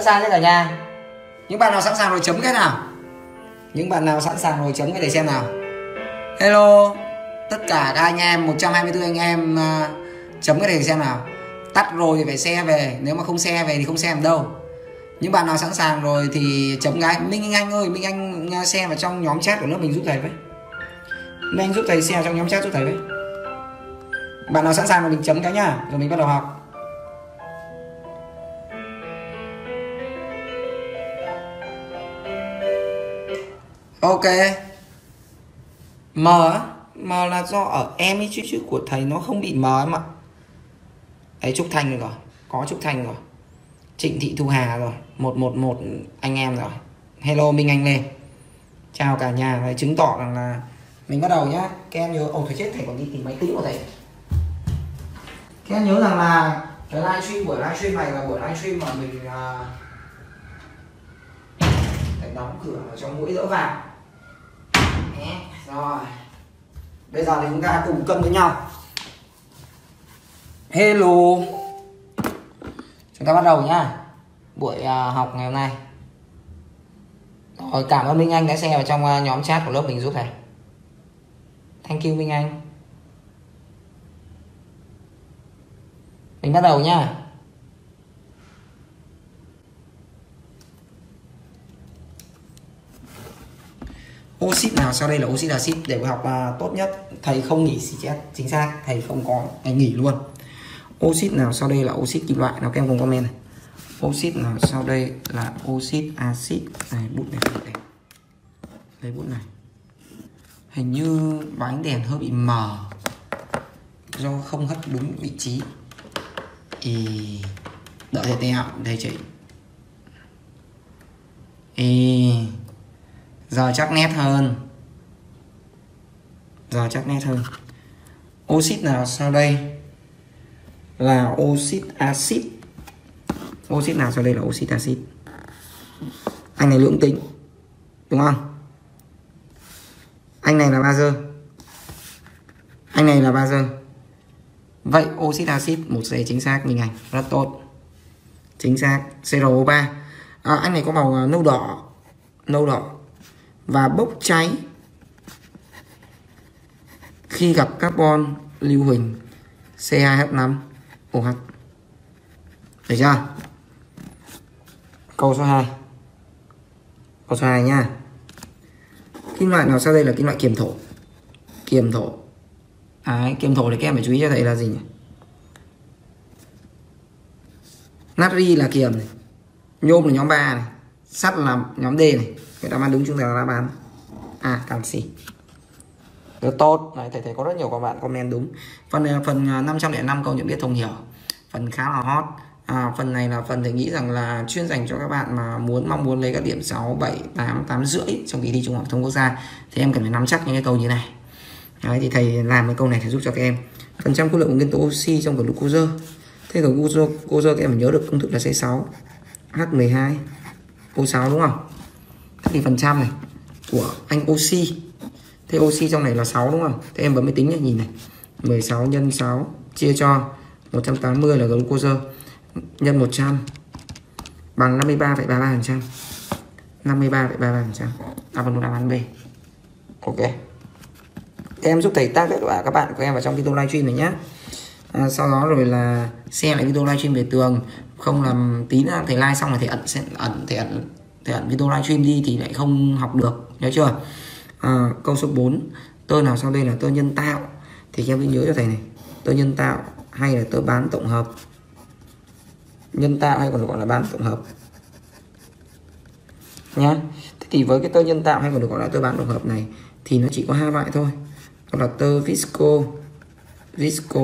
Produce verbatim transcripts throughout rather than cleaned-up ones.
sàng chưa cả nhà? Những bạn nào sẵn sàng rồi chấm cái nào. Những bạn nào sẵn sàng rồi chấm cái để xem nào. Hello tất cả các anh em, một trăm hai mươi tư anh em uh, chấm cái để xem nào. Tắt rồi thì phải share về, nếu mà không share về thì không xem đâu. Những bạn nào sẵn sàng rồi thì chấm cái. Minh Anh ơi, Minh Anh share vào trong nhóm chat của lớp mình giúp thầy với. Minh Anh giúp thầy share trong nhóm chat giúp thầy với. Bạn nào sẵn sàng rồi mình chấm cái nhá, rồi mình bắt đầu học. Ok. M á, M là do ở em ấy chứ chữ của thầy nó không bị mờ em ạ. Đấy, Trúc Thanh rồi, có Trúc Thanh rồi. Trịnh Thị Thu Hà rồi, một một một anh em rồi. Hello Minh Anh Lê. Chào cả nhà, và chứng tỏ rằng là mình bắt đầu nhá. Các em nhớ, ồ thầy chết, thầy còn đi tìm máy tính của thầy. Các em nhớ rằng là cái livestream, buổi livestream này là buổi livestream mà mình uh, phải đóng cửa cho mũi đỡ vào. Rồi. Bây giờ thì chúng ta cùng cân với nhau. Hello. Chúng ta bắt đầu nhá. Buổi uh, học ngày hôm nay. Rồi, cảm ơn Minh Anh đã share vào trong uh, nhóm chat của lớp mình giúp thầy. Thank you Minh Anh. Mình bắt đầu nhá. Oxit nào sau đây là oxit axit để học uh, tốt nhất. Thầy không nghỉ xì chết, chính xác, thầy không có ngày nghỉ luôn. Oxit nào sau đây là oxit kim loại, nào các em cùng comment này. Oxit nào sau đây là oxit axit. Này, bút này đây. Đây bút này. Hình như bánh đèn hơi bị mờ do không hất đúng vị trí. Ý, đợi thầy teo thầy chị. Ý, giờ chắc nét hơn. Giờ chắc nét hơn. Oxit nào sau đây là oxit axit. Oxit nào sau đây là oxit axit. Anh này lưỡng tính, đúng không? Anh này là bazơ. Anh này là bazơ. Vậy oxit axit một giây chính xác Minh Anh, rất tốt. Chính xác, xê rờ o ba. À, anh này có màu nâu đỏ, nâu đỏ và bốc cháy khi gặp carbon lưu huỳnh xê hai hát năm ô hát. Được chưa? Câu số hai. Câu số hai nha. Kim loại nào sau đây là kim loại kiềm thổ? Kiềm thổ. Đấy, kiềm thổ thì các em phải chú ý cho thầy là gì nhỉ? Natri là kiềm này, nhôm là nhóm ba này, sắt là nhóm D này. Cái đáp án đúng chúng ta là đáp án A, canxi. Rất tốt. Đấy, thầy thấy có rất nhiều các bạn comment đúng. Phần phần năm trăm lẻ năm câu nhận biết thông hiểu, phần khá là hot. À, phần này là phần thầy nghĩ rằng là chuyên dành cho các bạn mà muốn mong muốn lấy các điểm sáu, bảy, tám, tám rưỡi trong kỳ thi Trung học phổ thông quốc gia thì em cần phải nắm chắc những cái câu như này. Đấy, thì thầy làm cái câu này để giúp cho các em. Phần trăm khối lượng của nguyên tố oxy trong glucose. Thế rồi glucose các em phải nhớ được công thức là xê sáu H mười hai O sáu đúng không? Thế thì phần trăm này của anh oxy. Thế oxy trong này là sáu đúng không? Thế em bấm máy tính nhé, nhìn này. mười sáu nhân sáu chia cho một trăm tám mươi là glucose nhân một trăm bằng năm mươi ba phẩy ba mươi ba phần trăm. năm mươi ba phẩy ba mươi ba phần trăm. Đáp án đáp án B. Ok. Em giúp thầy tag kết quả các bạn của em vào trong video livestream này nhé. À, sau đó rồi là share lại video livestream về tường. Không làm tí nữa thầy like xong rồi thầy ẩn ẩn thầy ẩn thầy ẩn video livestream đi thì lại không học được, nhớ chưa? À, câu số bốn. Tơ nào sau đây là tơ nhân tạo? Thì em cứ nhớ cho thầy này. Tơ nhân tạo hay là tơ bán tổng hợp? Nhân tạo hay còn được gọi là bán tổng hợp nhá. Thế thì với cái tơ nhân tạo hay còn được gọi là tơ bán tổng hợp này thì nó chỉ có hai loại thôi. Đó là tơ visco visco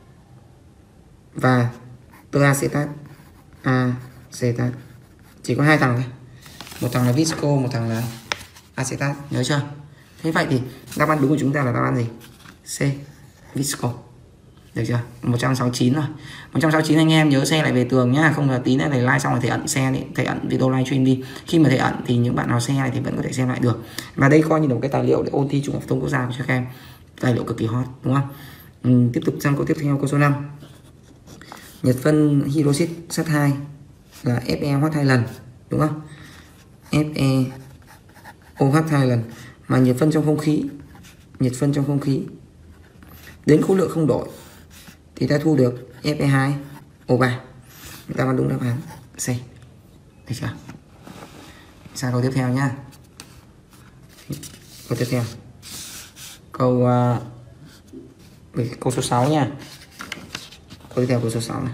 và tơ acetat acetat. Chỉ có hai thằng thôi. Một thằng là visco, một thằng là acetat, nhớ chưa? Thế vậy thì đáp án đúng của chúng ta là đáp án gì? C, visco. Được chưa? một trăm sáu mươi chín rồi. một trăm sáu mươi chín anh em nhớ share lại về tường nhá, không là tí nữa thầy like xong rồi thầy ẩn share đi, thầy ẩn video livestream đi. Khi mà thầy ẩn thì những bạn nào share này thì vẫn có thể xem lại được. Và đây coi như là một cái tài liệu để ôn thi Trung học phổ thông quốc gia cho các em. Tài liệu cực kỳ hot, đúng không? Ừ, tiếp tục sang câu tiếp theo, câu số năm. Nhật phân hydroxit sắt hai là Fe O H hai lần, đúng không? Fe O H hai lần, mà nhiệt phân trong không khí, nhiệt phân trong không khí đến khối lượng không đổi thì ta thu được Fe hai O ba. Chúng ta vẫn đúng đáp án C. Được chưa? Sang câu tiếp theo nhá. Câu tiếp theo. Câu uh, câu số sáu nha. Câu tiếp theo câu số sáu này.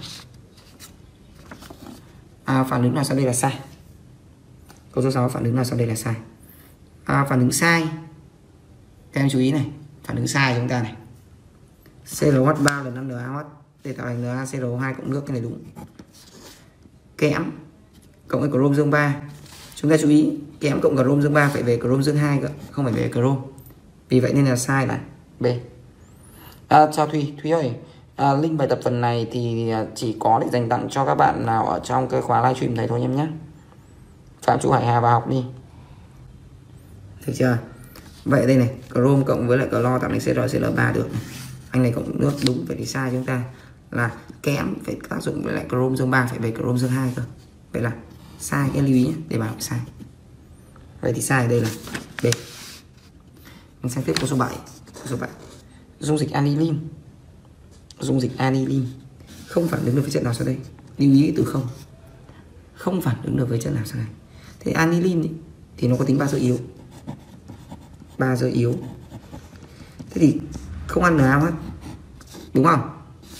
À, phản ứng nào sau đây là sai? Câu số sáu phản ứng nào sau đây là sai? À, phản ứng sai. Các em chú ý này, phản ứng sai chúng ta này. xê lờ ô hát ba lần en a ô hát để tạo thành NaClO hai cộng nước, cái này đúng. Kẽm cộng với chrome dương ba. Chúng ta chú ý, kẽm cộng chrome dương ba phải về chrome dương hai cơ, không phải về chrome. Vì vậy nên là sai là B. À, chào Thùy, Thùy ơi, à, link bài tập phần này thì chỉ có để dành tặng cho các bạn nào ở trong cái khóa livestream này thôi em nhé. Phạm Chu Hải Hà vào học đi. Được chưa? Vậy đây này, chrome cộng với lại clo tạo thành xê rờ xê lờ ba được. Anh này cộng nước đúng, vậy thì sai chúng ta là kẽm phải tác dụng với lại chrome dương ba phải về chrome dương hai cơ. Vậy là sai, cái lưu ý nhé, để bảo sai. Vậy thì sai ở đây là B. Mình sang tiếp câu số bảy. Câu số bảy. Dung dịch aniline. Dung dịch aniline không phản ứng được với chất nào sau đây? Lưu ý từ không. Không phản ứng được với chất nào sau đây? Thế aniline ý, thì nó có tính bazơ yếu. Bazơ yếu. Thế thì không ăn en a ô hát, đúng không?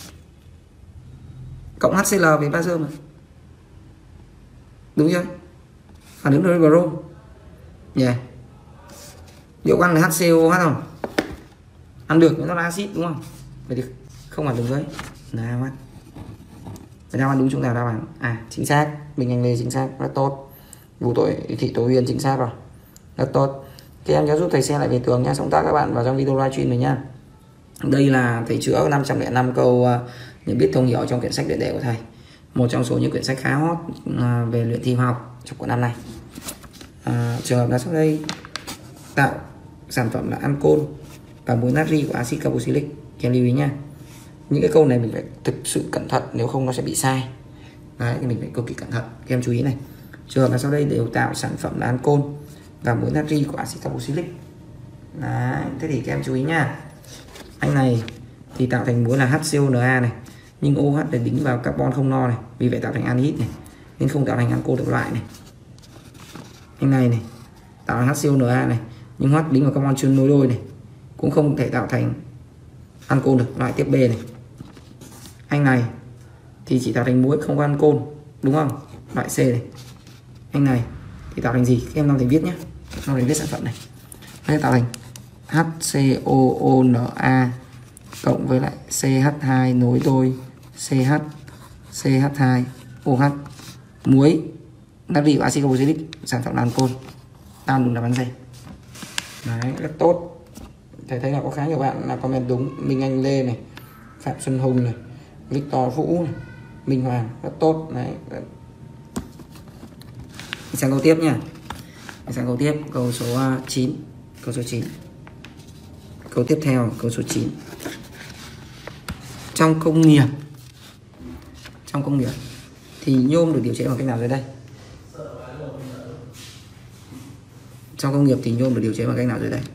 Cộng hát xê lờ với bazơ mà, đúng chưa? Phản ứng được với brom nhỉ? Yeah. Liệu ăn là hát xê ô hát không? Ăn được, nó là axit đúng không? Vậy thì không phản ứng với en a ô hát. Vậy đáp án đúng chúng ta đáp án à, chính xác. Bình Anh Lê chính xác, rất tốt. Vũ Tội Thị Tố Huyền chính xác rồi, rất tốt. Các em nhớ giúp thầy xem lại về tường nha, xong tác các bạn vào trong video livestream này nha. Đây là thầy chữa năm trăm lẻ năm câu uh, nhận biết thông hiểu trong quyển sách luyện đề của thầy, một trong số những quyển sách khá hot uh, về luyện thi hóa học trong của năm này. Uh, trường hợp là sau đây tạo sản phẩm là ancol và muối natri của axit carboxylic. Các em lưu ý nha, những cái câu này mình phải thực sự cẩn thận, nếu không nó sẽ bị sai. Đấy, thì mình phải cực kỳ cẩn thận. Các em chú ý này, trường hợp là sau đây đều tạo sản phẩm là ancol và muối natri của axit carboxylic. Đấy, thế thì các em chú ý nha, anh này thì tạo thành muối là hát xê ô en a này, nhưng OH để đính vào carbon không no này, vì vậy tạo thành anhydride này, nên không tạo thành ancol được loại này. Anh này này tạo thành hát xê ô en a này, nhưng OH đính vào carbon chưa nối đôi này, cũng không thể tạo thành ancol được, loại tiếp B này. Anh này thì chỉ tạo thành muối không có ancol, đúng không? Loại C này. Anh này thì tạo thành gì? Các em làm thầy viết nhé, làm thầy viết sản phẩm này. Đây tạo thành hát xê ô en a cộng với lại xê hát hai nối đôi CH xê hát hai ô hát, muối natri và axit carboxylic, sản phẩm là ancol. Đáp đúng đáp án C. Đấy, rất tốt. Thầy thấy là có khá nhiều bạn là comment đúng. Minh Anh Lê này, Phạm Xuân Hùng này, Victor Vũ này, Minh Hoàng, rất tốt. Đấy. Sang câu tiếp nha. Sang câu tiếp, câu số chín. Câu số chín. Câu tiếp theo, câu số chín. Trong công nghiệp, trong công nghiệp thì nhôm được điều chế bằng cách nào dưới đây? Trong công nghiệp thì nhôm được điều chế bằng cách nào dưới đây?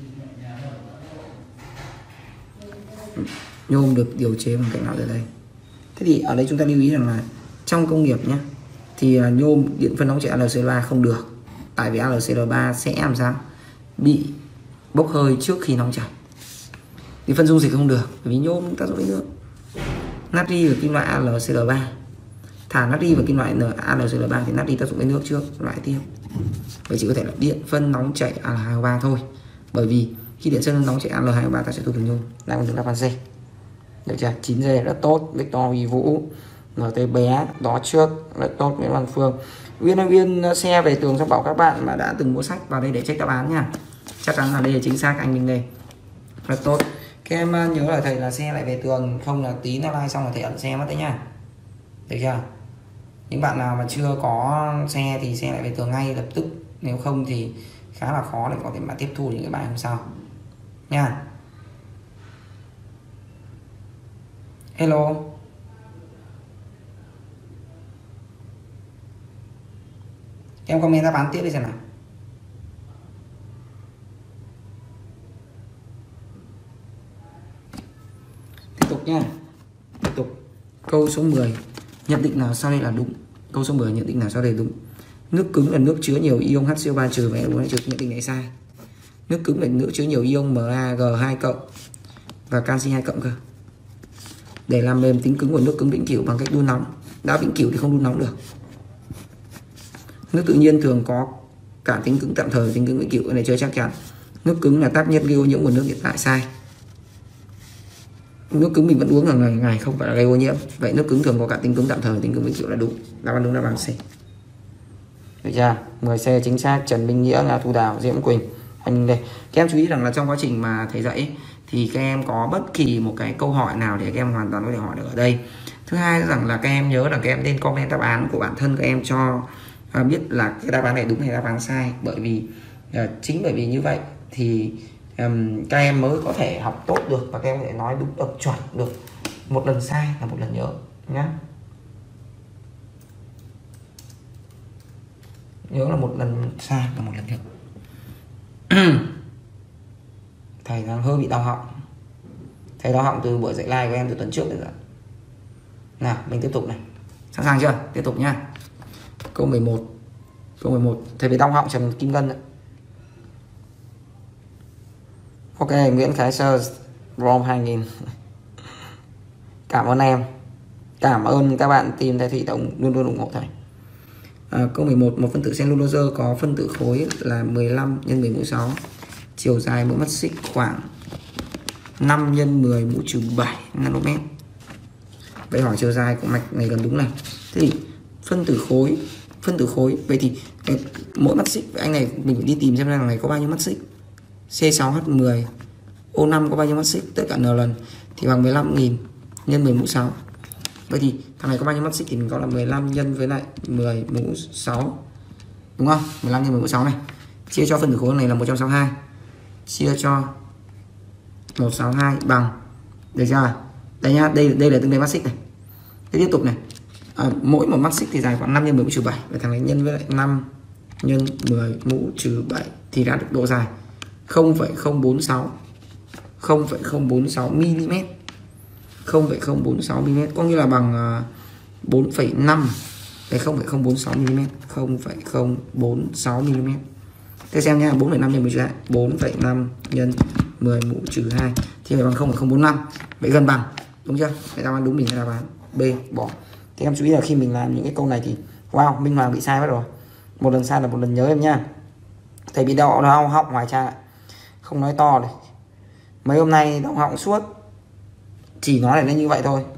Nhôm được điều chế bằng cách nào dưới đây? Thế thì ở đây chúng ta lưu ý rằng là trong công nghiệp nhé, thì nhôm điện phân nóng chảy a lờ xê lờ ba không được, tại vì a lờ xê lờ ba sẽ làm sao? Bị bốc hơi trước khi nóng chảy. Thì phân dung dịch không được, bởi vì nhôm tác dụng với nước. Natri và kim loại a lờ xê lờ ba, thả natri và kim loại a lờ xê lờ ba thì natri tác dụng với nước trước, loại tiếp. Vậy chỉ có thể là điện phân nóng chảy a lờ hai o ba thôi, bởi vì khi điện phân nóng chảy a lờ hai o ba ta sẽ thu được nhôm. Đang còn đáp án C. Được chưa? chín G rất tốt. Victor Huy Vũ, en tê bé đó trước, rất tốt. Nguyễn Văn Phương, Viên Viên xe về tường xong bảo các bạn mà đã từng mua sách vào đây để check đáp án nha. Chắc chắn là đây là chính xác, anh Minh đây. Rất tốt. Các em nhớ là thầy là xe lại về tường, không là tí nó like xong là thầy ẩn xe mất đấy nha. Được chưa? Những bạn nào mà chưa có xe thì xe lại về tường ngay lập tức, nếu không thì khá là khó để có thể mà tiếp thu những cái bài hôm sau nha. Hello. Em comment đáp án tiếp đi xem nào. Tiếp tục nha. Tiếp tục. Câu số mười. Nhận định nào sau đây là đúng? Câu số mười nhận định nào sau đây là đúng? Nước cứng là nước chứa nhiều ion hát xê o ba trừ và đúng hay trừ? Nhận định này sai. Nước cứng là nước chứa nhiều ion MaG hai cộng và canxi hai cộng cơ. Để làm mềm tính cứng của nước cứng vĩnh cửu bằng cách đun nóng. Đã vĩnh cửu thì không đun nóng được. Nước tự nhiên thường có cả tính cứng tạm thời và tính cứng vĩnh cửu, cái này chưa chắc chắn. Nước cứng là tác nhân gây ô nhiễm của nước hiện tại, sai. Nước cứng mình vẫn uống hàng ngày ngày không phải là gây ô nhiễm. Vậy nước cứng thường có cả tính cứng tạm thời, tính cứng vĩnh cửu là đúng. Đáp án đúng là bằng C. Được chưa? mười C chính xác. Trần Minh Nghĩa, Nga Thu Đào, Diễm Quỳnh, anh đây. Các em chú ý rằng là trong quá trình mà thầy dạy thì các em có bất kỳ một cái câu hỏi nào để các em hoàn toàn có thể hỏi được ở đây. Thứ hai rằng là các em nhớ là các em nên comment đáp án của bản thân các em cho à, biết là cái đáp án này đúng hay đáp án sai, bởi vì à, chính bởi vì như vậy thì um, các em mới có thể học tốt được và các em có thể nói đúng được, chuẩn được. Một lần sai là một lần nhớ nhé. Nhớ là một lần sai là một lần nhớ. Thầy đang hơi bị đau họng. Thầy đau họng từ buổi dạy live của em từ tuần trước rồi. Nào mình tiếp tục này. Sẵn sàng chưa? Tiếp tục nha. Câu mười một. Câu mười một. Thầy bị đau họng Trần Kim Ngân đấy. Ok, Nguyễn Khải Sơ Rom hai nghìn. Cảm ơn em. Cảm ơn các bạn team thầy Thị Tổng luôn luôn ủng hộ thầy. À, câu mười một. Một phân tử cellulose có phân tử khối là mười lăm nhân mười mũ sáu. Chiều dài mỗi mắt xích khoảng năm nhân mười mũ trừ bảy nanomet. Vậy hỏi chiều dài của mạch này gần đúng nào? Thế thì phân tử khối, phân tử khối. Vậy thì mỗi mắt xích anh này mình phải đi tìm xem rằng này có bao nhiêu mắt xích. C sáu H mười O năm có bao nhiêu mắt xích, tất cả n lần thì bằng mười lăm nghìn nhân mười mũ sáu. Vậy thì thằng này có bao nhiêu mắt xích thì mình có là mười lăm nhân với lại mười mũ sáu. Đúng không? mười lăm nhân mười mũ sáu này. Chia cho phân tử khối này là một trăm sáu mươi hai. Chia cho một trăm sáu mươi hai bằng, được chưa? Đây nhá, đây đây là tương đương mắt xích này. Thế tiếp tục này. À, mỗi một mắt xích thì dài khoảng năm nhân mười mũ trừ bảy. Và thằng này nhân với lại năm nhân mười mũ trừ bảy thì ra được độ dài không phẩy không bốn sáu không phẩy không bốn sáu mi-li-mét. không phẩy không bốn sáu mi-li-mét có nghĩa là bằng bốn phẩy năm cái không phẩy không bốn sáu mi-li-mét, không phẩy không bốn sáu mi-li-mét. Thế xem nha, bốn phẩy năm nhân mười trừ hai, bốn phẩy năm nhân mười mũ trừ hai thì phải bằng không phẩy không bốn năm. Vậy gần bằng, đúng chưa? Vậy đáp án đúng mình là đáp án B, bỏ. Thế em chú ý là khi mình làm những cái câu này thì wow, Minh Hoàng bị sai mất rồi. Một lần sai là một lần nhớ em nha. Thầy bị đau đau họng ngoài cha, không nói to này. Mấy hôm nay đau họng suốt, chỉ nói là lên như vậy thôi.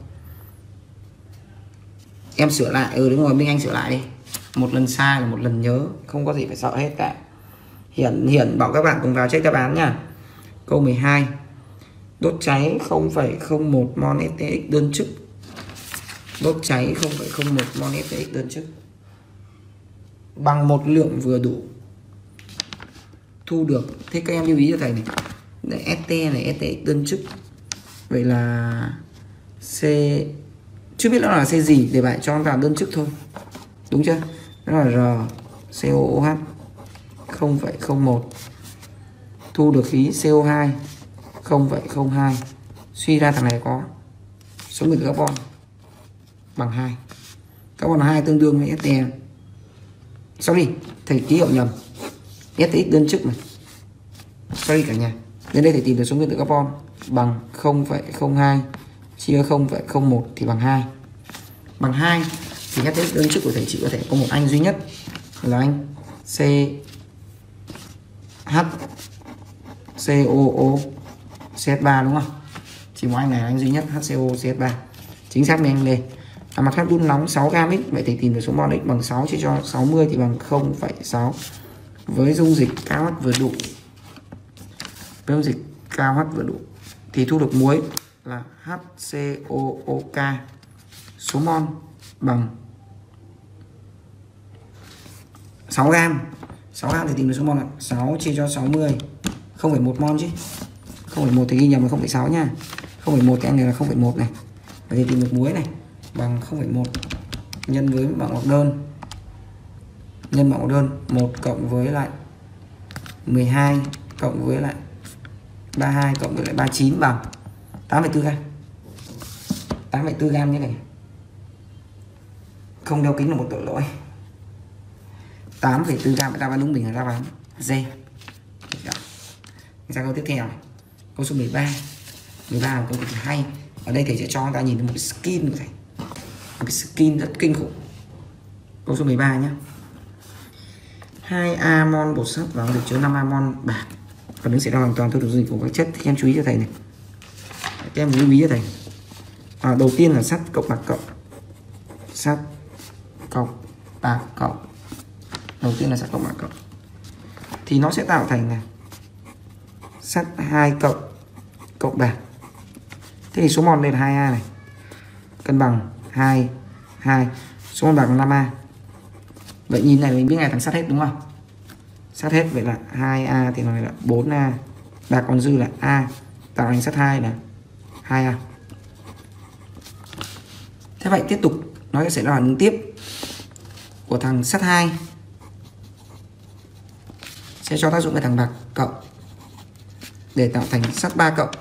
Em sửa lại, ừ đúng rồi, Minh Anh sửa lại đi. Một lần sai là một lần nhớ, không có gì phải sợ hết cả. Hiển Hiển bảo các bạn cùng vào check đáp án nha. Câu mười hai. Đốt cháy không phẩy không một mol ét tê ích đơn chức. Đốt cháy không phẩy không một mol ét tê ích đơn chức bằng một lượng vừa đủ thu được. Thế các em lưu ý cho thầy này. Để ét tê này, ét tê ích đơn chức. Vậy là C, chưa biết nó là C gì để bạn cho nó vào đơn chức thôi. Đúng chưa? Đó là R C O O H không phẩy không một. Thu được khí C O hai không phẩy không hai. Suy ra thằng này có số nguyên tử carbon bằng hai. Carbon là hai tương đương với ét tê. Sorry, thầy ký hiệu nhầm. ét tê ích đơn chức này. Sorry cả nhà. Đến đây thầy tìm được số nguyên tử carbon bằng không phẩy không hai chia không phẩy không một thì bằng hai. Bằng hai thì ét tê ích đơn chức của thầy chỉ có thể có một anh duy nhất là anh C H C O O C H ba, đúng không? Chỉ một anh này là anh duy nhất H C O C H ba. Chính xác mình anh đây. À, mặt khác đun nóng sáu gam x, vậy thì tìm được số mol x bằng sáu chia cho sáu mươi thì bằng không phẩy sáu. Với dung dịch K H vừa đủ. Với dung dịch K H vừa đủ thì thu được muối là H C O O K. Số mol bằng sáu gam. sáu gam thì tìm được số mol là sáu chia cho sáu mươi, không phẩy một mol chứ. không phẩy một thì ghi nhầm là không phẩy sáu nha. không phẩy một cái anh này là không phẩy một này. Vậy thì tìm được muối này bằng không phẩy một nhân với bảng hoặc đơn nhân mẫu đơn một cộng với lại mười hai cộng với lại ba mươi hai cộng với lại ba mươi chín bằng tám phẩy bốn gam. tám phẩy bốn gam như này. Không đeo kính là một tội lỗi. tám phẩy bốn gam, đáp án đúng mình là đáp án D. Ra câu tiếp theo này. Câu số mười ba. mười ba là câu cực kỳ hay. Ở đây thầy sẽ cho chúng ta nhìn thấy một cái skin của thầy. Một cái skin rất kinh khủng. Câu số mười ba nhé. hai a mol bột sắt và được chứa năm a mol bạc. Phản ứng xảy ra hoàn toàn theo được dịch của các chất. Thì em chú ý cho thầy này. Các em lưu ý cho thầy. À, đầu tiên là sắt cộng bạc cộng. Sắt cộng bạc cộng. Đầu tiên là sắt cộng bạc cộng. Thì nó sẽ tạo thành là sắt hai cộng cộng bạc. Thế thì số mol đây là hai a này. Cân bằng hai, hai. Số mol bạc là năm a. Vậy nhìn này mình biết ngay thằng sắt hết đúng không? Sắt hết, vậy là hai a thì này là bốn a. Bạc còn dư là a. Tạo thành sắt hai là hai a. Thế vậy tiếp tục nó sẽ là phản ứng tiếp của thằng sắt hai sẽ cho tác dụng với thằng bạc cộng để tạo thành sắt ba cộng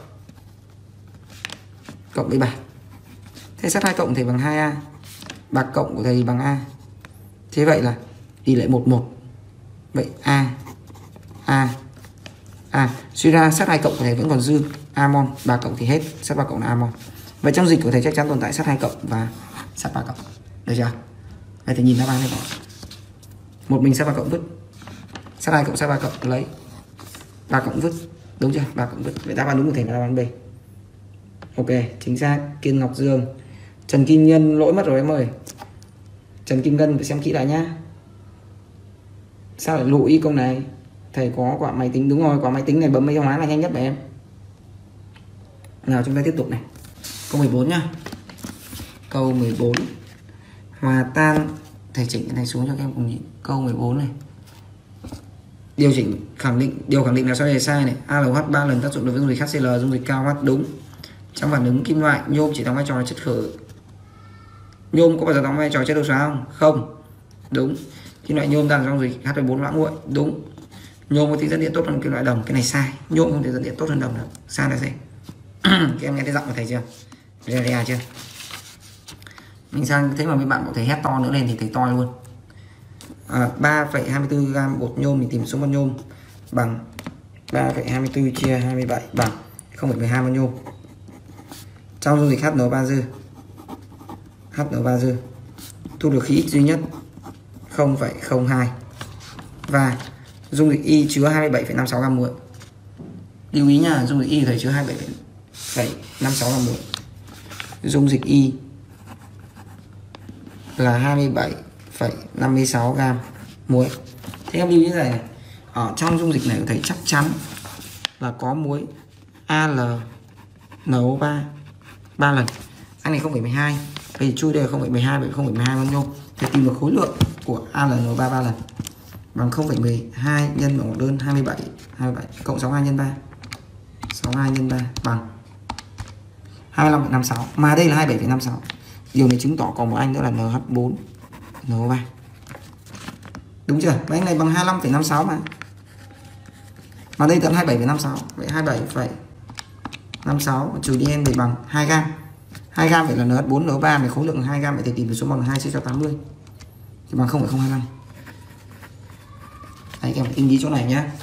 cộng với bạc. Thế sắt hai cộng thì bằng hai a, bạc cộng của thầy bằng a. Thế vậy là tỷ lệ một một. Vậy a a a suy ra sắt hai cộng của thầy vẫn còn dư a mol, bạc cộng thì hết, sắt ba cộng là a mol. Vậy trong dịch của thầy chắc chắn tồn tại sắt hai cộng và sắt ba cộng. Được chưa? Vậy thì nhìn đáp án này có một mình sắt ba cộng vứt, sắt hai cộng sắt ba cộng lấy, ba cộng vứt, đúng chưa? ba cộng vứt. Vậy đáp án đúng của thầy là đáp án B. Ok, chính xác. Kiên Ngọc Dương. Trần Kim Nhân lỗi mất rồi em ơi. Trần Kim Ngân phải xem kỹ lại nhá. Sao lại lỗi câu này? Thầy có quả máy tính, đúng rồi, quả máy tính này bấm mấy hóa là nhanh nhất mà em. Nào chúng ta tiếp tục này. Câu mười bốn nhá. Câu mười bốn. Hòa tan, thầy chỉnh cái này xuống cho các em cùng nhìn. Câu mười bốn này. Điều chỉnh khẳng định, điều khẳng định là sau đây là sai này. a lờ ô hát ba lần tác dụng đối với dung dịch hát xê lờ, dung dịch cao H đúng. Trong phản ứng kim loại, nhôm chỉ đóng vai trò là chất khử. Nhôm có bao giờ đóng vai trò chất đốt xóa không? Không. Đúng. Kim loại nhôm tan trong dịch H hai bốn loãng nguội. Đúng. Nhôm có tính dẫn điện tốt hơn kim loại đồng. Cái này sai. Nhôm không thể dẫn điện tốt hơn đồng được. Sai là gì? Các em nghe thấy giọng của thầy chưa? Rè chưa? Mình sang thấy mà mấy bạn có thể hét to nữa lên thì thầy to luôn. À, ba phẩy hai mươi tư gam bột nhôm mình tìm số mol nhôm bằng ba phẩy hai mươi tư chia hai mươi bảy bằng không phẩy mười hai mol nhôm. Trong dung dịch hát en o ba dư, hát en o ba dư thu được khí X duy nhất không phẩy không hai và dung dịch Y chứa hai mươi bảy phẩy năm mươi sáu gam muối. Lưu ý nha, dung dịch Y thầy chứa hai mươi bảy phẩy năm mươi sáu gam muối. Dung dịch Y là hai mươi bảy phẩy năm mươi sáu gam muối. Thế em lưu ý này, ở trong dung dịch này thầy chắc chắn là có muối a lờ en o ba ba lần. Anh này không phẩy mười hai. Thì chui đây là không phẩy mười hai, vậy không phẩy mười hai mol nhôm. Thì tìm được khối lượng của a lờ en o ba ba lần bằng không phẩy mười hai nhân mẫu đơn hai mươi bảy, hai mươi bảy cộng sáu mươi hai nhân ba. sáu mươi hai nhân ba bằng hai mươi lăm phẩy năm mươi sáu, mà đây là hai mươi bảy phẩy năm mươi sáu. Điều này chứng tỏ còn một anh nữa là en hát bốn en o ba. Đúng chưa? Và anh này bằng hai mươi lăm phẩy năm mươi sáu mà. Mà đây tận hai mươi bảy phẩy năm mươi sáu. Vậy hai mươi bảy phẩy năm mươi sáu trừ đi n thì bằng hai gam. hai gam phải là en hát bốn en o ba, này khối lượng hai gam vậy thì tìm được số mol hai chia cho tám mươi. Thì bằng không phẩy không hai lăm. Đấy, các em phải tinh ý chỗ này nhá.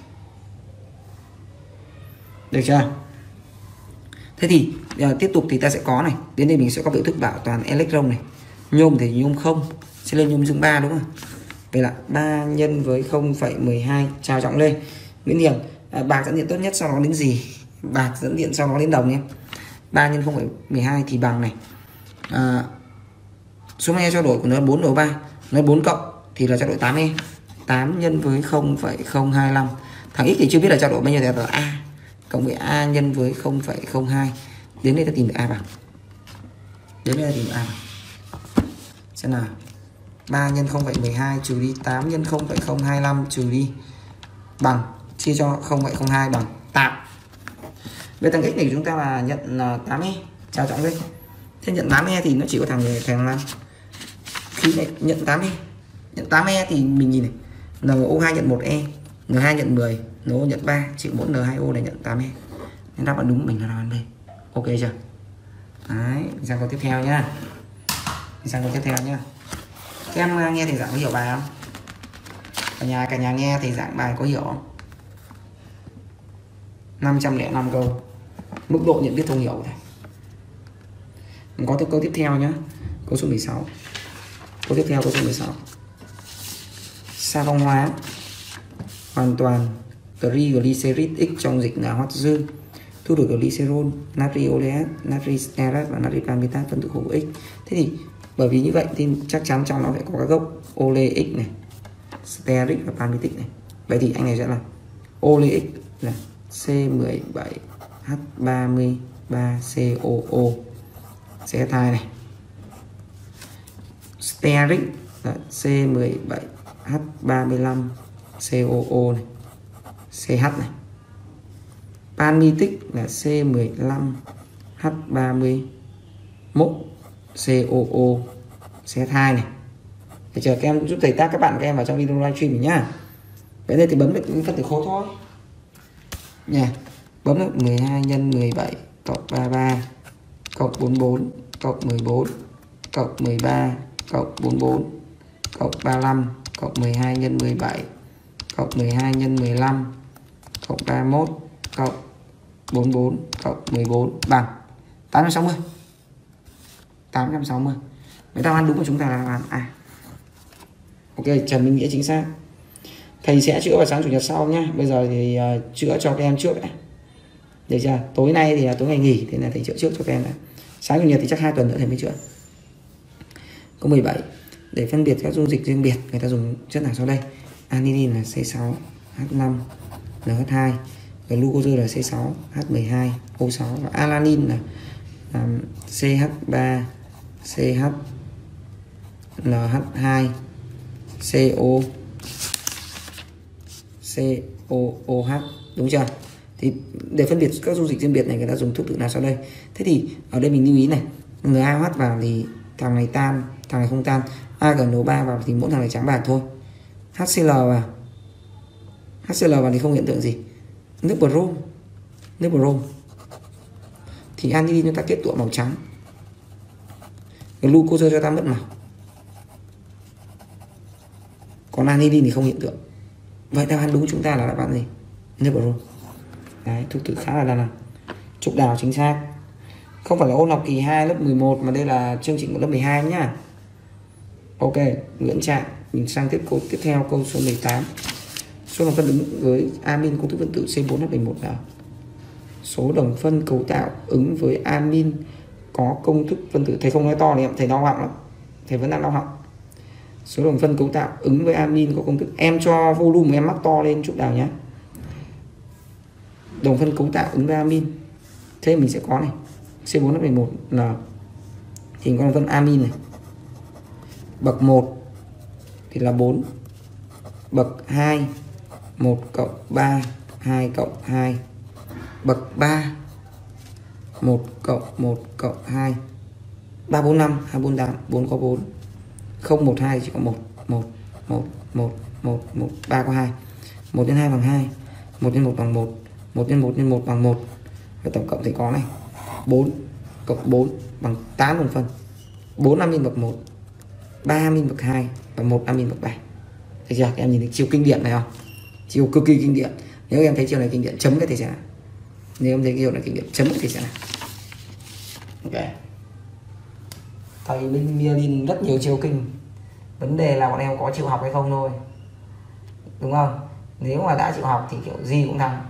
Được chưa? Thế thì uh, tiếp tục thì ta sẽ có này, đến đây mình sẽ có biểu thức bảo toàn electron này. Nhôm thì nhôm không sẽ lên nhôm dương ba đúng không? Vậy là ba nhân với không phẩy mười hai trao trọng lên. Nguyễn Hiền, à, bạc dẫn điện tốt nhất sau đó đến gì? Bạc dẫn điện sau đó đến đồng nhé. ba nhân không phẩy mười hai thì bằng này. À, số e trao đổi của nó là bốn en o ba, nó bốn cộng thì là trao đổi tám e. tám nhân với không phẩy không hai lăm. Thằng X thì chưa biết là trao đổi bao nhiêu thì là A cộng với A nhân với không phẩy không hai. Đến đây ta tìm được A bằng. Đến đây ta tìm được A bằng. Xem nào. ba nhân không phẩy mười hai trừ đi tám nhân không phẩy không hai lăm trừ đi bằng chia cho không phẩy không hai bằng tám. Về thằng X này chúng ta là nhận tám e, trao trọng đây. Thế nhận tám e thì nó chỉ có thằng thằng là khi này nhận tám e. Nhận tám E thì mình nhìn này, en o hai nhận một E, en hai nhận mười, en o nhận ba, chịu mỗi en hai O để nhận tám E. Nên đáp án đúng của mình là đáp án B. Ok chưa? Đấy, mình sang câu tiếp theo nhá. Mình sang câu tiếp theo nhá. Các em nghe thầy giảng có hiểu bài không? Cả nhà cả nhà nghe thầy giảng bài có hiểu không? năm trăm lẻ năm câu. Mức độ nhận biết thông hiểu này. Mình có câu tiếp theo nhá. Câu số mười sáu. Câu tiếp theo câu số mười sáu. Sa phong hóa hoàn toàn triglycerid X trong dịch là hoạt dư, thu được glycerol, natri oleat, natri stearat và natri palmitat phân tử khối của X. Thế thì bởi vì như vậy thì chắc chắn trong nó phải có các gốc oleic này, stearic và palmitic này. Vậy thì anh này sẽ là oleic là C mười bảy H ba mươi ba C O O sẽ thai này. Stearic là C mười bảy H ba mươi lăm C O O này, C H này. Palmitic là C mười lăm H ba mươi mốt C O O C hai này. Để chờ các em giúp thầy tác các bạn các em vào trong video livestream mình nhá. Vậy đây thì bấm được những phân tử khối thôi nha. Bấm được mười hai nhân mười bảy cộng ba mươi ba cộng bốn mươi bốn cộng mười bốn cộng mười ba cộng bốn mươi bốn cộng ba mươi lăm cộng mười hai nhân mười bảy cộng mười hai nhân mười lăm cộng ba mươi mốt cộng bốn mươi bốn cộng mười bốn bằng tám trăm sáu mươi. tám trăm sáu mươi. Vậy đáp án đúng của chúng ta là đáp án A. Ok, Trần Minh Nghĩa chính xác. Thầy sẽ chữa vào sáng chủ nhật sau nhé. Bây giờ thì uh, chữa cho các em trước đã. Được chưa? Tối nay thì là tối ngày nghỉ, thế là thầy chữa trước cho các em đã. Sáng chủ nhật thì chắc hai tuần nữa thầy mới chữa. Câu mười bảy. Để phân biệt các dung dịch riêng biệt, người ta dùng chất nào sau đây? Aniline là C sáu H năm N H hai, glucose là C sáu H mười hai O sáu và alanine là um, C H ba C H N H hai C O C O O H, đúng chưa? Thì để phân biệt các dung dịch riêng biệt này người ta dùng thuốc tự nào sau đây? Thế thì ở đây mình lưu ý này, NaOH vào thì thằng này tan, thằng này không tan. a giê en o ba vào thì mỗi thằng này trắng bạc thôi. HCl vào, HCl vào thì không hiện tượng gì. Nước brom, nước brom thì aniline chúng ta kết tụa màu trắng, glucose cho ta mất màu, còn aniline thì không hiện tượng. Vậy đáp án đúng chúng ta là đáp án gì? Nước brom. Đấy, thuốc tự khá là đa năng. Trục đào chính xác. Không phải là ôn học kỳ hai lớp mười một mà đây là chương trình của lớp mười hai nhá. Ok, Nguyễn Trạng. Mình sang tiếp câu tiếp theo, câu số mười tám. Số đồng phân ứng với amin công thức phân tử C bốn H mười một nào? Số đồng phân cấu tạo ứng với amin có công thức phân tử, thầy không nói to này em, thầy đau họng lắm. Thầy vẫn đang đau họng. Số đồng phân cấu tạo ứng với amin có công thức, em cho volume em mắc to lên chút nào nhé. Đồng phân cấu tạo ứng với amin. Thế mình sẽ có này, C bốn H mười một là thì có đồng phân amin này. Bậc một thì là bốn. Bậc hai một cộng ba, hai cộng hai. Bậc ba một cộng một cộng hai. ba bốn năm, hai bốn tám, bốn có bốn. không một hai chỉ có một, một, một, một, một, một, ba có hai. một nhân hai bằng hai, một nhân một bằng một, một nhân một nhân một bằng một. Và tổng cộng thì có này, bốn cộng bốn bằng tám đồng phân. bốn amin bậc một, ba amin bậc hai và một amin bậc ba. Thấy chưa? Các em nhìn thấy chiều kinh điển này không? Chiều cực kỳ kinh điển. Nếu em thấy chiều này kinh điển chấm cái thì sẽ là. Nếu em thấy chiều này kinh điển chấm cái thì sẽ là. Ok. Thầy Minh Mialin rất nhiều chiều kinh. Vấn đề là bọn em có chịu học hay không thôi. Đúng không? Nếu mà đã chịu học thì kiểu gì cũng thắng.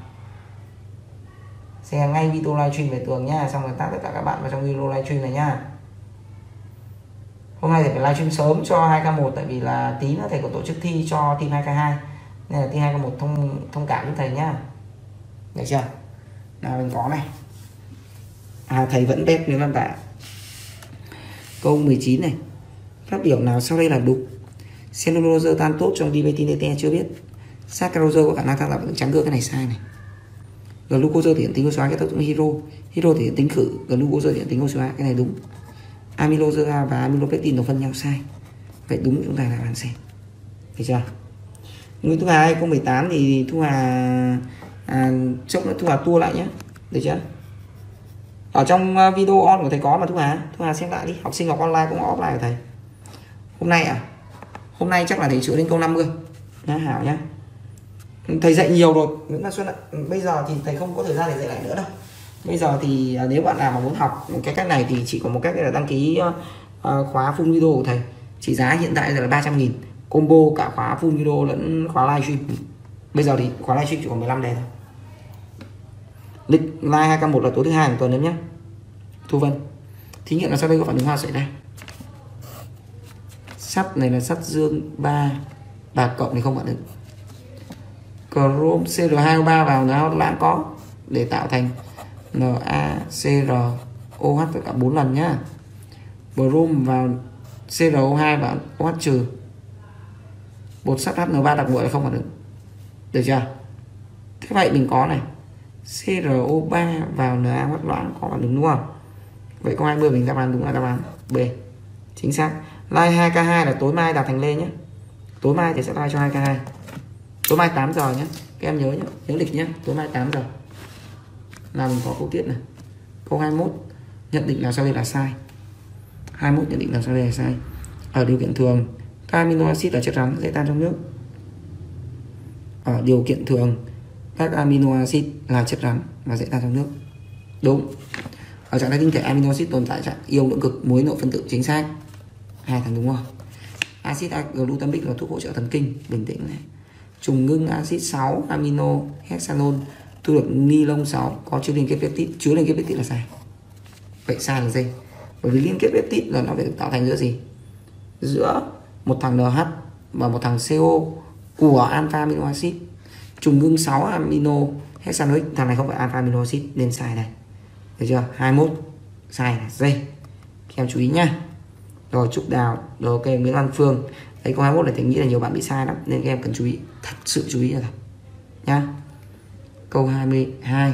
Xem ngay video livestream về tường nhá, xong rồi tag tất cả các bạn vào trong video livestream này nhá. Hôm nay thì phải livestream sớm cho hai K một tại vì là tí nữa thầy có tổ chức thi cho team hai K hai. Nên là team hai K một thông thông cảm với thầy nhá. Được chưa? Nào mình có này. À thầy vẫn bếp nếu làm bạn. Câu mười chín này. Phát biểu nào sau đây là đúng? Cellulose tan tốt trong dimethyl chưa biết. Saccharose có khả năng tan lập được trắng cưa, cái này sai này. Glucose thì hiện tính oxy hóa, cái tác dụng hydro. Hydro thì hiện tính khử, glucose thì hiện tính oxy hóa, cái này đúng. Amylose và amylopectin đồng phân nhau sai. Vậy đúng chúng ta là bạn C. Được chưa? Nguyên Thu Hà hai không một tám thì Thu Hà à, chốc nữa Thu Hà tua lại nhé. Được chưa? Ở trong video on của thầy có mà Thu Hà, Thu Hà xem lại đi. Học sinh học online cũng có offline của thầy. Hôm nay à? Hôm nay chắc là thầy chữa đến câu năm mươi nhá Hảo nhá. Thầy dạy nhiều rồi Nguyễn Văn Xuân ạ. Bây giờ thì thầy không có thời gian để dạy lại nữa đâu. Bây giờ thì nếu bạn nào mà muốn học cái cách này thì chỉ có một cách là đăng ký uh, khóa full video của thầy. Chỉ giá hiện tại là ba trăm nghìn, combo cả khóa full video lẫn khóa livestream. Bây giờ thì khóa livestream chỉ còn mười lăm đề thôi. Lịch live hai k một là tối thứ hai của tuần em nhé. Thu Vân. Thí nghiệm là sau đây có phản ứng hoa xảy ra. Sắt này là sắt dương ba, bạc cộng thì không phản ứng. Chrome C R hai O ba vào nó lãng có để tạo thành NaCrOH tất cả bốn lần nhá. Brom vào C R O hai và OH trừ. Bột sắt H N ba đặc nguội không phản ứng. Được chưa? Thế vậy mình có này C R O ba vào NaOH loãng có phản ứng đúng không? Vậy câu hai mươi mình đáp án đúng là đáp án B. Chính xác. Live hai k hai là tối mai Đào Thành Lê nhé. Tối mai thì sẽ live cho hai k hai. Tối mai tám giờ nhé. Các em nhớ nhé, nhớ lịch nhé. Tối mai tám giờ là mình có câu tiết này. Câu hai mươi mốt nhận định là sau đây là sai. hai mươi mốt nhận định là sau đây là sai. Ở điều kiện thường các amino acid là chất rắn dễ tan trong nước. Ở điều kiện thường các amino acid là chất rắn và dễ tan trong nước. Đúng. Ở trạng thái tinh thể amino acid tồn tại trạng ion lượng cực, muối nội phân tử. Chính xác. Hai thằng đúng không? Acid glutamic là thuốc hỗ trợ thần kinh. Bình tĩnh này. Trùng ngưng acid sáu amino hexanol thu được ni lông sáu có chứa liên kết peptide. Chứa liên kết peptide là sai. Vậy sai là gì? Bởi vì liên kết peptide là nó phải được tạo thành giữa gì? Giữa một thằng NH và một thằng CO của alpha amino acid. Trùng ngưng sáu amino hexanoic, thằng này không phải alpha amino acid nên sai này. Được chưa? hai mươi mốt sai là dây. Các em chú ý nhá. Rồi Trúc Đào, rồi ok Nguyễn Văn Phương. Đấy câu hai mươi mốt này thầy nghĩ là nhiều bạn bị sai lắm nên các em cần chú ý, thật sự chú ý là nhá. Câu hai mươi hai.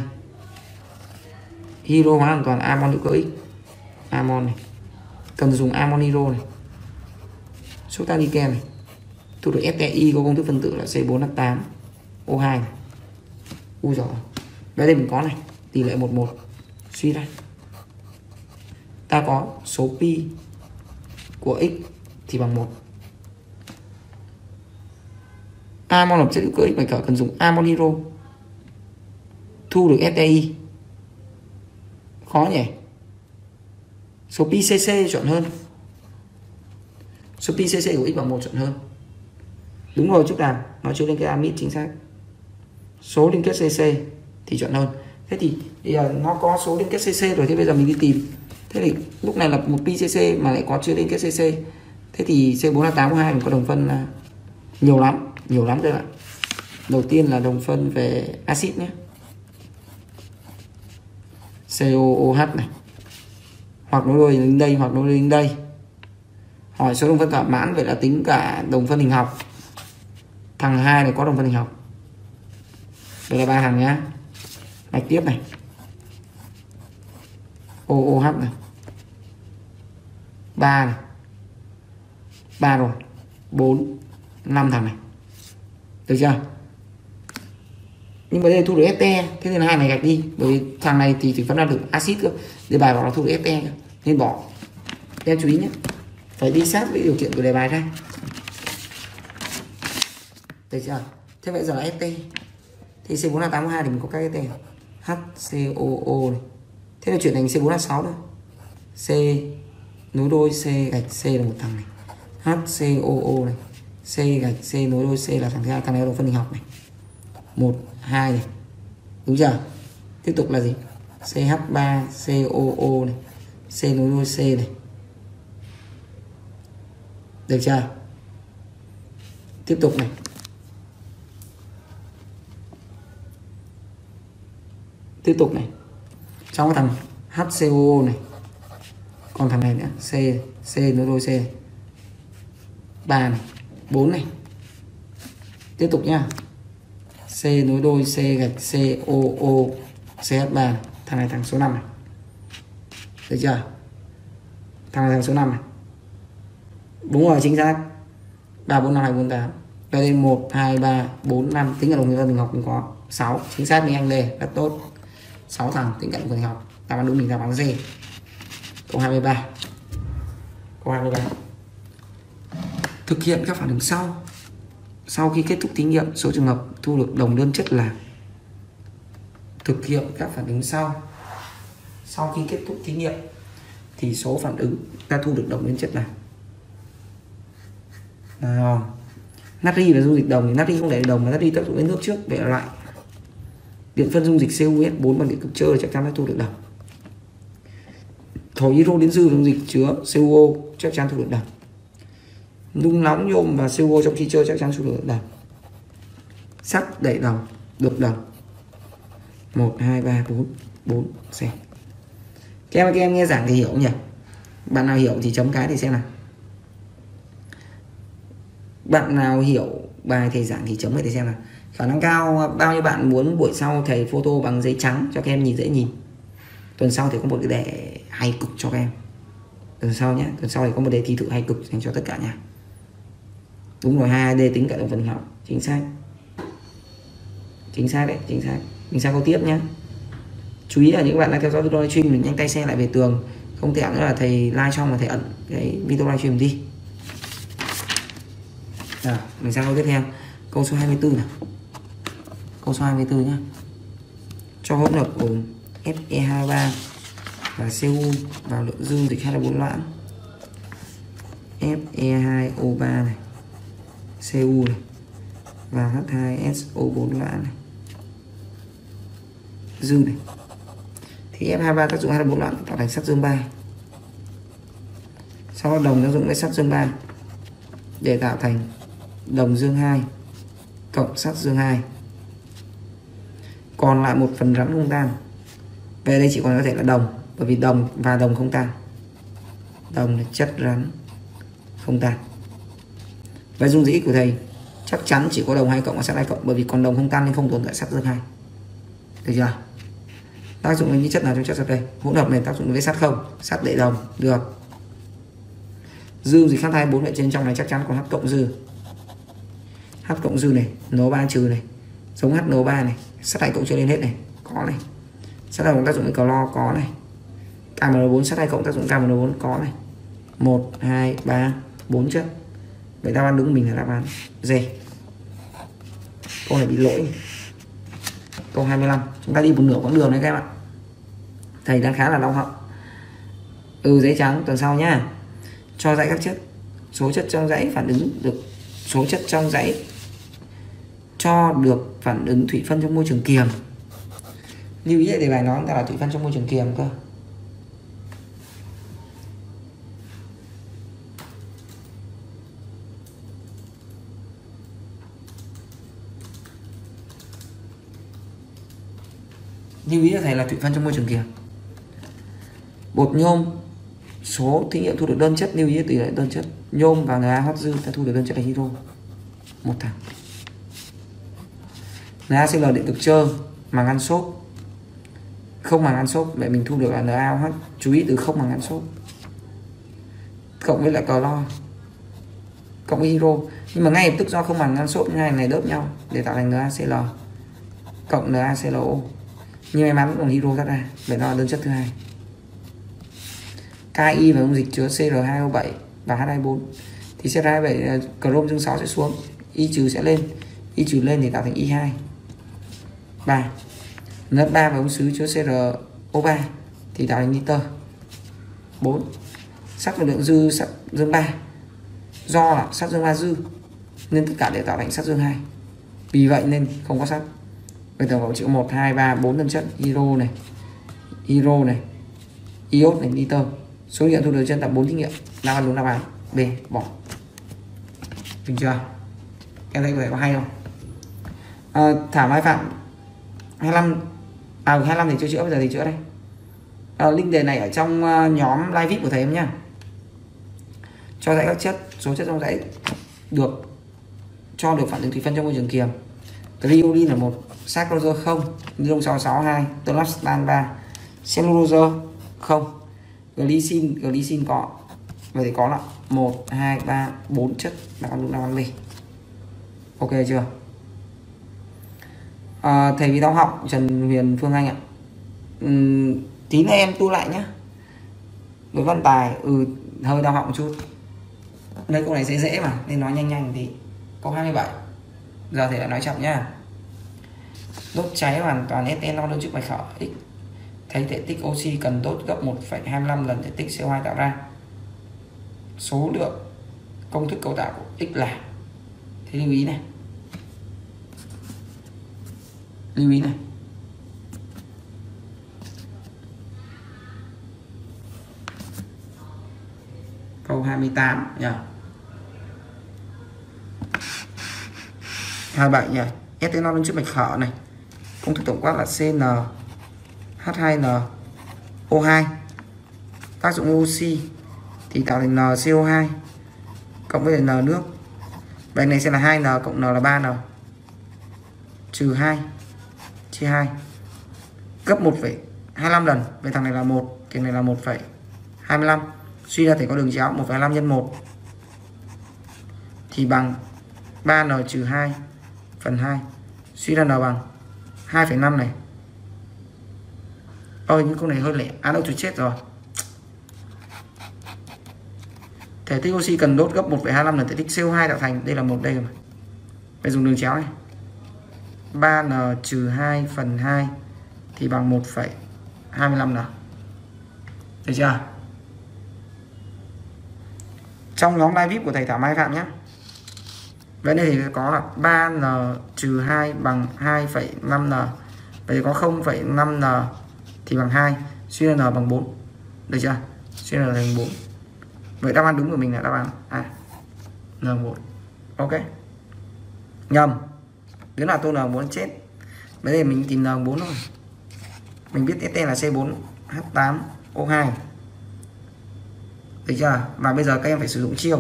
Hydro hóa hoàn toàn amon hữu cơ X. Amon này. Cần dùng amon hydro này. Sotaniken này. Thu được ét tê i có công thức phân tử là C bốn H tám O hai này. Ui giời. Đây mình có này, tỷ lệ một một. Suy ra. Ta có số pi của x thì bằng một. Amon hợp chất hữu cơ X phải cần dùng amon hydro. Thu được ét tê i. Khó nhỉ? Số pi cc chuẩn hơn. Số pi cc của X bằng một chuẩn hơn. Đúng rồi Trúc Đàm, nó chưa liên kết amid chính xác. Số liên kết cc thì chuẩn hơn. Thế thì, thì uh, nó có số liên kết cc rồi, thế bây giờ mình đi tìm. Thế thì lúc này là một pi cc mà lại có chưa liên kết cc. Thế thì C bốn H tám O hai mình có đồng phân là nhiều lắm, nhiều lắm các bạn. Đầu tiên là đồng phân về axit nhé. COOH này. Hoặc nối đuôi đến đây, hoặc nối đuôi đến đây. Hỏi số đồng phân thỏa mãn, vậy là tính cả đồng phân hình học. Thằng hai này có đồng phân hình học. Đây là ba thằng nhá. Mạch tiếp này. OOH này. ba này. ba rồi. bốn, năm thằng này. Được chưa? Nhưng mà đây thu được ét tê, thế nên hai này gạch đi, bởi vì thằng này thì chỉ phân ra được axit cơ. Đề bài bảo nó thu được ét tê nên bỏ. Em chú ý nhé. Phải đi sát với điều kiện của đề bài ra. Được chưa? Thế vậy giờ là ét tê. Thì C bốn H tám O hai thì mình có các ét tê. HCOO này. Thế là chuyển thành C bốn H sáu thôi. C nối đôi C gạch C là một thằng này. HCOO này. C gạch C nối đôi C là thằng thứ hai, thằng này là phân hình học này. một, hai này. Đúng chưa? Tiếp tục là gì? C H ba COO này. C nối đôi C này. Được chưa? Tiếp tục này. Tiếp tục này. Trong cái thằng HCOO này. Còn thằng này nữa, C C nối đôi C này. ba này, bốn này. Tiếp tục nhá. C nối đôi C gạch COO C H ba này. Thằng này thằng số năm này. Được chưa? Thằng này thằng số năm này. Đúng rồi, chính xác. ba, bốn, năm, hai, bốn, tám. Đây lên một, hai, ba, bốn, năm. Tính cả đồng nghiệp mình học mình có sáu. Chính xác với anh Lê, rất tốt. sáu thằng tính cả đồng nghiệp học. Đáp án đúng mình đáp án D. Câu hai mươi ba. Câu hai mươi ba. Thực hiện các phản ứng sau. Sau khi kết thúc thí nghiệm, số trường hợp thu được đồng đơn chất là. Thực hiện các phản ứng sau. Sau khi kết thúc thí nghiệm thì số phản ứng ta thu được đồng đơn chất là. Nào, natri là dung dịch đồng thì natri không để đồng mà natri tác dụng với nước trước để lại. Điện phân dung dịch xê u ét bốn bằng điện cực trơ chắc chắn đã thu được đồng. Thổi hydro đến dư dung dịch chứa xê u ô chắc chắn thu được đồng. Nung nóng nhôm và xê u ô trong khi chơi chắc chắn thu được đồng. Sắt đẩy đồng được đồng. một, hai, ba, bốn, bốn, C. Các em, các em nghe giảng thì hiểu nhỉ? Bạn nào hiểu thì chấm cái để xem nào. Bạn nào hiểu bài thầy giảng thì chấm vậy để xem nào. Khả năng cao bao nhiêu bạn muốn buổi sau thầy photo bằng giấy trắng cho các em nhìn dễ nhìn. Tuần sau thì có một cái đề hay cực cho các em. Tuần sau nhé, tuần sau thì có một đề thi thử hay cực dành cho tất cả nhà. Đúng rồi, hai D tính cả đồng phần học. Chính xác. Chính xác đấy, chính xác. Mình sang câu tiếp nhé. Chú ý là những bạn đang theo dõi video livestream mình nhanh tay xe lại về tường. Không thể nữa là thầy live trong mà thầy ẩn cái video livestream đi. À, mình sang câu tiếp theo. Câu số hai mươi tư nào. Câu số hai mươi tư nhé. Cho hỗn hợp gồm F E hai ba và xê u vào lượng dương dịch H hai bốn loãng. F E hai O ba này, xê u này và H hai S O bốn loãng này. Dư này. Thì F hai ba tác dụng H hai bốn loãng tạo thành sắt dương ba. Sau đó đồng tác dụng với sắt dương ba để tạo thành đồng dương hai cộng sắt dương hai. Còn lại một phần rắn không tan. Về đây chỉ còn có thể là đồng, bởi vì đồng và đồng không tan. Đồng là chất rắn không tan. Về dung dịch của thầy chắc chắn chỉ có đồng hai cộng và sắt hai cộng, bởi vì còn đồng không tan nên không tồn tại sắt dương hai. Được chưa? Tác dụng với những chất nào trong chất sau đây? Hỗn hợp này tác dụng với sắt không, sắt để đồng được. Dư dịch H hai bốn ở trên trong này chắc chắn còn H cộng dư. H cộng dư này, N O ba trừ này, giống H N O ba này, sắt hai cộng chưa lên hết này, có này. Sắt hai cộng tác dụng với clo có này. K M N bốn sắt hai cộng tác dụng K M N bốn có này. một, hai, ba, bốn chất. Vậy đáp án đúng mình là đáp án D. Câu này bị lỗi. Câu hai mươi lăm. Chúng ta đi một nửa quãng đường đấy các em ạ. Thầy đang khá là đau họng. Ừ, giấy trắng tuần sau nhá. Cho dãy các chất. Số chất trong dãy phản ứng được số chất trong dãy cho được phản ứng thủy phân trong môi trường kiềm. Lưu ý để bài nói là thủy phân trong môi trường kiềm cơ. Lưu ý cho thầy là thủy phân trong môi trường kiềm. Bột nhôm, số thí nghiệm thu được đơn chất, lưu ý tỷ lệ đơn chất. Nhôm và NaOH dư ta thu được đơn chất là hydro. Một thằng. NaCl điện cực trơ, màng ăn xốp. Không màng ăn xốp, vậy mình thu được là NaOH. Chú ý từ không màng ăn xốp. Cộng với lại clo. Cộng với hydro. Nhưng mà ngay lập tức do không màng ăn xốp hai này đớp nhau để tạo thành NaCl cộng NaClO. Nhưng may mắn còn hydro thoát ra, vậy đó là đơn chất thứ hai. Ki và dung dịch chứa C R hai O bảy và H hai bốn thì C R hai O bảy chrome dương sáu sẽ xuống, Y trừ sẽ lên, Y trừ lên thì tạo thành Y hai. ba. N H ba và ống sứ chứa C R O ba thì tạo thành nitơ. bốn. Sắt và lượng dư sắt dương ba. Do là sắt dương ba dư nên tất cả đều tạo thành sắt dương hai. Vì vậy nên không có sắt. Vậy tổng cộng chịu một, hai, ba, bốn đơn chất hydro này, hydro này, iốt này, nitơ. Số nghiệm thu được trên tập bốn thí nghiệm. Đáp án đúng đáp án B, bỏ. Được chưa? Em thấy có hay không? À, Thảo Mai Phạm hai mươi lăm à hai mươi lăm thì chưa chữa, bây giờ thì chữa đây. À, link đề này ở trong uh, nhóm live vê i pê của thầy em nhá. Cho dãy các chất, số chất trong dãy được cho được phản ứng thủy phân trong môi trường kiềm. Triolin là một, saccharose không, nilon sáu sáu hai, tolapstan ba, cellulose không, glycine glycine có. Vậy thì có là một, hai, ba, bốn chất. Đáp án đúng đáp án B. Ok chưa? À, thầy vì đau họng Trần Huyền Phương Anh ạ. Uhm, tí nữa em tu lại nhá. Với Văn Tài ừ hơi đau họng chút. Đây câu này dễ dễ mà nên nói nhanh nhanh thì câu hai mươi bảy. Giờ thì lại nói chậm nhá. Đốt cháy hoàn toàn ethanol đơn chức bạch khởi x. Thấy thể tích oxy cần đốt gấp một phẩy hai mươi lăm lần thể tích xê o hai tạo ra. Số lượng công thức cấu tạo của x là. Thế lưu ý này. Lưu ý này. Câu hai mươi tám nhỉ. hai mươi bảy nhỉ. Ethanol đơn chức bạch khởi này. Công thức tổng quát là xê en hát hai en o hai. Tác dụng oxy thì tạo thành en xê o hai cộng với n nước. Vậy này sẽ là hai en cộng n là ba en trừ hai chia hai gấp một phẩy hai mươi lăm lần. Vậy thằng này là một, cái này là một phẩy hai mươi lăm. Suy ra thể có đường chéo một phẩy hai mươi lăm nhân một thì bằng ba en trừ hai phần hai. Suy ra n bằng hai phẩy năm này. Ôi những câu này hơi lẻ. À đâu tôi chết rồi. Thể tích oxy cần đốt gấp một phẩy hai mươi lăm lần thể tích xê o hai tạo thành. Đây là một đây mà. Phải dùng đường chéo này. ba en trừ hai phần hai thì bằng một phẩy hai mươi lăm n. Được chưa? Trong nhóm live vê i pê của thầy Thảo Mai Phạm nhé. Vậy đây thì có là ba en trừ hai bằng hai phẩy năm n. Vậy thì có không phẩy năm n thì bằng hai. Suy ra n bằng bốn. Được chưa? Suy ra n thành bốn. Vậy đáp án đúng của mình là đáp án A. en một. Ok. Nhầm. Đứa nào tô en bốn chết. Bây giờ mình tìm en bốn thôi. Mình biết ét tê là xê bốn hát tám o hai. Được chưa? Và bây giờ các em phải sử dụng chiêu.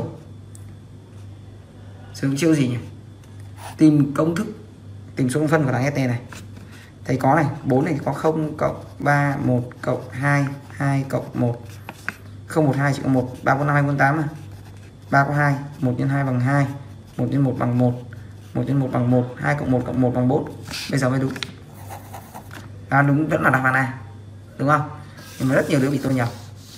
Sử dụng chiêu gì nhỉ? Tìm công thức, tìm số phân của thằng ét tê này. Thầy có này, bốn này có không cộng ba, một cộng hai, hai cộng một. không, một, hai chỉ có một, ba, bốn, năm, hai, bốn, tám mà. ba có hai, một nhân hai bằng hai, một nhân một bằng một, một nhân một bằng một, hai cộng một cộng một bằng bốn. Bây giờ mới đúng. À, đúng vẫn là đáp án A. Đúng không? Nhưng mà rất nhiều đứa bị tôi nhầm.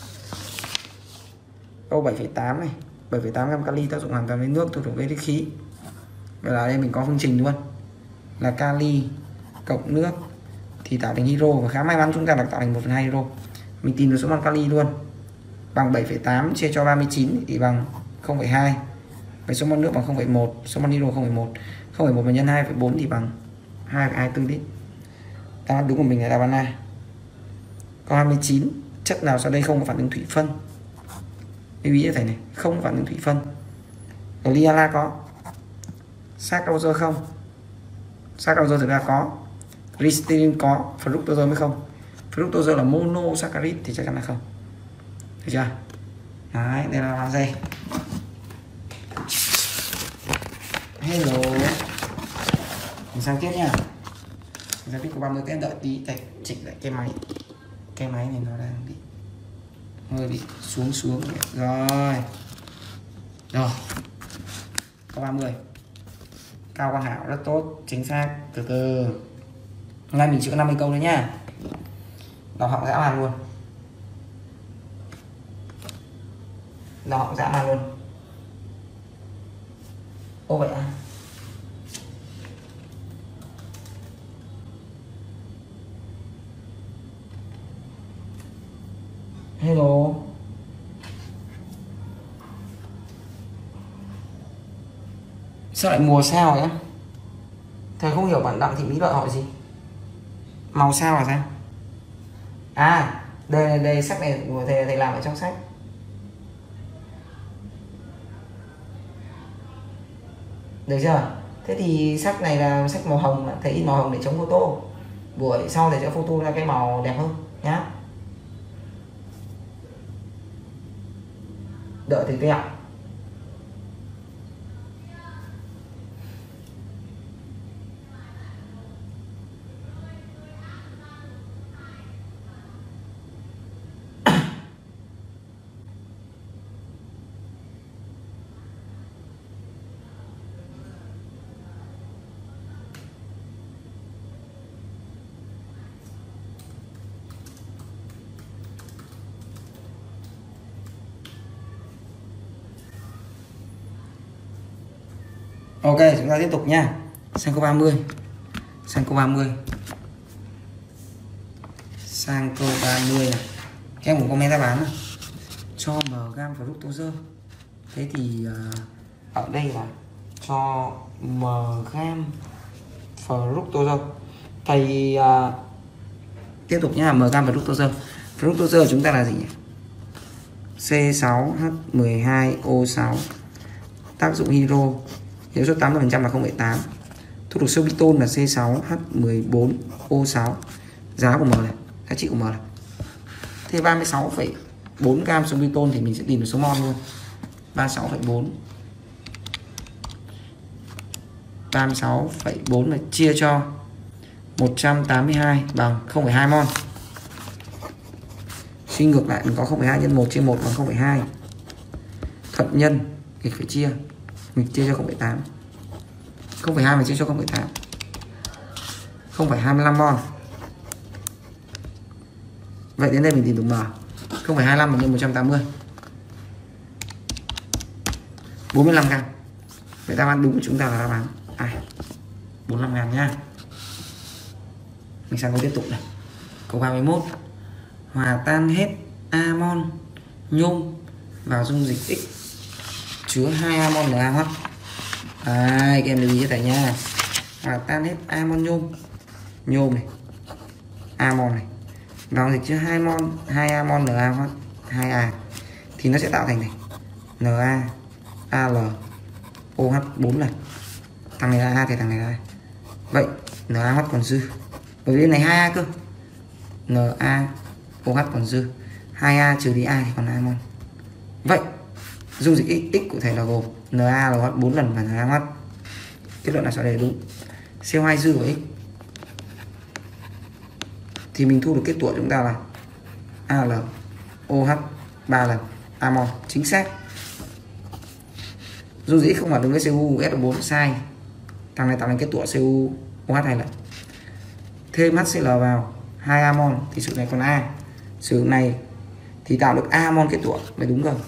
Câu bảy phẩy tám này, bảy phẩy tám gam kali tác dụng hoàn toàn với nước thuộc thuộc với khí. Vậy là đây mình có phương trình luôn. Là kali cộng nước thì tạo thành hydro, và khá may mắn chúng ta là tạo thành một phần hai hydro. Mình tìm được số mol kali luôn. Bằng bảy phẩy tám chia cho ba mươi chín thì bằng không phẩy hai. Vậy số mol nước bằng không phẩy một, số mol hydro không phẩy một. không phẩy một mà nhân hai phẩy bốn thì bằng hai phẩy hai mươi tư lít. Đáp án đúng của mình là đáp án A. Câu hai mươi chín, chất nào sau đây không có phản ứng thủy phân? Lưu ý cho thầy này, không có phản ứng thủy phân. Glyala có, saccharose không? Saccharose thực ra có, glycerin có, fructose mới không. Fructose là monosaccharide thì chắc chắn là không. Được chưa? Đấy, đây là đáp án D. Hello. Mình sang tiếp nha. Mình sang tiếp của ba mươi, các em đợi tí để chỉnh lại cái máy. Cái máy này nó đang bị hơi bị xuống xuống rồi. Rồi. Câu ba mươi. Cao Quang Hảo rất tốt, chính xác, từ từ. Hôm nay mình chữa năm mươi câu đấy nhá. Đào họng dã man luôn. Đào họng dã man luôn. Ô vậy à? Hello. Sao lại mùa sao nhá? Thầy không hiểu bạn Đặng Thị Mỹ Lợi hỏi gì. Màu sao là sao? À, đây đây sách này của thầy thầy làm ở trong sách. Được chưa? Thế thì sách này là sách màu hồng, thầy in màu hồng để chống photo. Buổi sau thầy sẽ photo ra cái màu đẹp hơn nhá. Đợi thầy tẹo. Ok, chúng ta tiếp tục nha. Sang câu ba mươi. Sang câu ba mươi. Sang câu ba mươi này. Các em cũng comment đáp án này. Cho m gam fructose. Thế thì uh, ở đây là cho m gam fructose. Thầy uh, tiếp tục nhá, m gam fructose. Fructose của chúng ta là gì nhỉ? C sáu H mười hai O sáu. Tác dụng hydro hiệu suất tám mươi phần trăm là không phẩy tám. Thuốc được sorbitol là C sáu H mười bốn O sáu. Giá của M này, giá trị của M này. Thế ba mươi sáu phẩy bốn gam sorbitol thì mình sẽ tìm được số mol luôn. ba mươi sáu phẩy bốn ba mươi sáu phẩy bốn là chia cho một trăm tám mươi hai bằng không phẩy hai mol. Suy ngược lại mình có không phẩy hai nhân một chia một bằng không phẩy hai. Thuận nhân thì phải chia. Mình chia cho không phẩy tám. không phẩy hai mình chia cho không phẩy tám. không phẩy hai mươi lăm mol. Vậy đến đây mình tìm được M. không phẩy hai mươi lăm bằng nhân một trăm tám mươi. bốn mươi lăm gam. Vậy đáp án đúng của chúng ta là đáp án A. bốn mươi lăm gam nha. Mình sang câu tiếp tục này. Câu ba mươi mốt. Hòa tan hết amol nhôm vào dung dịch X chứa hai amol NaOH. Đây, các em lưu ý cho thầy nha. Hòa tan hết amol nhôm, nhôm này, amol này vào dịch chứa hai mol, hai amol NaOH, hai A thì nó sẽ tạo thành này Na Al OH bốn này. Thằng này là A thì thằng này là A. Vậy NaOH còn dư. Bởi vì này hai A cơ. NaOH còn dư. hai A trừ đi A thì còn hai mol. Vậy dung dịch X, X của thầy là gồm NaOH bốn lần và NaOH. Kết luận là sau đây là đúng. C O hai dư của X thì mình thu được kết tủa chúng ta là AlOH ba lần amol. Chính xác. Dung dịch X không phản ứng với C U S O bốn sai. Thằng này tạo thành kết tủa C U O H hai lần. Thêm HCl vào hai amol thì sự này còn A. Sự này thì tạo được amol kết tủa mới đúng rồi.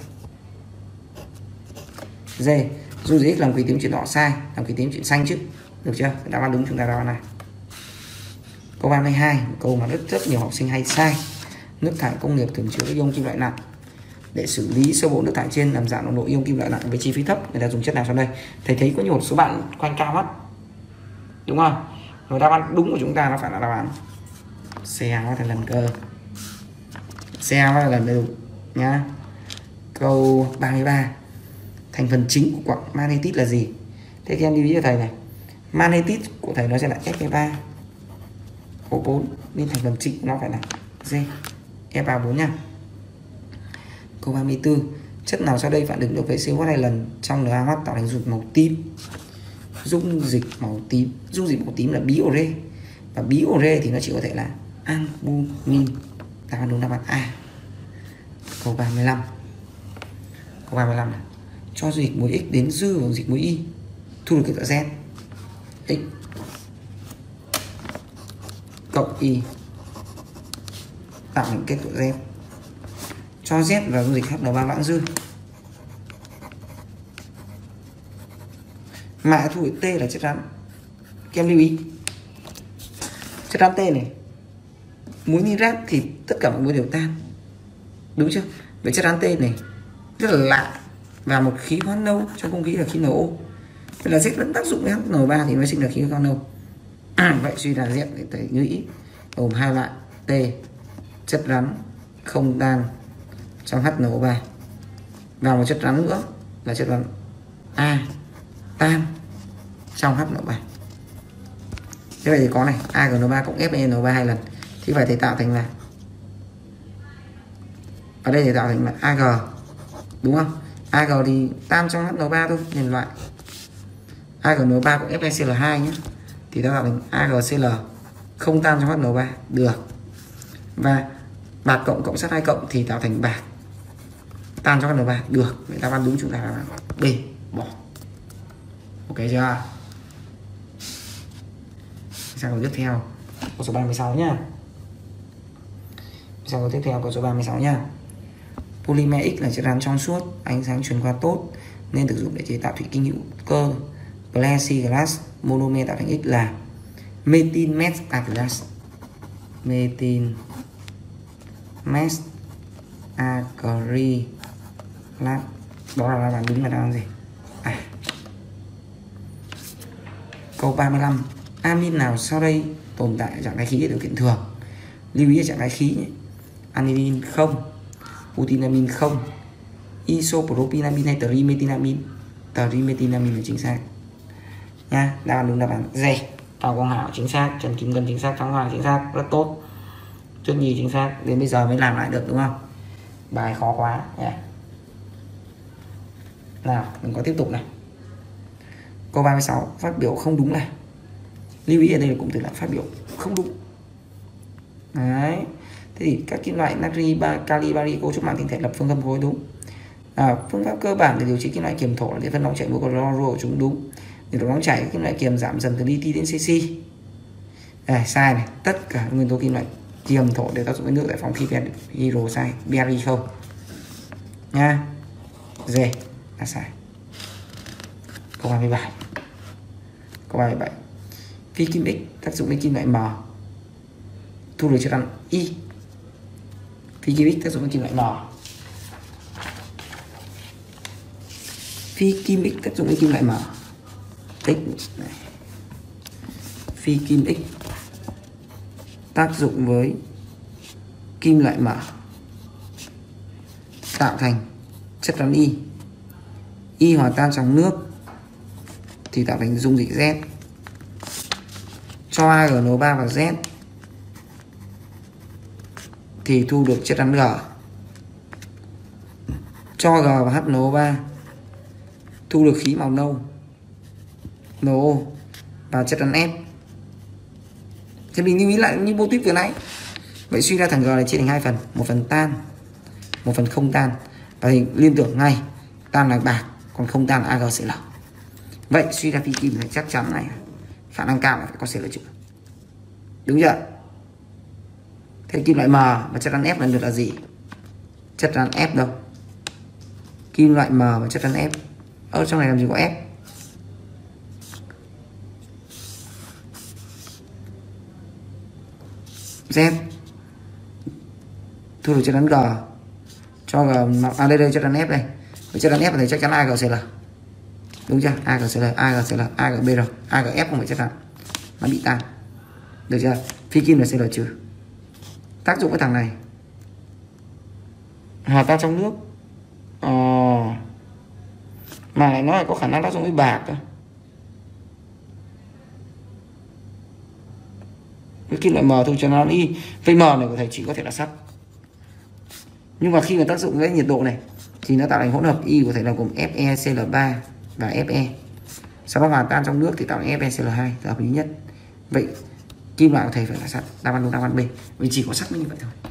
D. Dung dịch X làm kỳ tím chuyển đỏ sai, làm kỳ tím chuyển xanh chứ. Được chưa? Đáp án đúng chúng ta đáp án này. Câu ba mươi hai, câu mà rất rất nhiều học sinh hay sai. Nước thải công nghiệp thường chứa ion kim loại nặng. Để xử lý sơ bộ nước thải trên làm giảm nồng độ ion kim loại nặng với chi phí thấp, người ta dùng chất nào sau đây? Thầy thấy có nhiều số bạn khoanh cao mắt. Đúng không? Rồi đáp án đúng của chúng ta nó phải là đáp án C A thành lần cơ. C A là lần đều nhá. Câu ba mươi ba. Thành phần chính của quặng magnetit là gì? Thế các em lưu ý cho thầy này. Magnetit của thầy nó sẽ là F ba O bốn nên thành phần chính nó phải là G F ba bốn nha. Câu ba mươi tư. Chất nào sau đây phản ứng được với C O H hai lần trong NaOH tạo thành dung dịch màu tím? Dung dịch màu tím, dung dịch màu tím là biore. Và biore thì nó chỉ có thể là albumin. Đáp án đúng đáp án A. Câu ba mươi lăm. Câu ba mươi lăm này. Cho dịch muối X đến dư vào dịch muối Y, thu được kết quả Z. X cộng Y tạo thành kết quả Z. Cho Z vào dung dịch H N ba loãng dư, mà thu được T là chất rắn. Các em lưu ý chất rắn T này, muối nitrat thì tất cả mọi muối đều tan, đúng chưa? Vậy chất rắn T này rất là lạ và một khí hóa nâu trong không khí là khí N O. Vậy là Z vẫn tác dụng với H N ba thì nó sinh ra khí hóa nâu. À, vậy suy ra Z để thầy lưu ý gồm hai loại T, chất rắn không tan trong H N O ba và một chất rắn nữa là chất rắn A tan trong H N O ba. Thế vậy thì có này A G N ba cộng F N O ba hai lần thì phải thầy tạo thành là ở đây thì tạo thành là A G, đúng không? A G thì tan trong H N O ba thôi, nhân loại A G N O ba cộng F C L hai nhé, thì ta tạo thành A G C L không tan trong H N O ba được. Và bạc cộng cộng sắt hai cộng thì tạo thành bạc tan trong H N O ba được. Vậy đáp án đúng chúng ta là B, bỏ. Ok chưa? Sang câu tiếp theo, câu số ba mươi sáu nhá. Sang câu tiếp theo, câu số ba mươi sáu nhá. Polymer X là chất rắn trong suốt, ánh sáng truyền qua tốt nên được dùng để chế tạo thủy tinh hữu cơ plexiglass monomer tạo thành X là metin mesh acrylass. Metin mesh acrylass. Đó là đáp án đúng là đáp án gì? À. Câu ba mươi lăm. Amin nào sau đây tồn tại ở trạng thái khí ở điều kiện thường? Lưu ý ở trạng thái khí nhé. Aniline không, butylamin không, isopropylamin hay trimethylamin. Trimethylamin là chính xác nha. Đáp án đúng đáp án D. Tào Quang Hảo chính xác, Trần Kim Ngân chính xác, Thắng Hoàng chính xác, rất tốt. Trước Nhi chính xác, đến bây giờ mới làm lại được đúng không? Bài khó quá nha. Nào, mình có tiếp tục này. Câu ba mươi sáu, phát biểu không đúng là. Lưu ý ở đây là cụm từ là phát biểu không đúng. Đấy. Thế thì các kim loại natri, kali, bari, cấu trúc mạng tinh thể lập phương âm khối đúng. À, phương pháp cơ bản để điều trị kim loại kiềm thổ là điện phân nóng chảy của chloro của chúng đúng. Nhiệt độ nóng chảy kim loại kiềm giảm dần từ li đến cc. À, sai này, tất cả nguyên tố kim loại kiềm thổ đều tác dụng với nước giải phóng khí hydro, sai, bari không nha. D là sai. Câu ba mươi bảy. Câu ba mươi bảy. Phi kim X tác dụng với kim loại M thu được chất rắn Y. Phi kim X tác dụng với kim loại M. Phi kim X tác dụng với kim loại M. X này. Phi kim X tác dụng với kim loại M tạo thành chất rắn Y. Y hòa tan trong nước thì tạo thành dung dịch Z. Cho a giê en o ba và Z thì thu được chất rắn G. Cho G và hát en o ba thu được khí màu nâu NO và chất rắn F. Thì mình lưu ý lại như mô típ vừa nãy. Vậy suy ra thằng G này chia thành hai phần, một phần tan, một phần không tan. Và thì liên tưởng ngay tan là bạc, còn không tan là a giê xê lờ. Vậy suy ra phi kim này chắc chắn này khả năng cao là phải có xê lờ trừ. Đúng chưa? Thế kim loại M và chất rắn F lần lượt là gì? Chất rắn F đâu? Kim loại M và chất rắn F. Ở trong này làm gì có F? Z thu được chất rắn G. Cho G, à đây đây chất rắn F đây. Với chất rắn F thì chắc chắn a giê xê lờ. Đúng chưa? a giê xê lờ, a giê xê lờ, a giê bê rờ, a giê ép không phải chất rắn. Nó bị tan. Được chưa? Phi kim là xê lờ trừ. Tác dụng với thằng này hòa tan trong nước. Ờ. Mà lại nói là có khả năng tác dụng với bạc cơ. Cái kim loại M thôi cho nó Y. Với M này của thầy chỉ có thể là sắt. Nhưng mà khi mà tác dụng với nhiệt độ này thì nó tạo thành hỗn hợp Y của thầy là gồm F e xê lờ ba và F e. Sau đó hòa tan trong nước thì tạo thành F e xê lờ hai, hợp lý nhất. Vậy kim loại của thầy phải là sắt. Đáp án đúng, đáp án B. Vì chỉ có sắt mới như vậy thôi.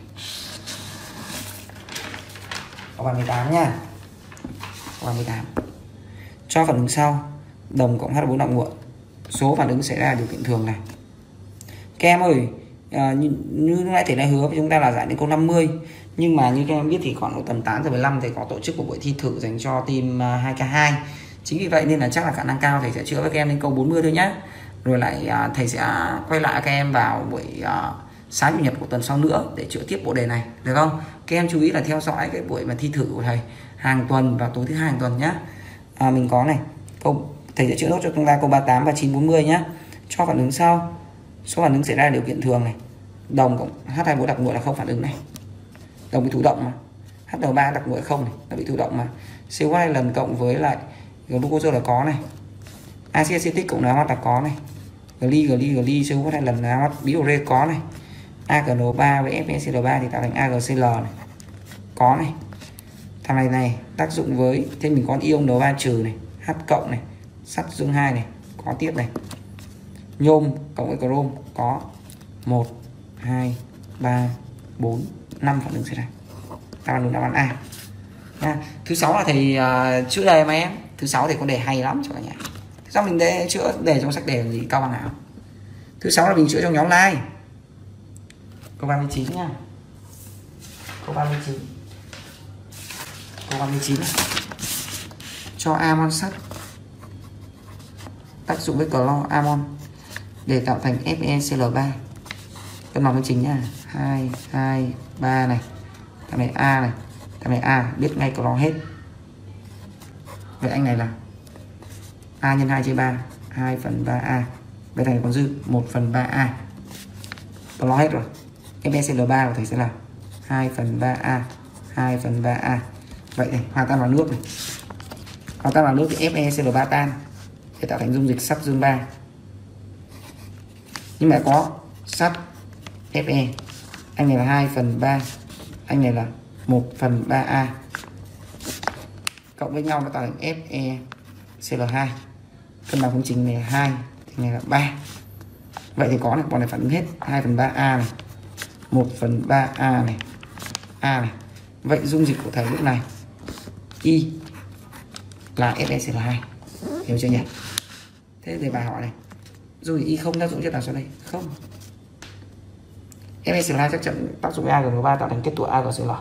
Câu ba mươi tám nha. Câu ba mươi tám. Cho phản ứng sau đồng cộng H bốn đọng nguội, số phản ứng xảy ra điều kiện thường này. Các em ơi, à, như, như lúc nãy thầy đã hứa với chúng ta là giải đến câu năm mươi. Nhưng mà như các em biết thì khoảng tầm tám giờ mười lăm thầy có tổ chức một buổi thi thử dành cho team hai k hai. Chính vì vậy nên là chắc là khả năng cao thầy sẽ chữa với các em đến câu bốn mươi thôi nhé. Rồi lại à, thầy sẽ quay lại các em vào buổi à, sáng chủ nhật của tuần sau nữa để chữa tiếp bộ đề này, được không? Các em chú ý là theo dõi cái buổi mà thi thử của thầy hàng tuần vào tối thứ hai hàng tuần nhé. À, mình có này, câu thầy sẽ chữa nốt cho chúng ta câu ba mươi tám và chín bốn mươi nhé. Cho phản ứng sau, số phản ứng xảy ra điều kiện thường này. Đồng cộng H hai bốn đặc nguội là không phản ứng này. Đồng bị thụ động mà. H N O ba đặc nguội không này, nó bị thụ động mà. xê o hai lần cộng với lại glucose là có này. Axit acetic cộng NaOH là có này. Gly gly gly xê o hai lần NaOH biore có này. a giê en o ba với F e xê lờ ba thì tạo thành a giê xê lờ này. Có này. Thằng này này tác dụng với thêm mình có ion N O ba trừ này, H cộng này, sắt dương hai này, có tiếp này. Nhôm cộng với chrome có một, hai, ba, bốn, năm phản ứng xảy ra. Đáp án đúng đáp án A. Nha. Thứ sáu là thầy uh, chữa đề mà em. Thứ sáu thì có đề hay lắm cho cả nhà. Thứ sáu mình để chữa đề trong sách đề là gì? Cao bằng nào? Thứ sáu là mình chữa trong nhóm like. Câu ba mươi chín nha. Câu ba mươi chín. Câu ba mươi chín. Cho A mol sắt tác dụng với clo amon để tạo thành ép e xê lờ ba. Cân bằng phương trình nhá. hai, hai, ba này. Thằng này A này. Thằng này A biết ngay clo hết. Vậy anh này là A nhân hai chia ba, hai phần ba A. Vậy thằng này còn dư một phần ba A. Clo hết rồi. ép e xê lờ ba của thầy sẽ là hai phần ba A, hai phần ba A. Vậy này, hòa tan vào nước này. Hòa tan vào nước thì ép e xê lờ ba tan để tạo thành dung dịch sắt dương ba. Nhưng mà có sắt Fe. Anh này là hai phần ba, anh này là một phần ba A. Cộng với nhau nó tạo thành ép e xê lờ hai. Cân bằng phương trình này là hai, thì này là ba. Vậy thì có này, bọn này phản ứng hết hai phần ba A này, một phần ba A này, A này. Vậy dung dịch của thầy lúc này Y là ép e xê lờ hai. Hiểu chưa nhỉ? Thế thì bài hỏi này, dung dịch Y không tác dụng chất nào sau đây? Không. ép e xê lờ hai chắc chắn tác dụng với a giê en ba tạo thành kết tủa a giê xê lờ.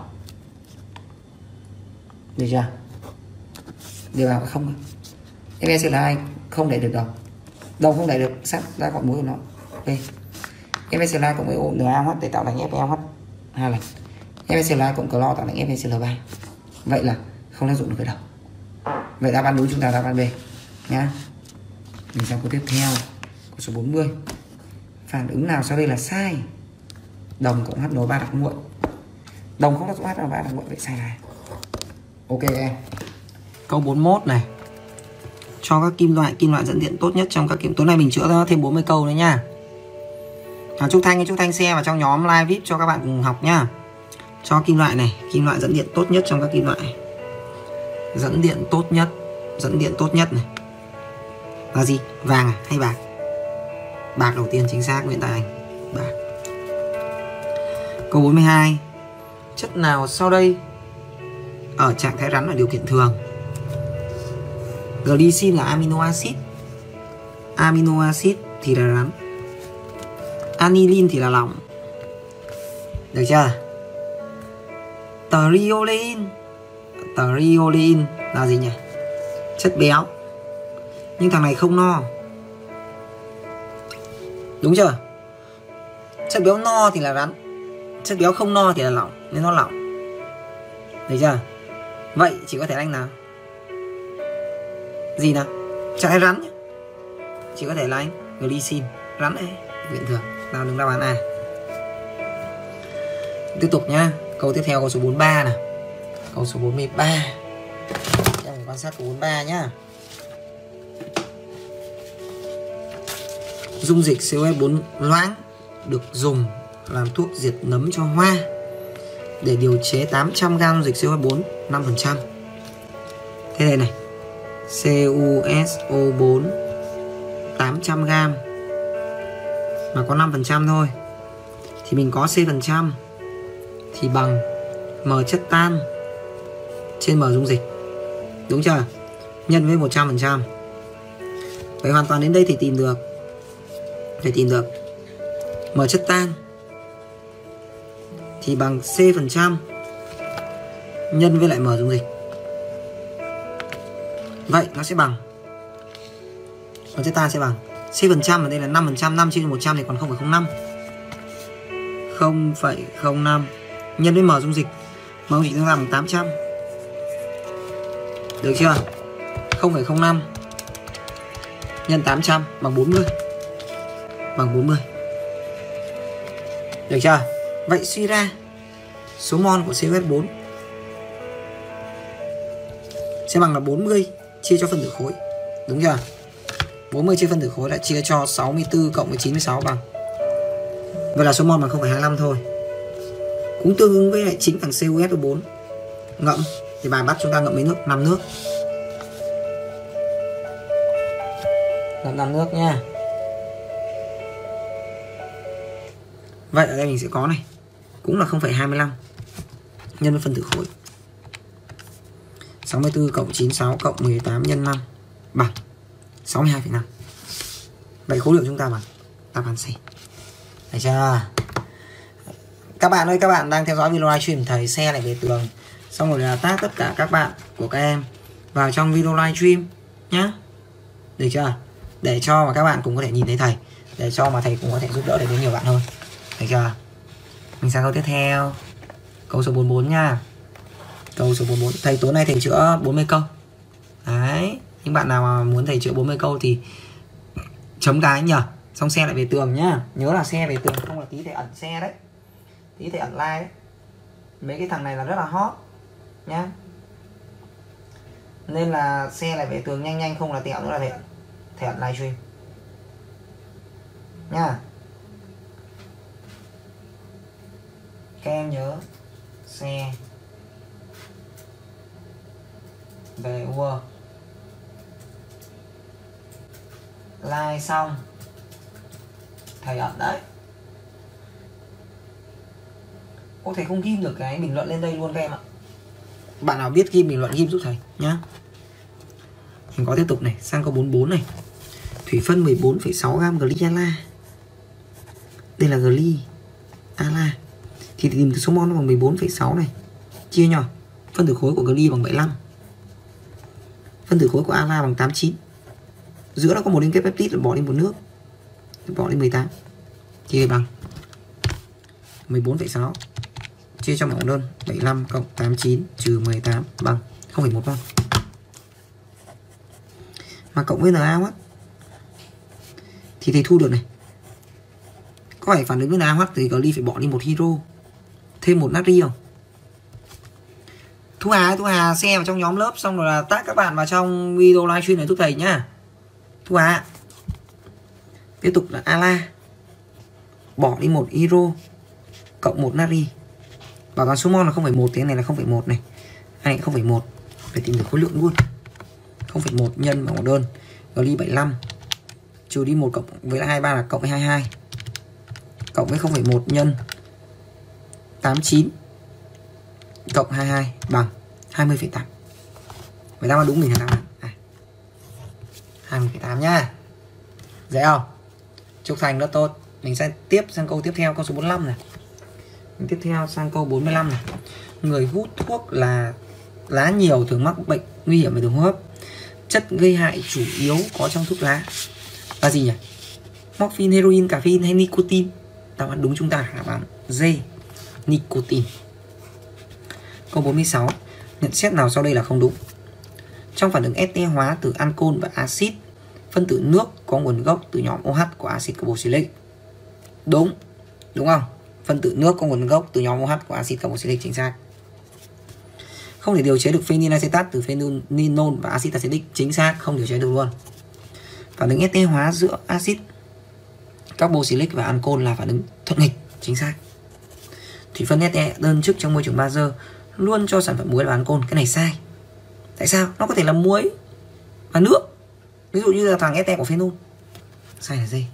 Được chưa? Điều nào không? ép e xê lờ hai không đẩy được đồng. Đồng không đẩy được sắt ra khỏi mối của nó. Ok. ép e xê lờ hai cộng với O NaOH để tạo thành ép e o hát hai lần. ép e xê lờ hai cộng clo tạo thành ép e xê lờ ba. Vậy là không tác dụng được cái đồng. Vậy đáp án đúng chúng ta đáp án B nhá. Mình sang câu tiếp theo, câu số bốn mươi. Phản ứng nào sau đây là sai? Đồng cộng hát en o ba đặc nguội. Đồng không tác dụng hát en o ba đặc nguội, vậy sai này. Ok em. Câu bốn mươi mốt này. Cho các kim loại, kim loại dẫn điện tốt nhất trong các kim. Tối nay mình chữa ra thêm bốn mươi câu nữa nha. À, Trúc Thanh, Trúc Thanh share vào trong nhóm live vê i pê cho các bạn cùng học nhá. Cho kim loại này, kim loại dẫn điện tốt nhất trong các kim loại. Dẫn điện tốt nhất, dẫn điện tốt nhất này. Là gì? Vàng à? Hay bạc? Bạc đầu tiên chính xác, Nguyễn Tài Anh. Bạc. Câu bốn mươi hai. Chất nào sau đây ở trạng thái rắn ở điều kiện thường? Glycine là amino acid. Amino acid thì là rắn. Aniline thì là lỏng. Được chưa? Triolin. Triolin là gì nhỉ? Chất béo. Nhưng thằng này không no. Đúng chưa? Chất béo no thì là rắn, chất béo không no thì là lỏng, nên nó lỏng. Được chưa? Vậy chỉ có thể anh nào? Gì nào? Trạng thái rắn nhé. Chỉ có thể là anh glycine, rắn này, điện thường. Nào đừng đáp án A. Tiếp tục nhá. Câu tiếp theo câu số bốn mươi ba nào. Câu số bốn mươi ba. Em quan sát câu bốn mươi ba nhá. Dung dịch xê o ét bốn loãng được dùng làm thuốc diệt nấm cho hoa. Để điều chế tám trăm gam dung dịch xê o ét bốn năm phần trăm. Thế này này, xê u ét o bốn tám trăm gam mà có năm phần trăm thôi, thì mình có C phần trăm thì bằng M chất tan trên M dung dịch. Đúng chưa? Nhân với một trăm phần trăm. Vậy hoàn toàn đến đây thì tìm được Để tìm được M chất tan thì bằng C phần trăm nhân với lại M dung dịch. Vậy nó sẽ bằng, M chất tan sẽ bằng C phần trăm ở đây là năm phần trăm, năm chia cho một trăm thì còn không phẩy không năm. không phẩy không năm nhân với M dung dịch. M dung dịch nó ra bằng tám trăm. Được chưa? không phẩy không năm nhân tám trăm bằng bốn mươi. Bằng bốn mươi. Được chưa? Vậy suy ra số mol của xê o ét bốn sẽ bằng là bốn mươi chia cho phân tử khối. Đúng chưa? bốn mươi chia phân tử khối lại chia cho sáu mươi tư cộng với chín mươi sáu bằng. Vậy là số mol bằng không phẩy hai mươi lăm thôi. Cũng tương ứng với lại chính thằng xê o ét bốn. Ngậm thì bài bắt chúng ta ngậm mấy nước? năm nước. Ngậm năm nước nha. Vậy ở đây mình sẽ có này, cũng là không phẩy hai mươi lăm nhân với phân tử khối. sáu mươi tư cộng chín mươi sáu cộng mười tám nhân năm bằng sáu mươi hai phẩy năm. Vậy khối lượng chúng ta bằng đáp án C. Được chưa? Các bạn ơi, các bạn đang theo dõi video livestream thầy xe lại về tường. Xong rồi là tag tất cả các bạn của các em vào trong video livestream nhá. Được chưa? để cho mà các bạn cũng có thể nhìn thấy thầy, để cho mà thầy cũng có thể giúp đỡ được đến nhiều bạn hơn. Được chưa? Mình sang câu tiếp theo. Câu số bốn mươi bốn nha. Câu số bốn mươi bốn. Thầy tối nay thầy chữa bốn mươi câu. Đấy. Những bạn nào mà muốn thầy chữa bốn mươi câu thì chấm cái nhờ. Xong xe lại về tường nhá. Nhớ là xe về tường, không là tí thầy ẩn xe đấy. Tí thầy ẩn like đấy. Mấy cái thằng này là rất là hot nhá. Nên là xe lại về tường nhanh nhanh, không là tẹo nữa là thầy, thầy ẩn livestream nha. Các em nhớ xe về Word like xong thầy ẩn đấy. Ô, thầy không ghim được cái bình luận lên đây luôn các em ạ. Bạn nào biết ghim bình luận ghim giúp thầy nhá. Mình có tiếp tục này, sang câu bốn mươi bốn này. Thủy phân mười bốn phẩy sáu gam glyala. Đây là glyala. Thì tìm số mol nó bằng mười bốn phẩy sáu này. Chia nhỏ. Phân tử khối của gly bằng bảy mươi lăm. Phân tử khối của ala bằng tám mươi chín. Giữa nó có một liên kết peptide là bỏ đi một nước. Bỏ đi mười tám. Chia bằng mười bốn phẩy sáu. Chia cho mẫu đơn bảy mươi lăm cộng tám mươi chín trừ mười tám bằng không phẩy một mol. Mà cộng với NaOH thì thầy thu được này. Có phải phản ứng với NaOH thì gly phải bỏ đi một hydro, thêm một natri không? Thu Hà, Thu Hà share vào trong nhóm lớp xong rồi là tag các bạn vào trong video livestream này giúp thầy nhá. Thu Hà. Tiếp tục là ala. Bỏ đi một hydro cộng một natri. Bảo toàn số mol là không phẩy một, thế này là không phẩy một này. Này không phẩy một. Phải tìm được khối lượng luôn. không phẩy một nhân bằng một đơn. Gly bảy mươi lăm trừ đi một cộng với hai mươi ba là cộng với hai mươi hai. Cộng với không phẩy một nhân tám mươi chín cộng hai mươi hai bằng hai mươi phẩy tám. Vậy ta đúng mình là nào? À, hai mươi phẩy tám nhá. Dễ không? Trục thành rất tốt. Mình sẽ tiếp sang câu tiếp theo, câu số bốn mươi lăm này. Mình tiếp theo sang câu bốn mươi lăm này. Người hút thuốc là lá nhiều thường mắc bệnh nguy hiểm về đường hô hấp. Chất gây hại chủ yếu có trong thuốc lá là gì nhỉ? Morphine, heroin, caffeine hay nicotine? Đáp án đúng chúng ta là đáp án D, nicotine. Câu bốn mươi sáu. Nhận xét nào sau đây là không đúng? Trong phản ứng ester hóa từ ancol và axit, phân tử nước có nguồn gốc từ nhóm OH của axit carboxylic. Đúng, đúng không? Phân tử nước có nguồn gốc từ nhóm OH của axit carboxylic, chính xác. Không thể điều chế được phenylacetat từ phenol và axit acetic, chính xác, không điều chế được luôn. Phản ứng ester hóa giữa axit carboxylic và ancol là phản ứng thuận nghịch, chính xác. Thủy phân ester đơn chức trong môi trường bazơ luôn cho sản phẩm muối là ancol, cái này sai. Tại sao? Nó có thể là muối và nước. Ví dụ như là thằng ester của phenol. Sai là gì?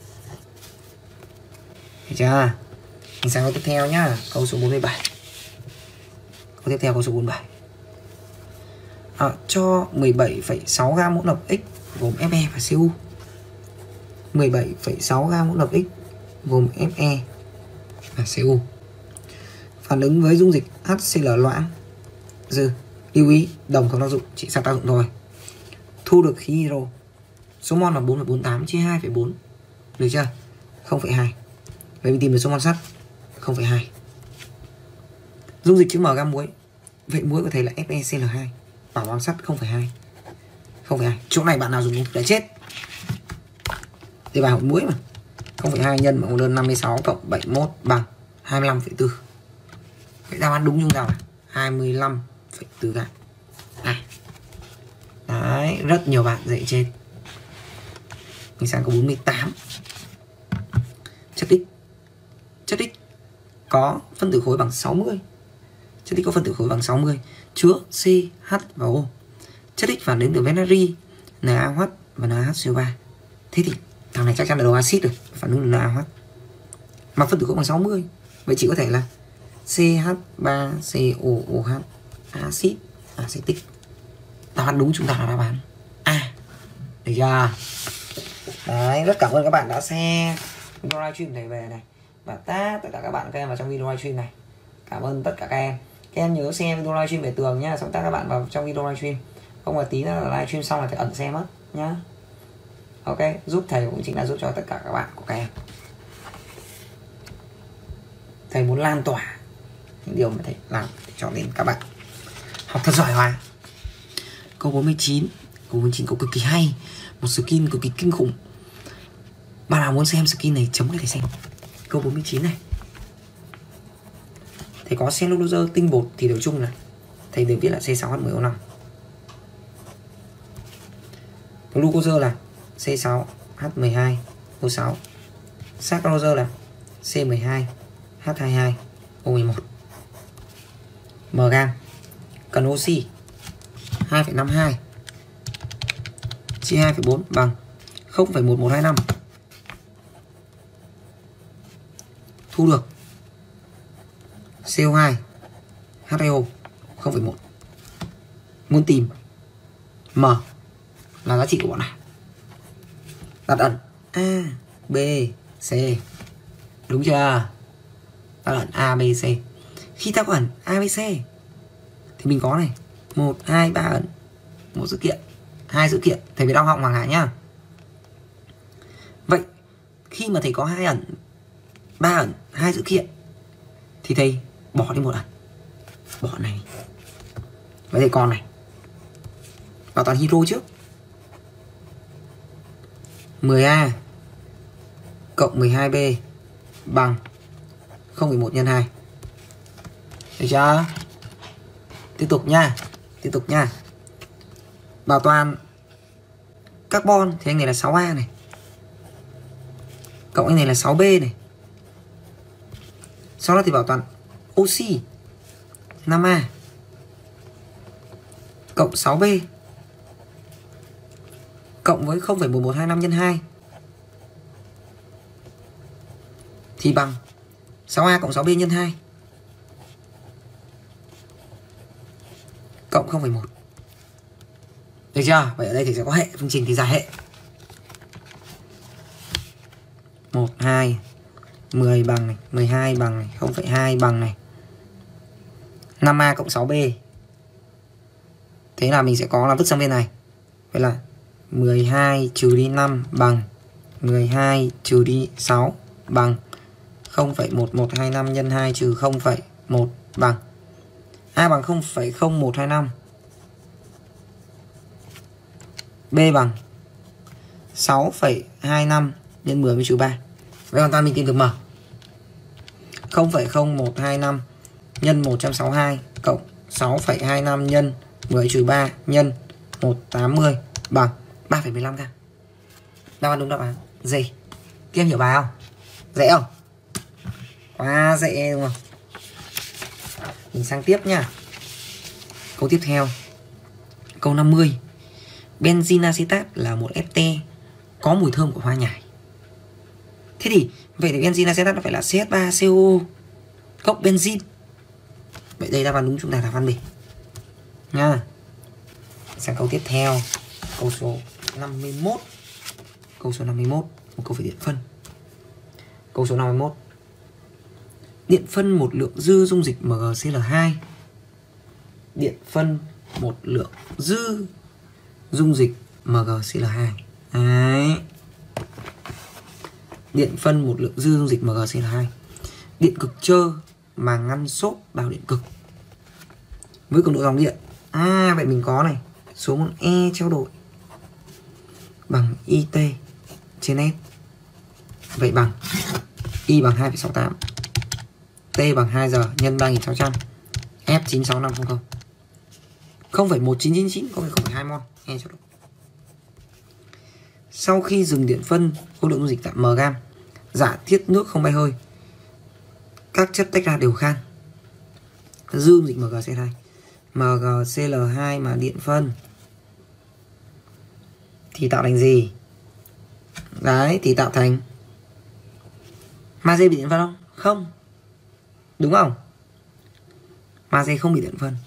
Hiểu chưa? Mình sang câu tiếp theo nhá, câu số bốn mươi bảy. Câu tiếp theo câu số bốn mươi bảy. À, cho mười bảy phẩy sáu gam hỗn hợp X gồm Fe và Cu. mười bảy phẩy sáu gam hỗn hợp X gồm Fe và Cu. Phản ứng với dung dịch HCl loãng. Dư. Lưu ý, đồng không tác dụng, chỉ sang tác dụng thôi. Thu được khí hydro. Số mol là bốn phẩy bốn tám chia hai phẩy bốn. Được chưa? không phẩy hai. Vậy mình tìm được số mol sắt không phẩy hai. Dung dịch chữ M gam muối. Vậy muối của thầy là FeCl hai. Bảo mol sắt không phẩy hai. không phẩy hai. Chỗ này bạn nào dùng đã chết. Thì bảo muối mà. không phẩy hai nhân bằng đơn năm mươi sáu cộng bảy mươi mốt bằng hai mươi lăm phẩy bốn. Vậy đáp án đúng chúng ta là hai mươi lăm phẩy bốn gam. À. Đấy, rất nhiều bạn dạy trên. Mình sang câu bốn mươi tám. Chất X. Chất X có phân tử khối bằng sáu mươi. Chất X có phân tử khối bằng sáu mươi, chứa C, H và O. Chất X phản ứng từ natri, NaOH và NaHCO ba. Thế thì thằng này chắc chắn là đồ axit rồi, phản ứng từ NaOH. Mà phân tử khối bằng sáu mươi, vậy chỉ có thể là C H ba C O O H, axit acetic. Đáp án đúng chúng ta là đáp án A. Được chưa? Đấy, rất cảm ơn các bạn đã share video livestream này về này và tag tất cả các bạn các em vào trong video livestream này. Cảm ơn tất cả các em. Các em nhớ share video livestream về tường nhá, xong tag các bạn vào trong video livestream. Không là tí nữa là livestream xong là phải ẩn xem mất nhá. Ok, giúp thầy cũng chính là giúp cho tất cả các bạn của các em. Thầy muốn lan tỏa những điều mà thầy làm cho đến các bạn học thật giỏi hóa. Câu bốn mươi chín. Câu bốn mươi chín câu cực kỳ hay, một skin cực kỳ kinh khủng. Bạn nào muốn xem skin này chấm cái thầy xem. Câu bốn mươi chín này, thầy có cellulose tinh bột thì đều chung là thầy đều viết là C sáu H mười O năm. Glucose là C sáu H mười hai O sáu. Saccharose là C mười hai H hai mươi hai O mười một. Mg cần oxy hai phẩy năm mươi hai chia hai phẩy bốn bằng không phẩy một một hai năm. Thu được C O hai H hai O không phẩy một. Muốn tìm M là giá trị của bọn này. Đặt ẩn A, B, C. Đúng chưa? Đặt ẩn A, B, C. Khi ta có ẩn A, B, C thì mình có này một, hai, ba ẩn. Một sự kiện, hai sự kiện. Thầy phải đau họng Hoàng Hải nhá. Vậy khi mà thầy có hai ẩn, ba ẩn, hai sự kiện thì thầy bỏ đi một ẩn. Bỏ này. Vậy thầy còn này. Bảo toàn hydro trước. mười A cộng mười hai B bằng không phẩy một nhân hai. Được chưa? Tiếp tục nha. Tiếp tục nha. Bảo toàn carbon thì anh này là sáu A này. Cộng anh này là sáu B này. Sau đó thì bảo toàn oxy năm A cộng sáu B cộng với không phẩy một một hai năm nhân hai thì bằng sáu A cộng sáu B nhân hai cộng không phẩy một. Được chưa? Vậy ở đây thì sẽ có hệ, phương trình thì giải hệ. một, hai, mười bằng này, mười hai bằng này, không phẩy hai bằng này. năm A cộng sáu B. Thế là mình sẽ có là vứt sang bên này. Vậy là mười hai trừ đi năm bằng mười hai trừ đi sáu bằng không phẩy một một hai năm nhân hai trừ không phẩy một bằng A bằng không phẩy không một hai năm. B bằng sáu phẩy hai năm nhân mười với trừ ba. Vậy hoàn toàn mình tìm được M. không phẩy không một hai năm nhân một trăm sáu mươi hai cộng sáu phẩy hai năm nhân mười trừ ba nhân một trăm tám mươi bằng ba phẩy mười lăm gam. Đáp án đúng đáp án gì? Các em hiểu bài không? Dễ không? Quá dễ đúng không? Mình sang tiếp nha. Câu tiếp theo. Câu năm mươi. Benzene acetat là một ester có mùi thơm của hoa nhài. Thế thì vậy thì benzene acetat nó phải là C H ba C O cộng benzene. Vậy đây đáp án đúng chúng ta là đáp án B nha. Sang câu tiếp theo. Câu số năm mươi mốt. Câu số năm mươi mốt, một câu về điện phân. Câu số năm mươi mốt. Điện phân một lượng dư dung dịch MgCl hai. Điện phân một lượng dư dung dịch MgCl hai. Đấy. Điện phân một lượng dư dung dịch MgCl hai. Điện cực trơ mà ngăn xốp bao điện cực. Với cường độ dòng điện. À vậy mình có này, số mol E trao đổi bằng I T trên S. Vậy bằng Y bằng hai phẩy sáu tám, T bằng hai giờ nhân ba nghìn sáu trăm, F chín sáu năm không không. không phẩy một chín chín chín có phải không phẩy hai mol E trao đổi. Sau khi dừng điện phân, khối lượng dung dịch tạm M gam, giả thiết nước không bay hơi, các chất tách ra đều khan. Dư dung dịch MgCl hai. MgCl hai mà điện phân thì tạo thành gì? Đấy, thì tạo thành magie bị điện phân không? Không. Đúng không? Magie không bị điện phân.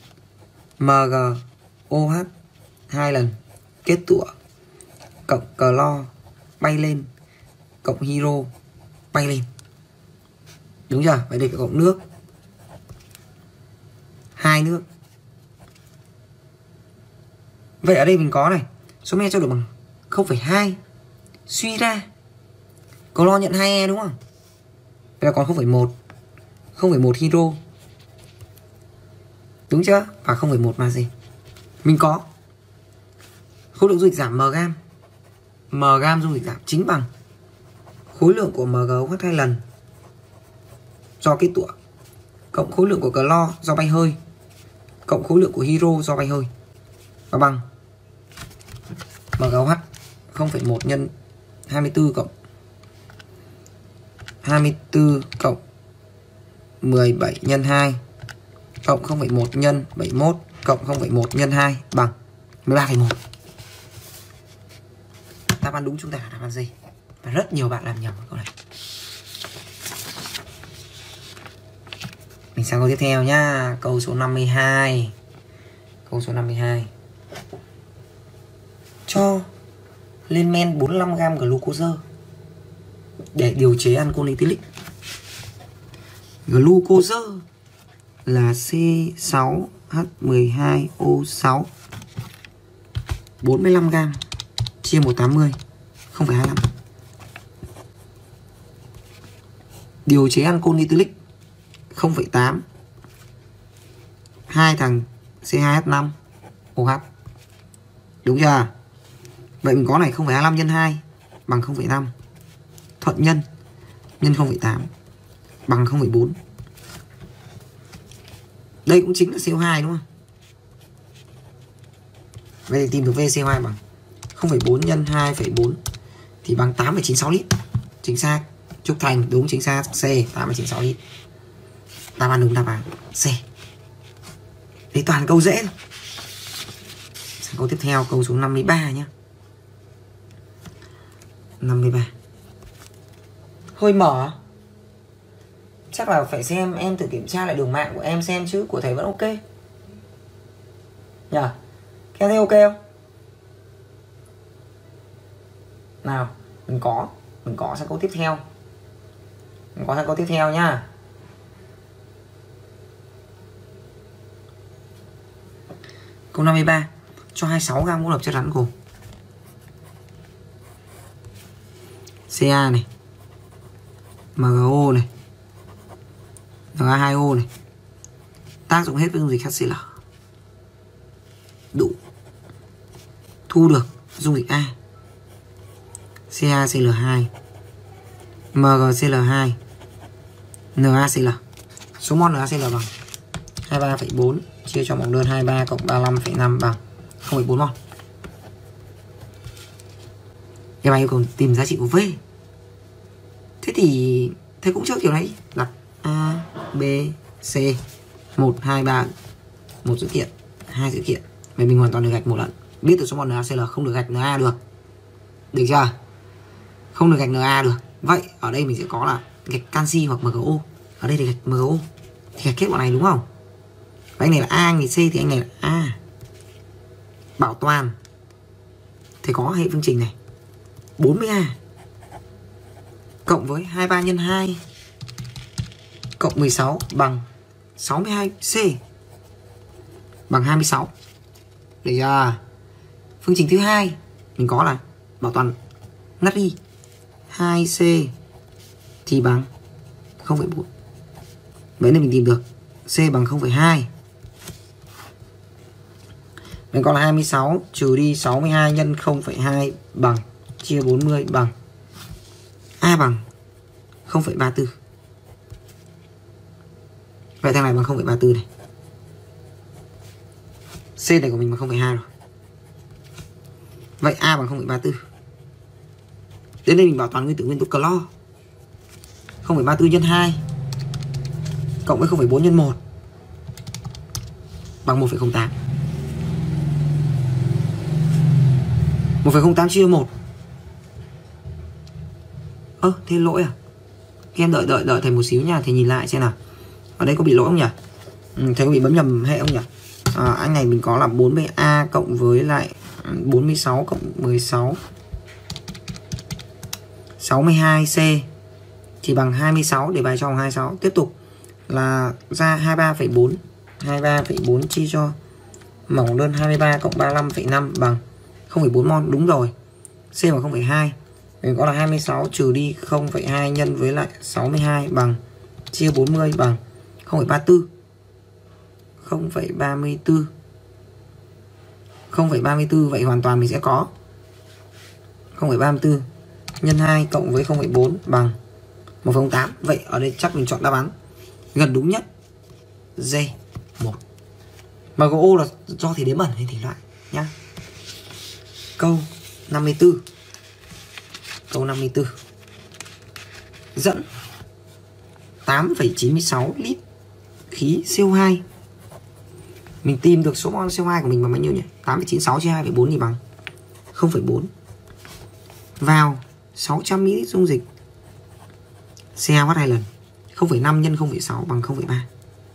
MgOH hai lần kết tủa cộng clo bay lên cộng hydro bay lên. Đúng chưa? Vậy đây phải cộng nước. Hai nước. Vậy ở đây mình có này, số me trao đổi bằng không phẩy hai Suy ra Clo nhận hai E đúng không? Vậy là còn không phẩy một. không phẩy một hydro. Đúng chưa? Và không phẩy một mà gì? Mình có khối lượng dung dịch giảm M gam. M gam dung dịch giảm chính bằng khối lượng của em giê ô hát hai lần do kết tủa cộng khối lượng của clo do bay hơi cộng khối lượng của hydro do bay hơi và bằng em giê ô hát không phẩy một nhân hai mươi tư cộng hai mươi tư cộng mười bảy nhân hai cộng không phẩy một nhân bảy mươi mốt cộng không phẩy một nhân hai bằng mười ba phẩy một. Đáp án đúng chúng ta là đáp án D. Và rất nhiều bạn làm nhầm câu này. Mình sang câu tiếp theo nhá. Câu số năm mươi hai. Câu số năm mươi hai. Cho lên men bốn mươi lăm gam glucose để điều chế ancol ethylic. Glucose là C sáu H mười hai O sáu bốn mươi lăm gam chia một trăm tám mươi không phẩy hai mươi lăm. Điều chế ancol ethylic không phẩy tám hai thằng C hai H năm O H. Đúng chưa? Vậy mình có này không phẩy hai mươi lăm nhân hai bằng không phẩy năm. Thuận nhân nhân không phẩy tám bằng không phẩy bốn. Đây cũng chính là C O hai đúng không? Vậy thì tìm được vê xê o hai bằng không phẩy bốn nhân hai phẩy bốn thì bằng tám phẩy chín sáu lít. Chính xác. Trúc Thành đúng chính xác. C tám phẩy chín sáu lít. Đáp án đúng đáp án C. Đấy toàn câu dễ thôi. Sang câu tiếp theo, câu số năm mươi ba nhé. năm mươi ba. Hơi mở. Chắc là phải xem em tự kiểm tra lại đường mạng của em xem chứ của thầy vẫn ok. Nhờ? Các em thấy ok không? Nào, mình có, mình có sang câu tiếp theo. Mình có sang câu tiếp theo nhá. Câu năm mươi ba. Cho hai mươi sáu gam hỗn hợp chất rắn gồm Ca này, em giê ô này, en a hai O này, tác dụng hết với dung dịch hát xê lờ. Đủ. Thu được dung dịch A, CaCl hai, MgCl hai, NaCl. Số mol NaCl bằng hai mươi ba phẩy bốn chia cho mẫu đơn hai mươi ba cộng ba mươi lăm phẩy năm bằng không phẩy bốn mol. Các bạn yêu cầu tìm giá trị của V. Thế thì thầy cũng trước kiểu này đặt A, B, C một, hai, ba, một dữ kiện, hai dữ kiện. Vậy mình hoàn toàn được gạch một lần. Biết được số mol NaCl không được gạch Na được. Được chưa? Không được gạch Na được. Vậy ở đây mình sẽ có là gạch canxi hoặc em giê ô. Ở đây thì gạch em giê ô. Thì gạch kết bọn này đúng không? Và anh này là A, anh này C thì anh này là A. Bảo toàn. Thì có hệ phương trình này. bốn mươi A cộng với hai mươi ba nhân hai cộng mười sáu bằng sáu mươi hai C bằng hai mươi sáu. Được chưa? Phương trình thứ hai mình có là bảo toàn natri hai C thì bằng không phẩy bốn. Vậy nên mình tìm được C bằng không phẩy hai. Mình có là hai mươi sáu trừ đi sáu mươi hai nhân không phẩy hai bằng chia bốn mươi bằng A bằng không phẩy ba mươi tư. Vậy thằng này bằng không phẩy ba mươi tư này. C này của mình bằng không phẩy hai rồi. Vậy A bằng không phẩy ba mươi tư. Đến đây mình bảo toàn nguyên tử nguyên tố clo. không phẩy ba mươi tư nhân hai cộng với không phẩy bốn nhân một bằng một phẩy không tám. một phẩy không tám chia một. Ơ, thế lỗi à? Các em đợi đợi đợi thầy một xíu nha, thầy nhìn lại xem nào. Ở đây có bị lỗi không nhỉ? Ừ, thầy có bị bấm nhầm hệ không nhỉ? À, anh này mình có là bốn mươi A cộng với lại bốn mươi sáu cộng mười sáu sáu mươi hai C thì bằng hai mươi sáu, để bài cho bằng hai mươi sáu. Tiếp tục là ra hai mươi ba phẩy bốn. hai mươi ba phẩy bốn chia cho mỏng đơn hai mươi ba cộng ba mươi lăm phẩy năm bằng không phẩy bốn mol. Đúng rồi. C bằng không phẩy hai. Mình có là hai mươi sáu trừ đi không phẩy hai nhân với lại sáu mươi hai bằng chia bốn mươi bằng không phẩy ba mươi tư. không phẩy ba mươi tư. không phẩy ba mươi tư, vậy hoàn toàn mình sẽ có không phẩy ba mươi tư nhân hai cộng với không phẩy bốn bằng một phẩy không tám. Vậy ở đây chắc mình chọn đáp án gần đúng nhất D một. Mà có ô là do thì đếm ẩn hay thể loại nhá. Câu năm mươi tư. Câu năm mươi tư. Dẫn tám phẩy chín mươi sáu lít khí xê o hai. Mình tìm được số mol xê o hai của mình bằng bao nhiêu nhỉ? tám phẩy chín mươi sáu chia hai phẩy bốn thì bằng không phẩy bốn. Vào sáu trăm mi li lít dung dịch xê a hai lần. không phẩy năm nhân không phẩy sáu bằng không phẩy ba.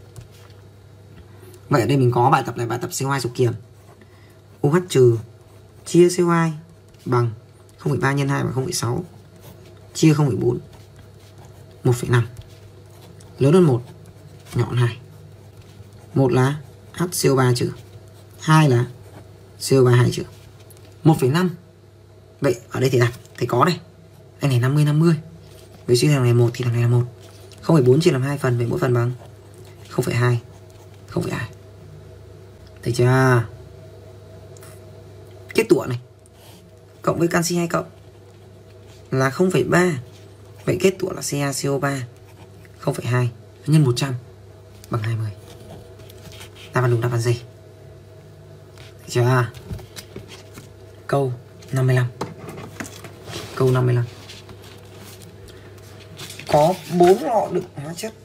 Vậy ở đây mình có bài tập này, bài tập xê o hai thuộc kiềm. OH trừ chia xê o hai bằng không phẩy ba nhân hai bằng không phẩy sáu chia không phẩy bốn. một phẩy năm. Lớn hơn một, nhỏ hơn hai. một là hát xê o ba trừ, hai là xê o ba hai trừ. một phẩy năm. Vậy ở đây thì đặt thầy có này. Anh này năm mươi năm mươi. Với suy thằng này một thì thằng này là một. không phẩy bốn chia làm hai phần, vậy mỗi phần bằng không phẩy hai. không phẩy hai. Thấy chưa? Kết tủa này cộng với canxi hai cộng là không phẩy ba. Vậy kết tủa là xê a xê o ba không phẩy hai nhân một trăm bằng hai mươi. Đáp án đúng đáp án gì? Thấy chưa? Câu năm mươi lăm. Câu năm mươi lăm. Có bốn lọ đựng hóa chất.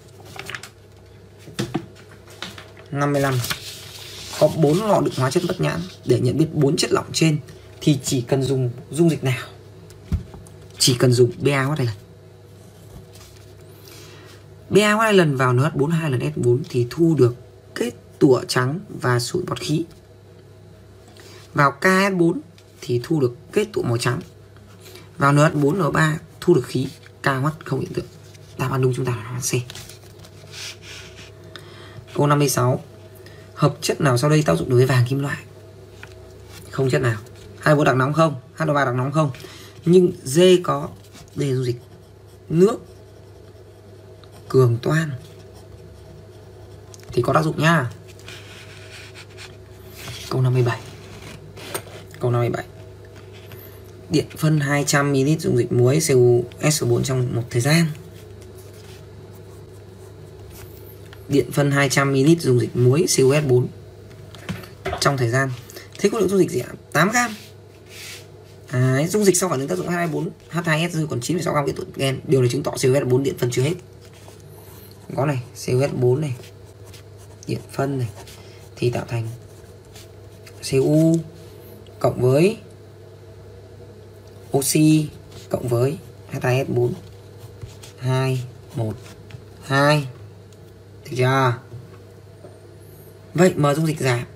năm mươi lăm. Có bốn lọ đựng hóa chất bất nhãn. Để nhận biết bốn chất lỏng trên thì chỉ cần dùng dung dịch nào? Chỉ cần dùng BaOH hai lần. BaOH hai lần vào en hát bốn hai lần S bốn thì thu được kết tủa trắng và sủi bọt khí. Vào ca ét bốn thì thu được kết tủa màu trắng. Vào en hát bốn en ba thu được khí, KOH không hiện tượng. Đáp án đúng chúng ta là đáp án C. Câu năm mươi sáu. Hợp chất nào sau đây tác dụng đối với vàng kim loại? Không chất nào. hai bốn đặc nóng không, hát o ba đặc nóng không. Nhưng D có, đây là dung dịch nước cường toan thì có tác dụng nha. Câu năm mươi bảy. Câu năm mươi bảy. Điện phân hai trăm mi li lít dung dịch muối xê u ét o bốn trong một thời gian. Điện phân hai trăm mi li lít dung dịch muối xê u ét bốn trong thời gian. Thế có lượng dung dịch gì ạ? tám gam. À, dung dịch sau phản ứng tác dụng H hai bốn H hai S dư còn chín phẩy sáu gam kết tủa gen. Điều này chứng tỏ xê u ét bốn điện phân chưa hết. Có này, xê u ét bốn này, điện phân này thì tạo thành xê u cộng với oxy cộng với H hai S bốn hai một hai. Được chưa? Vậy mà dung dịch giảm.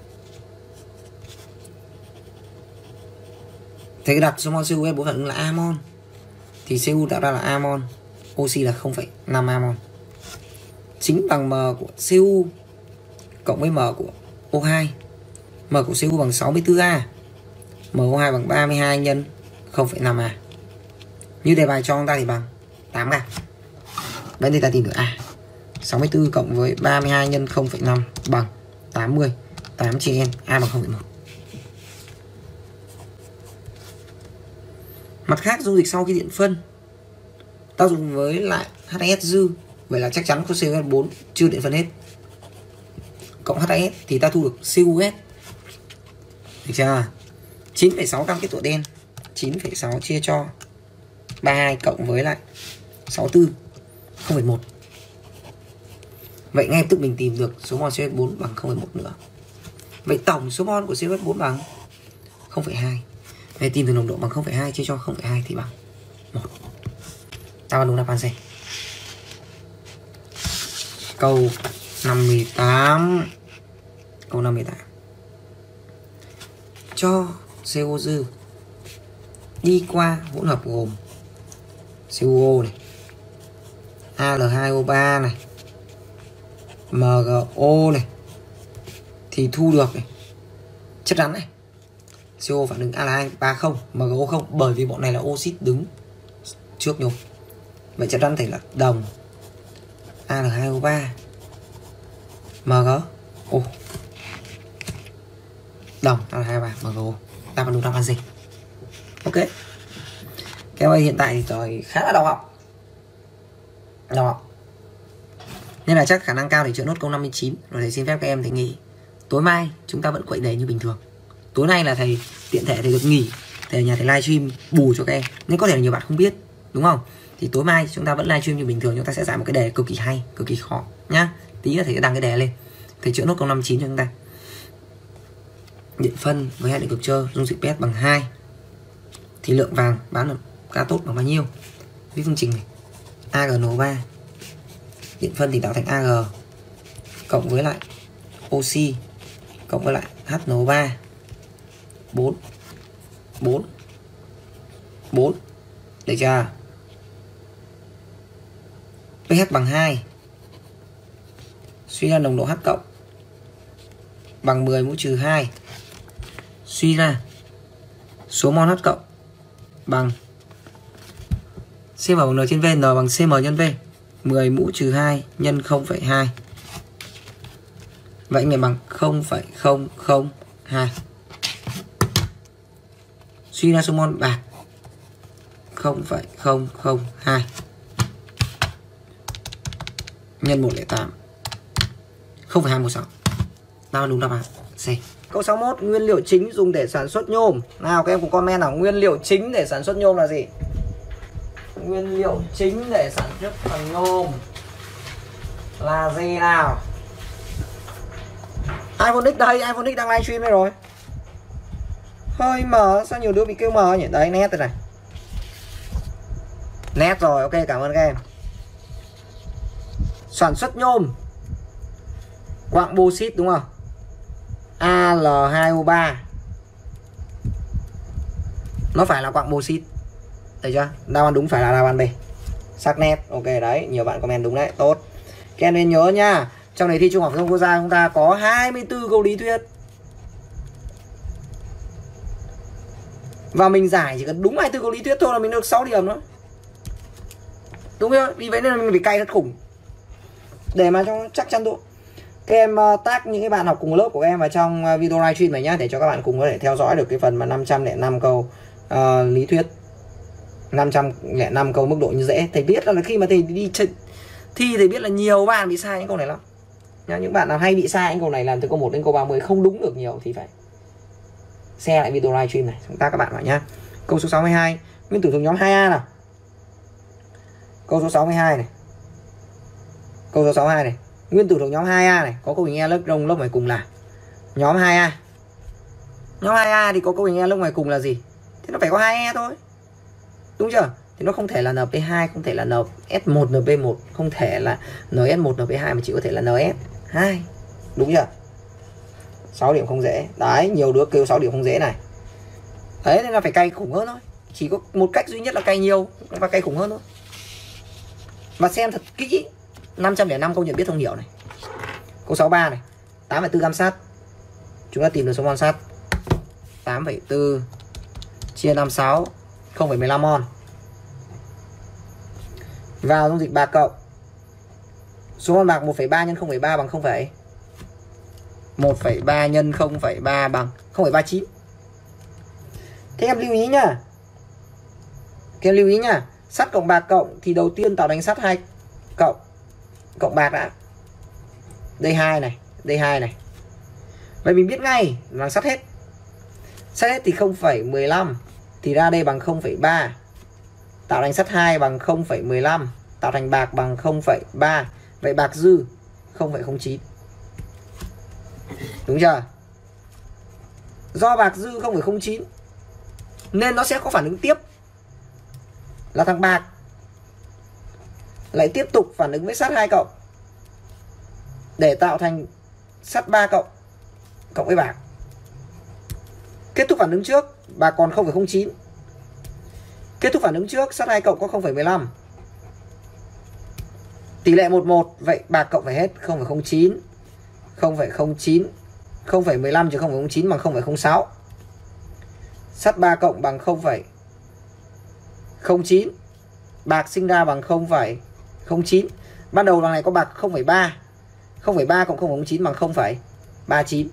Thế đặt số mol xê u ét bốn phản ứng là amon thì xê u tạo ra là amon, oxy là không phẩy năm amon. Chính bằng m của xê u cộng với m của O hai. M của xê u bằng sáu mươi tư A. M O hai bằng ba mươi hai nhân không phẩy năm A. Như đề bài cho chúng ta thì bằng tám gam. Vậy thì ta tìm được A. sáu mươi tư cộng với ba mươi hai nhân không phẩy năm bằng tám mươi. tám chia n, A bằng không phẩy một. Mặt khác, dung dịch sau khi điện phân tác dụng với lại H hai S dư, vậy là chắc chắn có xê u ét bốn chưa điện phân hết. Cộng H hai S thì ta thu được xê u ét. Được chưa? chín phẩy sáu gam kết tủa đen. chín phẩy sáu chia cho ba mươi hai cộng với lại sáu mươi tư, không phẩy một. Vậy ngay lập tức mình tìm được số mol xê u ét bốn bằng không phẩy một nữa. Vậy tổng số mol của xê u ét bốn bằng không phẩy hai. Vậy tìm được nồng độ bằng không phẩy hai chia cho không phẩy hai thì bằng một. Đáp án đúng đáp án C. Câu năm mươi tám. Câu năm mươi tám. Cho xê o dư đi qua hỗn hợp gồm xê u O này, a lờ hai o ba này, em giê o này thì thu được này, chất rắn này xê o phản ứng A là hai ba không, em giê o không, bởi vì bọn này là oxit đứng trước nhôm. Vậy chắc chắn thể là đồng A là hai O ba em giê o đồng A là hai ba em giê o. Đáp án đúng đáp án gì? Ok. Cái ơi hiện tại thì trời khá là đau họng. Đau họng. Nên là chắc khả năng cao để chữa nốt câu năm mươi chín. Rồi thầy xin phép các em thầy nghỉ. Tối mai chúng ta vẫn quậy đề như bình thường. Tối nay là thầy tiện thể thầy được nghỉ. Thầy ở nhà thầy livestream bù cho các em. Nên có thể là nhiều bạn không biết, đúng không? Thì tối mai chúng ta vẫn livestream như bình thường. Chúng ta sẽ giải một cái đề cực kỳ hay, cực kỳ khó nhá. Tí nữa thầy sẽ đăng cái đề lên. Thầy chữa nốt câu năm mươi chín cho chúng ta. Điện phân với hai điện cực trơ dung dịch pH bằng hai thì lượng vàng bán được cathode bằng bao nhiêu? Viết phương trình này. a giê en o ba điện phân thì tạo thành Ag cộng với lại oxy cộng với lại hát en o ba bốn bốn bốn, được chưa? pH bằng hai, suy ra nồng độ H cộng bằng mười mũ trừ hai, suy ra số mol H cộng bằng cm bằng n trên v, n bằng cm nhân v, mười mũ trừ hai nhân không phẩy hai. Vậy mình bằng không phẩy không không hai. Suy ra số mol bạc không phẩy không không hai nhân một phẩy tám, không phẩy hai một sáu. Nào đúng đáp án C. Câu sáu mươi mốt, nguyên liệu chính dùng để sản xuất nhôm. Nào các em cùng comment nào, nguyên liệu chính để sản xuất nhôm là gì? Nguyên liệu chính để sản xuất bằng nhôm là gì nào? iPhone X đây, iPhone X đang livestream đây rồi. Hơi mờ, sao nhiều đứa bị kêu mờ nhỉ? Đấy, nét rồi này. Nét rồi, ok, cảm ơn các em. Sản xuất nhôm quặng bauxit đúng không? A L hai O ba nó phải là quặng bauxit. Thấy chưa? Đáp án đúng phải là đáp án B. Sắc nét. Ok đấy, nhiều bạn comment đúng đấy, tốt. Các em nên nhớ nha, trong đề thi Trung học phổ thông quốc gia chúng ta có hai mươi tư câu lý thuyết. Và mình giải chỉ cần đúng hai mươi tư câu lý thuyết thôi là mình được sáu điểm nữa. Đúng không? Vì vậy nên là mình phải cay rất khủng. Để mà cho chắc chắn độ. Các em uh, tag những cái bạn học cùng lớp của các em vào trong uh, video livestream này nhá, để cho các bạn cùng có thể theo dõi được cái phần mà năm trăm lẻ năm câu uh, lý thuyết, năm trăm lẻ năm câu mức độ như dễ. Thầy biết là khi mà thầy đi thi thầy biết là nhiều bạn bị sai những câu này lắm nhá. Những bạn nào hay bị sai những câu này, làm từ câu một đến câu ba mươi không đúng được nhiều thì phải share lại video livestream này, chúng ta các bạn vào nhá. Câu số sáu mươi hai, nguyên tử thuộc nhóm hai A nào. Câu số sáu mươi hai này. Câu số sáu mươi hai này, nguyên tử thuộc nhóm hai A này, có cấu hình E lớp rông lớp ngoài cùng là nhóm hai A. Nhóm hai A thì có cấu hình E lớp ngoài cùng là gì? Thì nó phải có hai E thôi. Đúng chưa? Thì nó không thể là N P hai, không thể là N S một N P một, không thể là N S một N P hai, mà chỉ có thể là N S hai. Đúng chưa? sáu điểm không dễ. Đấy, nhiều đứa kêu sáu điểm không dễ này. Đấy nên là phải cay khủng hơn thôi. Chỉ có một cách duy nhất là cay nhiều và cay khủng hơn thôi. Và xem thật kỹ năm trăm lẻ năm câu nhận biết thông hiểu này. Câu sáu mươi ba này, tám phẩy bốn gam sắt. Chúng ta tìm được số mol sắt. tám phẩy bốn chia năm mươi sáu, không phẩy mười lăm mol. Vào dung dịch bạc cộng. Số mol bạc một phẩy ba nhân không phẩy ba bằng không phẩy một phẩy ba nhân không phẩy ba bằng không phẩy ba chín. Thế em lưu ý nhá. Các em lưu ý nhá. Sắt cộng bạc cộng thì đầu tiên tạo thành sắt hai cộng cộng bạc đã. Đây hai này, đây hai này. Vậy mình biết ngay là sắt hết. Sắt hết thì không phẩy mười lăm thì ra đây bằng không phẩy ba. Tạo thành sắt hai bằng không phẩy mười lăm, tạo thành bạc bằng không phẩy ba. Vậy bạc dư không phẩy không chín. Đúng chưa? Do bạc dư không phẩy không chín nên nó sẽ có phản ứng tiếp là thằng bạc lại tiếp tục phản ứng với sắt hai cộng để tạo thành sắt ba cộng cộng với bạc. Kết thúc phản ứng trước, bạc còn không phẩy không chín. Kết thúc phản ứng trước, sắt hai cộng có không phẩy mười lăm. Tỷ lệ một một, vậy bạc cộng phải hết không phẩy không chín. không phẩy không chín, không phẩy mười lăm trừ không phẩy không chín bằng không phẩy không sáu. Sắt ba cộng bằng không phẩy không chín. Bạc sinh ra bằng không phẩy không chín. Ban đầu đằng này có bạc không phẩy ba. không phẩy ba cộng không phẩy không chín bằng không phẩy ba chín.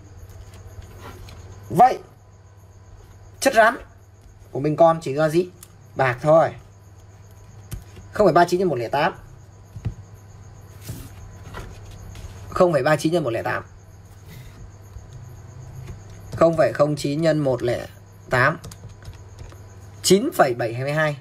Vậy chất rắn của mình con chỉ là gì? Bạc thôi. không phẩy ba chín nhân một không tám. không phẩy ba chín nhân một không tám. không phẩy không chín nhân một không tám. chín phẩy bảy hai hai.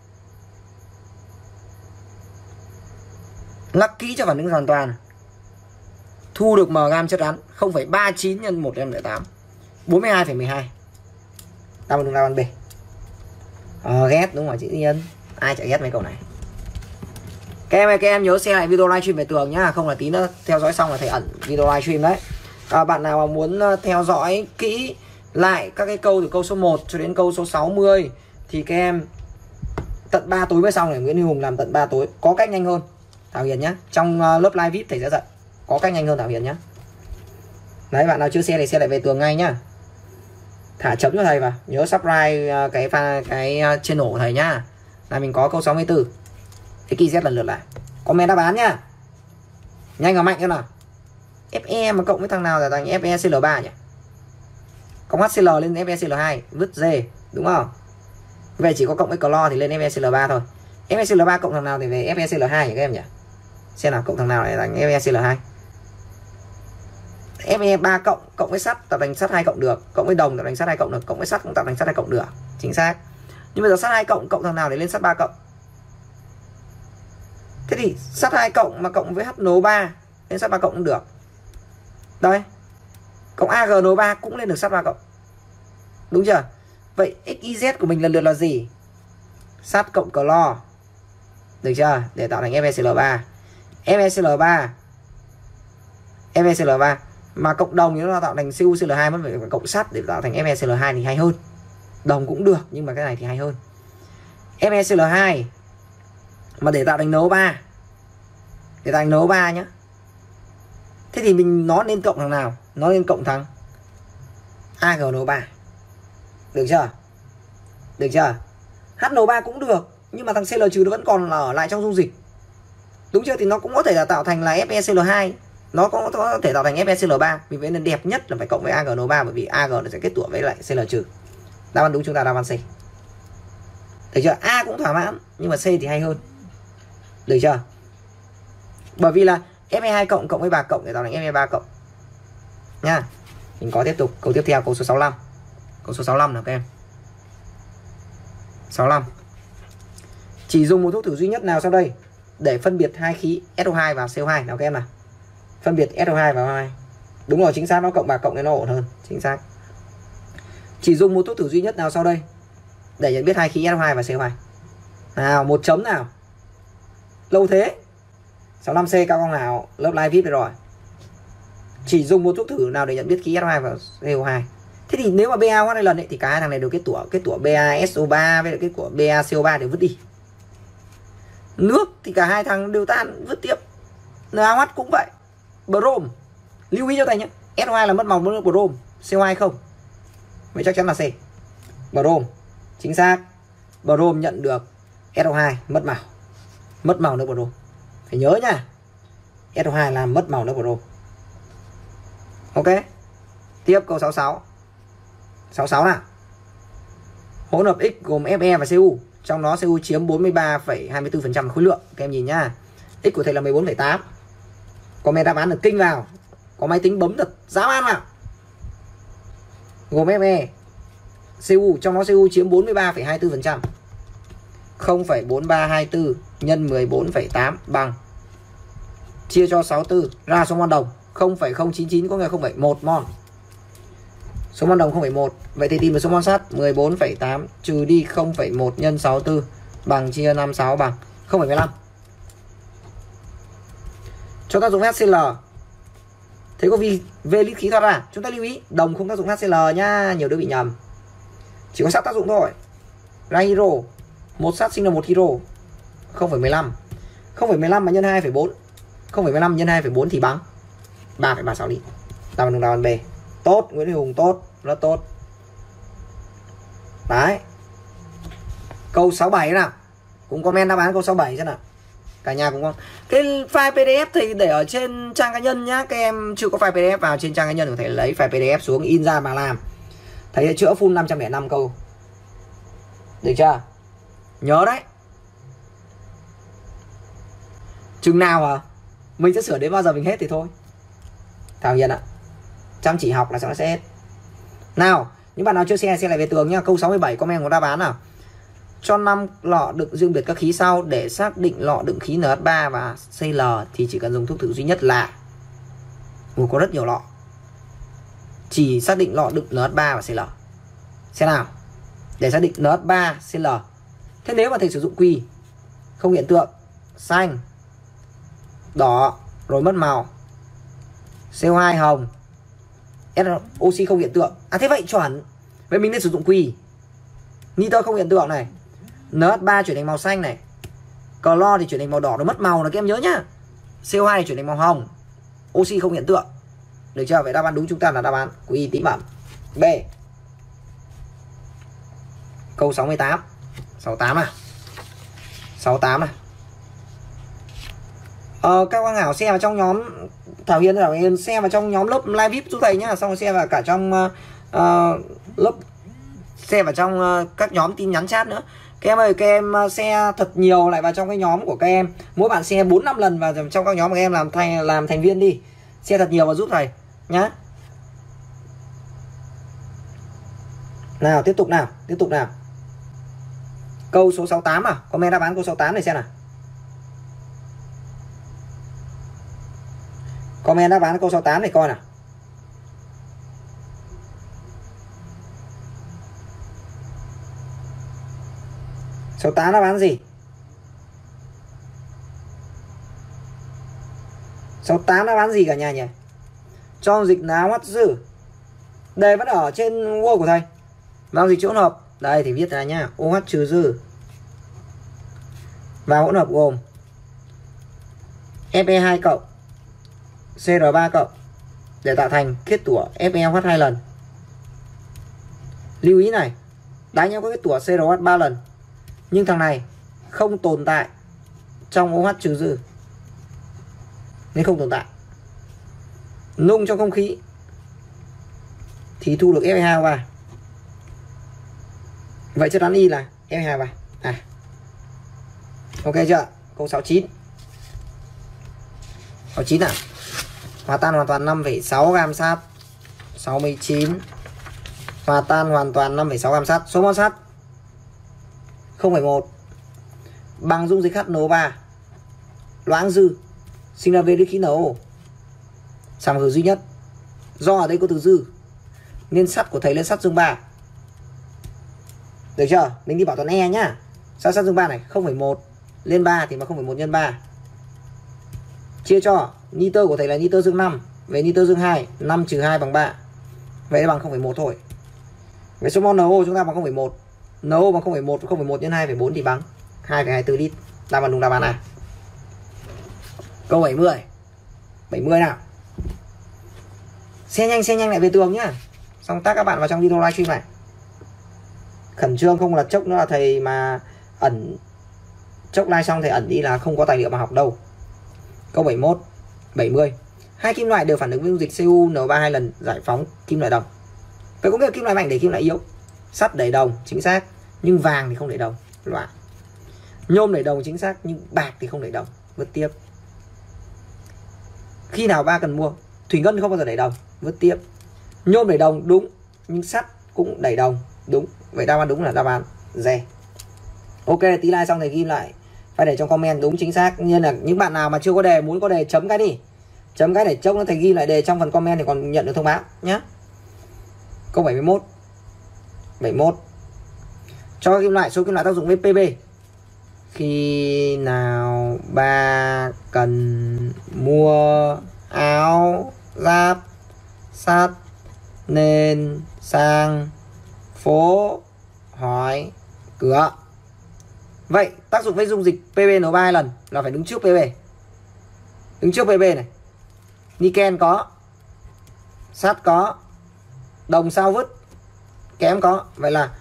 Lắc kỹ cho phản ứng hoàn toàn. Thu được M gam chất rắn. không phẩy ba chín nhân một không tám. bốn mươi hai phẩy mười hai. Đáp án đúng đáp án B. Ờ, ghét đúng rồi chị Yên. Ai chả ghét mấy câu này. Các em ơi, các em nhớ share lại video livestream về tường nhá. Không là tí nữa theo dõi xong là thầy ẩn video livestream đấy. À, bạn nào mà muốn theo dõi kỹ lại các cái câu từ câu số một cho đến câu số sáu mươi thì các em tận ba tối mới xong này. Nguyễn Huy Hùng làm tận ba tối. Có cách nhanh hơn Thảo Hiền nhá. Trong lớp live vê i pê thầy sẽ dạy. Có cách nhanh hơn Thảo Hiền nhá. Đấy, bạn nào chưa share thì share lại về tường ngay nhá. Thả chấm cho thầy vào. Nhớ subscribe cái pha cái channel của thầy nhá. Là mình có câu sáu mươi tư. Cái key Z lần lượt lại. Comment đáp án nhá. Nhanh và mạnh thế nào. ép e mà cộng với thằng nào là thành ép e xê lờ ba nhỉ? Cộng hát xê lờ lên ép e xê lờ hai, vứt D, đúng không? Vậy chỉ có cộng với clo thì lên ép e xê lờ ba thôi. ép e xê lờ ba cộng thằng nào thì về ép e xê lờ hai nhỉ các em nhỉ? Xem nào, cộng thằng nào lại thành ép e xê lờ hai. ép e ba cộng cộng với sắt tạo thành sắt hai cộng được, cộng với đồng tạo thành sắt hai cộng được, cộng với sắt cũng tạo thành sắt hai cộng được. Chính xác. Nhưng bây giờ sắt hai cộng cộng thằng nào để lên sắt ba cộng? Thế thì sắt hai cộng mà cộng với hát en o ba lên sắt ba cộng cũng được. Đây. Cộng a giê en o ba cũng lên được sắt ba cộng. Đúng chưa? Vậy ích i dét của mình lần lượt là gì? Sắt cộng clo. Được chưa? Để tạo thành ép e xê lờ ba. ép e xê lờ ba. ép e xê lờ ba mà cộng đồng thì nó tạo thành xê u xê lờ hai, mất phải cộng sắt để tạo thành ép e xê lờ hai thì hay hơn. Đồng cũng được nhưng mà cái này thì hay hơn. ép e xê lờ hai mà để tạo thành en o ba. Để tạo thành en o ba nhá. Thế thì mình nó nên cộng thằng nào? Nó nên cộng thằng a giê en o ba. Được chưa? Được chưa? hát en o ba cũng được, nhưng mà thằng xê lờ trừ nó vẫn còn ở lại trong dung dịch. Đúng chưa? Thì nó cũng có thể là tạo thành là ép e xê lờ hai. Nó có, có thể tạo thành ép e xê lờ ba. Vì vậy nên đẹp nhất là phải cộng với a giê en o ba, bởi vì a giê nó sẽ kết tủa với lại xê lờ trừ. Đáp án đúng chúng ta đáp án C. Được chưa? A cũng thỏa mãn, nhưng mà C thì hay hơn. Được chưa? Bởi vì là ép e hai cộng cộng với bạc cộng để tạo thành ép e ba cộng. Nha. Mình có tiếp tục câu tiếp theo, câu số sáu mươi lăm. Câu số sáu mươi lăm nào các em. sáu mươi lăm. Chỉ dùng một thuốc thử duy nhất nào sau đây để phân biệt hai khí ét o hai và xê o hai nào các em nào. Phân biệt ét o hai và o hai. Đúng rồi, chính xác, nó cộng bạc cộng nên nó ổn hơn, chính xác. Chỉ dùng một thuốc thử duy nhất nào sau đây để nhận biết hai khí ét o hai và xê o hai. Nào, một chấm nào. Lâu thế. sáu mươi lăm C cao con nào, lớp live vê i pê rồi. Chỉ dùng một thuốc thử nào để nhận biết khí ét o hai và xê o hai. Thế thì nếu mà bê a o hát hai lần ấy, thì cả hai thằng này đều kết tủa, kết tủa bê a ét o ba với lại kết tủa bê a xê o ba đều vứt đi. Nước thì cả hai thằng đều tan, vứt tiếp. en a o hát cũng vậy. Brom. Lưu ý cho thầy nhé. ét o hai là mất màu nước brom, xê o hai không. Vậy chắc chắn là C. Brom. Chính xác. Brom nhận được ét o hai mất màu. Mất màu nước brom. Phải nhớ nha. ét o hai là mất màu nước brom. Ok. Tiếp câu sáu mươi sáu. sáu mươi sáu nào. Hỗn hợp X gồm Fe và xê u, trong đó xê u chiếm bốn mươi ba phẩy hai mươi tư phần trăm khối lượng. Các em nhìn nhá. X của thầy là mười bốn phẩy tám. Comment đáp án được kinh vào. Có máy tính bấm thật dám ăn nào. Gồm Fe, xê u, trong đó xê u chiếm bốn mươi ba phẩy hai mươi tư phần trăm. không phẩy bốn ba hai tư nhân mười bốn phẩy tám bằng chia cho sáu mươi tư ra số mol đồng không phẩy không chín chín, có nghĩa không phẩy một mol. Số mol đồng không phẩy một. Vậy thì tìm được số mol sắt mười bốn phẩy tám trừ đi không phẩy một nhân sáu mươi tư bằng chia năm mươi sáu bằng không phẩy mười lăm. Cho tác dụng hát xê lờ. Thế có vì V lít khí thoát ra. Chúng ta lưu ý đồng không tác dụng hát xê lờ nhá, nhiều đứa bị nhầm. Chỉ có sắt tác dụng thôi. Ra hydro, một sắt sinh ra một hydro. không phẩy mười lăm. không phẩy mười lăm mà nhân hai phẩy bốn. không phẩy mười lăm nhân hai phẩy bốn thì bằng ba phẩy ba mươi sáu lít. Đáp án đúng đáp án B. Tốt, Nguyễn Huy Hùng tốt, rất tốt. Đấy. Câu sáu bảy nào. Cũng comment đáp án câu sáu bảy xem nào. Cả nhà cũng có. Cái file pê đê ép thì để ở trên trang cá nhân nhá. Các em chưa có file pê đê ép vào trên trang cá nhân có thể lấy file pê đê ép xuống in ra mà làm. Thấy chữa full năm trăm lẻ năm câu. Được chưa? Nhớ đấy. Chừng nào à? Mình sẽ sửa đến bao giờ mình hết thì thôi. Thảo Hiền ạ. Chăm chỉ học là nó sẽ hết. Nào, những bạn nào chưa share, share lại về tường nhá. Câu sáu mươi bảy comment của đáp án nào. Cho năm lọ đựng riêng biệt các khí sau để xác định lọ đựng khí en hát ba và xê lờ thì chỉ cần dùng thuốc thử duy nhất là. Ủa, có rất nhiều lọ. Chỉ xác định lọ đựng en hát ba và xê lờ. Xem nào. Để xác định en hát ba, xê lờ. Thế nếu mà thầy sử dụng quỳ không hiện tượng, xanh, đỏ rồi mất màu, xê o hai hồng, oxy không hiện tượng. À thế vậy chuẩn. Vậy mình nên sử dụng quỳ. Nitơ không hiện tượng này, en hát ba chuyển thành màu xanh này, clo thì chuyển thành màu đỏ, nó mất màu là các em nhớ nhá. xê o hai thì chuyển thành màu hồng, oxy không hiện tượng. Được chưa? Vậy đáp án đúng chúng ta là đáp án quỳ tí bẩm. B. Câu sáu mươi tám. sáu mươi tám à. sáu mươi tám này. Ờ, các bạn Hảo share vào trong nhóm Thảo Hiền, Thảo Hiền share vào trong nhóm lớp live vê i pê giúp thầy nhá, xong rồi share vào cả trong uh, lớp, share vào trong uh, các nhóm tin nhắn chat nữa. Các em ơi, các em uh, share thật nhiều lại vào trong cái nhóm của các em. Mỗi bạn share bốn năm lần vào trong các nhóm của các em làm thành làm thành viên đi. Share thật nhiều vào giúp thầy nhá. Nào, tiếp tục nào, tiếp tục nào. Câu số sáu mươi tám nào, comment đáp án câu sáu mươi tám này xem nào. Comment đáp án câu sáu mươi tám này coi nào. sáu mươi tám đáp án gì? sáu mươi tám đáp án gì cả nhà nhỉ? Cho dịch là OH dư. Đề vẫn ở trên Word của thầy. Vào dịch hỗn hợp. Đây thì viết ra nhá, OH trừ dư. Và hỗn hợp gồm Fe hai cộng, xê rờ ba cộng để tạo thành kết tủa FeOH hai lần. Lưu ý này, đánh nhau có kết tủa xê rờ hát ba lần, nhưng thằng này không tồn tại trong OH trừ dư nên không tồn tại. Nung trong không khí thì thu được Fe hai O ba. Vậy chất rắn Y là Fe hai O ba. À. Ok chưa? Câu sáu mươi chín. sáu mươi chín à? Hòa tan hoàn toàn năm phẩy sáu gam sắt. sáu mươi chín. Hòa tan hoàn toàn năm phẩy sáu gam sắt. Số mol sắt không phẩy một bằng dung dịch hát en o ba. Loãng dư sinh ra về khí en o. Sàng hữu duy nhất. Do ở đây có từ dư nên sắt của thầy lên sắt dương ba. Được chưa? Mình đi bảo toán E nhá. Sắt sắt dương ba này không phẩy một lên ba thì mà không phẩy một nhân ba. Chia cho nitơ của thầy là nitơ dương năm về nitơ dương hai, năm trừ hai bằng ba. Vậy bằng không phẩy một thôi. Vậy số mol en o chúng ta bằng không phẩy một. en o bằng không phẩy một, không phẩy một nhân hai phẩy bốn thì bằng hai phẩy hai mươi tư lít. Đáp án đúng đáp án A. Câu bảy mươi. bảy mươi nào. Xe nhanh xe nhanh lại về tường nhá. Xong tác các bạn vào trong video livestream này. Khẩn trương không là chốc nữa là thầy mà ẩn chốc live xong thầy ẩn đi là không có tài liệu mà học đâu. Câu bảy mươi mốt, bảy mươi. Hai kim loại đều phản ứng với dung dịch xê u en ba hai lần giải phóng kim loại đồng. Vậy có nghĩa là kim loại mạnh để kim loại yếu. Sắt đẩy đồng chính xác, nhưng vàng thì không đẩy đồng, loại. Nhôm đẩy đồng chính xác nhưng bạc thì không đẩy đồng. Vứt tiếp. Khi nào ba cần mua? Thủy ngân không bao giờ đẩy đồng, vứt tiếp. Nhôm đẩy đồng đúng, nhưng sắt cũng đẩy đồng, đúng. Vậy đáp án đúng là đáp án D. Ok, tí like xong thầy ghi lại. Phải để trong comment đúng chính xác. Như là những bạn nào mà chưa có đề muốn có đề chấm cái đi. Chấm cái để chốc nó thầy ghi lại đề trong phần comment thì còn nhận được thông báo nhé. Câu bảy mươi mốt. bảy mươi mốt. Cho kim loại số kim loại tác dụng với pê bê. Khi nào ba cần mua áo giáp sắt nên sang phố hỏi cửa. Vậy tác dụng với dung dịch pê bê en ba hai lần là phải đứng trước pê bê. Đứng trước pê bê này. Niken có, sắt có, đồng sao vứt, kém có. Vậy là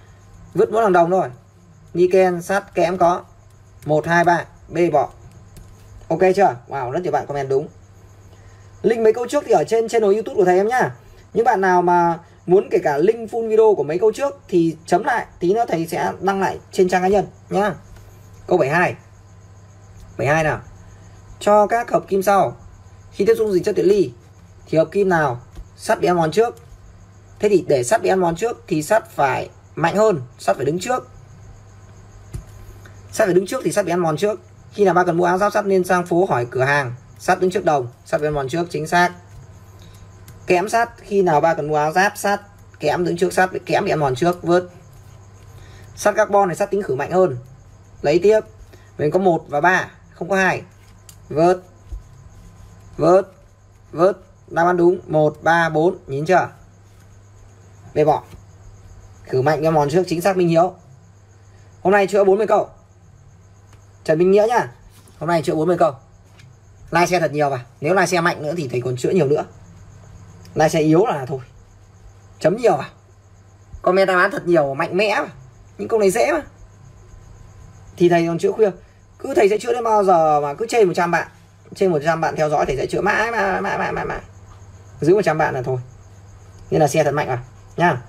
Vứt mỗi thằng đồng thôi. Niken, sắt, kẽm có. một, hai, ba. B bỏ. Ok chưa? Wow, rất nhiều bạn comment đúng. Link mấy câu trước thì ở trên channel YouTube của thầy em nhá. Những bạn nào mà muốn kể cả link full video của mấy câu trước thì chấm lại, tí nữa thầy sẽ đăng lại trên trang cá nhân nhá. Câu bảy mươi hai. bảy mươi hai nào. Cho các hợp kim sau khi tiếp xúc dịch chất điện ly thì hợp kim nào sắt bị ăn mòn trước? Thế thì để sắt bị ăn mòn trước thì sắt phải mạnh hơn, sắt phải đứng trước. Sắt phải đứng trước thì sắt bị ăn mòn trước. Khi nào ba cần mua áo giáp sắt nên sang phố hỏi cửa hàng, sắt đứng trước đồng, sắt bị ăn mòn trước, chính xác. Kẽm sắt, khi nào ba cần mua áo giáp sắt, kẽm đứng trước sắt, kẽm bị ăn mòn trước, vớt. Sắt carbon này sắt tính khử mạnh hơn. Lấy tiếp. Mình có một và ba, không có hai. Vớt. Vớt. Vớt. Đáp án đúng một, ba, bốn, nhìn chưa? Về bỏ. Khử mạnh ăn mòn trước, chính xác Minh Hiếu. Hôm nay chữa bốn mươi câu. Trần Minh Nghĩa nhá. Hôm nay chữa bốn mươi câu. Like share thật nhiều vào. Nếu like share mạnh nữa thì thầy còn chữa nhiều nữa. Like share yếu là thôi. Chấm nhiều vào. Comment đáp án thật nhiều, mạnh mẽ mà. Những câu này dễ mà. Thì thầy còn chữa khuya. Cứ thầy sẽ chữa đến bao giờ mà cứ trên một trăm bạn. Trên một trăm bạn theo dõi thầy sẽ chữa mãi mãi mãi mãi mãi mãi. Giữ một trăm bạn là thôi. Nên là share thật mạnh vào nha.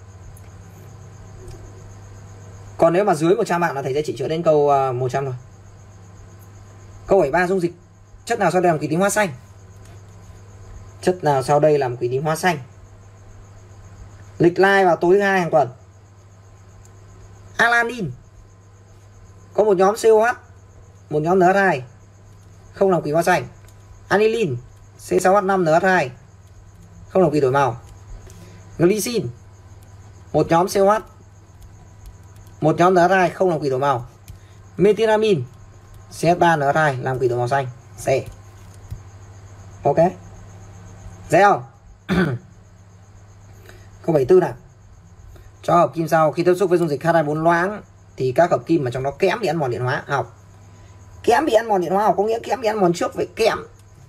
Còn nếu mà dưới một trăm bạn là thầy sẽ chỉ chữa đến câu một trăm thôi. Câu bảy mươi ba, dung dịch chất nào sau đây làm quỷ tím hoa xanh? Chất nào sau đây làm quỷ tím hoa xanh? Lịch live vào tối thứ hai hàng tuần. Alanin có một nhóm xê o hát, một nhóm en hát hai, không làm quỷ hoa xanh. Anilin xê sáu hát năm en hát hai, không làm quỷ đổi màu. Glycine một nhóm xê o hát, một nhóm en hát hai, không làm quỷ đổi màu. Methylamine xê hát ba en hát hai, làm quỷ đổi màu xanh. C. Ok. Dễ không? Câu bảy mươi tư nào. Cho hợp kim sau khi tiếp xúc với dung dịch H hai bốn loãng thì các hợp kim mà trong đó kẽm bị ăn mòn điện hóa. Học. Kẽm bị ăn mòn điện hóa học có nghĩa kẽm bị ăn mòn trước với kẽm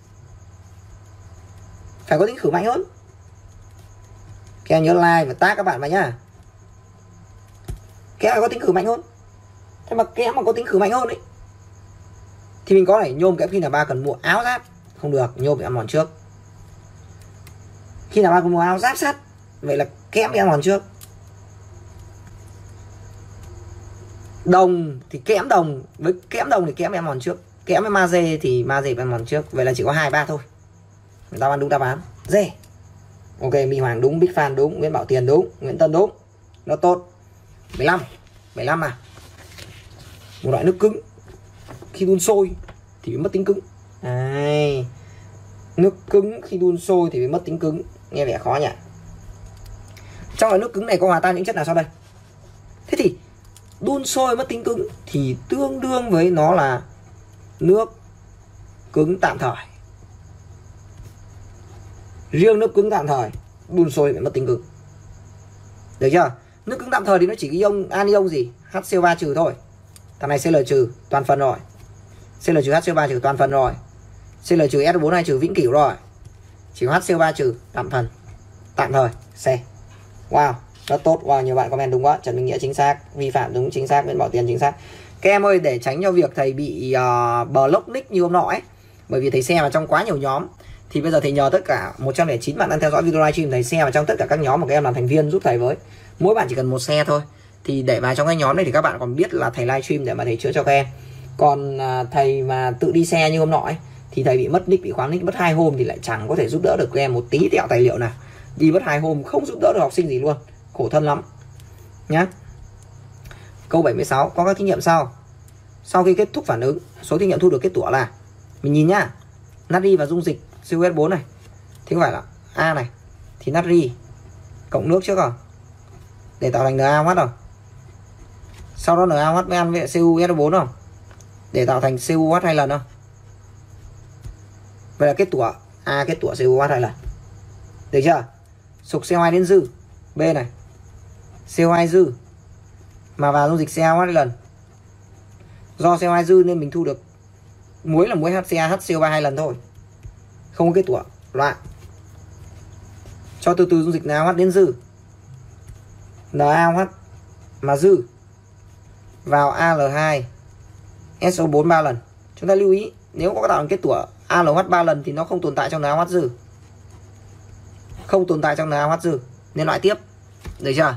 phải có tính khử mạnh hơn. Các em nhớ like và tag các bạn vào nhá. Kẽm phải có tính khử mạnh hơn. Thế mà kẽm mà có tính khử mạnh hơn ấy thì mình có thể nhôm kẽm khi nào ba cần mua áo giáp. Không được, nhôm bị ăn mòn trước. Khi nào ba cần mua áo giáp sắt, vậy là kẽm bị ăn mòn trước. Đồng thì kẽm đồng với kẽm đồng thì kẽm bị ăn mòn trước. Kẽm với magie thì magie bị ăn mòn trước. Vậy là chỉ có hai ba thôi. Đáp án đúng đáp án. D. Ok, Minh Hoàng đúng, Big Fan đúng, Nguyễn Bảo Tiền đúng, Nguyễn Tân đúng. Nó tốt. bảy mươi lăm. bảy mươi lăm à. Một loại nước cứng khi đun sôi thì bị mất tính cứng. Đấy. Nước cứng khi đun sôi thì bị mất tính cứng. Nghe vẻ khó nhỉ. Trong loại nước cứng này có hòa tan những chất nào sau đây? Thế thì đun sôi mất tính cứng thì tương đương với nó là nước cứng tạm thời. Riêng nước cứng tạm thời đun sôi bị mất tính cứng. Được chưa? Nước cứng tạm thời thì nó chỉ cái ion anion gì? hát xê o ba trừ thôi. Thằng này xê lờ trừ toàn phần rồi. xê lờ trừ hát xê o ba trừ toàn phần rồi. xê lờ trừ ét o bốn hai trừ vĩnh cửu rồi. Chỉ có hát xê o ba trừ tạm phần. Tạm thời. C. Wow, rất tốt. Wow, nhiều bạn comment đúng quá. Trần Minh Nghĩa chính xác, vi phạm đúng chính xác, Nguyễn Bảo Tiền chính xác. Các em ơi, để tránh cho việc thầy bị uh, block nick như hôm nọ ấy, bởi vì thầy share vào trong quá nhiều nhóm, thì bây giờ thầy nhờ tất cả một trăm lẻ chín bạn đang theo dõi video livestream, thầy share vào trong tất cả các nhóm mà các em làm thành viên giúp thầy với. Mỗi bạn chỉ cần một share thôi. Thì để vào trong cái nhóm này thì các bạn còn biết là thầy livestream để mà thầy chữa cho các em. Còn uh, thầy mà tự đi share như hôm nọ ấy thì thầy bị mất nick, bị khóa nick mất hai hôm thì lại chẳng có thể giúp đỡ được các em một tí tẹo tài liệu nào. Đi mất hai hôm không giúp đỡ được học sinh gì luôn, khổ thân lắm nhá. Câu bảy mươi sáu, có các thí nghiệm sau. Sau khi kết thúc phản ứng, số thí nghiệm thu được kết quả là, mình nhìn nhá, natri và dung dịch xê o ét bốn này thì có phải là A này thì natri cộng nước trước rồi để tạo thành NaOH rồi. Sau đó NaOH mới ăn với xê u ét o bốn không để tạo thành xê u ô hát hai lần không. Vậy là kết tủa A kết tủa xê u ô hát hai lần. Được chưa? Sục xê o hai đến dư B này, xê o hai dư mà vào dung dịch xê a ô hát hai lần. Do xê o hai dư nên mình thu được muối là muối hát xê a hát xê o ba hai lần thôi. Không có kết tủa, loại. Cho từ từ dung dịch NaOH đến dư. NaOH mà dư vào a lờ hai S O bốn ba lần. Chúng ta lưu ý, nếu có tạo kết tủa a lờ hát ba lần thì nó không tồn tại trong en a ô hát dư. Không tồn tại trong en a ô hát dư nên loại tiếp. Được chưa?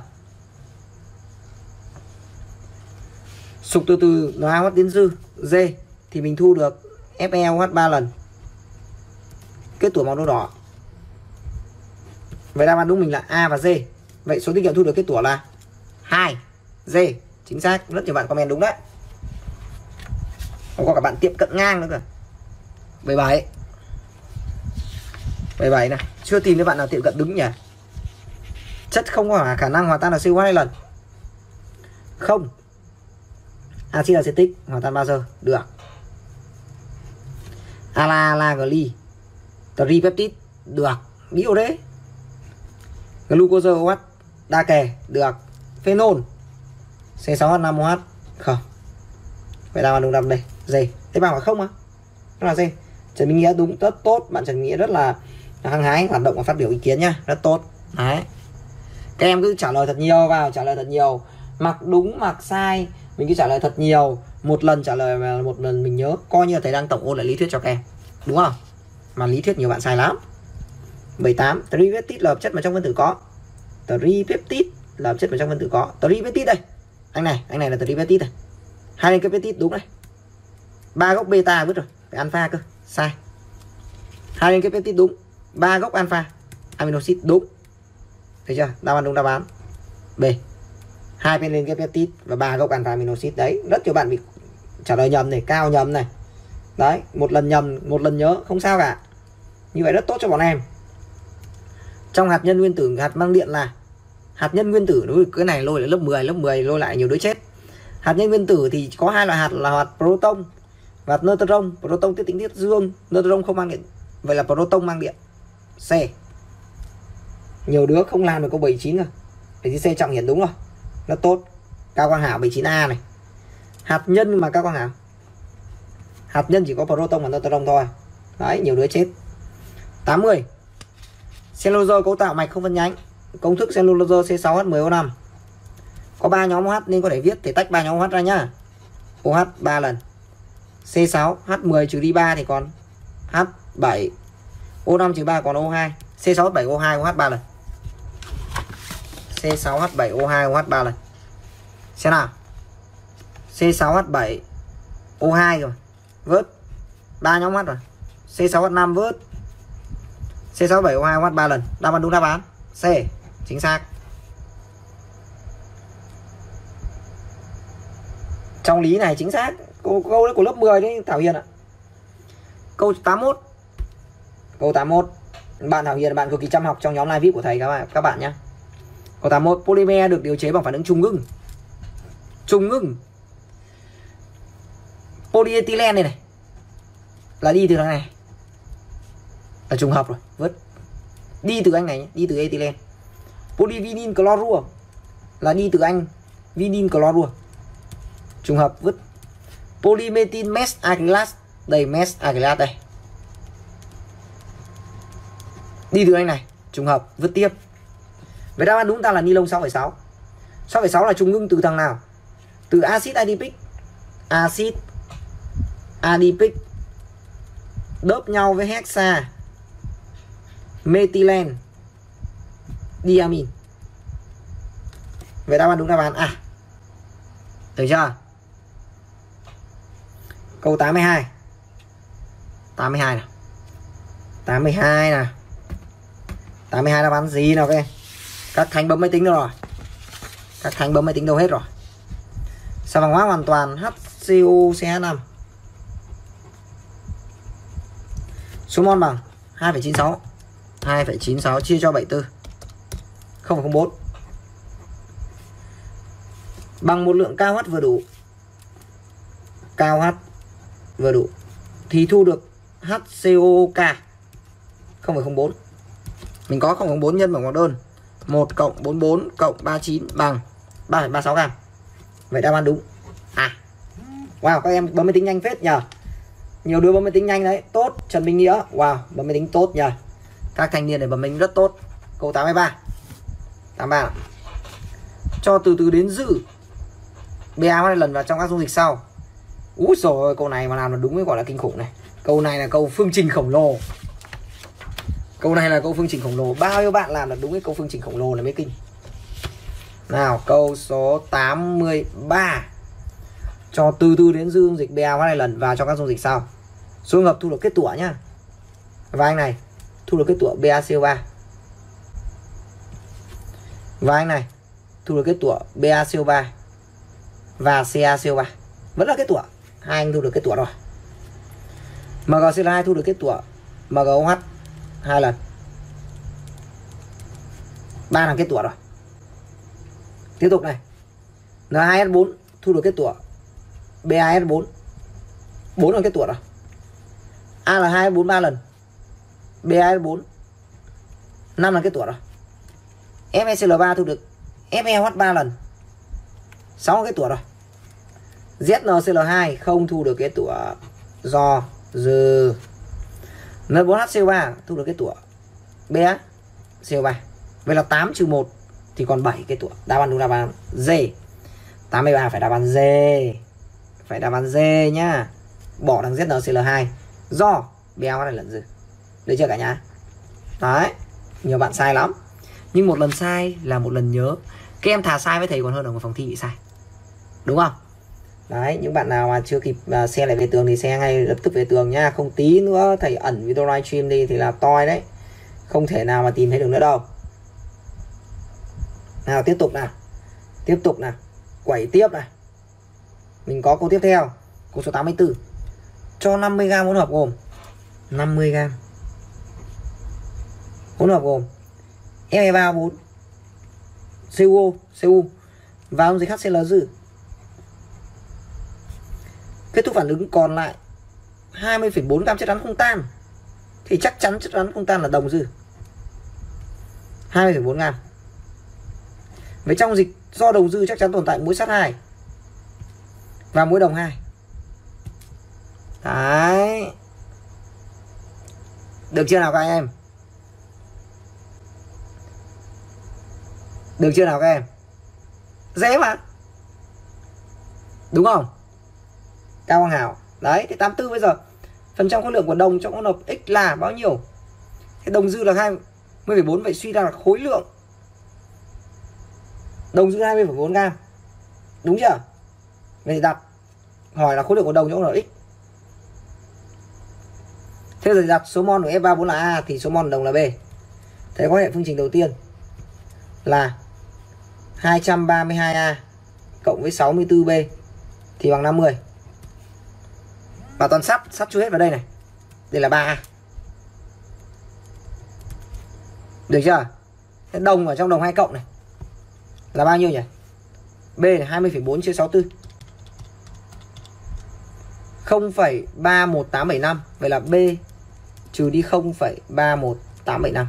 Sục từ từ en a ô hát đến dư D thì mình thu được ép e ô hát ba lần. Kết tủa màu nâu đỏ. Vậy đáp án đúng mình là A và D. Vậy số tiết kiệm thu được kết tủa là hai D. Chính xác, rất nhiều bạn comment đúng đấy. Không có cả bạn tiệm cận ngang nữa cơ. bảy bảy. bảy bảy này, chưa tìm thấy bạn nào tiệm cận đúng nhỉ? Chất không có khả năng hòa tan là xê o hai lần. Không. Axit acetic hòa tan bao giờ? Được. Ala la gly tripeptide được. Biểu đấy. Glucose ô hát đa kề được. Phenol C sáu H năm O H không. Vậy đáp án đúng nằm đây. D. Thế bạn bảo không á? Nó là D. Trần Minh Nghĩa đúng, rất tốt. Bạn Trần Minh Nghĩa rất là hăng hái hoạt động và phát biểu ý kiến nhá, rất tốt. Đấy. Các em cứ trả lời thật nhiều vào, trả lời thật nhiều. Mặc đúng mặc sai mình cứ trả lời thật nhiều. Một lần trả lời và một lần mình nhớ, coi như là thầy đang tổng ôn lại lý thuyết cho các em. Đúng không? Mà lý thuyết nhiều bạn sai lắm. bảy tám. Tripeptide là hợp chất mà trong phân tử có. Tripeptide là hợp chất mà trong phân tử có. Tripeptide đây. Anh này, anh này là tripeptide này. Hai liên kết peptide đúng này. Ba gốc beta vứt rồi, phải alpha cơ. Sai. Hai liên kết peptide đúng. Ba gốc alpha aminoacid đúng. Thấy chưa? Đáp án đúng đáp án B. Hai bên liên kết peptide và ba gốc alpha aminoacid đấy. Rất nhiều bạn bị trả lời nhầm này, cao nhầm này. Đấy, một lần nhầm, một lần nhớ không sao cả. Như vậy rất tốt cho bọn em. Trong hạt nhân nguyên tử, hạt mang điện là hạt nhân nguyên tử, đối với cái này lôi lại lớp mười, lớp mười lôi lại nhiều đứa chết. Hạt nhân nguyên tử thì có hai loại hạt là hạt proton và hạt neutron. Proton tiết tính tiết dương, neutron không mang điện. Vậy là proton mang điện. C. Nhiều đứa không làm được câu bảy chín rồi. Để C trọng hiển đúng rồi. Rất tốt. Cao Quang Hảo bảy chín A này. Hạt nhân mà Cao Quang Hảo. Hạt nhân chỉ có proton và neutron thôi. Đấy, nhiều đứa chết. tám mươi. Cellulose cấu tạo mạch không phân nhánh. Công thức cellulose C sáu H mười O năm. Có ba nhóm OH nên có thể viết thể tách ba nhóm OH ra nhá. OH ba lần. C sáu H mười trừ đi ba thì còn H bảy. O năm trừ ba còn O hai. C sáu H bảy O hai OH ba lần. C sáu H bảy O hai OH ba lần. Xem nào. C sáu H bảy O hai rồi. Vớt. ba nhóm OH rồi. C sáu H năm vớt. C sáu H bảy O hai OH ba lần. Đáp án đúng đáp án C. Chính xác. Trong lý này chính xác. Câu, câu đấy của lớp mười đấy Thảo Hiền ạ. Câu tám mươi mốt. Câu tám mươi mốt. Bạn Thảo Hiền, bạn cực kỳ chăm học trong nhóm live vê i pê của thầy các bạn, các bạn nhé. Câu tám mươi mốt. Polymer được điều chế bằng phản ứng trùng ngưng. Trùng ngưng. Polyethylene này này là đi từ thằng này. Là trùng hợp rồi. Vứt. Đi từ anh này, đi từ ethylene. Polyvinyl chlorua là đi từ anh vinyl chlorua. Trùng hợp vứt. Polymethyl mesh acrylat, đây mesh acrylat đây. Đi từ anh này, trùng hợp vứt tiếp. Vậy đáp án đúng ta là ni lông sáu phẩy sáu. sáu phẩy sáu là trùng ngưng từ thằng nào? Từ axit adipic. Axit adipic đớp nhau với hexa methylen diamine. Vậy đáp án đúng đáp án A. Được chưa? Câu tám mươi hai. tám mươi hai nào. tám mươi hai nào. tám mươi hai đáp án gì nào các em? Các thánh bấm máy tính đâu rồi? Các thánh bấm máy tính đâu hết rồi? Xà phòng hóa hoàn toàn H C O C H năm. Số mol bằng hai phẩy chín sáu. hai phẩy chín sáu chia cho bảy mươi tư. không phẩy không bốn. Bằng một lượng cao H vừa đủ. Cao H vừa đủ thì thu được H C O K không phẩy không bốn. Mình có không phẩy không bốn nhân bằng hóa đơn một cộng bốn mươi bốn cộng ba mươi chín bằng ba phẩy ba mươi sáu gam. Vậy đáp án đúng à. Wow, các em bấm máy tính nhanh phết nhờ. Nhiều đứa bấm máy tính nhanh đấy. Tốt. Trần Minh Nghĩa, wow, bấm máy tính tốt nhờ. Các thanh niên này bấm máy tính rất tốt. Câu tám mươi ba. tám mươi ba. cho từ từ đến dư ba hai lần vào trong các dung dịch sau. Úi rồi câu này mà làm là đúng mới gọi là kinh khủng này. Câu này là câu phương trình khổng lồ. Câu này là câu phương trình khổng lồ. Bao nhiêu bạn làm là đúng cái câu phương trình khổng lồ là mới kinh. Nào, câu số tám mươi ba. Cho từ từ đến dư dung dịch ba hai lần vào trong các dung dịch sau. Số trường hợp thu được kết tủa nhá. Và anh này thu được kết tủa BaCO ba. Và anh này thu được kết tủa BaCO ba và CaCO ba. Vẫn là kết tủa. Hai anh thu được kết tủa rồi. MgCl hai thu được kết tủa MgOH hai lần. Ba là kết tủa rồi. Tiếp tục này. N hai S bốn thu được kết tủa B hai S bốn. bốn là kết tủa rồi. A L hai S bốn ba lần. B hai S bốn năm là kết tủa rồi. FeCl ba thu được FeOH ba lần. sáu là kết tủa rồi. ZnCl hai không thu được kết tủa do dư. N bốn H C O ba thu được kết tủa BaCO ba. Vậy là tám trừ một thì còn bảy kết tủa. Đáp án đúng đáp án D. tám mươi ba phải đáp án D. Phải đáp án D nhá. Bỏ thằng ZnCl hai do BaOH này lần dư. Được chưa cả nhà? Đấy, nhiều bạn sai lắm. Nhưng một lần sai là một lần nhớ. Các em thà sai với thầy còn hơn ở một phòng thi bị sai. Đúng không? Đấy, những bạn nào mà chưa kịp uh, xe lại về tường thì xe ngay lập tức về tường nha. Không tí nữa thầy ẩn video live stream đi thì là toi đấy. Không thể nào mà tìm thấy được nữa đâu. Nào tiếp tục nào. Tiếp tục nào. Quẩy tiếp này. Mình có câu tiếp theo. Câu số tám mươi tư. Cho năm mươi gam hỗn hợp gồm năm mươi gam hỗn hợp gồm Fe ba bốn CuO Cu và dung dịch HCl dư. Kết thúc phản ứng còn lại hai mươi phẩy bốn gam chất rắn không tan thì chắc chắn chất rắn không tan là đồng dư. hai mươi phẩy bốn gam. Với trong dịch do đồng dư chắc chắn tồn tại muối sắt hai và muối đồng hai. Đấy. Được chưa nào các em? Được chưa nào các em? Dễ mà. Đúng không? Cao Quang Hảo. Đấy, thì tám mươi tư bây giờ phần trăm khối lượng của đồng trong hỗn hợp X là bao nhiêu? Thì đồng dư là hai mươi phẩy bốn, vậy suy ra là khối lượng đồng dư hai mươi phẩy bốn gam. Đúng chưa? Vậy thì đặt hỏi là khối lượng của đồng trong hỗn hợp X. Thế giờ đặt số mol của F ba bốn là A thì số mol của đồng là B. Thế có hệ phương trình đầu tiên là hai trăm ba mươi hai A cộng với sáu mươi tư B thì bằng năm mươi. Và toàn sắt, sắt chui hết vào đây này. Đây là ba A. Được chưa? Thế đồng ở trong đồng hai cộng này là bao nhiêu nhỉ? B là hai mươi phẩy bốn chia sáu mươi tư. không phẩy ba một tám bảy năm. Vậy là B trừ đi không phẩy ba một tám bảy năm.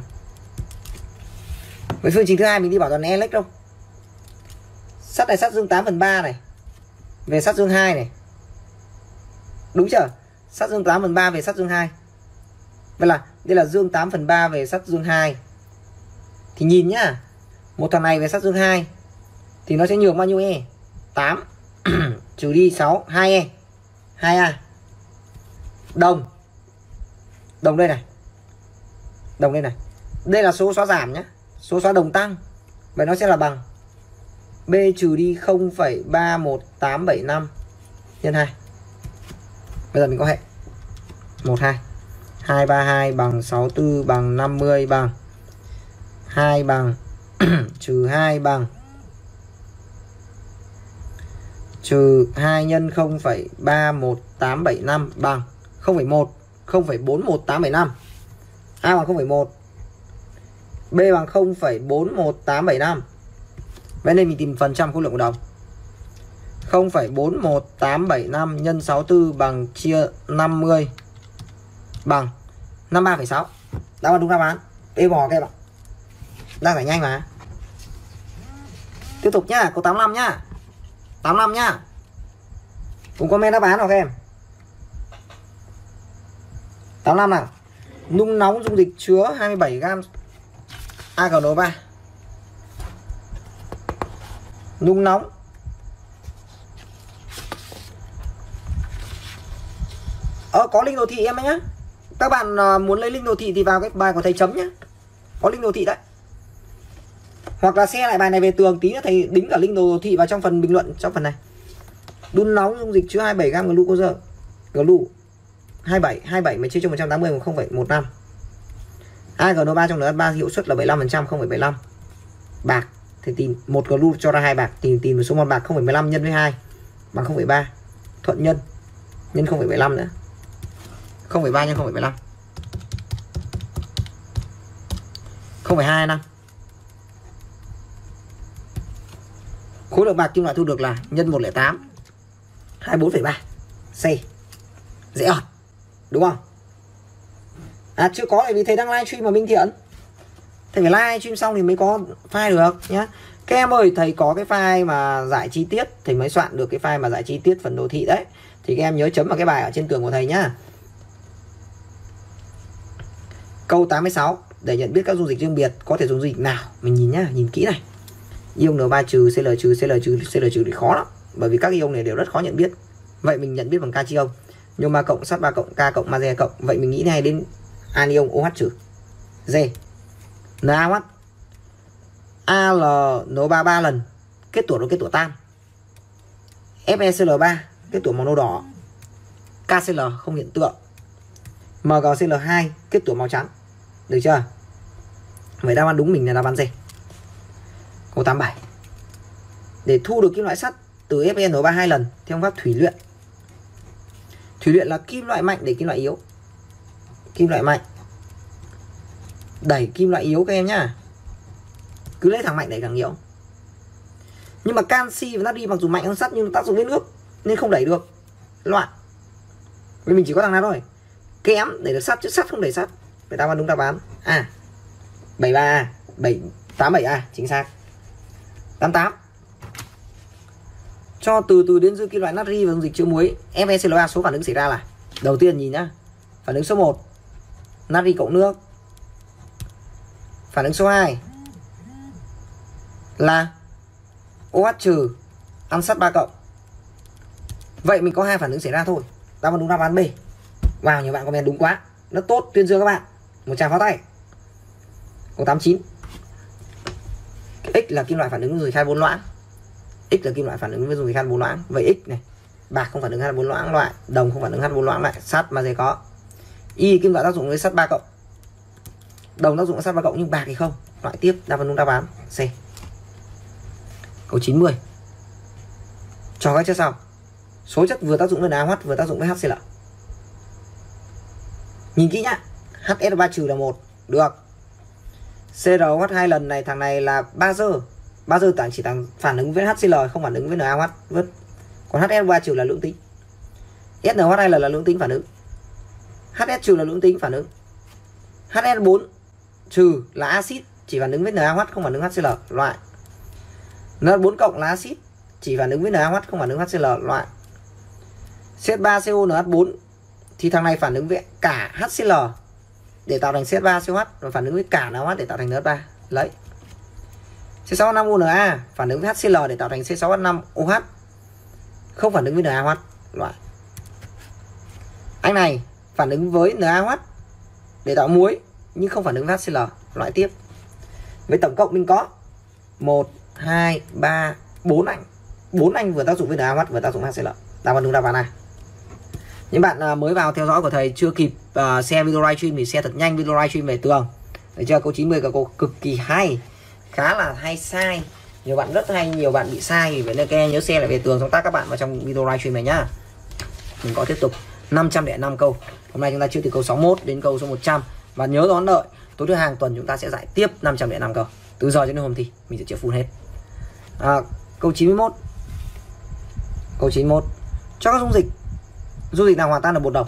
Với phương trình thứ hai mình đi bảo toàn elect đâu. Sắt này sắt dương tám phần ba này. Về sắt dương hai này. Đúng chưa? Sắt dương tám phần ba về sắt dương hai. Vậy là đây là dương tám phần ba về sắt dương hai. Thì nhìn nhá. Một thằng này về sắt dương hai thì nó sẽ nhường bao nhiêu E? tám trừ đi sáu, hai E. hai A. Đồng. Đồng đây này. Đồng đây này. Đây là số xóa giảm nhé. Số xóa đồng tăng. Vậy nó sẽ là bằng B trừ đi không phẩy ba một tám bảy năm nhân hai. Bây giờ mình có hệ một, hai. hai ba hai bằng sáu mươi tư bằng năm mươi bằng hai bằng trừ hai bằng trừ hai nhân không phẩy ba một tám bảy năm bằng không phẩy một, không phẩy bốn một tám bảy năm. A bằng không phẩy một. B bằng không phẩy bốn một tám bảy năm. Vậy nên mình tìm phần trăm khối lượng của đồng. không phẩy bốn một tám bảy năm nhân sáu mươi tư bằng chia năm mươi bằng năm mươi ba phẩy sáu. Đáp án đúng đáp án. B bỏ các bạn. Đang giải nhanh mà. Tiếp tục nhá, câu tám mươi lăm nhá. tám mươi lăm nhá. Cùng comment đáp án nào các em. tám mươi lăm nào. Nung nóng dung dịch chứa hai mươi bảy gam a giê en o ba. Nung nóng. Ờ có link đồ thị em ấy nhá. Các bạn muốn lấy link đồ thị thì vào cái bài của thầy chấm nhá. Có link đồ thị đấy. Hoặc là share lại bài này về tường, tí nữa thầy đính cả link đồ thị vào trong phần bình luận, trong phần này. Đun nóng dung dịch chứa hai mươi bảy gam glucose. Glu hai mươi bảy, hai mươi bảy mà chia cho một trăm tám mươi bằng không phẩy một năm. a giê en o ba trong en hát ba hiệu suất là bảy mươi lăm phần trăm, không phẩy bảy mươi lăm. Bạc thì tìm một glu cho ra hai bạc, tìm tìm một số mol bạc không phẩy mười lăm nhân với hai bằng không phẩy ba. Thuận nhân nhân không phẩy bảy mươi lăm nữa. không phẩy ba nhân không phẩy bảy mươi lăm. không phẩy hai năm. Khối lượng bạc kim loại thu được là nhân một không tám hai mươi bốn phẩy ba. C. Dễ ọt. Đúng không? À chưa có tại vì thầy đang live stream mà Minh Thiện. Thầy phải live stream xong thì mới có file được nhá. Các em ơi, thầy có cái file mà giải chi tiết, thầy mới soạn được cái file mà giải chi tiết phần đồ thị đấy. Thì các em nhớ chấm vào cái bài ở trên tường của thầy nhá. Câu tám mươi sáu, để nhận biết các dung dịch riêng biệt có thể dùng dung dịch nào? Mình nhìn nhá, nhìn kỹ này. Ion en ba trừ, Cl trừ, Cl trừ, Cl trừ thì khó lắm, bởi vì các ion này đều rất khó nhận biết. Vậy mình nhận biết bằng cation. Nhôm ba cộng, sắt ba cộng, K cộng, magie cộng. Vậy mình nghĩ này đến anion OH trừ. D. NaOH. Al nó ba ba lần, kết tủa nó kết tủa tan. FeCl ba kết tủa màu nâu đỏ. KCl không hiện tượng. MgCl hai kết tủa màu trắng. Được chưa? Vậy đáp án đúng mình là đáp án gì? Câu tám mươi bảy. Để thu được kim loại sắt từ Fe en o ba hai lần theo phương pháp thủy luyện. Thủy luyện là kim loại mạnh để kim loại yếu. Kim loại mạnh đẩy kim loại yếu các em nhá. Cứ lấy thằng mạnh đẩy thằng yếu. Nhưng mà canxi và natri mặc dù mạnh hơn sắt nhưng tác dụng với nước nên không đẩy được. Loạn. Vì mình chỉ có thằng nào thôi. Kém để được sắt chứ sắt không đẩy sắt. Vậy đáp án đúng đáp án A. bảy mươi ba A, bảy tám mươi bảy A chính xác. tám mươi tám. Cho từ từ đến dư kim loại natri và dung dịch chứa muối FeCl ba, số phản ứng xảy ra là, đầu tiên nhìn nhá. Phản ứng số một, natri cộng nước. Phản ứng số hai là OH trừ ăn sắt ba cộng. Vậy mình có hai phản ứng xảy ra thôi. Đáp án đúng đáp án B. Wow, nhiều bạn comment đúng quá. Rất tốt, tuyên dương các bạn. Một tràng pháo tay. Câu tám mươi chín. X là kim loại phản ứng với dung dịch carbon loãng. X là kim loại phản ứng với dung dịch carbon loãng. Vậy X này, bạc không phản ứng carbon loãng loại, đồng không phản ứng carbon loãng lại, sắt magie có. Y kim loại tác dụng với sắt ba cộng. Đồng tác dụng với sắt ba cộng nhưng bạc thì không. Loại tiếp, đáp án đúng đáp án C. Câu chín mươi. Cho các chất sau. Số chất vừa tác dụng với NaOH vừa tác dụng với HCl. Nhìn kỹ nhá. hát ét ba trừ là một, được. xê rờ ô hát hai lần này, thằng này là bazơ. Bazơ chỉ thằng phản ứng với HCl, không phản ứng với NaOH, vứt. Còn hát ét ba trừ là lưỡng tính. ét en ô hát hai lần là lưỡng tính phản ứng. hát ét trừ là lưỡng tính phản ứng. hát ét bốn trừ là axit, chỉ phản ứng với NaOH, không phản ứng HCl, loại. en hát bốn cộng là axit, chỉ phản ứng với NaOH, không phản ứng HCl, loại. xê ba xê ô en hát bốn thì thằng này phản ứng với cả HCl để tạo thành xê ba xê ô hát và phản ứng với cả NaOH để tạo thành en hát ba, lấy. xê sáu hát năm ô en a phản ứng với HCl để tạo thành xê sáu hát năm ô hát, không phản ứng với NaOH, loại. Anh này phản ứng với NaOH để tạo muối nhưng không phản ứng với HCl, loại tiếp. Với tổng cộng mình có một, hai, ba, bốn anh. bốn anh vừa tác dụng với NaOH vừa tác dụng với HCl. Đáp án đúng đáp án A. Những bạn mới vào theo dõi của thầy chưa kịp uh, share video livestream thì share thật nhanh video livestream về tường. Được chưa? Câu chín mươi là câu cực kỳ hay, khá là hay sai. Nhiều bạn rất hay, nhiều bạn bị sai, vì vậy nên các em nhớ share lại về tường, xong tác các bạn vào trong video livestream này nhá. Mình có tiếp tục năm trăm lẻ năm câu. Hôm nay chúng ta chưa từ câu sáu mươi mốt đến câu số một trăm, và nhớ đón đợi tối thứ hàng tuần chúng ta sẽ giải tiếp năm trăm lẻ năm câu. Từ giờ cho đến hôm thi mình sẽ chữa full hết. À, câu chín mươi mốt. Câu chín mươi mốt. Cho các dung dịch dung dịch nào hòa tan ở bột đồng?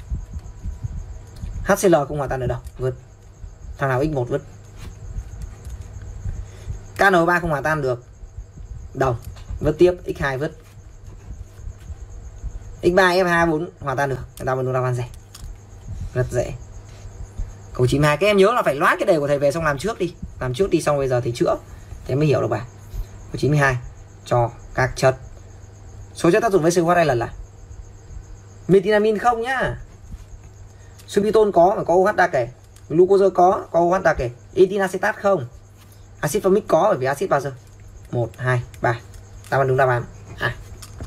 HCl không hòa tan ở đồng, vứt. Thằng nào x một vứt. ca en o ba không hòa tan được đồng, vứt tiếp. x hai vứt. x ba ép hai bốn hòa tan được, người ta vẫn đáp án rẻ. Rất dễ. Câu chín mươi hai, các em nhớ là phải loát cái đề của thầy về xong làm trước đi. Làm trước đi, xong bây giờ thì chữa thì em mới hiểu được bài. Câu chín mươi hai. cho các chất. Số chất tác dụng với xê ô hát hai lần là methylamine không nhá. Xylitol có phải có OH đa kể, glucose có có OH đa kể, ethyl acetat không. Axit formic có bởi vì axit bao giờ? một, hai, ba. Đáp án đúng đáp án. À.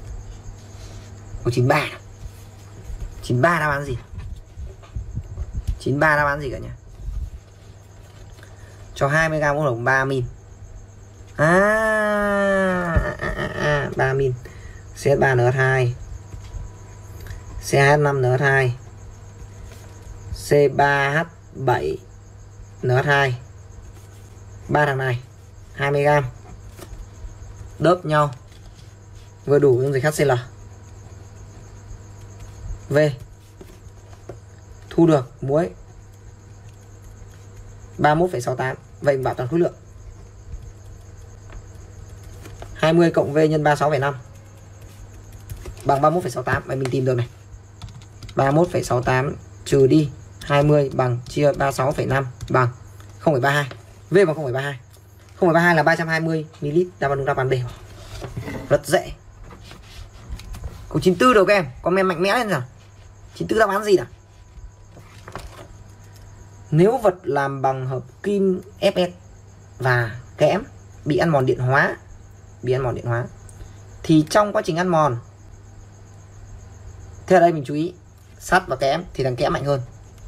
Có chín mươi ba. chín mươi ba đáp án gì? chín mươi ba đáp án gì cả nhỉ? Cho hai mươi gam hỗn hợp ba amin. À, à, à, à ba amin. xê hát ba en hát hai. xê hát năm en hát hai. xê ba hát bảy en hát hai. Ba thằng này hai mươi gam đớp nhau vừa đủ dung dịch hát xê lờ. V thu được muối ba mươi mốt phẩy sáu tám. Vậy bảo toàn khối lượng hai mươi cộng V nhân ba mươi sáu phẩy năm bằng ba mươi mốt phẩy sáu tám. Vậy mình tìm được này, ba mươi mốt phẩy sáu tám trừ đi hai mươi bằng chia ba mươi sáu phẩy năm bằng không phẩy ba mươi hai. V bằng không phẩy ba mươi hai. không phẩy ba mươi hai là ba trăm hai mươi mi li lít. Đáp án đúng đáp án B. Rất dễ. Câu chín mươi tư đâu các em, comment mạnh mẽ lên nào. chín mươi tư đáp án gì nào? Nếu vật làm bằng hợp kim ép ét và kẽm bị ăn mòn điện hóa, bị ăn mòn điện hóa thì trong quá trình ăn mòn, thế ở đây mình chú ý sắt và kẽm thì thằng kẽm mạnh hơn.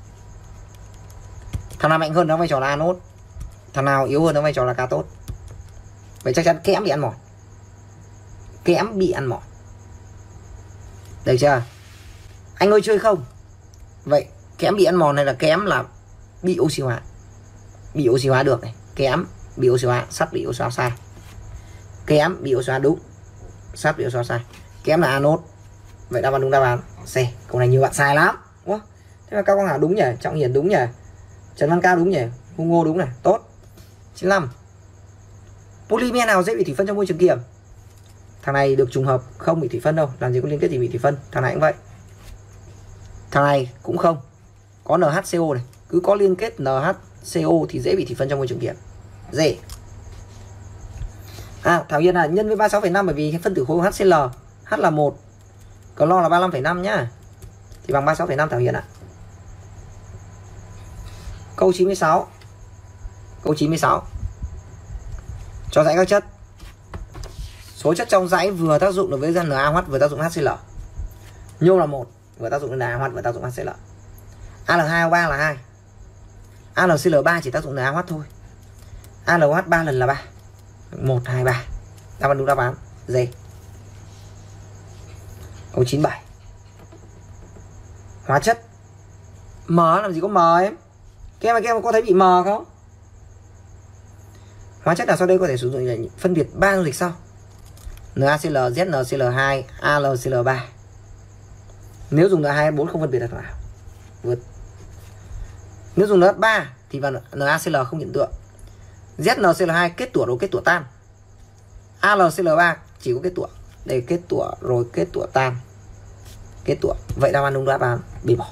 Thằng nào mạnh hơn nó vai trò là anốt, thằng nào yếu hơn nó vai trò là cathode. Vậy chắc chắn kẽm bị ăn mòn. Kẽm bị ăn mòn. Được chưa? Anh ơi chơi không? Vậy kẽm bị ăn mòn này là kẽm là bị oxy hóa. Bị oxy hóa được này. Kẽm bị oxy hóa, sắt bị oxy hóa sai. Kẽm bị oxy hóa đúng, sắt bị oxy hóa sai. Kẽm là anốt. Vậy đáp án đúng đáp án C. Câu này nhiều bạn sai lắm. Ủa? Thế mà Cao Quang Hảo đúng nhỉ? Trọng Hiển đúng nhỉ? Trần Văn Cao đúng nhỉ? Hung Ngô đúng này. Tốt. chín mươi lăm. Polymer nào dễ bị thủy phân trong môi trường kiềm? Thằng này được trùng hợp không bị thủy phân đâu, làm gì có liên kết gì bị thủy phân. Thằng này cũng vậy. Thằng này cũng không. Có en hát xê o này, cứ có liên kết en hát xê o thì dễ bị thủy phân trong môi trường kiềm. Dễ. À, Thảo Hiền là nhân với ba mươi sáu phẩy năm bởi vì phân tử khối hát xê lờ, H là một, clo là ba mươi lăm phẩy năm nhá. Thì bằng ba mươi sáu phẩy năm Thảo Hiền ạ. Câu chín mươi sáu. Câu chín mươi sáu. Cho dãy các chất. Số chất trong dãy vừa tác dụng được với NaOH vừa tác dụng hát xê lờ. Nhôm là một, vừa tác dụng với NaOH vừa tác dụng hát xê lờ. a lờ hai o ba là hai. a lờ xê lờ ba chỉ tác dụng NaOH thôi. a lờ o hát ba lần là ba. một, hai, ba. Đáp án đúng đáp án D. Câu chín mươi bảy. Hóa chất. M làm gì có M em? Các em, các em có thấy bị M không? Hóa chất nào sau đây có thể sử dụng để phân biệt ba dung dịch sau? NaCl, ZnCl hai, AlCl ba. Nếu dùng en hai ét bốn không phân biệt được nào. Vượt. Nếu dùng en hát ba thì vào NaCl không hiện tượng. ZnCl hai kết tủa rồi kết tủa tan. AlCl ba chỉ có kết tủa. Đây kết tủa rồi kết tủa tan. Kết tủa. Vậy đáp án đúng đáp án B bỏ.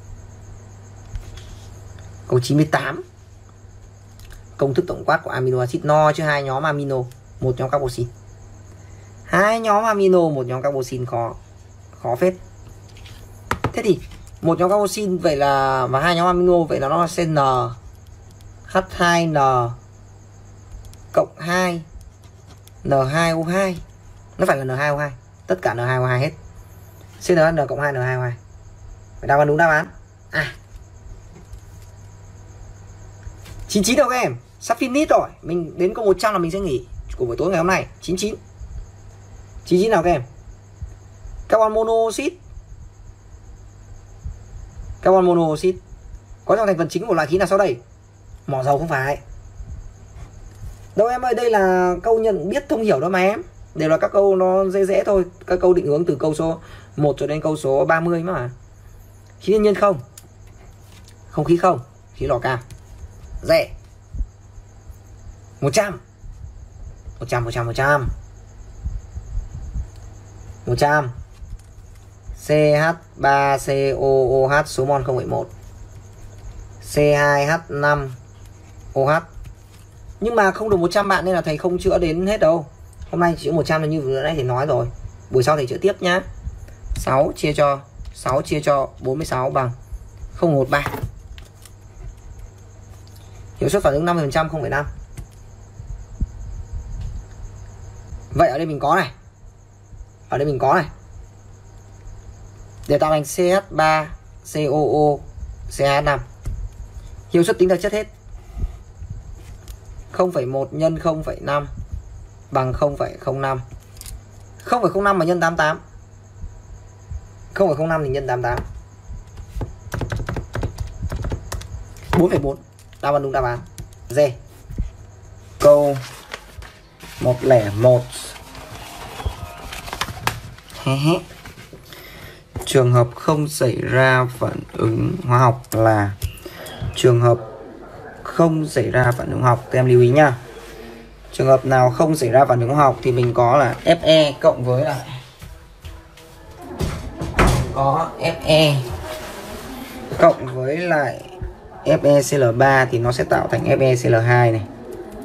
Câu chín mươi tám. Công thức tổng quát của amino acid no chứ hai nhóm amino, một nhóm carboxy. Hai nhóm amino, một nhóm carboxy khó khó phết. Thế thì một nhóm carboxy vậy là và hai nhóm amino vậy là nó là xê en hát hai en cộng hai en hai o hai. Nó phải là en hai o hai, tất cả en hai o hai hết. xê en hát n cộng hai en hai o hai. Vậy đáp án đúng đáp án. À. chín mươi chín đâu các em, sắp finish rồi. Mình đến câu một trăm là mình sẽ nghỉ của buổi tối ngày hôm nay. chín mươi chín. chín mươi chín nào các em? Carbon monoxide. Carbon monoxide có trong thành phần chính của loại khí nào sau đây? Mỏ dầu không phải. Đâu em ơi, đây là câu nhận biết thông hiểu đó mà em. Đều là các câu nó dễ dễ thôi. Các câu định hướng từ câu số một cho đến câu số ba mươi mà. Khí thiên nhiên không? Không khí không? Khí lò cao. Dễ. một trăm. một trăm, một trăm, một trăm. một trăm. xê hát ba xê o o hát số mol không phẩy một. xê hai hát năm o hát. Nhưng mà không được một trăm bạn nên là thầy không chữa đến hết đâu. Hôm nay chỉ một trăm là như vừa nãy thì nói rồi. Buổi sau thầy chữa tiếp nhá. sáu chia cho sáu chia cho bốn mươi sáu bằng không phẩy một ba. Hiệu suất phản ứng năm mươi phần trăm không phẩy năm. Vậy ở đây mình có này. Ở đây mình có này. Để tạo thành xê hát ba xê o o xê hát năm. Hiệu suất tính thực chất hết. không phẩy một nhân không phẩy năm bằng không phẩy không năm. không phẩy không năm mà nhân tám mươi tám. không phẩy không năm thì nhân tám mươi tám. bốn phẩy bốn. Đáp án đúng đáp án D. Câu một không một. Trường hợp không xảy ra phản ứng hóa học là trường hợp không xảy ra phản ứng hóa học. Các em lưu ý nhá. Trường hợp nào không xảy ra phản ứng hóa học thì mình có là Fe cộng với là có Fe cộng với lại FeCl ba thì nó sẽ tạo thành FeCl hai này.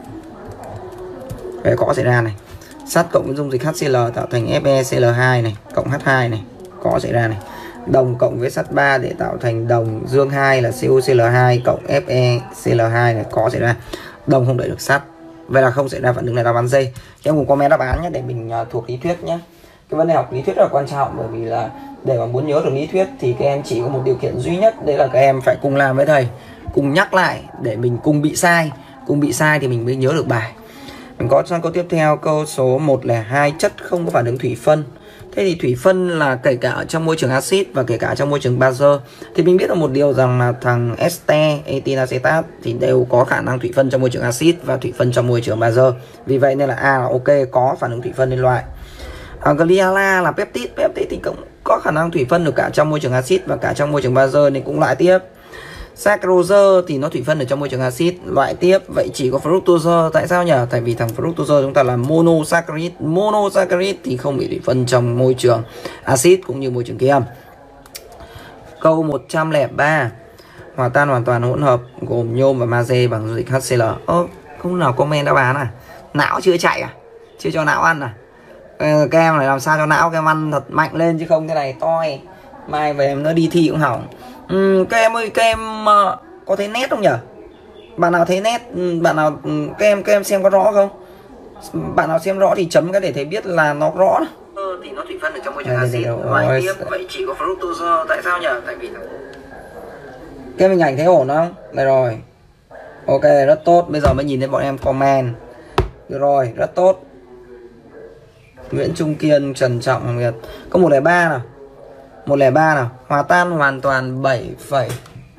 Đấy, có xảy ra này. Sắt cộng với dung dịch HCl tạo thành FeCl hai này cộng H hai này, có xảy ra này. Đồng cộng với sắt ba để tạo thành đồng dương hai là CuCl hai cộng FeCl hai này, có xảy ra. Đồng không đẩy được sắt. Vậy là không xảy ra phản ứng này, đáp án D. Các em cùng comment đáp án nhé để mình uh, thuộc lý thuyết nhé. Cái vấn đề học lý thuyết rất là quan trọng, bởi vì là để mà muốn nhớ được lý thuyết thì các em chỉ có một điều kiện duy nhất, đấy là các em phải cùng làm với thầy, cùng nhắc lại để mình cùng bị sai. Cùng bị sai thì mình mới nhớ được bài. Mình có sang câu tiếp theo, câu số một không hai, chất không có phản ứng thủy phân. Thế thì thủy phân là kể cả ở trong môi trường axit và kể cả trong môi trường bazơ. Thì mình biết được một điều rằng là thằng este, etinacetat thì đều có khả năng thủy phân trong môi trường axit và thủy phân trong môi trường bazơ. Vì vậy nên là A là ok, có phản ứng thủy phân liên loại. À, Gliala là peptide, peptide thì cũng có khả năng thủy phân được cả trong môi trường axit và cả trong môi trường bazơ nên cũng loại tiếp. Saccharose thì nó thủy phân ở trong môi trường axit, loại tiếp. Vậy chỉ có fructose, tại sao nhỉ? Tại vì thằng fructose chúng ta là monosaccharide, monosaccharide thì không bị thủy phân trong môi trường axit cũng như môi trường kiềm. Câu một không ba. Hòa tan hoàn toàn hỗn hợp gồm nhôm và magie bằng dung dịch HCl. Ơ, không nào comment đáp án à? Não chưa chạy à? Chưa cho não ăn à? Ờ, các em phải làm sao cho não các em ăn thật mạnh lên chứ không thế này toi. Mai về nó đi thi cũng hỏng. Ừ, các em ơi, các em uh, có thấy nét không nhỉ? Bạn nào thấy nét, bạn nào các em các em xem có rõ không? Bạn nào xem rõ thì chấm cái để thấy biết là nó rõ. Ừ, thì nó thủy phân ở trong môi trường axit, loại tiếp. Vậy chỉ có fructose, tại sao nhỉ? Tại vì cái hình ảnh thấy ổn không? Đây rồi. Ok, rất tốt. Bây giờ mới nhìn thấy bọn em comment. Được rồi, rất tốt. Nguyễn Trung Kiên, Trần Trọng, Hoàng Việt. Câu một không ba nào. một không ba nào. Hòa tan hoàn toàn bảy phẩy.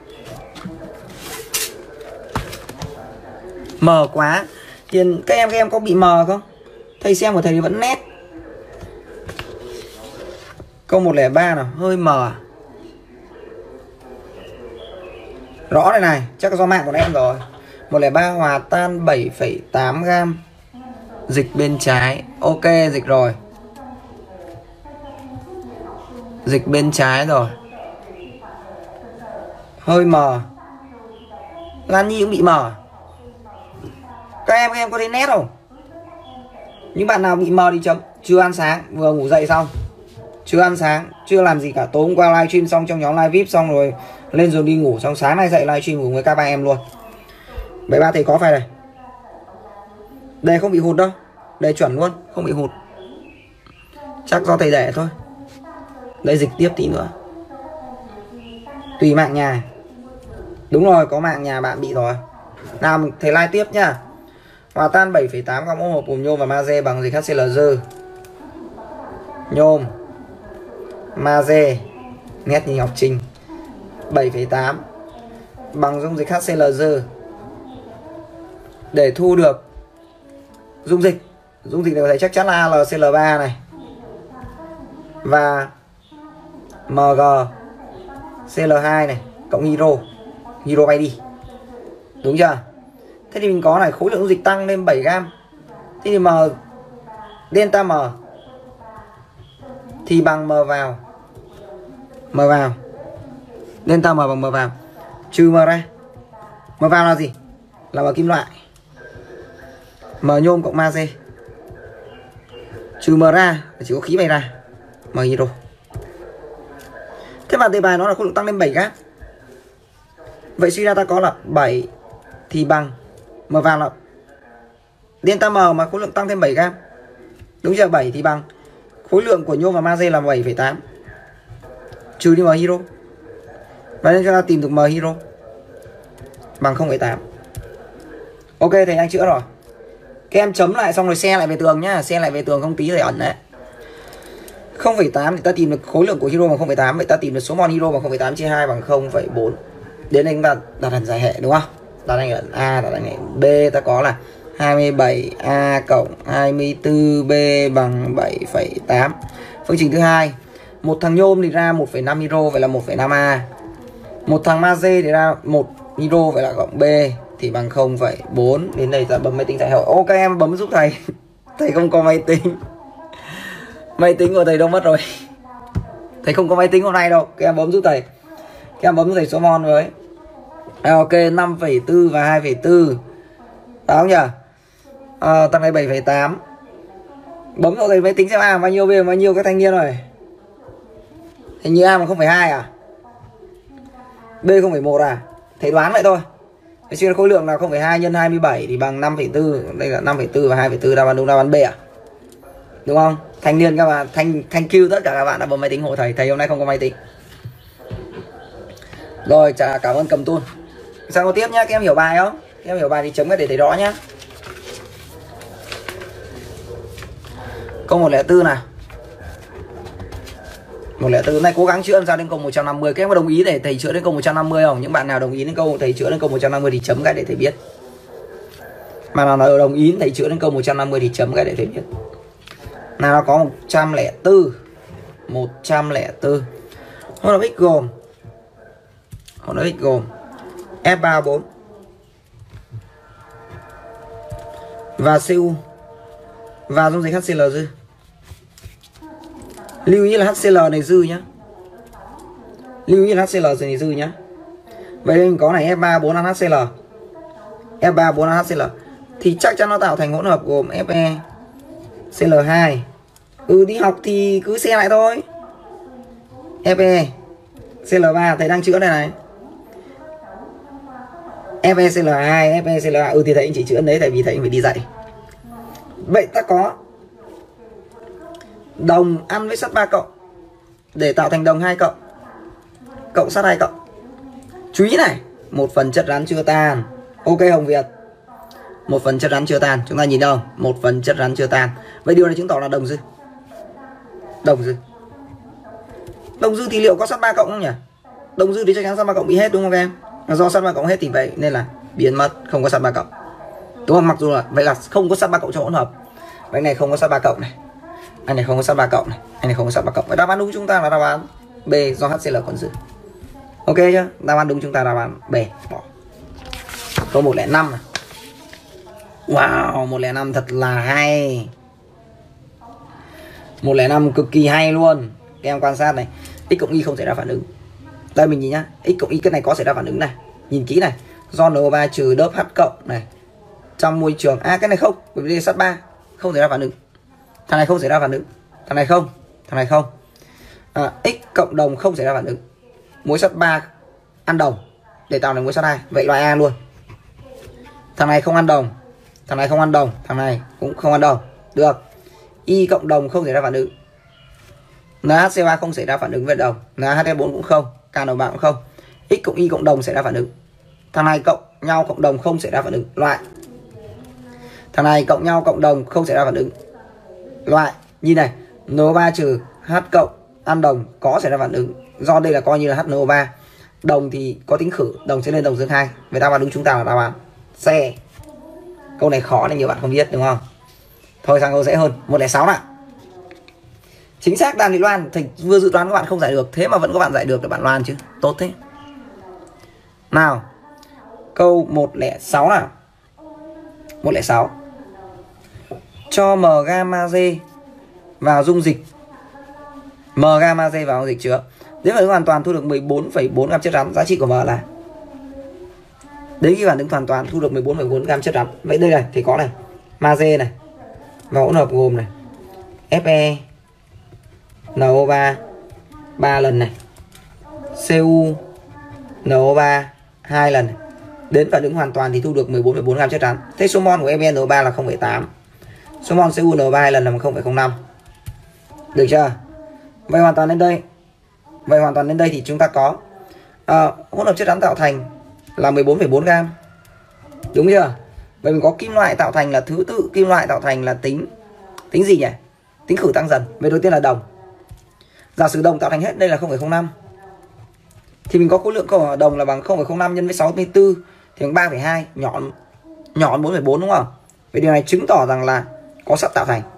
Mờ quá. Thì các em các em có bị mờ không? Thầy xem của thầy thì vẫn nét. Câu một không ba nào, hơi mờ. Rõ đây này, chắc là do mạng của em rồi. một không ba hòa tan bảy phẩy tám gam dịch bên trái. Ok, dịch rồi. Dịch bên trái rồi. Hơi mờ. Lan Nhi cũng bị mờ. Các em các em có thấy nét không? Những bạn nào bị mờ thì chấm. Chưa ăn sáng, vừa ngủ dậy xong. Chưa ăn sáng, chưa làm gì cả. Tối hôm qua livestream xong trong nhóm live vê i pê xong rồi lên rồi đi ngủ, xong sáng nay dậy livestream cùng với các ba em luôn. bảy ba thầy có phải này. Đề không bị hụt đâu. Đề chuẩn luôn, không bị hụt. Chắc do thầy để thôi. Đây dịch tiếp tí nữa. Tùy mạng nhà. Đúng rồi, có mạng nhà bạn bị rồi. Nào thầy like tiếp nhá. Hòa tan bảy phẩy tám gam hỗn hợp gồm nhôm và magie bằng dịch HCl dư. Nhôm, magie, nét như học trình. bảy phẩy tám bằng dung dịch HCl dư. Để thu được dung dịch, dung dịch này thầy chắc chắn là a lờ xê lờ ba này và em giê xê lờ hai này cộng hydro, hydro bay đi. Đúng chưa? Thế thì mình có này, khối lượng dung dịch tăng lên bảy gam. Thế thì m delta m thì bằng m vào. M vào. Delta m bằng m vào. Trừ m ra. M vào là gì? Là m kim loại. M nhôm cộng magie. Trừ M ra chỉ có khí bay ra, M hydro. Thế mà đề bài nó là khối lượng tăng lên bảy gas. Vậy suy ra ta có là bảy thì bằng M vàng là delta M mà khối lượng tăng thêm bảy gas. Đúng chưa? bảy thì bằng khối lượng của nhôm và magie là bảy phẩy tám. Trừ đi M hydro. Và nên cho ta tìm được M hydro bằng không phẩy tám. Ok, thầy đang chữa rồi. Các em chấm lại xong rồi xe lại về tường nhá, xe lại về tường không tí thầy ẩn đấy. không phẩy tám thì ta tìm được khối lượng của hydro bằng không phẩy tám, vậy ta tìm được số mol hydro bằng không phẩy tám chia hai bằng không phẩy bốn. Đến đây chúng ta đặt hẳn giải hệ đúng không? Đặt hẳn ở A, đặt hẳn ở B, ta có là hai mươi bảy A cộng hai mươi tư B bằng bảy phẩy tám. Phương trình thứ hai, một thằng nhôm thì ra một phẩy năm hydro, vậy là một phẩy năm A. Một thằng magie thì ra một hydro, vậy là cộng B thì bằng không phẩy bốn. Đến đây ta bấm máy tính giải hệ. Ok em bấm giúp thầy. Thầy không có máy tính. Máy tính của thầy đâu mất rồi. Thầy không có máy tính hôm nay đâu. Các em bấm giúp thầy. Các em bấm giúp thầy số mol với. À, ok, năm phẩy bốn và hai phẩy bốn. Phải không nhỉ? À, thằng này bảy phẩy tám. Bấm cho thầy máy tính xem A bao nhiêu, B bao nhiêu các thanh niên rồi. Hình như A bằng không phẩy hai à? B không phẩy một à? Thầy đoán vậy thôi. Thế suy ra khối lượng là không phẩy hai nhân hai mươi bảy thì bằng năm phẩy bốn. Đây là năm phẩy bốn và hai phẩy bốn, đáp án đúng, đáp án B à? Đúng không? Thanh niên các bạn, thanh thanh kêu tất cả các bạn đã bấm máy tính hộ thầy. Thầy hôm nay không có máy tính. Rồi, chào, cảm ơn Cầm Tun. Sao có tiếp nhá, các em hiểu bài không? Các em hiểu bài thì chấm cái để thấy rõ nhá. Câu một không bốn nào. một không bốn này cố gắng chữa làm sao đến câu một trăm năm mươi. Các em có đồng ý để thầy chữa đến câu một trăm năm mươi không? Những bạn nào đồng ý đến câu thầy chữa đến câu một trăm năm mươi thì chấm cái để thầy biết. Mà nào nào đồng ý thầy chữa đến câu một trăm năm mươi thì chấm cái để thầy biết. Nào nó có một trăm lẻ bốn. một trăm lẻ bốn. Hỗn hợp X gồm hỗn hợp X gồm F ba bốn và xê u và dung dịch hát xê lờ dư. Lưu ý là hát xê lờ này dư nhá. Lưu ý là hát xê lờ này dư nhá. Vậy nên mình có này F ba bốn hát xê lờ. F ba bốn hát xê lờ thì chắc chắn nó tạo thành hỗn hợp gồm Fe xê lờ hai. Ừ, đi học thì cứ xe lại thôi. Fe xê lờ ba thầy đang chữa đây này. Fe xê lờ hai, Fe xê lờ ba. Ừ thì thầy anh chỉ chữa đấy tại vì thầy anh phải đi dạy. Vậy ta có đồng ăn với sắt ba cộng để tạo thành đồng hai cộng cộng sắt hai cộng. Chú ý này, một phần chất rắn chưa tan. Ok Hồng Việt. Một phần chất rắn chưa tan, chúng ta nhìn đâu? Một phần chất rắn chưa tan. Vậy điều này chứng tỏ là đồng dư. Đồng dư. Đồng dư thì liệu có sắt ba cộng không nhỉ? Đồng dư thì chắc chắn sắt ba cộng bị hết đúng không các em? Do sắt ba cộng hết thì vậy nên là biến mất, không có sắt ba cộng. Đúng không? Mặc dù là vậy là không có sắt ba cộng trong hỗn hợp. Vậy này không có sắt ba cộng này. Anh này không có sắt ba cộng này, anh này không có sắt ba cộng. Vậy đáp án đúng chúng ta là đáp án B do hát xê lờ còn dư. Ok chưa? Đáp án đúng chúng ta là đáp án B. Bỏ. Câu một không năm này. Wow, một không năm thật là hay. một không năm cực kỳ hay luôn. Các em quan sát này, x cộng y không xảy ra phản ứng. Đây mình nhìn nhá, x cộng y cái này có xảy ra phản ứng này. Nhìn kỹ này, do en o ba trừ đớp H cộng này trong môi trường. À cái này không, bởi vì đây sắt ba không xảy ra phản ứng. Thằng này không xảy ra phản ứng. Thằng này không, thằng này không. À, x cộng đồng không xảy ra phản ứng. Muối sắt ba ăn đồng để tạo thành muối sắt hai. Vậy loại A luôn. Thằng này không ăn đồng. Thằng này không ăn đồng. Thằng này cũng không ăn đồng. Được. Y cộng đồng không xảy ra phản ứng. en hát xê ba không xảy ra phản ứng với đồng. en hát hai bốn cũng không. K N ba cũng không. X cộng Y cộng đồng xảy ra phản ứng. Thằng này cộng nhau cộng đồng không xảy ra phản ứng. Loại. Thằng này cộng nhau cộng đồng không xảy ra phản ứng. Loại. Nhìn này, en o ba trừ H cộng ăn đồng có xảy ra phản ứng. Do đây là coi như là H N O ba. Đồng thì có tính khử, đồng sẽ lên đồng dương hai. Vậy đáp án đúng chúng ta là đáp án C. Câu này khó nên nhiều bạn không biết đúng không? Thôi sang câu dễ hơn, một không sáu nào. Chính xác đàn thị loan, thầy vừa dự đoán các bạn không giải được, thế mà vẫn có bạn giải được để bạn loan chứ. Tốt thế. Nào. Câu một không sáu nào. một không sáu. Cho M gam magie vào dung dịch. M gam magie vào dung dịch chứa. Đến phản ứng hoàn toàn thu được mười bốn phẩy bốn gam chất rắn, giá trị của M là. Đến khi phản ứng hoàn toàn thu được mười bốn phẩy bốn gam chất rắn. Vậy đây này thì có này, magie này và hỗn hợp gồm này ép e en o ba ba lần này, xê u en o ba hai lần này. Đến phản ứng hoàn toàn thì thu được mười bốn phẩy bốn gam chất rắn. Thế số mol của ép e en o ba là không phẩy tám. Số mol xê u en o ba hai lần là không phẩy không năm. Được chưa? Vậy hoàn toàn đến đây. Vậy hoàn toàn đến đây thì chúng ta có à, hỗn hợp chất rắn tạo thành là mười bốn phẩy bốn gam. Đúng chưa? Vậy mình có kim loại tạo thành là thứ tự kim loại tạo thành là tính tính gì nhỉ? Tính khử tăng dần. Vậy đầu tiên là đồng. Giả sử đồng tạo thành hết đây là không phẩy không năm. Thì mình có khối lượng của đồng là bằng không phẩy không năm nhân với sáu mươi tư thì bằng ba phẩy hai, nhỏ nhỏ hơn bốn phẩy bốn đúng không? Vậy điều này chứng tỏ rằng là có sắt tạo thành.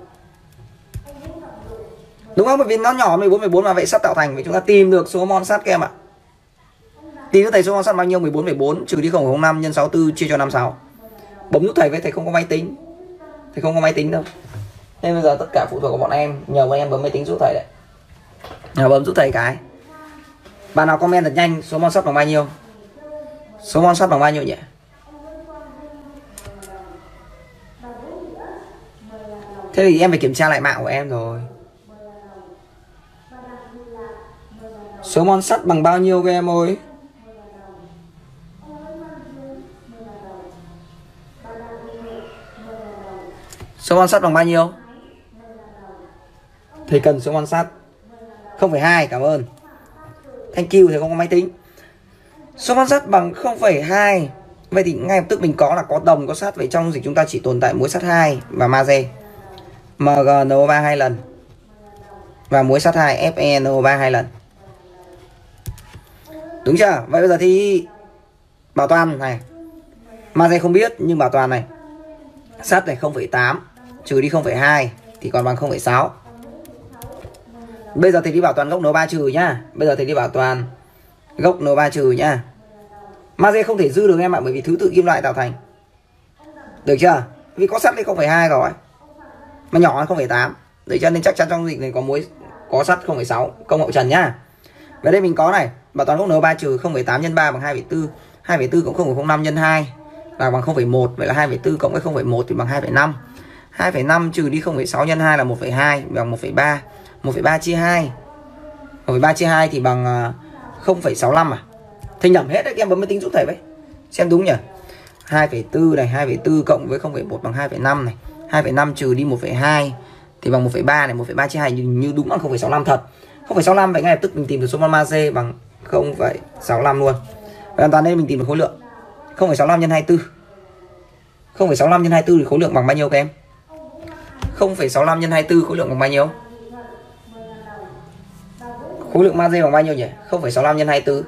Đúng không? Bởi vì nó nhỏ mười bốn phẩy bốn mà vậy sắt tạo thành. Vậy chúng ta tìm được số mol sắt các em ạ. Tìm được thầy số mol sắt bao nhiêu? mười bốn phẩy bốn trừ đi không phẩy không năm nhân sáu mươi tư chia cho năm mươi sáu. Bấm giúp thầy với, thầy không có máy tính. Thầy không có máy tính đâu. Nên bây giờ tất cả phụ thuộc của bọn em, nhờ bọn em bấm máy tính giúp thầy đấy. Nhờ bấm giúp thầy cái. Bạn nào comment thật nhanh số mol sắt bằng bao nhiêu? Số mol sắt bằng bao nhiêu nhỉ? Thế thì em phải kiểm tra lại mạng của em rồi. Số mol sắt bằng bao nhiêu các em ơi? Số mol sắt bằng bao nhiêu? Thầy cần số mol sắt không phẩy hai, cảm ơn. Thank you, thầy không có máy tính. Số mol sắt bằng không phẩy hai. Vậy thì ngay lập tức mình có là có đồng có sắt. Vậy trong dung dịch chúng ta chỉ tồn tại muối sắt hai và magie. em giê en o ba hai lần. Và muối sắt hai ép e en o ba hai lần. Đúng chưa? Vậy bây giờ thì bảo toàn này. Magie không biết nhưng bảo toàn này. Sắt này không phẩy tám trừ đi không phẩy hai thì còn bằng không phẩy sáu. Bây giờ thì đi bảo toàn gốc en o ba trừ nhá. Bây giờ thì đi bảo toàn gốc en o ba trừ nhá. Magie không thể dư được em ạ, bởi vì thứ tự kim loại tạo thành. Được chưa? Vì có sắt lên không phẩy hai rồi. Mà nhỏ hơn không phẩy tám. Đấy cho nên chắc chắn trong dịch này có muối có sắt không phẩy sáu, công hậu trần nhá. Vậy đây mình có này, bảo toàn gốc en o ba trừ không phẩy tám nhân ba bằng hai phẩy bốn. hai phẩy bốn cộng không phẩy không năm nhân hai là bằng không phẩy một. Vậy là hai phẩy bốn cộng với không phẩy một thì bằng hai phẩy năm. hai phẩy năm trừ đi không phẩy sáu nhân hai là một phẩy hai bằng một phẩy ba. một phẩy ba chia hai. một phẩy ba chia hai thì bằng không phẩy sáu lăm à? Thầy nhẩm hết đấy, em bấm máy tính giúp thầy với. Xem đúng nhỉ? hai phẩy bốn này, hai phẩy bốn cộng với không phẩy một bằng hai phẩy năm này. hai phẩy năm trừ đi một phẩy hai thì bằng một phẩy ba này, một phẩy ba chia hai như, như đúng bằng không phẩy sáu lăm thật. không phẩy sáu lăm vậy ngay lập tức mình tìm được số mol magie bằng không phẩy sáu lăm luôn. Vậy hoàn toàn đây mình tìm được khối lượng không phẩy sáu lăm nhân hai mươi tư. không phẩy sáu lăm nhân hai mươi tư thì khối lượng bằng bao nhiêu các em? không phẩy sáu lăm nhân hai mươi tư khối lượng bằng bao nhiêu? Khối lượng magie bằng bao nhiêu nhỉ? không phẩy sáu lăm nhân hai mươi tư.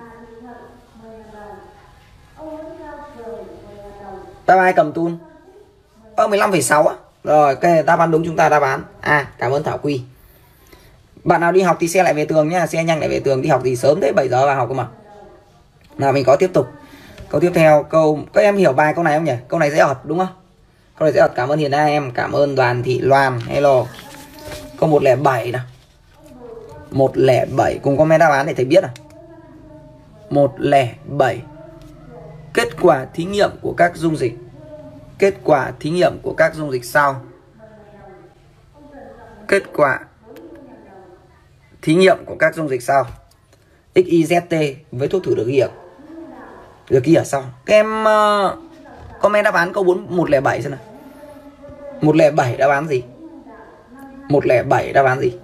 Đáp ai cầm tool? Ơ mười lăm phẩy sáu á. Rồi, cái đáp án đúng chúng ta đáp án. À, cảm ơn Thảo Quy. Bạn nào đi học thì xe lại về tường nhá, xe nhanh lại về tường, đi học thì sớm thế bảy giờ vào học cơ mà. Nào mình có tiếp tục. Câu tiếp theo, câu các em hiểu bài câu này không nhỉ? Câu này dễ ợt đúng không? Câu này dễ ợt, cảm ơn Hiền A em, cảm ơn Đoàn Thị Loan. Hello. Câu một không bảy nào. một không bảy cùng comment đáp án để thầy biết à. một không bảy. Kết quả thí nghiệm của các dung dịch. Kết quả thí nghiệm của các dung dịch sau. Kết quả thí nghiệm của các dung dịch sau. ích i dét tê với thuốc thử được ghi ở được ghi ở sau. Các em uh, comment đáp án câu bốn một không bảy xem nào. một không bảy đáp án gì? một không bảy đáp án gì?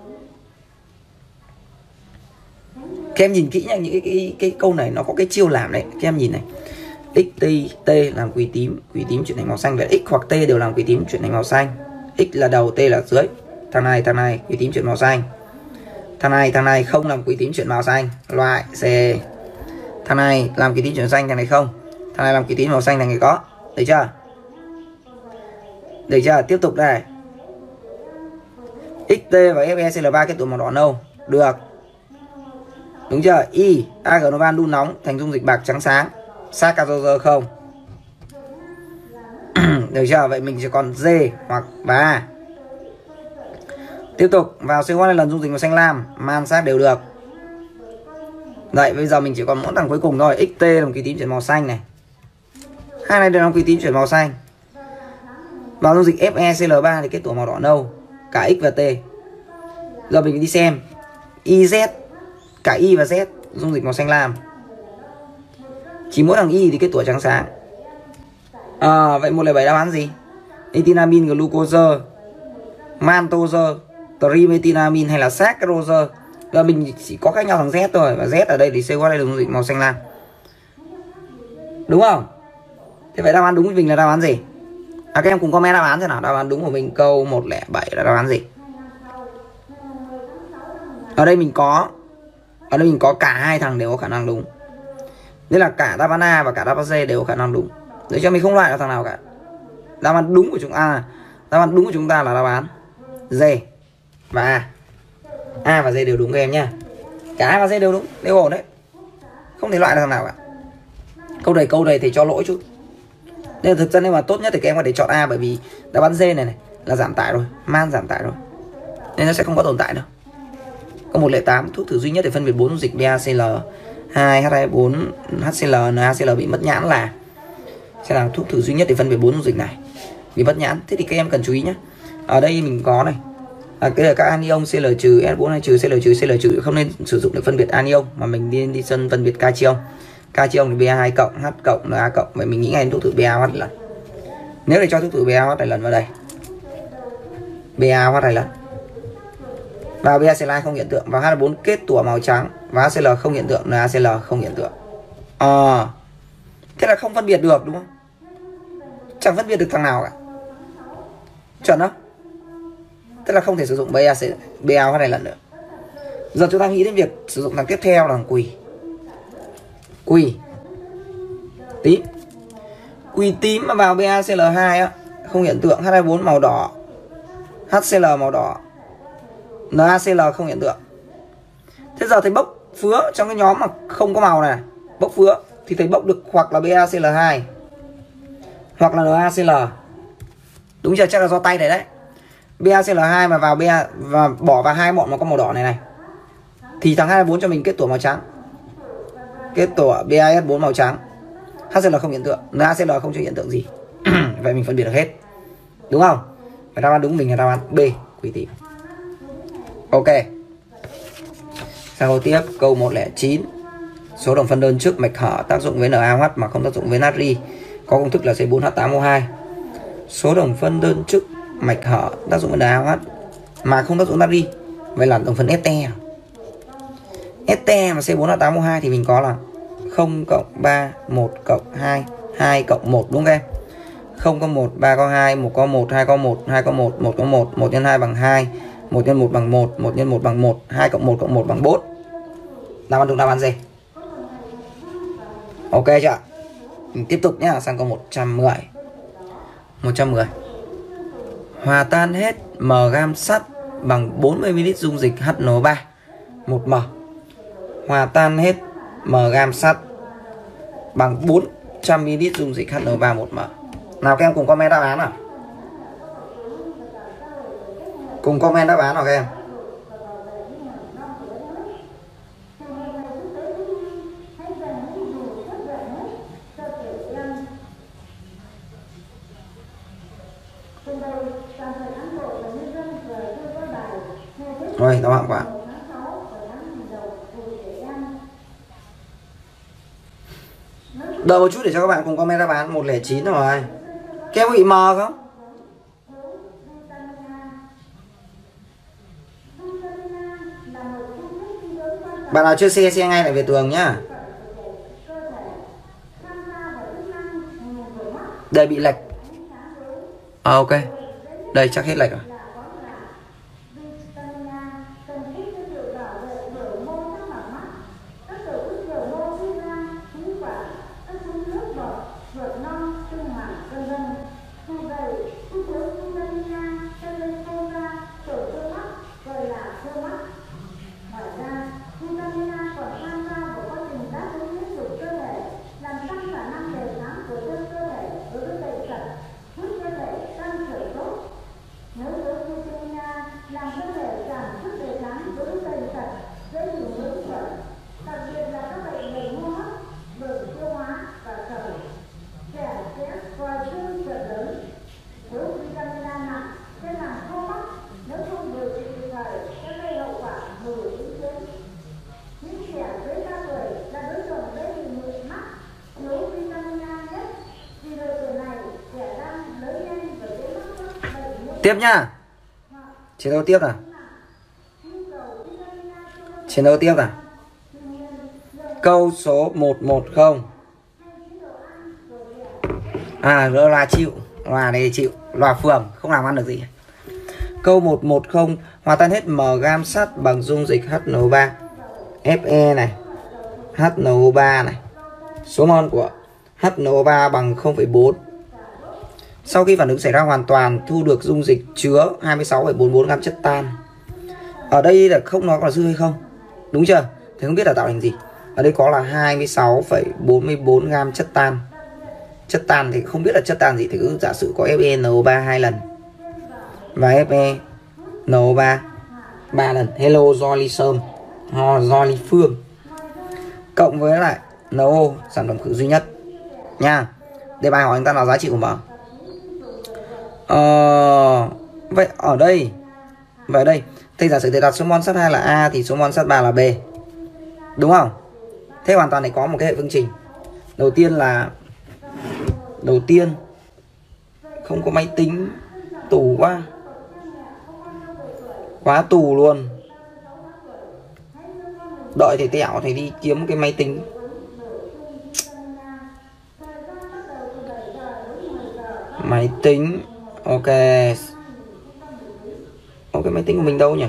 Các em nhìn kỹ nha, những cái, cái, cái câu này nó có cái chiêu làm đấy. Các em nhìn này. X, T, T làm quỳ tím, quỳ tím chuyển thành màu xanh. Vậy X hoặc T đều làm quỳ tím chuyển thành màu xanh. X là đầu, T là dưới. Thằng này, thằng này quỳ tím chuyển màu xanh. Thằng này, thằng này không làm quỳ tím chuyển màu xanh. Loại C. Thằng này làm quỳ tím chuyển xanh, thằng này không. Thằng này làm quỳ tím màu xanh, thằng này có. Được chưa? Được chưa? Tiếp tục đây. ích tê và ép e xê lờ ba kết tụ màu đỏ nâu. Được. Đúng chưa? Y, Arganoban đun nóng thành dung dịch bạc trắng sáng. Saccharose không. Được chưa? Vậy mình sẽ còn D hoặc ba. Tiếp tục vào xê o hai lần dung dịch màu xanh lam, man sát đều được. Vậy bây giờ mình chỉ còn mỗi thằng cuối cùng thôi. ích tê làm quỳ tím chuyển màu xanh này. Hai này đều làm quỳ tím chuyển màu xanh. Vào dung dịch ép e xê lờ ba thì kết tủa màu đỏ nâu. Cả X và T. Giờ mình đi xem i zét, cả Y và Z dung dịch màu xanh lam. Chỉ mỗi thằng Y thì kết tủa trắng sáng. À, vậy một không bảy đáp án gì? Ethinamin, glucose, maltose, trimethylamine hay là saccharose? Giờ mình chỉ có khác nhau thằng Z thôi, và Z ở đây thì xê o hát đây là dung dịch màu xanh lam. Đúng không? Thế vậy đáp án đúng của mình là đáp án gì? À, các em cùng comment đáp án xem nào. Đáp án đúng của mình câu một không bảy là đáp án gì? Ở đây mình có Ở đây mình có cả hai thằng đều có khả năng đúng. Nên là cả đáp án A và cả đáp án C đều có khả năng đúng. Để cho mình không loại được thằng nào cả. Đáp án đúng của chúng ta Đáp án đúng của chúng ta là đáp án D và A. A và D đều đúng các em nhá. Cả A và D đều đúng, đều ổn đấy. Không thể loại được thằng nào cả. Câu này câu này thì cho lỗi chút. Nên thực ra nếu mà tốt nhất thì các em có thể chọn A, bởi vì đáp án D này này là giảm tải rồi, man giảm tải rồi. Nên nó sẽ không có tồn tại đâu. Câu một không tám, thuốc thử duy nhất để phân biệt bốn dung dịch BaCl hai H hai bốn H C L NaCl bị mất nhãn là sẽ là thuốc thử duy nhất để phân biệt bốn dung dịch này bị mất nhãn. Thế thì các em cần chú ý nhé. Ở đây mình có này, à, cái là các anion Cl trừ, S bốn hai trừ, Cl trừ, Cl trừ không nên sử dụng để phân biệt anion, mà mình đi đi sân phân biệt cation. Cation thì Ba hai cộng, H cộng, Na cộng. Vậy mình nghĩ ngay đến thuốc thử BaOH lần. Nếu để cho thuốc thử BaOH này lần vào đây, BaOH này lần vào BaCl không hiện tượng, vào H bốn kết tủa màu trắng, và HCl không hiện tượng, NaCl không hiện tượng. À, thế là không phân biệt được đúng không? Chẳng phân biệt được thằng nào cả. Chuẩn không? Tức là không thể sử dụng BaOH này lần nữa. Giờ chúng ta nghĩ đến việc sử dụng thằng tiếp theo là thằng quỳ. Quỳ tím. Quỳ tím mà vào BaCl hai á, không hiện tượng, H hai bốn màu đỏ, HCl màu đỏ, NaCl không hiện tượng. Thế giờ thầy bốc phứa trong cái nhóm mà không có màu này, bốc phứa thì thầy bốc được hoặc là BaCl hai hoặc là NaCl. Đúng chưa? Chắc là do tay này đấy. BaCl hai mà vào ba và bỏ vào hai bọn mà có màu đỏ này này thì thằng H hai bốn cho mình kết tủa màu trắng. Kết tủa ba ét bốn màu trắng. HCl không hiện tượng, NaCl không cho hiện tượng gì. Vậy mình phân biệt được hết. Đúng không? Và đáp án đúng mình là đáp án B, quỳ tím. Ok. Sang câu tiếp, câu một không chín. Số đồng phân đơn trước mạch hở tác dụng với NaOH mà không tác dụng với natri có công thức là C bốn H tám O hai. Số đồng phân đơn trước mạch hở tác dụng với NaOH mà không tác dụng natri, vậy là đồng phân este. Este mà C bốn H tám O hai thì mình có là không cộng ba, một cộng hai, hai cộng một đúng không em? không có một, ba có hai, một có một, hai có một, hai có một, một có một, một nhân hai bằng hai, một nhân một bằng một, một nhân một bằng một, hai cộng một cộng một bằng bốn. Đáp án đúng đáp án gì? Ok chưa? Mình tiếp tục nhá, sang câu một trăm mười. một trăm mười. Hòa tan hết M gam sắt bằng bốn mươi mi li lít dung dịch H N O ba một m. Hòa tan hết M gam sắt bằng bốn trăm mi li lít dung dịch H N O ba một m. Nào các em cùng comment đáp án nào. Cùng comment đáp án nào các em. Rồi, đau họng quá. Đợi một chút để cho các bạn cùng comment đáp án một không chín rồi. Các em có bị mờ không? Bạn nào chưa xe, xe ngay lại về tường nhá. Đây bị lệch. À, ok. Đây chắc hết lệch rồi. Nếu Tiếp nhá. Chiến đấu tiếp nào. Chiến đấu tiếp nào. Câu số một một không. À, loa chịu. Loa này chịu. Loa phường, không làm ăn được gì. Câu một một không. Hòa tan hết M gam sắt bằng dung dịch H N O ba. Fe này, H N O ba này. Số mol của H N O ba bằng không phẩy bốn. Sau khi phản ứng xảy ra hoàn toàn, thu được dung dịch chứa hai mươi sáu phẩy bốn mươi bốn gam chất tan. Ở đây là không nói có là dư hay không, đúng chưa? Thì không biết là tạo thành gì. Ở đây có là hai mươi sáu phẩy bốn mươi bốn gam chất tan. Chất tan thì không biết là chất tan gì, thì cứ giả sử có Fe N O ba hai lần và Fe N O ba ba lần. Hello Jolly Sơm, Jolly Phương, cộng với lại N O, sản phẩm khử duy nhất nha. Đề bài hỏi chúng ta là giá trị của M. Ờ, vậy ở đây, vậy ở đây thầy giả sử thầy đặt số mol sắt hai là A thì số mol sắt ba là B, đúng không? Thế hoàn toàn này có một cái hệ phương trình. Đầu tiên là đầu tiên không có máy tính, tù quá, quá tù luôn. Đợi thầy tẹo thầy đi kiếm cái máy tính. Máy tính, ok. Ok, máy tính của mình đâu nhỉ?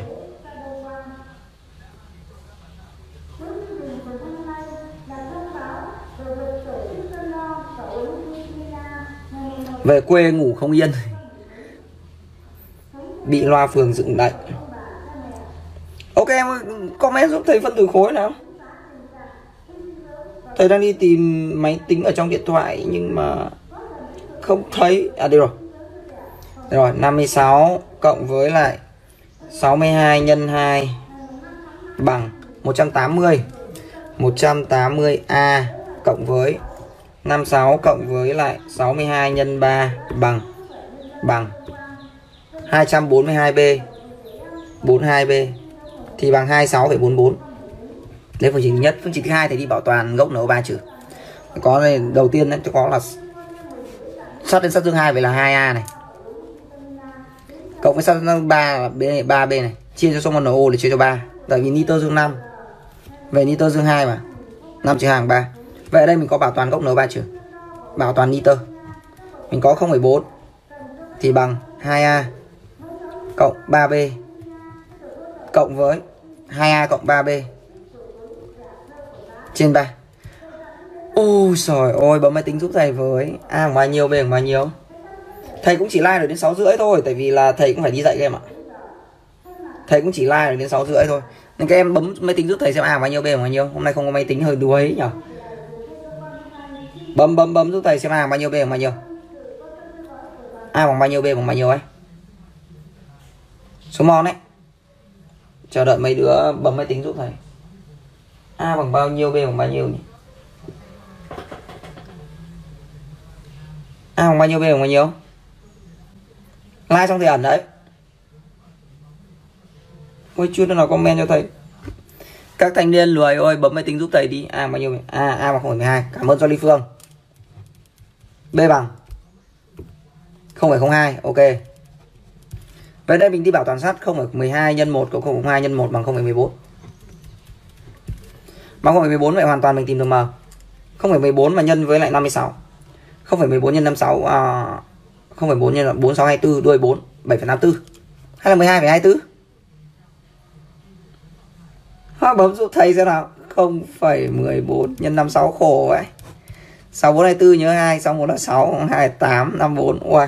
Về quê ngủ không yên. Bị loa phường dựng đậy. Ok em ơi, comment giúp thầy phân tử khối nào. Thầy đang đi tìm máy tính ở trong điện thoại nhưng mà không thấy. À đây rồi. Đây rồi, năm mươi sáu cộng với lại sáu mươi hai nhân hai bằng một trăm tám mươi. một trăm tám mươi A cộng với năm mươi sáu cộng với lại sáu mươi hai nhân ba bằng bằng hai trăm bốn mươi hai B. bốn mươi hai B thì bằng hai mươi sáu phẩy bốn mươi bốn. Đấy phương trình thứ nhất. Phương trình thứ hai thì đi bảo toàn gốc N O ba trừ. Có này, đầu tiên nó có là sắt đến sắt dương hai, vậy là hai A này. Cộng với sắt ba là B, ba B này. Chia cho số mol N O để chia cho ba. Tại vì nitơ dương năm. Về nitơ dương hai mà. năm trừ hàng ba. Vậy ở đây mình có bảo toàn gốc N O ba trừ. Bảo toàn nitơ. Mình có không phẩy bốn thì bằng hai A cộng ba B cộng với hai A cộng ba B trên ba. Ôi trời ơi, bấm máy tính giúp thầy với. A bằng bao nhiêu, B bằng bao nhiêu. Thầy cũng chỉ like được đến sáu rưỡi thôi, tại vì là thầy cũng phải đi dạy các em ạ. Thầy cũng chỉ like được đến sáu rưỡi thôi. Nên các em bấm máy tính giúp thầy xem A bằng bao nhiêu, B bằng bao nhiêu. Hôm nay không có máy tính hơi đuối nhỉ. Bấm bấm bấm giúp thầy xem A bằng bao nhiêu, B bằng bao nhiêu. A bằng bao nhiêu, B bằng bao nhiêu ấy. Số mol ấy. Chờ đợi mấy đứa bấm máy tính giúp thầy. A bằng bao nhiêu, B bằng bao nhiêu nhỉ? A bằng bao nhiêu, B bằng bao nhiêu? Like xong thì ẩn đấy. Ôi chưa nào comment cho thầy. Các thanh niên lười ơi, bấm máy tính giúp thầy đi. A bao nhiêu? A A bằng không phẩy mười hai. Cảm ơn Jolly Phương. B bằng không phẩy không hai. Ok. Vậy đây mình đi bảo toàn sắt không phẩy mười hai nhân một cộng không phẩy hai nhân một bằng không phẩy mười bốn. Bằng không phẩy mười bốn, vậy hoàn toàn mình tìm được M. không phẩy mười bốn mà nhân với lại năm mươi sáu. không phẩy mười bốn nhân năm mươi sáu à, không phẩy bốn nhân là bốn mươi sáu hai mươi tư đuôi bốn, bảy phẩy năm mươi tư. Hay là mười hai phẩy hai mươi tư? Ha, bấm giúp thầy xem nào. không phẩy mười bốn nhân năm mươi sáu khổ vậy. sáu bốn hai mươi tư nhớ hai, sáu bốn là sáu, hai tám, năm bốn. Ui.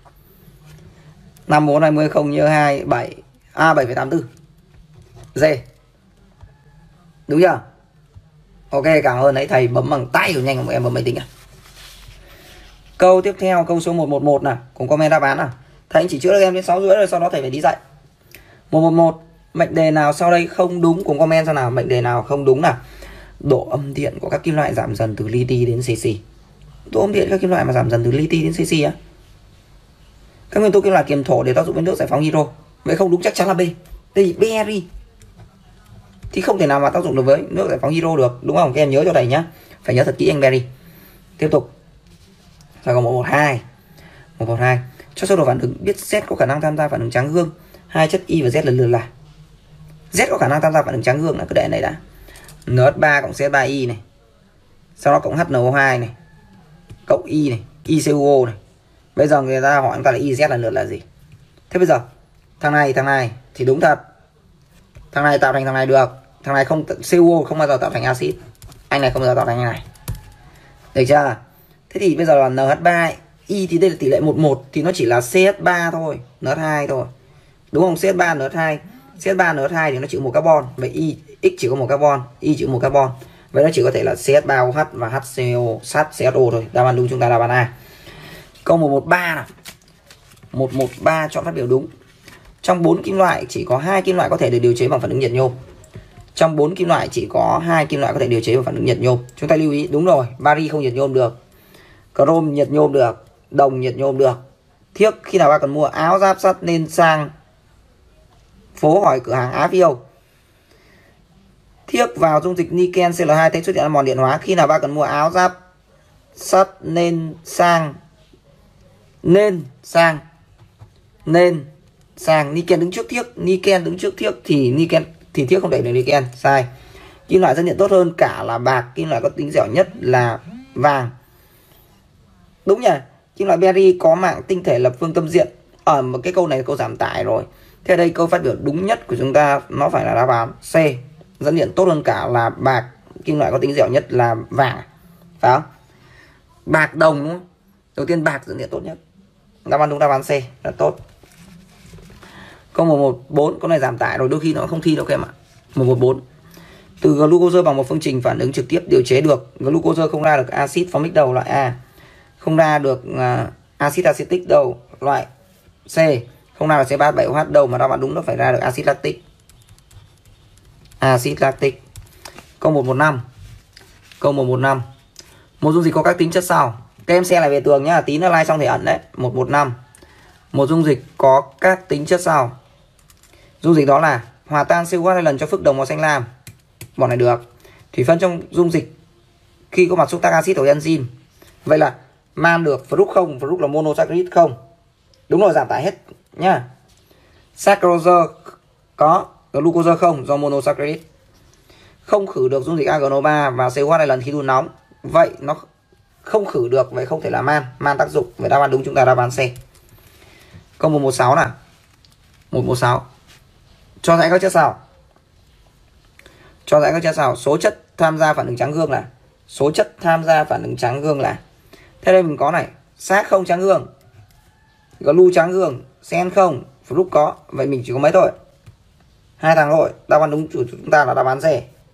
năm bốn hai mươi không nhớ hai, bảy. À bảy phẩy tám mươi tư. D. Đúng chưa? Ok, cảm ơn đấy, thầy bấm bằng tay rồi, nhanh của em bấm máy tính à. Câu tiếp theo, câu số một một một nào, cùng comment đáp án nào. Thầy chỉ chữa được em đến sáu rưỡi rồi, sau đó thầy phải đi dạy. một một một, mệnh đề nào sau đây không đúng, cùng comment xem nào, mệnh đề nào không đúng nào. Độ âm điện của các kim loại giảm dần từ li ti đến Cc. Độ âm điện các kim loại mà giảm dần từ li ti đến Cc á. Các nguyên tố kim loại kiềm thổ để tác dụng với nước giải phóng hydro. Vậy không đúng chắc chắn là B. Đây beri. Thì không thể nào mà tác dụng được với nước giải phóng hydro được, đúng không? Các em nhớ cho thầy nhá. Phải nhớ thật kỹ anh Berry. Tiếp tục. Rồi còn một một hai. một một hai. Cho sơ đồ phản ứng biết Z có khả năng tham gia phản ứng tráng gương. Hai chất Y và Z lần lượt là Z có khả năng tham gia phản ứng tráng gương là cứ để này đã. en hát ba cộng xê ét ba i này. Sau đó cộng hát en o hai này. Cộng Y này, i xê u o này. Bây giờ người ta hỏi chúng ta là i z lần lượt là gì? Thế bây giờ thằng này thằng này thì đúng thật. Thằng này tạo thành thằng này được. Thằng này không, xê u o không bao giờ tạo thành axit. Anh này không bao giờ tạo thành anh này. Được chưa? Thế thì bây giờ là en hát ba I thì đây là tỷ lệ một một thì nó chỉ là xê ét ba thôi, en hát hai thôi. Đúng không? xê ét ba en hát hai. xê ét ba en hát hai thì nó chỉ một carbon, vậy Y X chỉ có một carbon, Y chỉ có một carbon. Vậy nó chỉ có thể là xê ét ba o hát và hát xê o, sắt xê ét o thôi. Đáp án đúng chúng ta là đáp án A. Câu một một ba nào. một một ba chọn phát biểu đúng. Trong bốn kim loại chỉ có hai kim loại có thể được điều chế bằng phản ứng nhiệt nhôm. Trong bốn kim loại chỉ có hai kim loại có thể điều chế bằng phản ứng nhiệt nhôm. Chúng ta lưu ý, đúng rồi, bari không nhiệt nhôm được. Chrome nhiệt nhôm được, đồng nhiệt nhôm được. Thiếc khi nào bạn cần mua áo giáp sắt nên sang phố hỏi cửa hàng Á Phiêu. Thiếc vào dung dịch niken xê lờ hai thấy xuất hiện ăn mòn điện hóa. Khi nào bạn cần mua áo giáp sắt nên sang nên sang nên sang niken đứng trước thiếc, niken đứng trước thiếc thì niken thì thiếc không đẩy được niken, sai. Kim loại dẫn điện tốt hơn cả là bạc, kim loại có tính dẻo nhất là vàng. Đúng nhỉ? Kim loại beri có mạng tinh thể lập phương tâm diện. Ở một cái câu này là câu giảm tải rồi. Thế đây câu phát biểu đúng nhất của chúng ta nó phải là đáp án C. Dẫn điện tốt hơn cả là bạc, kim loại có tính dẻo nhất là vàng. Phải không? Bạc đồng đúng không? Đầu tiên bạc dẫn điện tốt nhất. Đáp án đúng, đáp án C là tốt. Câu một một bốn, câu này giảm tải rồi, đôi khi nó không thi đâu các em ạ. một một bốn. Từ glucose bằng một phương trình phản ứng trực tiếp điều chế được. Glucose không ra được axit formic đầu, loại A. Không ra được uh, axit acetic đâu, loại C. Không ra được C ba bảy O H đâu, mà đáp án đúng nó phải ra được axit lactic. Axit lactic. Câu một một năm. Câu một một năm. Một dung dịch có các tính chất sau. Các em xem lại về tường nhá, tí nó like xong thì ẩn đấy. một một năm. Một dung dịch có các tính chất sau. Dung dịch đó là hòa tan xê u hát hai lần cho phức đồng màu xanh lam. Bọn này được. Thủy phân trong dung dịch khi có mặt xúc tác axit hoặc enzyme. Vậy là man được, fruct không, fruct là monosaccharide không. Đúng rồi, giảm tải hết nhá. Saccharose có, glucose không do monosaccharide. Không khử được dung dịch a giê en o ba và xê u hát hai lần khi đun nóng. Vậy nó không khử được, vậy không thể là man, man tác dụng. Vậy đáp án đúng chúng ta đáp án C. Câu một một sáu nào. một một sáu. Cho giải các chất sau. Cho giải các chất sau. Số chất tham gia phản ứng tráng gương là số chất tham gia phản ứng tráng gương là. Thế đây mình có này, xác không tráng gương, glu tráng gương, sen không, fruct có. Vậy mình chỉ có mấy thôi? Hai thằng thôi. Đáp án đúng của chúng ta là đáp án C.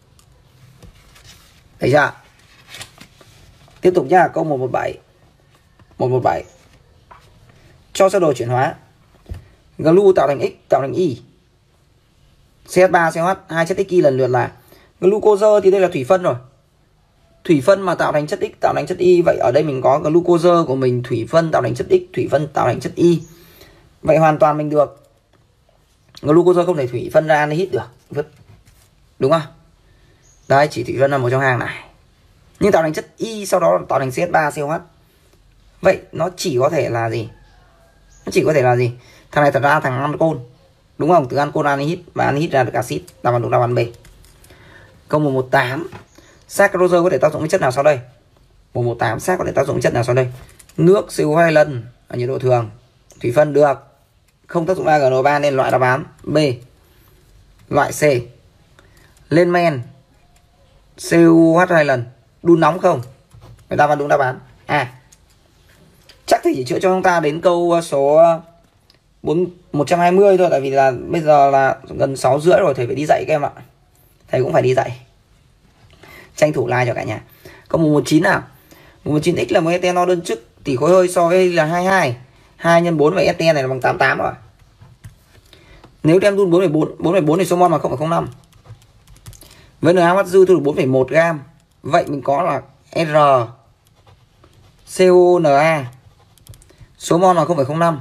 Thấy chưa? Tiếp tục nhá, câu một một bảy. một một bảy. Cho sơ đồ chuyển hóa. Glu tạo thành X tạo thành Y. xê ét ba xê o hát hai chất X lần lượt là glucose thì đây là thủy phân rồi. Thủy phân mà tạo thành chất X tạo thành chất Y, vậy ở đây mình có glucose của mình thủy phân tạo thành chất X, thủy phân tạo thành chất Y. Vậy hoàn toàn mình được. Glucose không thể thủy phân ra anhydride được, vứt. Đúng không? Đây chỉ thủy phân là một trong hàng này. Nhưng tạo thành chất Y sau đó tạo thành xê ét ba xê o hát. Vậy nó chỉ có thể là gì? Nó chỉ có thể là gì? Thằng này thật ra thằng ancol. Đúng không? Từ ancol anhydride và anhydride ra được axit. Đáp án đúng, đáp án B. Câu một một tám. Saccharose có thể tác dụng với chất nào sau đây? một một tám sac có thể tác dụng với chất nào sau đây? Nước xê u hai lần ở nhiệt độ thường. Thủy phân được. Không tác dụng a giê en o ba nên loại đáp án B. Loại C. Lên men xê u hát hai lần. Đun nóng không? Vậy đáp án đúng đáp án A. Chắc thì chỉ chữa cho chúng ta đến câu số một trăm hai mươi thôi. Tại vì là bây giờ là gần sáu rưỡi rồi, thầy phải đi dạy các em ạ. Thầy cũng phải đi dạy. Tranh thủ like cho cả nhà. Câu một một chín nào. một một chín x là một ethanol đơn chức, tỷ khối hơi so với là hai mươi hai. hai nhân bốn vậy eten này là bằng tám mươi tám rồi. Nếu đem đun bốn phẩy bốn, bốn phẩy bốn thì số mol là không phẩy không năm. Với en a ô hát dư thu được bốn phẩy một gam. Vậy mình có là R xê o en a. Số mol là không phẩy không năm.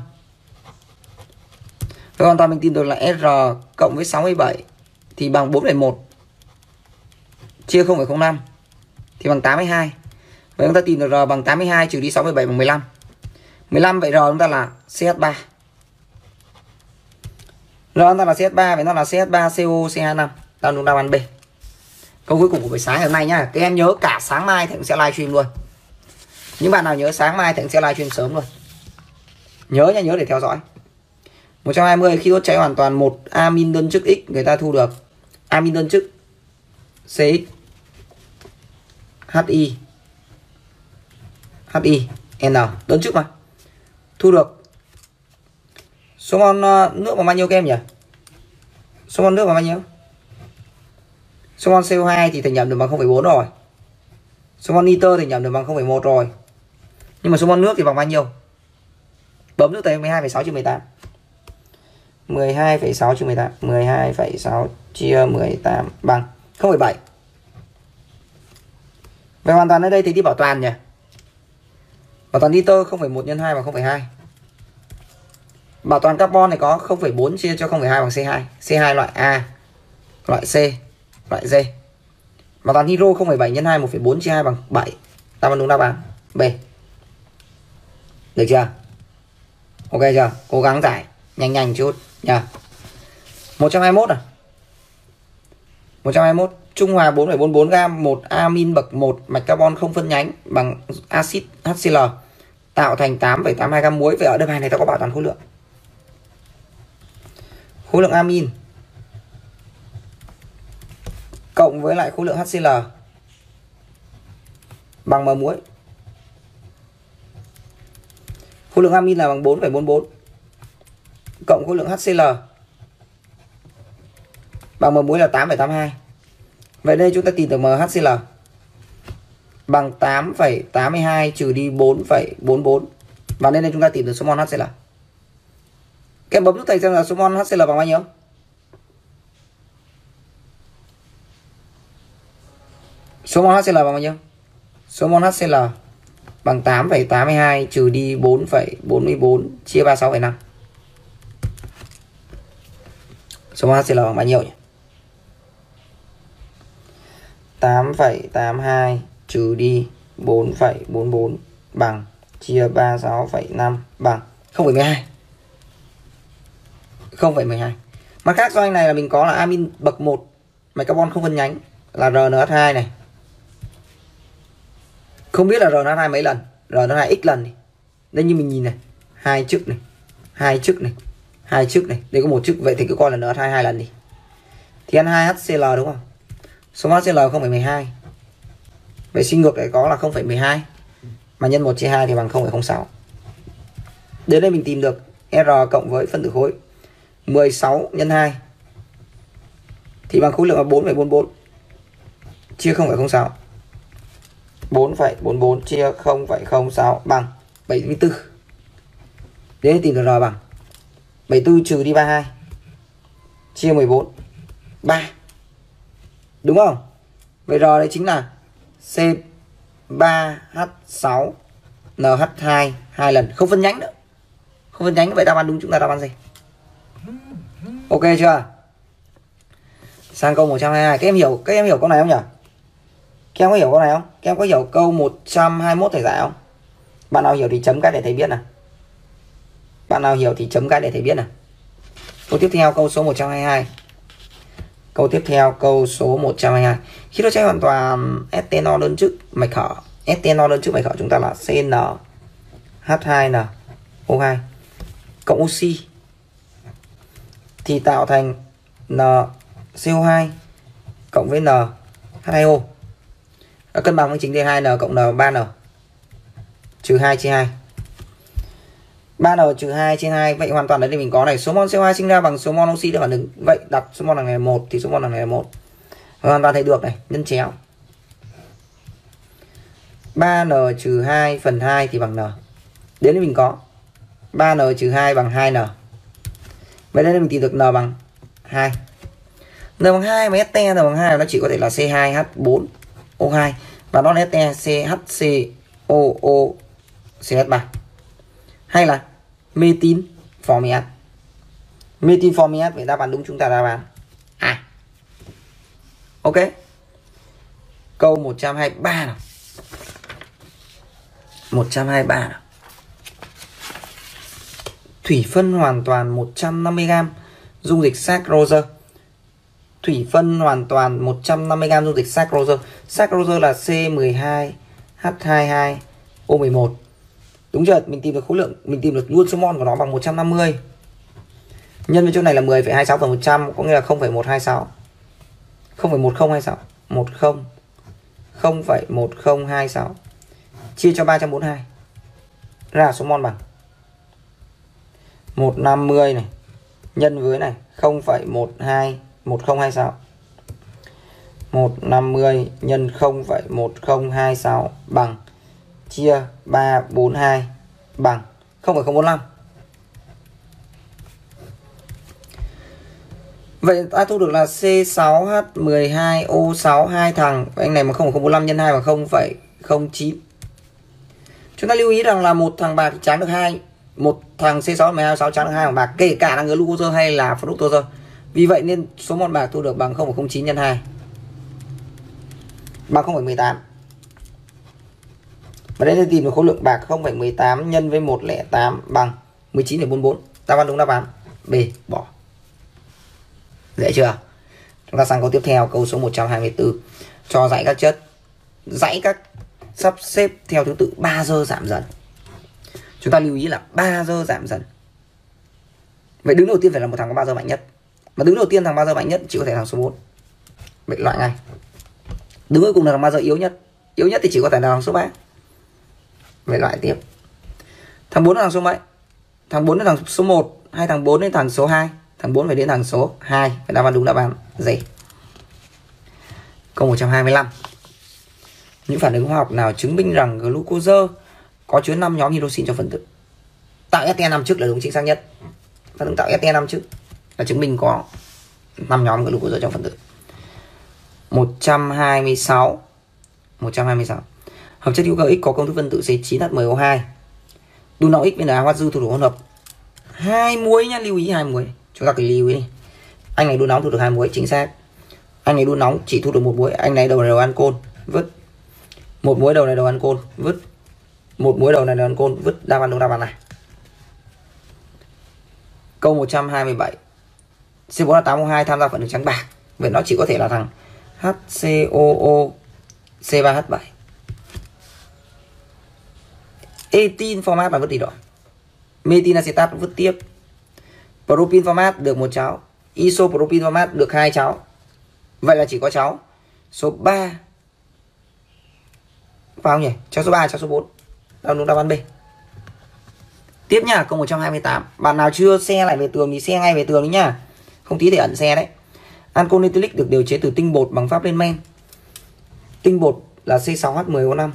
Vậy hoàn toàn mình tìm được là R cộng với sáu mươi bảy thì bằng bốn phẩy một chia không phẩy không năm thì bằng tám mươi hai. Vậy chúng ta tìm được R bằng tám mươi hai trừ đi sáu mươi bảy bằng mười lăm. mười lăm vậy rồi chúng ta là xê hát ba. Rồi chúng ta là xê hát ba, vậy nó là xê hát ba xê o xê hai năm. Đó là đáp án B. Câu cuối cùng của buổi sáng hôm nay nhá. Các em nhớ cả sáng mai thì cũng sẽ livestream luôn. Những bạn nào nhớ sáng mai thì cũng sẽ livestream sớm luôn. Nhớ nha, nhớ để theo dõi. một trăm hai mươi khi đốt cháy hoàn toàn một amin đơn chức X, người ta thu được amin đơn chức xê ích HI HI N đơn chức mà. Thu được số mol nước bằng bao nhiêu các em nhỉ? Số mol nước bằng bao nhiêu? Số mol xê o hai thì thầy nhẩm được bằng không phẩy bốn rồi. Số mol nitơ thì nhẩm được bằng không phẩy một rồi. Nhưng mà số mol nước thì bằng bao nhiêu? Bấm nước tới mười hai phẩy sáu chia mười tám. mười hai phẩy sáu chia mười tám, mười hai phẩy sáu chia mười tám bằng không phẩy bảy. Về hoàn toàn ở đây thì đi bảo toàn nhỉ. Bảo toàn nitơ không phẩy một nhân hai bằng không phẩy hai. Bảo toàn carbon này có không phẩy bốn chia cho không phẩy hai bằng xê hai. xê hai loại A, loại C, loại D. Bảo toàn hydro không phẩy bảy nhân hai, một phẩy bốn chia hai bằng bảy. Đáp án đúng đáp án B. Được chưa? Ok chưa? Cố gắng giải nhanh nhanh chút nha. một trăm hai mươi mốt à? một trăm hai mươi mốt trung hòa bốn phẩy bốn mươi bốn gam một amin bậc một mạch carbon không phân nhánh bằng axit hát xê lờ tạo thành tám phẩy tám mươi hai gam muối. Vậy ở đơn bài này ta có bảo toàn khối lượng. Khối lượng amin cộng với lại khối lượng hát xê lờ bằng m muối. Khối lượng amin là bằng bốn phẩy bốn mươi bốn cộng khối lượng hát xê lờ bằng m muối là tám phẩy tám mươi hai. Vậy đây chúng ta tìm được em hát xê lờ bằng tám phẩy tám mươi hai trừ đi bốn phẩy bốn mươi bốn. Và nên đây chúng ta tìm được số mol hát xê lờ. Các em bấm giúp thầy xem là số mol hát xê lờ bằng bao nhiêu? Số mol hát xê lờ bằng bao nhiêu? Số mol hát xê lờ bằng tám phẩy tám mươi hai trừ đi bốn phẩy bốn mươi bốn chia ba mươi sáu phẩy năm. Số mol hát xê lờ bằng bao nhiêu nhỉ? tám phẩy tám mươi hai trừ đi bốn phẩy bốn mươi bốn bằng chia ba mươi sáu phẩy năm bằng không phẩy mười hai. không phẩy mười hai. Mặt khác do anh này là mình có là amin bậc một mạch carbon không phân nhánh là rờ en hát hai này. Không biết là rờ en hát hai mấy lần, rờ en hát hai x lần đi. Đây như mình nhìn này, hai chức này, hai chức này, hai chức này, đây có một chức, vậy thì cứ coi là en hát hai hai lần đi. Thì en hai hát xê lờ đúng không? Số mol hát xê lờ không phẩy mười hai. Vậy suy ngược lại có là không phẩy mười hai mà nhân một chia hai thì bằng không phẩy không sáu. Đến đây mình tìm được R cộng với phân tử khối mười sáu nhân hai thì bằng khối lượng là bốn phẩy bốn mươi bốn chia không phẩy không sáu. bốn phẩy bốn mươi bốn chia không phẩy không sáu bằng bảy mươi tư. Đến tìm được R bằng bảy mươi tư trừ đi ba mươi hai chia mười bốn, ba. Đúng không? Vậy R đây chính là C ba H sáu N H hai hai lần, không phân nhánh nữa. Không phân nhánh, vậy đáp án đúng chúng ta đáp án gì? Ok chưa? Sang câu một trăm hai mươi hai. Các em hiểu, các em hiểu câu này không nhỉ? Các em có hiểu câu này không? Các em có hiểu câu một trăm hai mươi mốt thầy giải không? Bạn nào hiểu thì chấm cái để thầy biết nào. Bạn nào hiểu thì chấm cái để thầy biết nào. Câu tiếp theo câu số một trăm hai mươi hai. Câu tiếp theo câu số một trăm hai mươi hai. Khi đốt cháy hoàn toàn ethanol đơn chức mạch hở, ethanol đơn chức mạch hở chúng ta là C N H hai N O hai cộng oxy thì tạo thành N C O hai cộng với N H hai O. Đã cân bằng với chính D hai N cộng N ba N trừ hai chia hai. ba N trừ hai trên hai. Vậy hoàn toàn đấy thì mình có này, số mol C O hai sinh ra bằng số mol oxy được phản ứng. Vậy đặt số mol đằng này là một thì số mol đằng này là một. Hoàn toàn thấy được này, nhân chéo. ba N trừ hai phần hai thì bằng N. Đến đây mình có ba N trừ hai bằng hai N. Vậy đây mình tìm được N bằng hai. N bằng hai mà este N bằng hai nó chỉ có thể là C hai H bốn O hai và nó là este C H C O O C H ba. Hay là methyl formiat. Methyl formiat, vậy đáp án đúng chúng ta đáp án A. Ok. Câu một trăm hai mươi ba nào. một trăm hai mươi ba nào. Thủy phân hoàn toàn một trăm năm mươi gam dung dịch saccharose. Thủy phân hoàn toàn một trăm năm mươi gam dung dịch saccharose. Saccharose là C mười hai H hai mươi hai O mười một. Đúng chưa? Mình tìm được khối lượng, mình tìm được luôn số mol của nó bằng một trăm năm mươi. Nhân với chỗ này là mười phẩy hai sáu phần một trăm, có nghĩa là không phẩy một hai sáu. không phẩy một không hai sáu. một không. không phẩy một không hai sáu. Chia cho ba trăm bốn mươi hai. Ra số mol bằng một trăm năm mươi này nhân với này không phẩy một hai một không hai sáu. một trăm năm mươi nhân không phẩy một không hai sáu bằng chia ba trăm bốn mươi hai bằng không phẩy không bốn lăm. Vậy ta thu được là C sáu H mười hai O sáu hai thằng. Anh này mà không phẩy không bốn lăm nhân hai bằng không phẩy không chín. Chúng ta lưu ý rằng là một thằng bạc tráng được hai, một thằng C sáu mười hai O sáu tráng được hai bằng bạc, kể cả là người glucose hay là fructose. Vì vậy nên số mol bạc thu được bằng không phẩy không chín nhân hai bằng không phẩy mười tám. Và đây là tìm được khối lượng bạc không phẩy mười tám nhân với một không tám bằng mười chín phẩy bốn mươi bốn. Đáp án đúng đáp án B, bỏ. Dễ chưa? Chúng ta sang câu tiếp theo, câu số một trăm hai mươi tư. Cho dãy các chất, dãy các sắp xếp theo thứ tự ba giờ giảm dần. Chúng ta lưu ý là ba giờ giảm dần. Vậy đứng đầu tiên phải là một thằng có ba giờ mạnh nhất. Mà đứng đầu tiên thằng ba giờ mạnh nhất chỉ có thể là thằng số bốn. Vậy loại ngay. Đứng cuối cùng là thằng ba giờ yếu nhất. Yếu nhất thì chỉ có thể là thằng số ba. Vậy loại tiếp. Thằng bốn là thằng số mấy? Thằng bốn là thằng số một hay thằng bốn đến thằng số hai? Thằng bốn phải đến thằng số hai. Vậy đáp án đúng đáp án D. Câu một trăm hai mươi lăm. Những phản ứng hóa học nào chứng minh rằng glucose có chứa năm nhóm hydroxin trong phân tử? Tạo ét e năm trước là đúng chính xác nhất. Phản ứng tạo ét e năm trước là chứng minh có năm nhóm glucose trong phân tử. một trăm hai mươi sáu. một trăm hai mươi sáu. Hợp chất hữu cơ X có công thức phân tử C chín H mười O hai. Đun nóng X với NaOH dư thu được hỗn hợp hai muối nhá, lưu ý hai muối. Chúng ta cứ lưu ý đi. Anh này đun nóng thu được hai muối chính xác. Anh này đun nóng chỉ thu được một muối, anh này đầu này đầu ancol, vứt. Một muối đầu này đầu ancol, vứt. Một muối đầu này đầu ancol, vứt. Đáp án đúng đáp án này. Câu một trăm hai mươi bảy. C bốn H tám O hai tham gia phản ứng trắng bạc. Vậy nó chỉ có thể là thằng HCOO C ba H bảy. Etin format là vứt đi rồi. Metin acetat vứt tiếp. Propin format được một cháu. Isopropin format được hai cháu. Vậy là chỉ có cháu số ba. Phải không nhỉ? Cháu số ba, cháu số bốn. Đáp đúng đáp án B. Tiếp nha, câu một trăm hai mươi tám. Bạn nào chưa xe lại về tường thì xe ngay về tường đi nhá. Không tí thì ẩn xe đấy. Ancol ethylic được điều chế từ tinh bột bằng pháp lên men. Tinh bột là C sáu H mười O năm.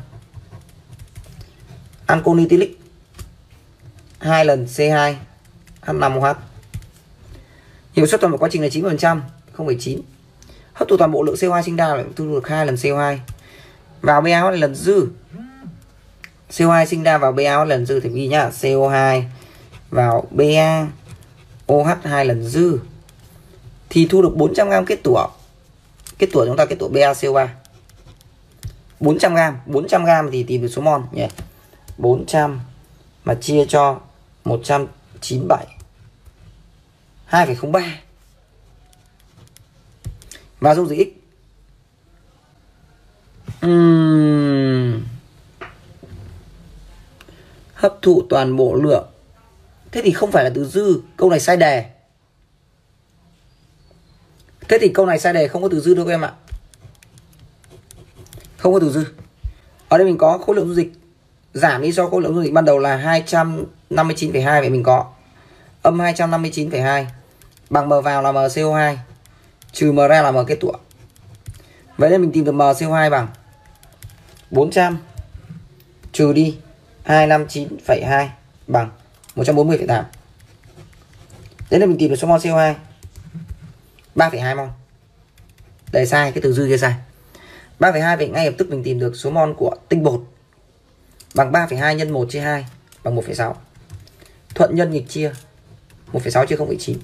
Ancol ethylic hai lần C hai H năm O H. Hiệu suất toàn bộ quá trình là chín mươi phần trăm, không phẩy chín. Hấp thụ toàn bộ lượng C O hai sinh ra là thu được hai lần C O hai. Vào BaOH lần dư. C O hai sinh ra vào BaOH lần dư thì ghi nhá, C O hai vào BaOH hai lần dư thì thu được bốn trăm gam kết tủa. Kết tủa chúng ta kết tủa BaCO ba. bốn trăm gam, bốn trăm gam thì tìm được số mol nhỉ. bốn trăm mà chia cho một trăm chín mươi bảy. hai phẩy không ba. Và dung dịch X. Uhm. Hấp thụ toàn bộ lượng. Thế thì không phải là từ dư. Câu này sai đề. Thế thì câu này sai đề, không có từ dư đâu các em ạ. Không có từ dư. Ở đây mình có khối lượng dung dịch giảm đi so khối lượng dung dịch ban đầu là hai trăm năm mươi chín phẩy hai. Vậy mình có âm hai trăm năm mươi chín phẩy hai bằng m vào là MCO hai trừ m ra là m kết tủa. Vậy nên mình tìm được MCO hai bằng bốn trăm trừ đi hai trăm năm mươi chín phẩy hai bằng một trăm bốn mươi phẩy tám. Đấy là mình tìm được số mol C O hai ba phẩy hai mol. Đây sai, cái từ dư kia sai. ba phẩy hai vậy ngay lập tức mình tìm được số mol của tinh bột bằng ba phẩy hai nhân một chia hai bằng một phẩy sáu. Thuận nhân nghịch chia, một phẩy sáu chia không phẩy chín.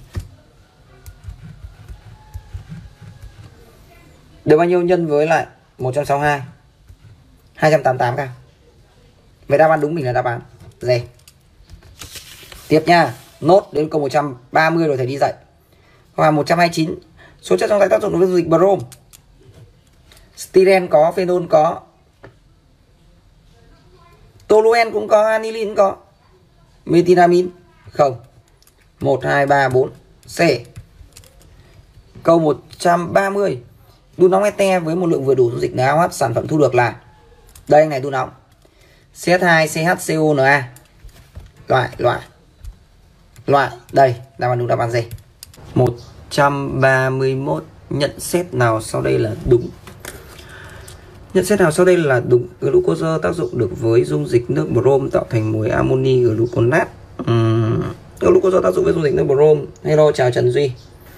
Được bao nhiêu nhân với lại một trăm sáu mươi hai? hai trăm tám mươi tám gam. Vậy đáp án đúng mình là đáp án D. Tiếp nha. Nốt đến câu một trăm ba mươi rồi thầy đi dạy. Hoặc một trăm hai mươi chín. Số chất trong tay tác dụng đối với dung dịch brom. Styren có, phenol có, toluen cũng có, anilin cũng có, methylamine không. Một, hai, ba, bốn. C. Câu một trăm ba mươi. Đun nóng ete với một lượng vừa đủ dung dịch en a ô hát, sản phẩm thu được là. Đây anh này đun nóng. xê hát hai, xê hát xê o en a. Loại, loại. Loại, đây, đáp án đúng, đáp án gì? một trăm ba mươi mốt. Nhận xét nào sau đây là đúng? Nhận xét nào sau đây là đúng? Glucose tác dụng được với dung dịch nước brom tạo thành muối amoni gluconat. Uhm. Glucose tác dụng với dung dịch nước brom. Hello, chào Trần Duy.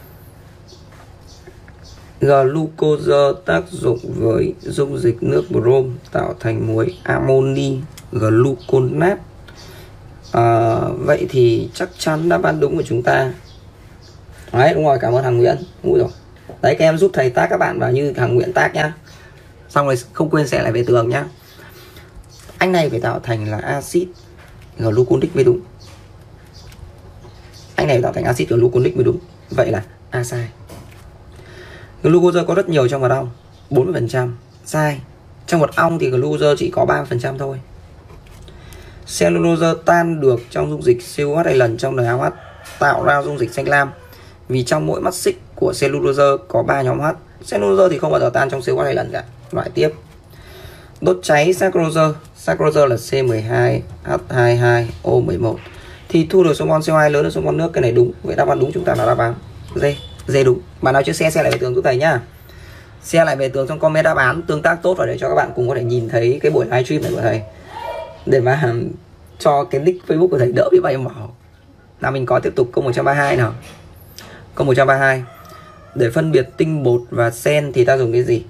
Glucose tác dụng với dung dịch nước brom tạo thành muối amoni gluconat. À, vậy thì chắc chắn đáp án đúng của chúng ta. Đấy, đúng rồi, cảm ơn Hằng Nguyễn. Đúng rồi. Đấy, các em giúp thầy tác các bạn vào như Hằng Nguyễn tác nhá. Xong rồi không quên sẽ lại về tường nhá. Anh này phải tạo thành là axit gluconic mới đúng. Anh này phải tạo thành axit gluconic mới đúng. Vậy là A sai. Glucose có rất nhiều trong mật ong, bốn mươi phần trăm. Sai. Trong mật ong thì glucose chỉ có ba mươi phần trăm thôi. Cellulose tan được trong dung dịch xê o hát hai lần trong en a ô hát tạo ra dung dịch xanh lam. Vì trong mỗi mắt xích của cellulose có ba nhóm H. Cellulose thì không bao giờ tan trong xê o hát hai lần cả. Loại tiếp. Đốt cháy saccharose. Saccharose là C mười hai H hai mươi hai O mười một. Thì thu được số mol xê o hai lớn hơn số mol nước. Cái này đúng. Vậy đáp án đúng chúng ta là đáp án D. D đúng. Bạn nào chưa share, share lại về tường giúp thầy nhá. Share lại về tường trong comment đáp án, tương tác tốt và để cho các bạn cùng có thể nhìn thấy cái buổi livestream này của thầy. Để mà cho cái nick Facebook của thầy đỡ bị bay màu. Nào mình có tiếp tục câu một trăm ba mươi hai nào. Câu một trăm ba mươi hai. Để phân biệt tinh bột và sen thì ta dùng cái gì?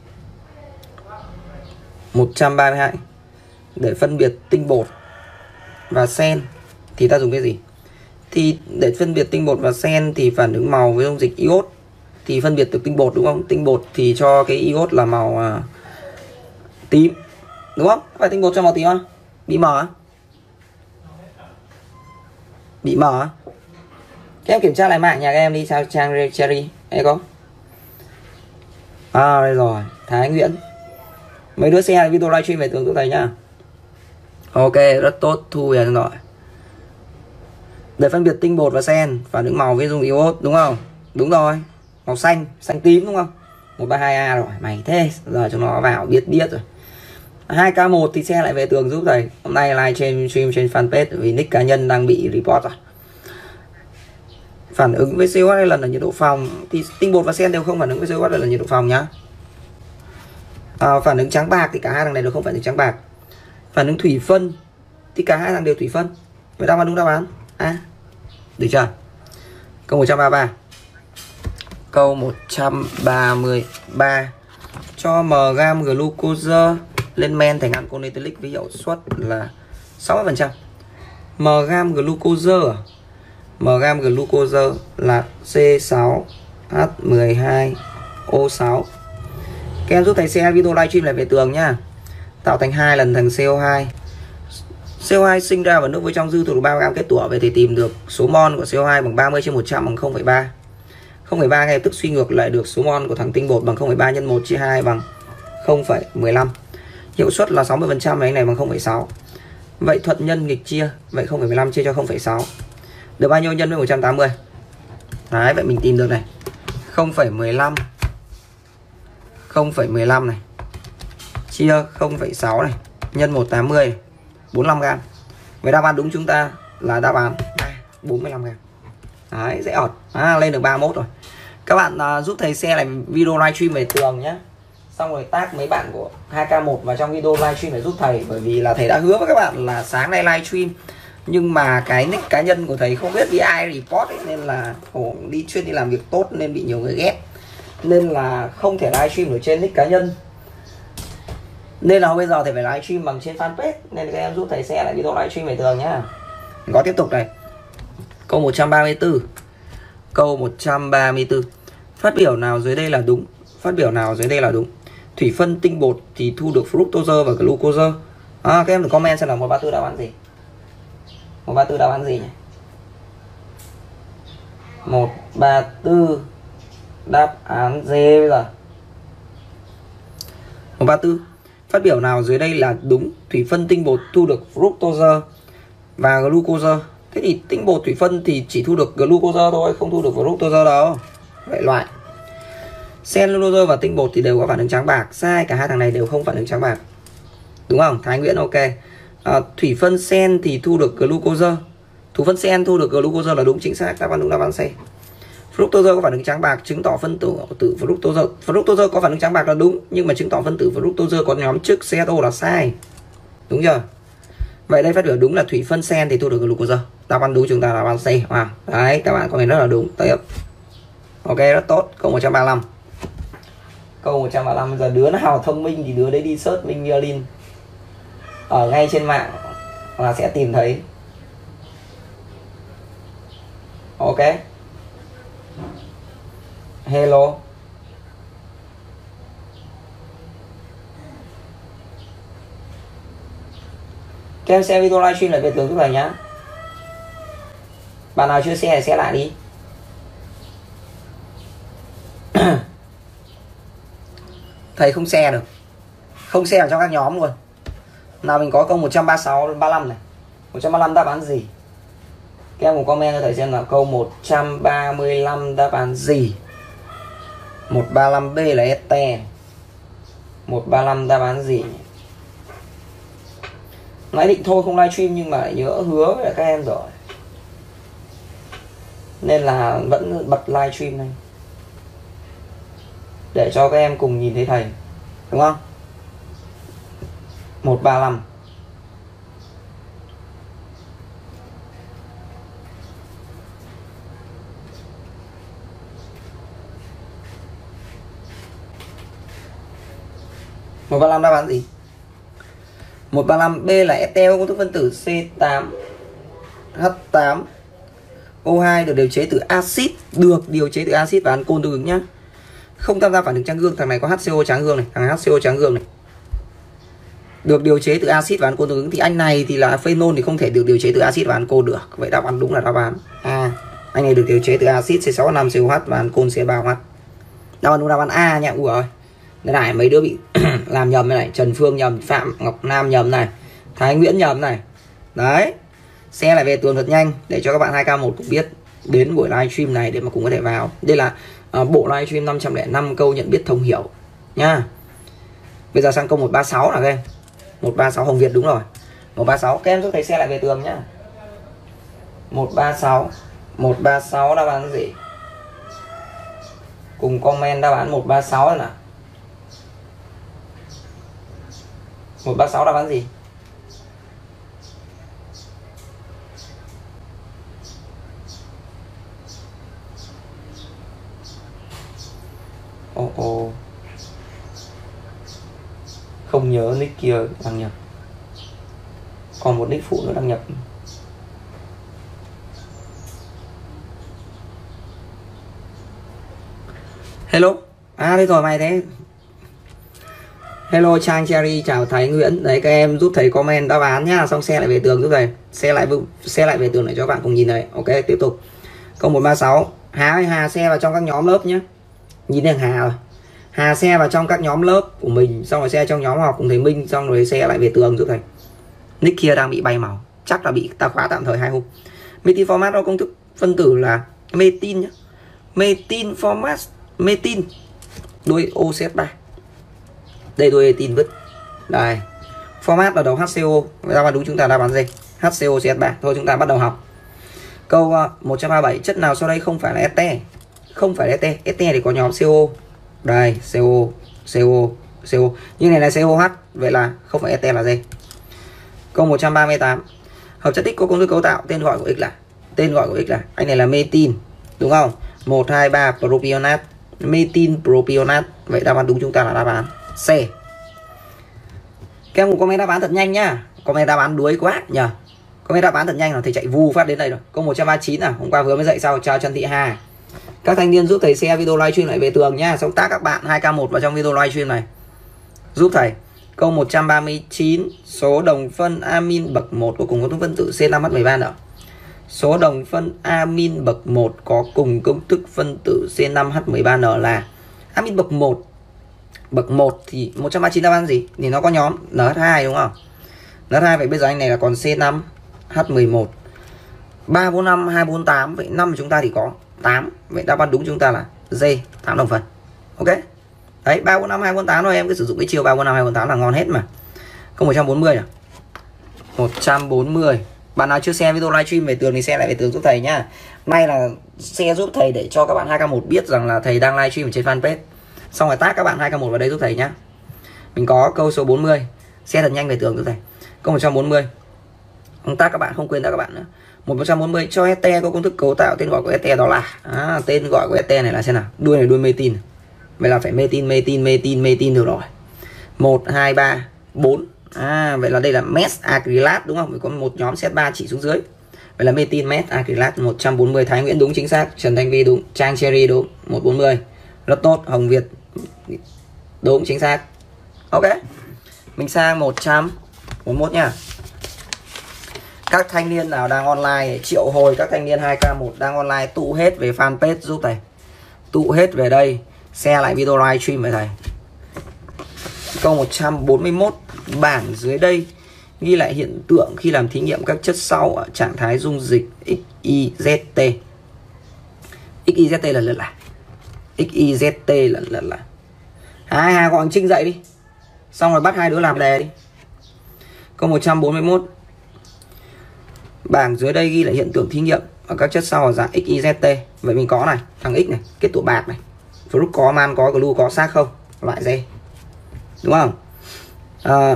một trăm ba mươi hai. Để phân biệt tinh bột và sen thì ta dùng cái gì? Thì để phân biệt tinh bột và sen thì phản ứng màu với dung dịch iốt thì phân biệt được tinh bột đúng không? Tinh bột thì cho cái iốt là màu à, tím. Đúng không? Phải tinh bột cho màu tím không? Bị mờ á? Bị mờ á? Các em kiểm tra lại mạng nhà các em đi, sao trang Cherry hay không? À đây rồi, Thái Nguyễn. Mấy đứa xe video livestream về tường giúp thầy nhá. Ok, rất tốt, thu về rồi. Để phân biệt tinh bột và sen, phản ứng màu với dung iốt đúng không? Đúng rồi, màu xanh, xanh tím đúng không? một ba hai A rồi, mày thế, giờ chúng nó vào biết biết rồi. hai K một thì xe lại về tường giúp thầy. Hôm nay live trên stream trên fanpage vì nick cá nhân đang bị report rồi. Phản ứng với xê o hát hai lần là nhiệt độ phòng thì tinh bột và sen đều không phản ứng với xê o hát hai lần là nhiệt độ phòng nhá. À, phản ứng trắng bạc thì cả hai thằng này đều không phản ứng trắng bạc. Phản ứng thủy phân thì cả hai thằng đều thủy phân. Vậy đáp án đúng đáp án à, được chưa? Câu một trăm ba mươi ba. Câu một trăm ba mươi ba. Cho m gam glucose lên men thành alcohol ethylic với hiệu suất là sáu mươi phần trăm. M gam glucose à? M gam glucose là C sáu H mười hai O sáu. Các em giúp thầy share video livestream lại về tường nhá. Tạo thành hai lần thành xê o hai. xê o hai sinh ra vào nước với trong dư thuộc ba gam kết tủa. Vậy thì tìm được số mol của xê o hai bằng ba mươi trên một trăm bằng không phẩy ba. không phẩy ba ngay lập tức suy ngược lại được số mol của thằng tinh bột bằng không phẩy ba nhân một chia hai bằng không phẩy mười lăm. Hiệu suất là sáu mươi phần trăm, anh này bằng không phẩy sáu. Vậy thuận nhân nghịch chia, vậy không phẩy mười lăm chia cho không phẩy sáu. Được bao nhiêu nhân với một trăm tám mươi? Đấy, vậy mình tìm được này. không phẩy mười lăm không phẩy mười lăm này chia không phẩy sáu này nhân một trăm tám mươi, bốn mươi lăm gam. Vậy đáp án đúng chúng ta là đáp án A, bốn mươi lăm gam. Đấy, dễ ọt. À, lên được ba mươi mốt rồi. Các bạn uh, giúp thầy share lại video livestream về tường nhé. Xong rồi tag mấy bạn của hai K một vào trong video livestream để giúp thầy. Bởi vì là thầy đã hứa với các bạn là sáng nay livestream, nhưng mà cái nick cá nhân của thầy không biết bị ai report ấy, nên là ồ, đi chuyên đi làm việc tốt nên bị nhiều người ghét, nên là không thể livestream ở trên nick cá nhân. Nên là bây giờ thầy phải livestream bằng trên fanpage. Nên các em giúp thầy share lại video livestream về tường nhá. Có tiếp tục này. Câu một trăm ba mươi tư. Câu một trăm ba mươi tư. Phát biểu nào dưới đây là đúng? Phát biểu nào dưới đây là đúng? Thủy phân tinh bột thì thu được fructose và glucose. À, các em đừng comment xem là một ba tư đáp án gì. một ba tư đáp án gì nhỉ? một ba tư. Đáp án D bây giờ. một ba tư. Phát biểu nào dưới đây là đúng? Thủy phân tinh bột thu được fructose và glucose. Thế thì tinh bột thủy phân thì chỉ thu được glucose thôi, không thu được fructose đâu. Vậy loại. Cellulose và tinh bột thì đều có phản ứng trắng bạc. Sai, cả hai thằng này đều không phản ứng trắng bạc. Đúng không? Thái Nguyễn ok. À, thủy phân sen thì thu được glucose. Thủy phân sen thu được glucose là đúng, chính xác. Đáp án đúng, đáp án C. Fructose có phản ứng trắng bạc, chứng tỏ phân tử tử fructose. Fructose có phản ứng trắng bạc là đúng, nhưng mà chứng tỏ phân tử fructose có nhóm trước xê ét ô là sai. Đúng chưa? Vậy đây phát biểu đúng là thủy phân sen thì thu được glucose. Đáp án đúng chúng ta là đáp án C. À, đấy, các bạn comment rất là đúng. Tiếp. Ok, rất tốt. Câu một trăm ba mươi lăm. Câu một trăm ba mươi lăm. Bây giờ đứa nào thông minh thì đứa đấy đi search Minh Myelin ở ngay trên mạng là sẽ tìm thấy. Ok. Hello. Các em xem video livestream lại về tường giúp thầy nhá. Bạn nào chưa share thì share lại đi. Thầy không share được. Không share ở trong các nhóm luôn. Nào mình có câu một trăm ba mươi sáu đến ba mươi lăm này. một trăm ba mươi lăm đáp án gì? Các em cùng comment cho thầy xem là câu một trăm ba mươi lăm đáp án gì? một ba mươi lăm B là este. một ba mươi lăm đáp án gì? Nãy định thôi không livestream nhưng mà lại nhớ hứa với các em rồi, nên là vẫn bật livestream này để cho các em cùng nhìn thấy thầy. Đúng không? một ba mươi lăm. một ba mươi lăm đáp án gì? một ba mươi lăm B là ethanol, công thức phân tử C tám H tám O hai được điều chế từ axit, được điều chế từ axit và ancol tương ứng nhá. Không tham gia phản ứng tráng gương, thằng này có hát xê ô tráng gương này, thằng này hát xê ô tráng gương này. Được điều chế từ axit và ancol tương ứng thì anh này thì là phenol thì không thể được điều chế từ axit và ancol được. Vậy đáp án đúng là đáp án A. Anh này được điều chế từ axit C sáu H năm C O H và ancol C ba O H. Đáp án đúng đáp án A nha. Ui ơi. Đây này, mấy đứa bị làm nhầm này, Trần Phương nhầm, Phạm Ngọc Nam nhầm này, Thái Nguyễn nhầm này. Đấy. Xe lại về tường thật nhanh để cho các bạn hai k một cũng biết đến buổi livestream này để mà cùng có thể vào. Đây là uh, bộ livestream năm trăm lẻ năm câu nhận biết thông hiểu nha. Bây giờ sang câu một ba sáu là các em. một ba sáu Hồng Việt đúng rồi. một ba sáu các em giúp thầy xe lại về tường nhá. một ba sáu. một ba sáu đáp án gì? Cùng comment đáp án một ba sáu này nào. một ba sáu đáp án gì? Ồ oh, oh. Không nhớ nick kia đăng nhập. Còn một nick phụ nữa đăng nhập. Hello. À đây rồi mày thế. Hello Trang Cherry, chào Thái Nguyễn. Đấy các em giúp thầy comment đáp án nhá, xong share lại về tường giúp thầy. Share lại share lại về tường để cho các bạn cùng nhìn thấy. Ok, tiếp tục. Câu một ba sáu. Hà ơi, Hà share vào trong các nhóm lớp nhé. Nhìn thấy Hà rồi. Hà share vào trong các nhóm lớp của mình, xong rồi share trong nhóm học cùng thầy Minh, xong rồi share lại về tường giúp thầy. Nick kia đang bị bay màu, chắc là bị ta khóa tạm thời hai hôm. Metin format đó công thức phân tử là metin nhá. Metin format, metin đuôi O C H ba. Đây đuôi tin vứt. Đây. Format là đầu hát xê ô. Đáp án đúng chúng ta đáp án gì? hát xê ô C H ba. Thôi chúng ta bắt đầu học. Câu một trăm ba mươi bảy, chất nào sau đây không phải là este? Không phải là este. Este thì có nhóm xê ô. Đây, xê ô, xê ô, xê ô. Nhưng này là xê ô hát, vậy là không phải este là gì? Câu một trăm ba mươi tám. Hợp chất X có công thức cấu tạo, tên gọi của X là tên gọi của X là anh này là metin, đúng không? một hai ba propionate, metin propionate. Vậy đáp án đúng chúng ta là đáp án C. Các em cùng comment đáp án thật nhanh nhá. Comment đáp án đuối quá nhờ. Comment đáp án thật nhanh là thầy chạy vu phát đến đây rồi. Câu một trăm ba mươi chín à, hôm qua vừa mới dậy sau. Chào Trần Thị Hà. Các thanh niên giúp thầy share video livestream lại về tường nhá, xong tác các bạn hai k một vào trong video livestream này. Giúp thầy. Câu một trăm ba mươi chín, số đồng phân amin bậc một của cùng có phân tử C năm H mười ba nữa. Số đồng phân amin bậc một có cùng công thức phân tử C năm H mười ba N là amin bậc một. Bậc một thì một trăm ba mươi chín đáp án gì? Thì nó có nhóm N H hai đúng không? N H hai, vậy bây giờ anh này là còn C năm H mười một. ba bốn năm, hai bốn tám, vậy năm chúng ta thì có tám. Vậy đáp án đúng chúng ta là D, tám đồng phân. Ok. Đấy, ba bốn năm, hai bốn tám thôi, em cứ sử dụng cái chiều ba bốn năm, hai bốn tám là ngon hết mà. Câu một trăm bốn mươi nào. một trăm bốn mươi. Bạn nào chưa share video livestream về tường thì share lại về tường giúp thầy nhá. Nay là share giúp thầy để cho các bạn hai K một biết rằng là thầy đang livestream trên fanpage. Xong rồi tag các bạn hai K một vào đây giúp thầy nhá. Mình có câu số bốn mươi. Share thật nhanh về tường giúp thầy. Câu một trăm bốn mươi. Không tag các bạn, không quên tag các bạn nữa. một trăm bốn mươi cho ét tê có công thức cấu tạo, tên gọi của ét tê đó là à, tên gọi của ét tê này là xem nào. Đuôi này đuôi metin. Vậy là phải metin metin metin metin được rồi. một hai ba bốn. À, vậy là đây là mes acrylat đúng không? Phải có một nhóm set ba chỉ xuống dưới. Vậy là metin mes acrylat một trăm bốn mươi. Thái Nguyễn đúng chính xác, Trần Thanh Vi đúng, Trang Cherry đúng, một trăm bốn mươi. Rất tốt, Hồng Việt đúng chính xác. Ok. Mình sang một trăm bốn mươi mốt nha. Các thanh niên nào đang online triệu hồi các thanh niên hai K một đang online tụ hết về fanpage giúp thầy. Tụ hết về đây, share lại video livestream với thầy. Câu một trăm bốn mươi mốt, bảng dưới đây ghi lại hiện tượng khi làm thí nghiệm các chất sau ở trạng thái dung dịch ích i zét tê. ích i zét tê là lần là ích i zét tê là lần là Hai Hà gọi Trinh dậy đi. Xong rồi bắt hai đứa làm đề đi. Câu một trăm bốn mươi mốt. Bảng dưới đây ghi lại hiện tượng thí nghiệm ở các chất sau ở dạng ích i zét tê. Vậy mình có này, thằng X này, kết tủa bạc này. Fruit có, man có, glue có, xác không? Loại D. Đúng không? À,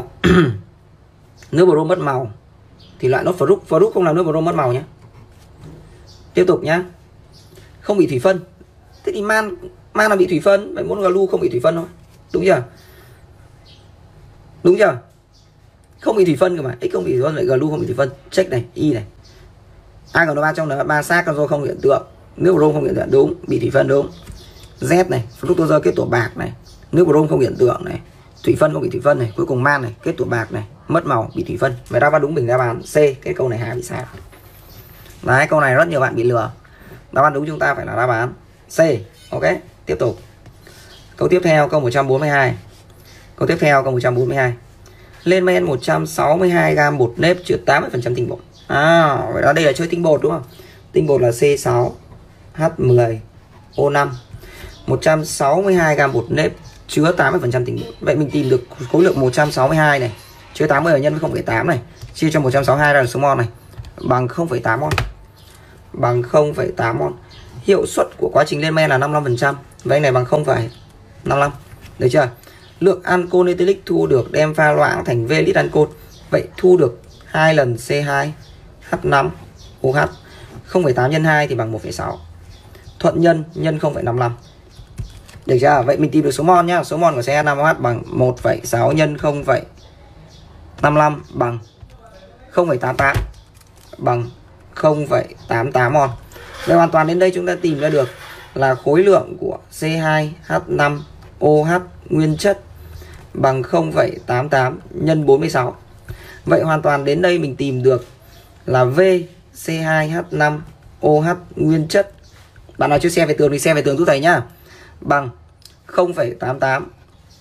nước brom mất màu thì loại nốt fruit, fruit không làm nước brom mất màu nhé. Tiếp tục nhá. Không bị thủy phân. Thế thì man man là bị thủy phân, vậy muốn glue không bị thủy phân thôi. Đúng chưa? Đúng chưa? Không bị thủy phân cơ mà, X không bị thủy phân, vậy glue không bị thủy phân. Check này, Y này. A G N ba trong đó ba xác con không hiện tượng. Nước brom không hiện tượng đúng, bị thủy phân đúng. Z này, fructose kết tủa bạc này, nước brom không hiện tượng này, thủy phân không bị thủy phân này, cuối cùng man này, kết tủa bạc này, mất màu bị thủy phân. Vậy đáp án đúng mình đáp án C, cái câu này Hà bị sai. Đấy, câu này rất nhiều bạn bị lừa. Đáp án đúng chúng ta phải là đáp án C. Ok, tiếp tục. Câu tiếp theo, câu một trăm bốn mươi hai. Câu tiếp theo, câu một trăm bốn mươi hai. Lên men một trăm sáu mươi hai gam bột nếp chứa tám mươi phần trăm tinh bột. À, vậy đó, đây là chơi tinh bột đúng không? Tinh bột là C sáu H mười O năm. một trăm sáu mươi hai gam bột nếp chứa tám mươi phần trăm tinh bột. Vậy mình tìm được khối lượng một trăm sáu mươi hai này chứa tám mươi nhân với không phẩy tám này, chia cho một trăm sáu mươi hai ra là số mol này, bằng không phẩy tám mol. Bằng không phẩy tám mol. Hiệu suất của quá trình lên men là năm mươi lăm phần trăm. Vậy này bằng không phẩy năm mươi lăm. Được chưa? Lượng ancol ethylic thu được đem pha loãng thành V lít ancol. Vậy thu được hai lần C hai H năm O H. không phẩy tám nhân hai thì bằng một phẩy sáu. Thuận nhân nhân không phẩy năm mươi lăm. Được chưa? Vậy mình tìm được số mol nhá. Số mol của C hai H năm O H bằng một phẩy sáu nhân không phẩy năm mươi lăm bằng không phẩy tám mươi tám, bằng không phẩy tám mươi tám mol. Vậy hoàn toàn đến đây chúng ta tìm ra được là khối lượng của C hai H năm O H nguyên chất bằng không phẩy tám mươi tám nhân bốn mươi sáu. Vậy hoàn toàn đến đây mình tìm được là V C hai H năm O H nguyên chất. Bạn nào chưa xem về tường thì xem về tường giúp thầy nhá. Bằng không phẩy tám mươi tám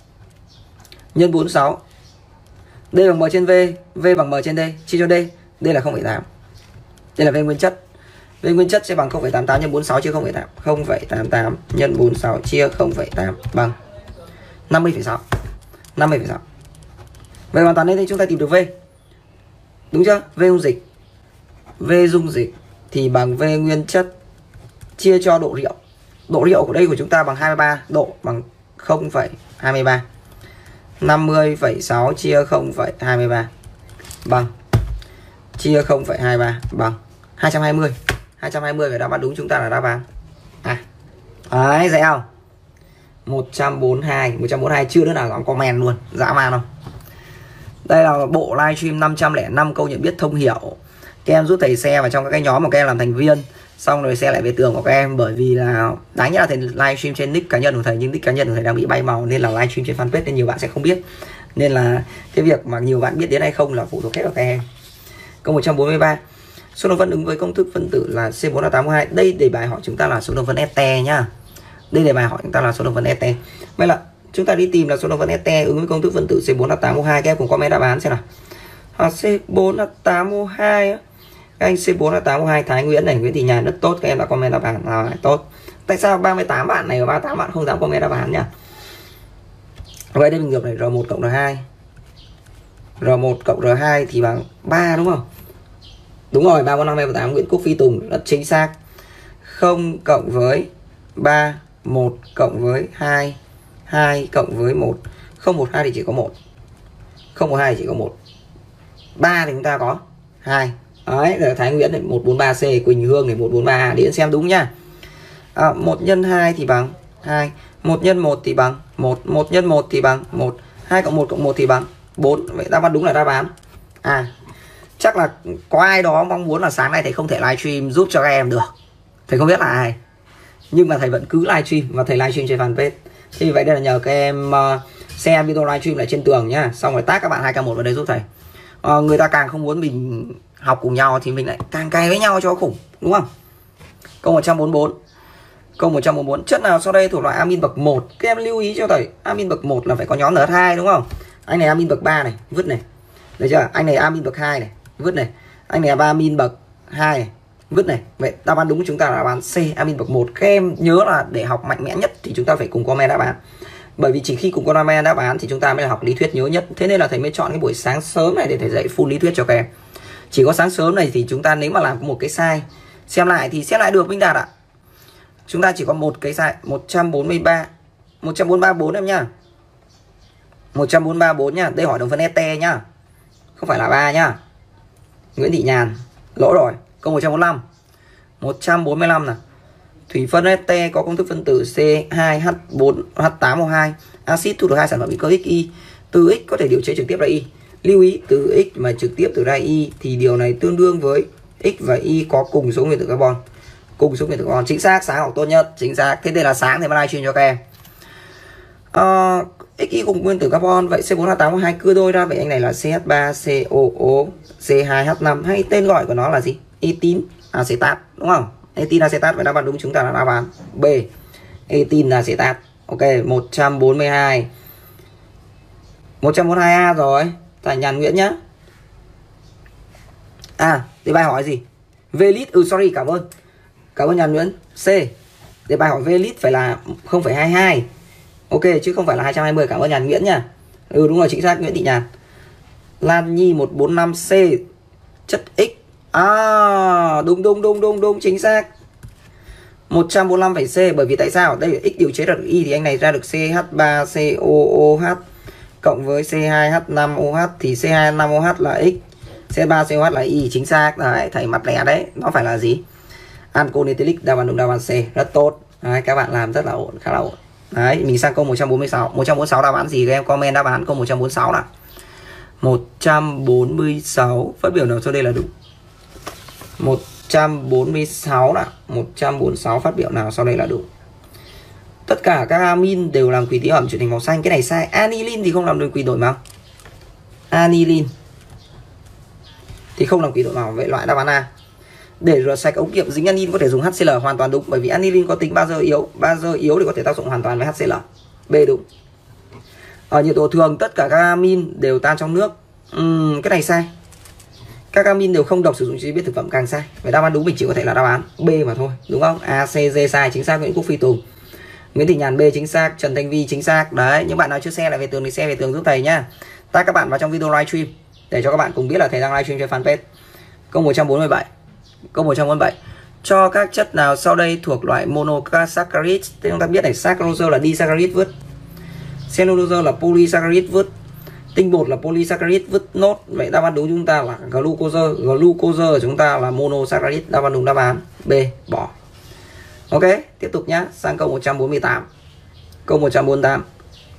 nhân bốn mươi sáu. D bằng M trên V, V bằng M trên D, chia cho D. D là không phẩy tám. Đây là V nguyên chất. V nguyên chất sẽ bằng không phẩy tám mươi tám nhân bốn mươi sáu chia không phẩy tám. không phẩy tám mươi tám nhân bốn mươi sáu chia không phẩy tám bằng năm mươi phẩy sáu. năm mươi phẩy sáu. Vậy hoàn toàn đây chúng ta tìm được V. Đúng chưa? V dung dịch. V dung dịch thì bằng V nguyên chất chia cho độ rượu. Độ rượu của đây của chúng ta bằng hai mươi ba độ, bằng không phẩy hai mươi ba. năm mươi phẩy sáu chia không phẩy hai mươi ba bằng chia không phẩy hai mươi ba bằng hai trăm hai mươi. hai trăm hai mươi, và đáp án đúng chúng ta là đáp án à. Đấy, dễ không? một trăm bốn mươi hai, một trăm bốn mươi hai chưa đứa nào dám comment luôn, dã man không? Đây là bộ livestream năm trăm lẻ năm câu nhận biết thông hiểu. Các em giúp thầy share vào trong các cái nhóm mà các em làm thành viên, xong rồi share lại về tường của các em, bởi vì là đáng nhẽ là thầy livestream trên nick cá nhân của thầy, nhưng nick cá nhân của thầy đang bị bay màu nên là livestream trên fanpage nên nhiều bạn sẽ không biết. Nên là cái việc mà nhiều bạn biết đến hay không là phụ thuộc hết vào các em. Câu một trăm bốn mươi ba. Số đồng phân ứng với công thức phân tử là C bốn H tám O hai. Đây đề bài hỏi chúng ta là số đồng phân este nhá. Đây đề bài hỏi chúng ta là số đồng phân este. Vậy là chúng ta đi tìm là số đồng phân este ứng với công thức phân tử C bốn H tám O hai. Các em cùng comment đáp án xem nào. À, C bốn H tám O hai, các anh C bốn H tám O hai Thái Nguyễn này, Nguyễn Thị Nhàn rất tốt, các em đã comment đáp án à, tốt. Tại sao ba mươi tám bạn này và ba mươi tám bạn không dám comment đáp án nhỉ? Vậy đây mình ngược này, R một cộng R hai. R một cộng R hai thì bằng ba đúng không? Đúng rồi, ba bốn năm hai ba tám Nguyễn Quốc Phi Tùng rất chính xác. Không cộng với ba, một cộng với hai, hai cộng với một. Không một hai thì chỉ có một. Không một hai thì chỉ có một. ba thì chúng ta có hai. Đấy, là Thái Nguyễn này một bốn ba C, Quỳnh Hương này một bốn ba, điện xem đúng nha. À, một nhân hai thì bằng hai, một nhân một thì bằng một, một nhân một thì bằng một, hai cộng một cộng một thì bằng bốn. Vậy đáp án đúng là đáp án. À, chắc là có ai đó mong muốn là sáng nay thầy không thể livestream giúp cho các em được. Thầy không biết là ai. Nhưng mà thầy vẫn cứ livestream và thầy livestream trên fanpage. Thế vì vậy đây là nhờ các em uh, xem video livestream lại trên tường nhá. Xong rồi tag các bạn hai k một vào đây giúp thầy. Uh, người ta càng không muốn mình học cùng nhau thì mình lại càng cày với nhau cho khủng, đúng không? Câu một trăm bốn mươi bốn. Câu một trăm bốn mươi bốn, chất nào sau đây thuộc loại amin bậc một? Các em lưu ý cho thầy, amin bậc một là phải có nhóm en hát hai đúng không? Anh này amin bậc ba này, vứt này. Được chưa? Anh này amin bậc hai này, vứt này. Anh này amin bậc hai này, vứt này. Vậy đáp án đúng của chúng ta là đáp án C, amin bậc một. Các em nhớ là để học mạnh mẽ nhất thì chúng ta phải cùng comment đáp án. Bởi vì chỉ khi cùng comment đáp án thì chúng ta mới là học lý thuyết nhớ nhất. Thế nên là thầy mới chọn cái buổi sáng sớm này để thầy dạy full lý thuyết cho các em. Chỉ có sáng sớm này thì chúng ta nếu mà làm một cái sai, xem lại thì xem lại được Minh Đạt ạ. Chúng ta chỉ có một cái sai, một trăm bốn mươi ba, một trăm bốn mươi ba bốn em nhá. một trăm bốn mươi ba bốn nhá. Đây hỏi đồng phân este nhá. Không phải là ba nhá. Nguyễn Thị Nhàn lỗ rồi. Câu một trăm bốn mươi lăm. một trăm bốn mươi lăm nào. Thủy phân este có công thức phân tử C hai H bốn H tám O hai. Axit thu được hai sản phẩm hữu cơ xy. Từ X có thể điều chế trực tiếp ra Y. Lưu ý từ X mà trực tiếp từ ra Y thì điều này tương đương với X và Y có cùng số nguyên tử carbon. Cùng số nguyên tử carbon. Chính xác, sáng học tốt nhất. Chính xác. Thế đây là sáng thì mới livestream cho các em. Uh, X Y cùng nguyên tử carbon. Vậy C bốn H tám O hai cưa đôi ra. Vậy anh này là C H ba C O O C hai H năm. Hay tên gọi của nó là gì? Etin acetat đúng không? Etin acetat. Vậy đáp án đúng chúng ta là đáp án B, etin acetat. Ok, một trăm bốn mươi hai. một trăm bốn mươi hai A rồi. Tại Nhàn Nguyễn nhá. À, đề bài hỏi gì? V-lít, ừ sorry, cảm ơn. Cảm ơn Nhàn Nguyễn. C. Đề bài hỏi V-lít phải là không phẩy hai hai. Ok, chứ không phải là hai trăm hai mươi. Cảm ơn Nhàn Nguyễn nha. Ừ đúng rồi, chính xác, Nguyễn Thị Nhàn. Lan Nhi một bốn năm C. Chất X. À, đúng đúng đúng đúng đúng, chính xác. một trăm bốn mươi lăm phải C. Bởi vì tại sao? Đây là X điều chế ra được Y thì anh này ra được C H ba C O O H cộng với C hai H năm O H thì C hai H năm O H là X, C ba C O H là Y. Chính xác. Đấy, thầy mặt lẻ đấy. Nó phải là gì? Ancol ethylic. Đáp án đúng, đáp án C. Rất tốt. Đấy, các bạn làm rất là ổn, khá là ổn. Đấy, mình sang câu một trăm bốn mươi sáu. một trăm bốn mươi sáu đáp án gì? Các em comment đáp án câu một trăm bốn mươi sáu nào. một trăm bốn mươi sáu. Phát biểu nào sau đây là đúng? một trăm bốn mươi sáu nào. một trăm bốn mươi sáu phát biểu nào sau đây là đúng? Tất cả các amin đều làm quỳ tý ẩm chuyển thành màu xanh. Cái này sai. Anilin thì không làm được quỳ đổi màu. Anilin thì không làm quỳ đổi màu. Vậy loại đáp án A. Để rửa sạch ống nghiệm dính anin có thể dùng HCl, hoàn toàn đúng. Bởi vì anilin có tính bazơ yếu. Bazơ yếu thì có thể tác dụng hoàn toàn với HCl. B đúng. Ở nhiệt độ thường tất cả các amin đều tan trong nước. uhm, Cái này sai. Các amin đều không độc, sử dụng chế biến thực phẩm càng sai. Vậy đáp án đúng mình chỉ có thể là đáp án B mà thôi, đúng không? A, C, D sai. Chính xác. Nguyễn Quốc Phi Tùng. Nguyễn Thị Nhàn B chính xác. Trần Thanh Vi chính xác. Đấy, những bạn nào chưa share lại về tường thì share về tường giúp thầy nhá. Tag các bạn vào trong video livestream để cho các bạn cùng biết là thầy đang livestream trên fanpage. Câu một trăm bốn mươi bảy. Câu một trăm bốn mươi bảy. Cho các chất nào sau đây thuộc loại monosaccharide? Thế chúng ta biết này, saccharose là disaccharide vứt. Cellulose là polysaccharide vứt. Tinh bột là polysaccharide vứt nốt. Vậy đáp án đúng chúng ta là glucose. Glucose của chúng ta là monosaccharide. Đáp án đúng đáp án B, bỏ. Ok, tiếp tục nhá. Sang câu một trăm bốn mươi tám. Câu một trăm bốn mươi tám.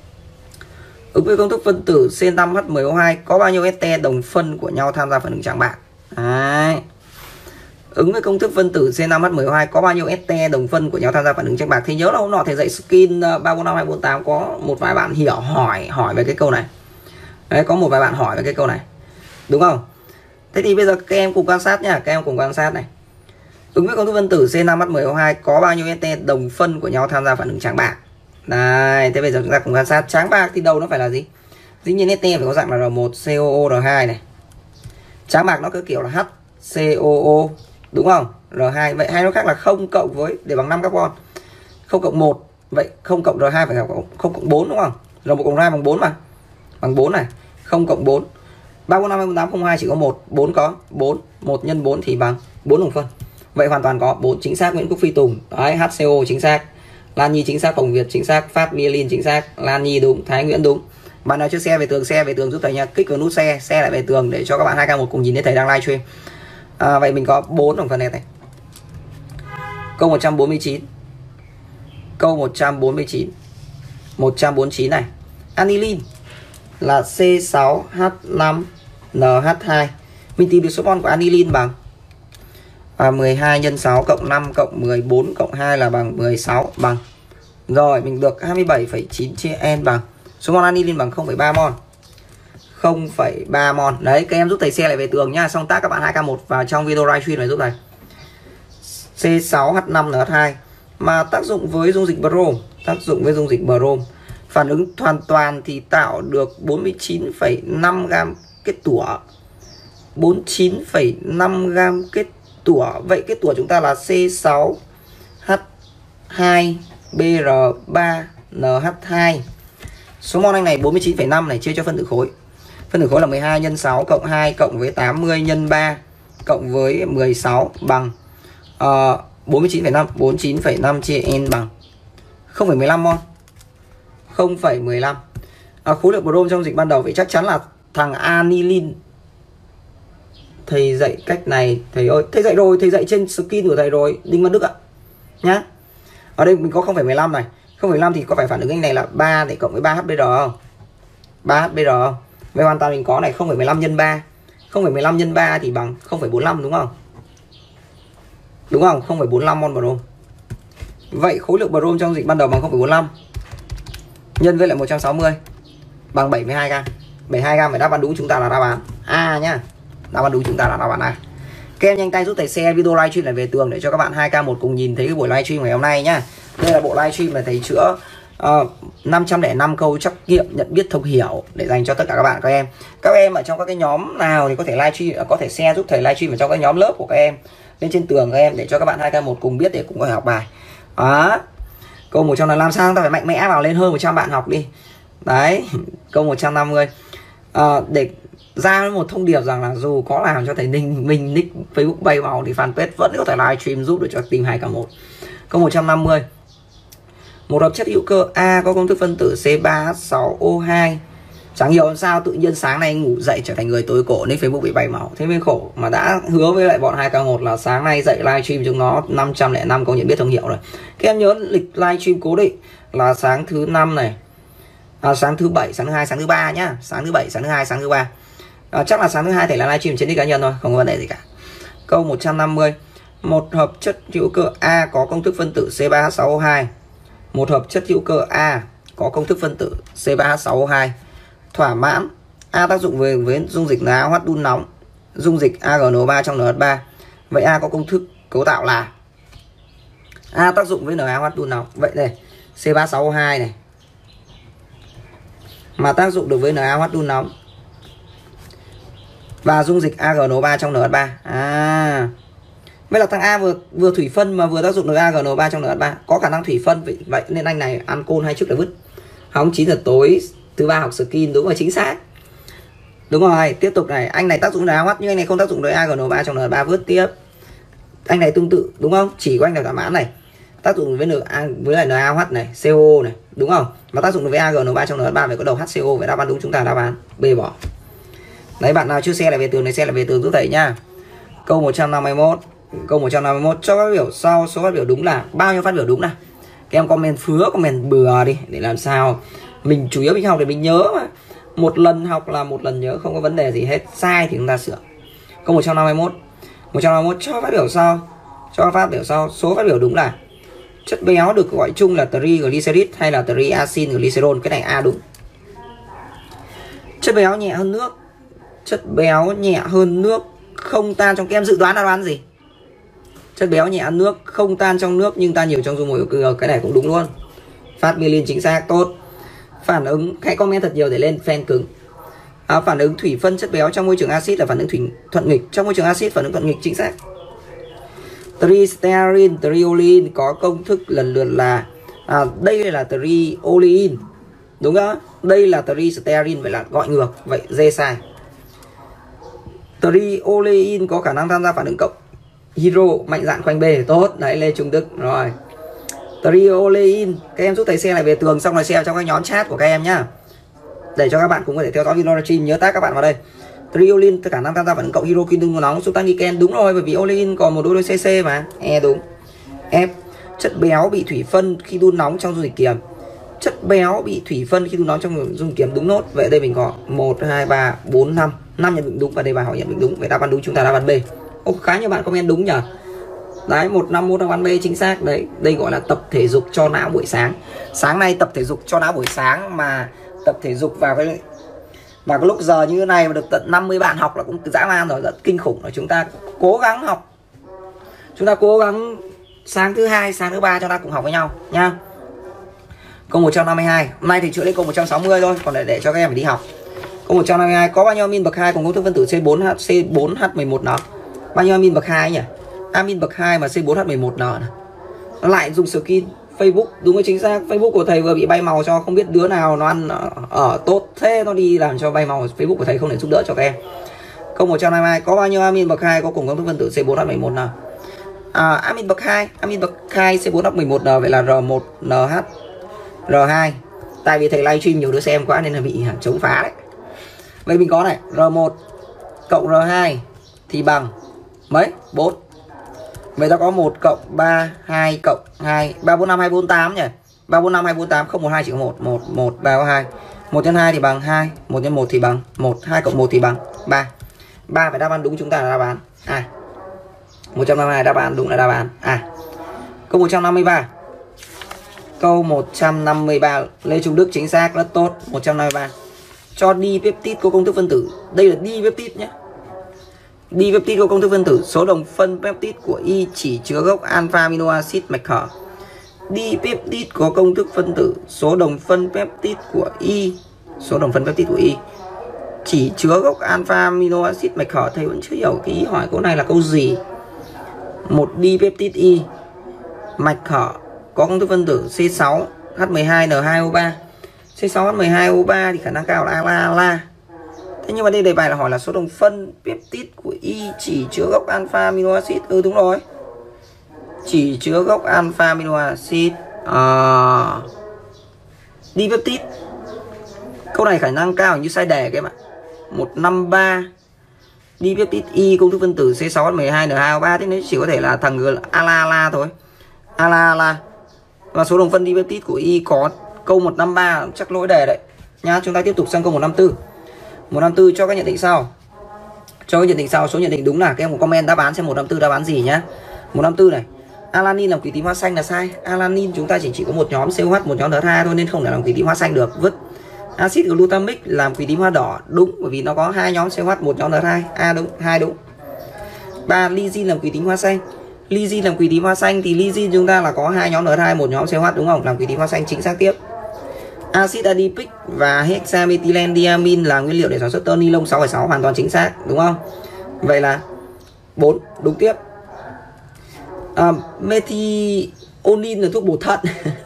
Ứng với công thức phân tử C năm H mười O hai có bao nhiêu este đồng phân của nhau tham gia phản ứng tràng bạc? Đấy. Ứng với công thức phân tử C năm H mười O hai có bao nhiêu este đồng phân của nhau tham gia phản ứng tràng bạc? Thì nhớ là hôm nọ thầy dạy skin ba bốn năm hai bốn tám có một vài bạn hiểu hỏi hỏi về cái câu này. Đấy, có một vài bạn hỏi về cái câu này. Đúng không? Thế thì bây giờ các em cùng quan sát nhá, các em cùng quan sát này. Ứng với công thức phân tử C năm H mười O hai có bao nhiêu ST đồng phân của nhau tham gia phản ứng trắng bạc. Đây, thế bây giờ chúng ta cùng quan sát. Trắng bạc thì đầu nó phải là gì? Dĩ nhiên ST phải có dạng là R một C O O R hai này. Trắng bạc nó cứ kiểu là H C O O, đúng không? R hai. Vậy hai nó khác là không cộng với để bằng năm carbon. không cộng một. Vậy không cộng R hai phải là không cộng bốn đúng không? R một cộng R hai bằng bốn mà. Bằng bốn này. không cộng bốn. ba bốn năm hai tám không hai chỉ có một, bốn có bốn, một nhân bốn thì bằng bốn đồng phân. Vậy hoàn toàn có bốn, chính xác. Nguyễn Quốc Phi Tùng. Đấy, hát xê o chính xác. Lan Nhi chính xác, Hồng Việt chính xác, Phát Myelin chính xác, Lan Nhi đúng, Thái Nguyễn đúng. Bạn nào chưa share về tường, share về tường giúp thầy nha. Kích vào nút share, share lại về tường để cho các bạn hai k một cùng nhìn thấy thầy đang livestream. À, vậy mình có bốn đồng phần này này. Câu một trăm bốn mươi chín. Câu một trăm bốn mươi chín. một trăm bốn mươi chín này. Anilin là C sáu H năm N H hai. Mình tìm được số mol của anilin bằng à, mười hai nhân sáu cộng năm cộng mười bốn cộng hai là bằng mười sáu bằng. Rồi mình được hai mươi bảy phẩy chín chia N bằng. Số mol anilin bằng không phẩy ba mol. không phẩy ba mol. Đấy, các em giúp thầy share lại về tường nhá. Xong tác các bạn hai k một vào trong video livestream này giúp thầy. C sáu H năm N H hai mà tác dụng với dung dịch brom, tác dụng với dung dịch brom, phản ứng hoàn toàn thì tạo được bốn mươi chín phẩy năm gam kết tủa. bốn mươi chín phẩy năm gam kết tủa. Vậy kết tủa chúng ta là C sáu H hai B R ba N H hai. Số mol anh này bốn mươi chín phẩy năm này chia cho phân tử khối. Phân tử khối là mười hai nhân sáu cộng hai cộng với tám mươi nhân ba cộng với mười sáu bằng uh, bốn mươi chín phẩy năm. bốn mươi chín phẩy năm chia N bằng không phẩy mười lăm mol. không phẩy mười lăm. À, khối lượng brom trong dịch ban đầu vậy chắc chắn là thằng anilin. Thầy dạy cách này, thầy ơi, thầy dạy rồi, thầy dạy trên skin của thầy rồi, Đinh Văn Đức ạ. Nhá. Ở đây mình có không phẩy mười lăm này. không phẩy mười lăm thì có phải phản ứng anh này là ba để cộng với ba H B R không? ba H B R không? Vậy hoàn toàn mình có này không phẩy mười lăm nhân ba. không phẩy mười lăm nhân ba thì bằng không phẩy bốn mươi lăm đúng không? Đúng không? không phẩy bốn mươi lăm mol brom. Vậy khối lượng brom trong dịch ban đầu bằng không phẩy bốn mươi lăm nhân với lại một trăm sáu mươi bằng bảy mươi hai gam. bảy mươi hai gam phải đáp án đúng chúng ta là đáp án A nhá. Đáp án đúng chúng ta là đáp án A. Các em nhanh tay giúp thầy share video livestream này về tường để cho các bạn hai k một cùng nhìn thấy cái buổi livestream ngày hôm nay nhá. Đây là bộ livestream mà thầy chữa uh, năm trăm lẻ năm câu trắc nghiệm nhận biết thông hiểu để dành cho tất cả các bạn các em. Các em ở trong các cái nhóm nào thì có thể livestream, có thể share giúp thầy livestream ở trong các nhóm lớp của các em lên trên tường các em để cho các bạn hai k một cùng biết để cùng có thể học bài. Đó. Câu một trăm là làm sao chúng ta phải mạnh mẽ vào lên hơn một trăm bạn học đi. Đấy, câu một trăm năm mươi. À, để ra một thông điệp rằng là dù có làm cho thầy Ninh mình nick Facebook bay màu thì fanpage vẫn có thể livestream giúp được cho team hai k một. Câu một trăm năm mươi. Một hợp chất hữu cơ A có công thức phân tử C ba H sáu O hai. Chẳng hiểu làm sao tự nhiên sáng nay ngủ dậy trở thành người tối cổ nick Facebook bị bay màu. Thế mới khổ, mà đã hứa với lại bọn hai k một là sáng nay dậy livestream chúng nó năm trăm lẻ năm câu nhận biết thông hiểu rồi. Các em nhớ lịch livestream cố định là sáng thứ năm này. À, sáng thứ bảy, sáng thứ hai, sáng thứ ba nhá. Sáng thứ bảy, sáng thứ hai, sáng thứ ba. À, chắc là sáng thứ hai thể là livestream trên nick cá nhân thôi, không có vấn đề gì cả. Câu một trăm năm mươi. Một hợp chất hữu cơ A có công thức phân tử C ba H sáu O hai. Một hợp chất hữu cơ A có công thức phân tử C ba H sáu O hai. Thỏa mãn A tác dụng với, với dung dịch NaOH đun nóng, dung dịch A G N O ba trong N H ba. Vậy A có công thức cấu tạo là A tác dụng với NaOH đun nóng. Vậy này, C ba H sáu O hai này mà tác dụng được với NaOH đun nóng và dung dịch A G N O ba trong N H ba. À, vậy là thằng A vừa vừa thủy phân mà vừa tác dụng được A G N O ba trong N H ba, có khả năng thủy phân. Vậy, vậy nên anh này ăn côn hay trước là vứt. Hóng chín giờ tối thứ ba học skin, đúng rồi, chính xác. Đúng rồi, tiếp tục này, anh này tác dụng NaOH nhưng anh này không tác dụng với A G N O ba trong N H ba, vứt tiếp. Anh này tương tự đúng không? Chỉ có anh này thỏa mãn này, tác dụng với N với lại NaOH này, C O này, đúng không? Và tác dụng với A G N O ba trong N H ba phải có đầu H C O, phải đáp án đúng chúng ta đáp án B bỏ. Đấy, bạn nào chưa share lại về tường này share lại về tường giúp thầy nhá. Câu một trăm năm mươi mốt. Câu một trăm năm mươi mốt cho phát biểu sau số phát biểu đúng là bao nhiêu phát biểu đúng nào? Các em comment phứa, comment bừa đi để làm sao mình chủ yếu mình học để mình nhớ mà. Một lần học là một lần nhớ, không có vấn đề gì hết. Sai thì chúng ta sửa. Câu một trăm năm mươi mốt. một trăm năm mươi mốt cho phát biểu sau. Cho phát biểu sau số phát biểu đúng là chất béo được gọi chung là triglycerid hay là triacin glycerol. Cái này A đúng. Chất béo nhẹ hơn nước. Chất béo nhẹ hơn nước không tan trong kem. Dự đoán là đoán gì? Chất béo nhẹ ăn nước, không tan trong nước nhưng tan nhiều trong dung môi hữu cơ. Cái này cũng đúng luôn. Phát myelin chính xác, tốt. Phản ứng, hãy comment thật nhiều để lên fan cứng. À, phản ứng thủy phân chất béo trong môi trường axit là phản ứng thủy thuận nghịch, trong môi trường axit phản ứng thuận nghịch, chính xác. Tristearin, triolin có công thức lần lượt là à, đây là triolein, đúng không? Đây là tristearin, vậy là gọi ngược, vậy D sai. Triolein có khả năng tham gia phản ứng cộng hydro, mạnh dạn khoanh B, tốt. Đấy, Lê Trung Đức rồi. Triolein, các em giúp thầy share lại về tường xong rồi share trong các nhóm chat của các em nhá, để cho các bạn cũng có thể theo dõi video livestream. Nhớ tag các bạn vào đây. Triolin khả năng tham gia phản ứng cộng hydro khi đun nóng xúc tác niken, đúng rồi, bởi vì olein còn một đôi đôi cc mà. E đúng. F, chất béo bị thủy phân khi đun nóng trong dung dịch kiềm. Chất béo bị thủy phân khi đun nóng trong dung dịch kiềm, đúng nốt. Vậy đây mình có một hai ba bốn năm, năm nhận định đúng và đây bài hỏi nhận định đúng. Vậy đáp án đúng chúng ta đáp án B. Ô, khá nhiều bạn comment đúng nhỉ. Đấy, một năm một đáp án B chính xác. Đấy, đây gọi là tập thể dục cho não buổi sáng. Sáng nay tập thể dục cho não buổi sáng mà tập thể dục vào cái và cái lúc giờ như thế này mà được tận năm mươi bạn học là cũng dã man rồi, rất kinh khủng rồi. Chúng ta cố gắng học, chúng ta cố gắng sáng thứ hai, sáng thứ ba cho ta cùng học với nhau nha. Câu một trăm năm mươi hai, hôm nay thì chữa lên câu một trăm sáu mươi thôi, còn để để cho các em phải đi học. Câu một trăm năm mươi hai, có bao nhiêu amin bậc hai cùng công thức phân tử C bốn H C bốn H mười một N? Bao nhiêu amin bậc hai nhỉ? Amin bậc hai mà C bốn H mười một N này. Nó lại dùng skin Facebook, đúng rồi, chính xác. Facebook của thầy vừa bị bay màu cho, không biết đứa nào nó ăn ở, ở tốt thế nó đi làm cho bay màu Facebook của thầy, không thể giúp đỡ cho các em. Câu một trăm hai mươi hai, có bao nhiêu amin bậc hai có cùng công thức phân tử C bốn H mười một N? À, amin bậc hai, amin bậc hai C bốn H mười một N, vậy là R một N H R hai. Tại vì thầy livestream nhiều đứa xem quá nên là bị chống phá đấy. Vậy mình có này, R một cộng R hai thì bằng mấy? bốn. Vậy ta có một cộng ba, hai cộng hai, ba, bốn, năm, hai, bốn, tám nhỉ? ba, bốn, năm, hai, bốn, tám, không, một, hai chỉ có một, một, một, ba, có hai. một nhân hai thì bằng hai, một nhân một thì bằng một, hai cộng một thì bằng ba. ba phải đáp án đúng chúng ta là đáp án A. một trăm năm mươi hai đáp án đúng là đáp án A. Câu một trăm năm mươi ba. Câu một trăm năm mươi ba, Lê Trung Đức chính xác, rất tốt. một trăm năm mươi ba. Cho dipeptide có công thức phân tử. Đây là dipeptide nhé. Dipeptide có công thức phân tử, số đồng phân peptide của Y chỉ chứa gốc alpha amino acid mạch hở. Dipeptide có công thức phân tử, số đồng phân peptide của Y, số đồng phân peptide của Y chỉ chứa gốc alpha amino acid mạch hở. Thầy vẫn chưa hiểu cái ý hỏi câu này là câu gì. Một dipeptide Y mạch hở có công thức phân tử C sáu H mười hai N hai O ba. C sáu H mười hai O ba thì khả năng cao là ala ala. Thế nhưng mà đây đề bài là hỏi là số đồng phân peptide của Y chỉ chứa gốc alpha amino acid. Ừ đúng rồi, chỉ chứa gốc alpha amino acid. à, Dipeptide. Câu này khả năng cao như sai đề các bạn. một năm ba. Dipeptide Y công thức phân tử C sáu H mười hai N hai O ba. Thế nên chỉ có thể là thằng ala ala thôi. Ala ala. Và số đồng phân dipeptide của Y có câu một năm ba, chắc lỗi đề đấy nha. Chúng ta tiếp tục sang câu một năm tư. một năm tư cho các nhận định sau. Cho các nhận định sau, số nhận định đúng là các em có comment đáp án xem một năm tư đáp án gì nhá. một năm tư này, alanin làm quỷ tím hoa xanh là sai. Alanin chúng ta chỉ chỉ có một nhóm xê ô hát, một nhóm đờ hai thôi nên không thể làm quỷ tím hoa xanh được, vứt. Axit glutamic làm quỷ tím hoa đỏ, đúng, bởi vì nó có hai nhóm xê ô hát, một nhóm đờ hai. A đúng, hai đúng. ba. Lysine làm quỷ tím hoa xanh. Lysine làm quỷ tím hoa xanh thì lysine chúng ta là có hai nhóm đờ hai, một nhóm xê ô hát, đúng không? Làm quỷ tím hoa xanh, chính xác tiếp. Acid adipic và hexamethylendiamine là nguyên liệu để sản xuất tơ ni lông, sáu phẩy sáu hoàn toàn chính xác, đúng không? Vậy là bốn đúng tiếp. à, Methionine là thuốc bổ thận.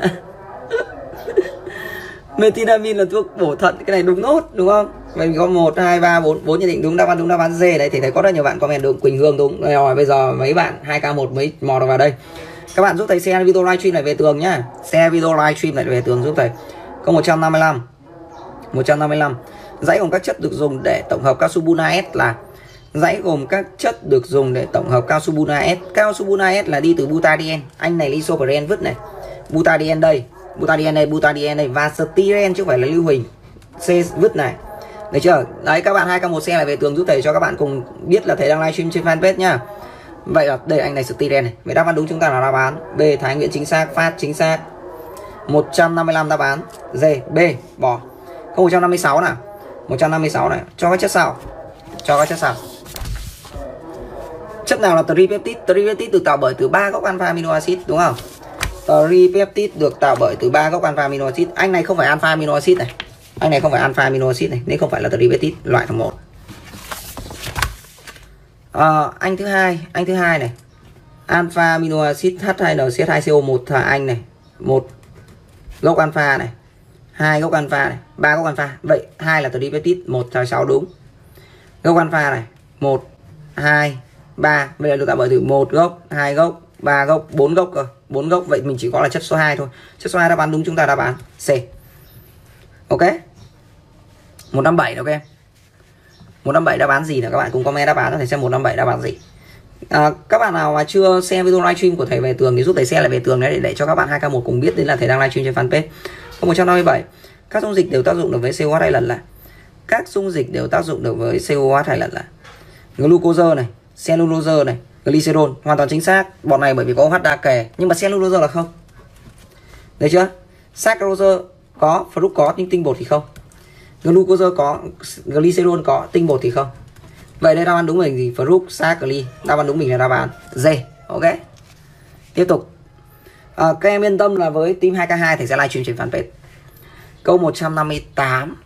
Methylamine là thuốc bổ thận, cái này đúng nốt, đúng không? Vậy mình có một, hai, ba, bốn, bốn nhận định đúng, đáp án đúng, đáp án D đấy. Thì thấy có rất nhiều bạn comment đúng, Quỳnh Hương đúng. Rồi bây giờ mấy bạn hai k một mới mò được vào đây. Các bạn giúp thầy share video livestream này về tường nhá. Share video livestream này về tường giúp thầy. Câu một trăm năm mươi lăm. một trăm năm mươi lăm. Dãy gồm các chất được dùng để tổng hợp cao su buna S là dãy gồm các chất được dùng để tổng hợp cao su buna S. Cao su buna S là đi từ butadiene. Anh này lysoprene vứt này. Butadiene đây, butadiene đây, butadiene đây và styrene chứ không phải là lưu huỳnh. C vứt này. Được chưa? Đấy, các bạn hai k một share lại về tường giúp thầy cho các bạn cùng biết là thầy đang livestream trên fanpage nhá. Vậy là đây anh này styrene này. Vậy đáp án đúng chúng ta là đáp án B. Thái Nguyễn chính xác, Phát chính xác. một trăm năm mươi lăm đáp án D, B, bỏ. Câu một trăm năm mươi sáu nào. một trăm năm mươi sáu này, cho các chất sau. Cho các chất sau. Chất nào là tripeptide? Tripeptide được tạo bởi từ ba gốc alpha amino acid đúng không? Tripeptide được tạo bởi từ ba gốc alpha amino acid. Anh này không phải alpha amino acid này. Anh này không phải alpha amino acid này, nên không phải là tripeptide, loại thứ một. À, anh thứ hai, anh thứ hai này. Alpha amino acid H hai N C H hai C O một là anh này, một gốc alpha này, hai gốc alpha này, ba gốc alpha. Vậy hai là tripeptide, một là sáu đúng. Gốc alpha này, một, hai, ba. Bây giờ được tạo bởi từ một gốc, hai gốc, ba gốc, bốn gốc cơ. bốn gốc, vậy mình chỉ có là chất số hai thôi. Chất số hai đáp án đúng, chúng ta đáp án C. Ok. một năm bảy ok. một năm bảy đáp án gì nào các bạn cùng comment đáp án cho thầy xem một năm bảy đáp án gì. À, các bạn nào mà chưa xem video livestream của thầy về tường thì giúp thầy share lại về tường đấy, để, để cho các bạn hai k một cùng biết đến là thầy đang livestream trên fanpage. Câu một trăm năm mươi bảy. Các dung dịch đều tác dụng được với xê o hát hai lần là các dung dịch đều tác dụng được với xê o hát hai lần là glucose này, cellulose này, glycerol. Hoàn toàn chính xác. Bọn này bởi vì có OH đa kề, nhưng mà cellulose là không. Được chưa? Saccharose có, fructose có, nhưng tinh bột thì không. Glucose có, glycerol có, tinh bột thì không. Vậy đây đáp án đúng mình gì? Fruct, saccharose. Đáp án đúng mình là đáp án D. Ok. Tiếp tục. À, các em yên tâm là với team hai k hai thầy sẽ livestream trên fanpage. Câu một trăm năm mươi tám.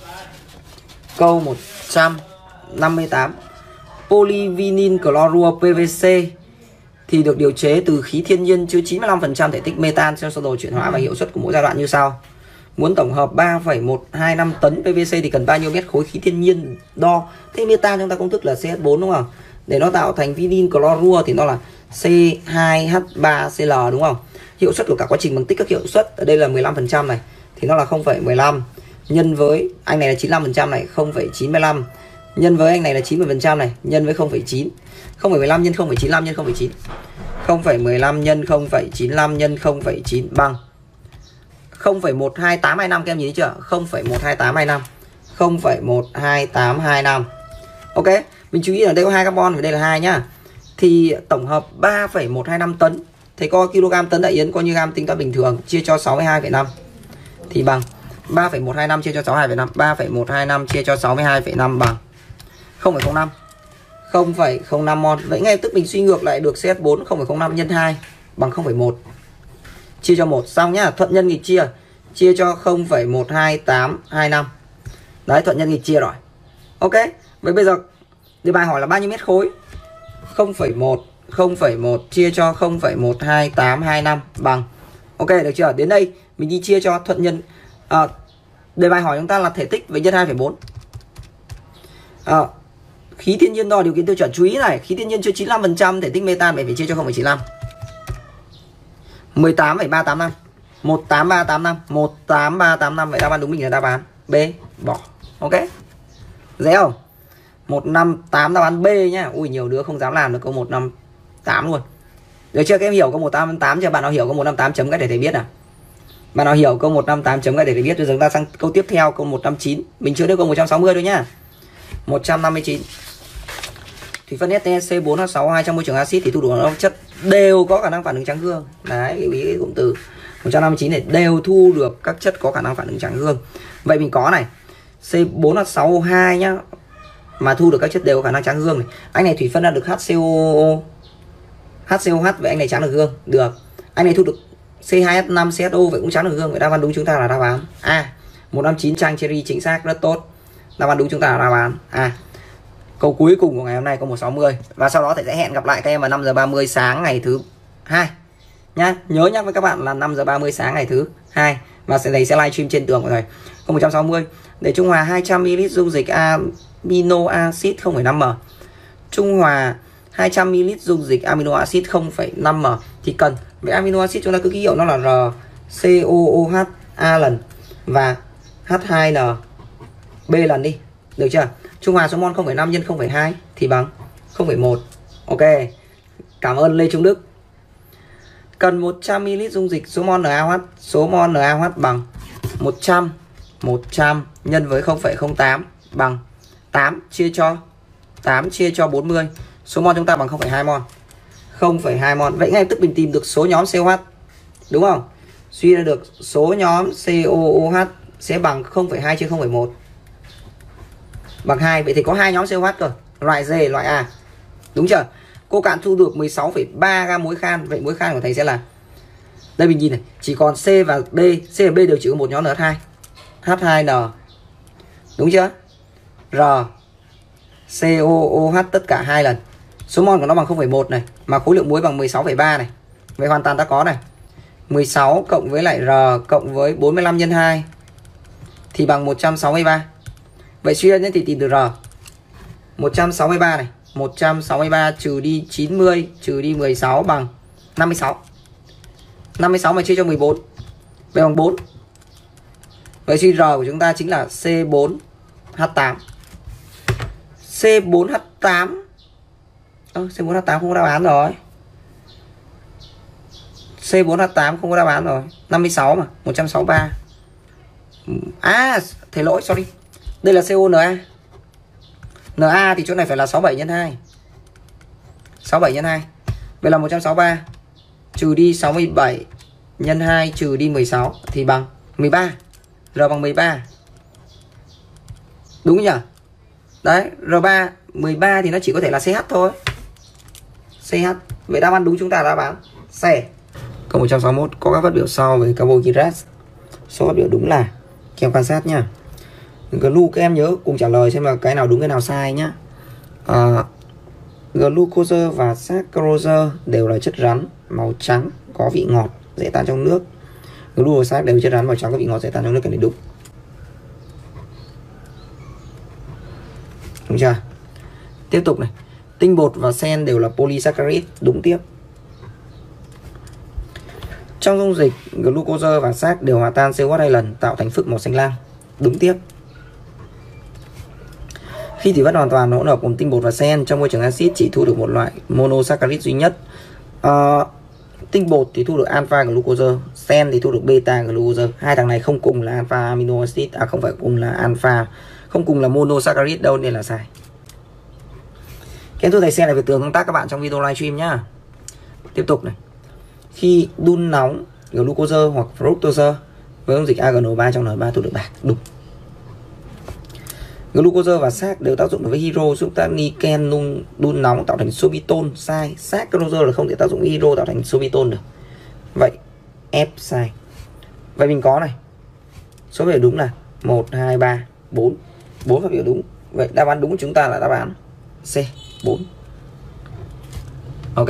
Câu một trăm năm mươi tám. Polyvinyl chlorua P V C thì được điều chế từ khí thiên nhiên chứa chín mươi lăm phần trăm thể tích metan trong sơ đồ chuyển hóa và hiệu suất của mỗi giai đoạn như sau. Muốn tổng hợp ba phẩy một hai năm tấn P V C thì cần bao nhiêu mét khối khí thiên nhiên đo. Thế metan chúng ta công thức là C H bốn đúng không? Để nó tạo thành vinyl chlorua thì nó là C hai H ba C L đúng không? Hiệu suất của cả quá trình bằng tích các hiệu suất ở đây là mười lăm phần trăm này thì nó là không phẩy mười lăm nhân với anh này là chín mươi lăm phần trăm này, không phẩy chín mươi lăm nhân với anh này là chín mươi phần trăm này, nhân với không phẩy chín. không phẩy mười lăm nhân không phẩy chín mươi lăm nhân không phẩy chín. không phẩy mười lăm nhân không phẩy chín mươi lăm nhân không phẩy chín bằng không phẩy một hai tám hai năm. Các em nhìn thấy chưa? không phẩy một hai tám hai năm. không phẩy một hai tám hai năm. Ok, mình chú ý là đây có hai carbon và đây là hai nhá. Thì tổng hợp ba phẩy một hai năm tấn. Thầy có kg tấn đại yến coi như gam tính toán bình thường chia cho sáu mươi hai phẩy năm thì bằng ba phẩy một hai năm chia cho sáu mươi hai phẩy năm. ba phẩy một hai năm chia cho sáu mươi hai phẩy năm bằng không phẩy không năm. không phẩy không năm mol. Vậy ngay tức mình suy ngược lại được C H bốn không phẩy không năm nhân hai bằng không phẩy một. Chia cho một xong nhá, thuận nhân nghịch chia. Chia cho không phẩy một hai tám hai năm. Đấy, thuận nhân nghịch chia rồi. Ok, vậy bây giờ đề bài hỏi là bao nhiêu mét khối? không phẩy một, không phẩy một chia cho không phẩy một hai tám hai năm bằng. Ok, được chưa? Đến đây mình đi chia cho thuận nhân. À, đề bài hỏi chúng ta là thể tích với nhân hai phẩy bốn. À, khí thiên nhiên đo điều kiện tiêu chuẩn. Chú ý này, khí thiên nhiên chứa chín mươi lăm phần trăm thể tích metan, vậy phải chia cho không phẩy chín mươi lăm. mười tám phẩy ba tám năm. một tám ba tám năm. một tám ba tám năm. Vậy đáp án đúng mình là đáp án B. Bỏ. Ok. Dễ không? một năm tám đáp án B nhá. Ui, nhiều đứa không dám làm được câu một năm tám luôn. Được chưa? Các em hiểu câu một năm tám chưa? Bạn nào hiểu câu một năm tám chấm cái để thầy biết à? Bạn nào hiểu câu một năm tám chấm cái để thầy biết. Rồi chúng ta sang câu tiếp theo, câu một năm chín. Mình chưa đến câu một trăm sáu mươi thôi nhá. một trăm năm mươi chín. Thủy phân ét tê C bốn H sáu O hai trong môi trường axit thì thu được các chất đều có khả năng phản ứng trắng gương. Đấy, lưu ý cái cụm từ một trăm năm mươi chín này, đều thu được các chất có khả năng phản ứng trắng gương. Vậy mình có này, C bốn H sáu O hai nhá, mà thu được các chất đều có khả năng trắng gương này. Anh này thủy phân ra được HCOO, HCOH, vậy anh này trắng được gương. Được. Anh này thu được C hai H năm C H O, vậy cũng trắng được gương. Vậy đáp án đúng chúng ta là đáp án A. một năm chín Trang Cherry chính xác, rất tốt. Đáp án đúng chúng ta là đáp án A. Câu cuối cùng của ngày hôm nay, câu một trăm sáu mươi. Và sau đó thầy sẽ hẹn gặp lại các em vào năm giờ ba mươi sáng ngày thứ hai nhá. Nhớ nhắc với các bạn là năm giờ ba mươi sáng ngày thứ hai, và sẽ thầy sẽ livestream trên tường của thầy. Câu một trăm sáu mươi. Để trung hòa hai trăm mi li lít dung dịch amino acid không phẩy năm ml. Trung hòa hai trăm mi li lít dung dịch amino acid không phẩy năm ml thì cần. Vậy amino acid chúng ta cứ ký hiệu nó là R C O O H A lần và H hai N B lần đi. Được chưa? Trung hòa số mol không phẩy năm nhân không phẩy hai thì bằng không phẩy một. Ok. Cảm ơn Lê Trung Đức. Cần một trăm mi li lít dung dịch, số mol NaOH, số mol NaOH bằng một trăm. một trăm nhân với không phẩy không tám bằng tám chia cho tám chia cho bốn mươi. Số mol chúng ta bằng không phẩy hai mol. không phẩy hai mol. Vậy ngay tức mình tìm được số nhóm C O H. Đúng không? Suy ra được số nhóm C O O H sẽ bằng không phẩy hai chia không phẩy một. Bằng hai. Vậy thì có hai nhóm C O H cơ. Loại D, loại A. Đúng chưa? Cô cạn thu được mười sáu phẩy ba gam muối khan. Vậy muối khan của thầy sẽ là, đây mình nhìn này, chỉ còn C và B, C và B đều chỉ có một nhóm en hát hai, H hai N, đúng chưa? R C O O H tất cả hai lần. Số mol của nó bằng không phẩy một này, mà khối lượng muối bằng mười sáu phẩy ba này. Vậy hoàn toàn ta có này, mười sáu cộng với lại R cộng với bốn mươi lăm nhân hai thì bằng một trăm sáu mươi ba. Vậy suy ra thì tìm được R. một trăm sáu mươi ba này, một trăm sáu mươi ba trừ đi chín mươi trừ đi mười sáu bằng năm mươi sáu. năm mươi sáu mà chia cho mười bốn, vậy bằng bốn. Vậy suy R của chúng ta chính là C bốn H tám. C bốn H tám. Ơ, C bốn H tám không có đáp án rồi. C bốn H tám không có đáp án rồi. năm mươi sáu mà, một trăm sáu mươi ba. À, thầy lỗi, sorry. Đây là CONa. Na thì chỗ này phải là sáu mươi bảy nhân hai. sáu mươi bảy nhân hai. Vậy là một trăm sáu mươi ba trừ đi sáu mươi bảy nhân hai trừ đi mười sáu thì bằng mười ba. R bằng mười ba. Đúng nhỉ? Đấy, R ba mười ba thì nó chỉ có thể là xê hát thôi. xê hát. Vậy đáp án đúng chúng ta đã đáp án C. Câu một trăm sáu mươi mốt có các phát biểu sau về carbohydrate. Số phát biểu đúng là, các em quan sát nhá. Glu các em nhớ cùng trả lời xem là cái nào đúng cái nào sai nhá. À, glucose và saccharose đều là chất rắn màu trắng có vị ngọt dễ tan trong nước. Glucose đều chất rắn màu trắng có vị ngọt dễ tan trong nước, cái này đúng. Đúng chưa? Tiếp tục này. Tinh bột và sen đều là polysaccharide, đúng tiếp. Trong dung dịch, glucose và sac đều hòa tan xê o hát hai lần tạo thành phức màu xanh lam, đúng tiếp. Khi thủy phân hoàn toàn hỗn hợp gồm tinh bột và sen trong môi trường axit chỉ thu được một loại monosaccharide duy nhất. À, tinh bột thì thu được alpha glucose, sen thì thu được beta glucose. Hai thằng này không cùng là alpha amino acid, à không phải cùng là alpha, không cùng là monosaccharide đâu nên là sai. Các thưa thầy xem lại về tường tương tác các bạn trong video livestream nhá. Tiếp tục này. Khi đun nóng glucose hoặc fructose với dung dịch a giê en o ba trong en ba thu được bạc, đúng. Glucose và sac đều tác dụng đối với hydro giúp ta niken đun, đun nóng tạo thành sorbitol, sai. Saccharose là không thể tác dụng với hydro tạo thành sorbitol được. Vậy F sai. Vậy mình có này. Số phát biểu đúng là một, hai, ba, bốn. bốn phát biểu đúng. Vậy đáp án đúng của chúng ta là đáp án C, bốn. Ok.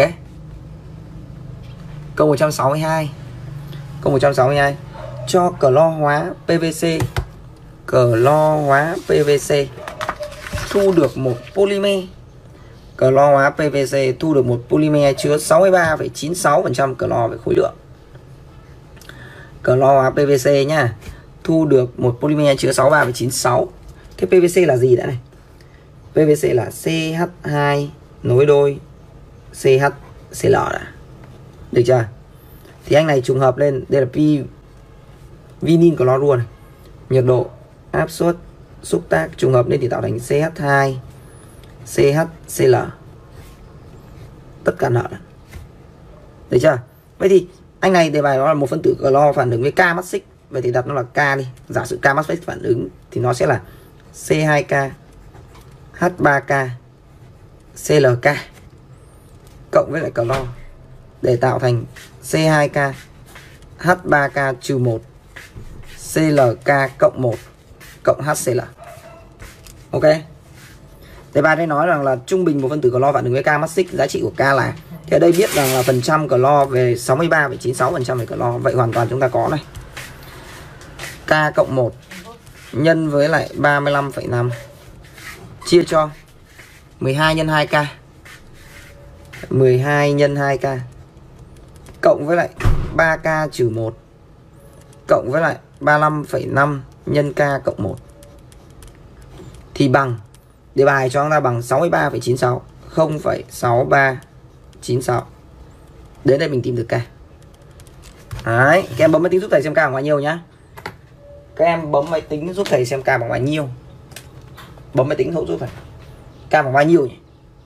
Câu một trăm sáu mươi hai. Câu một trăm sáu mươi hai. Cho clo hóa pê vê xê, clo hóa pê vê xê thu được một polymer. Clo hóa pê vê xê thu được một polymer chứa sáu mươi ba phẩy chín sáu phần trăm clo về khối lượng. Clo hóa pê vê xê nhá, thu được một polymer chứa sáu mươi ba phẩy chín sáu. Thế pê vê xê là gì đã này? pê vê xê là xê hát hai nối đôi xê hát xê lờ đã. Được chưa? Thì anh này trùng hợp lên, đây là pi vinin clorua này. Nhiệt độ, áp suất, xúc tác trùng hợp lên thì tạo thành xê hát hai xê hát xê lờ. Tất cả nợ. Được chưa? Vậy thì anh này đề bài đó là một phân tử clo phản ứng với K mass xích. Vậy thì đặt nó là K đi. Giả sử K mass xích phản ứng thì nó sẽ là xê hai ca H ba ca xê lờ ca cộng với lại clo để tạo thành xê hai ca H ba ca trừ một xê lờ ca cộng một cộng hát xê lờ. Ok. Đề bài đây nói rằng là trung bình một phân tử clo phản ứng với K mass xích, giá trị của K là, thì ở đây biết rằng là phần trăm clo về sáu mươi ba phẩy chín sáu phần trăm về clo. Vậy hoàn toàn chúng ta có này. K cộng một nhân với lại ba mươi lăm phẩy năm chia cho mười hai nhân hai ca. mười hai nhân hai ca cộng với lại ba ca trừ một cộng với lại ba mươi lăm phẩy năm nhân K cộng một thì bằng, đề bài cho chúng ta bằng sáu mươi ba phẩy chín sáu, không phẩy sáu ba chín sáu. Đến đây mình tìm được K. Đấy, các em bấm máy tính giúp thầy xem K bằng bao nhiêu nhá. Các em bấm máy tính giúp thầy xem K bằng bao nhiêu. Bấm máy tính hộ giúp thầy. K bằng bao nhiêu nhỉ?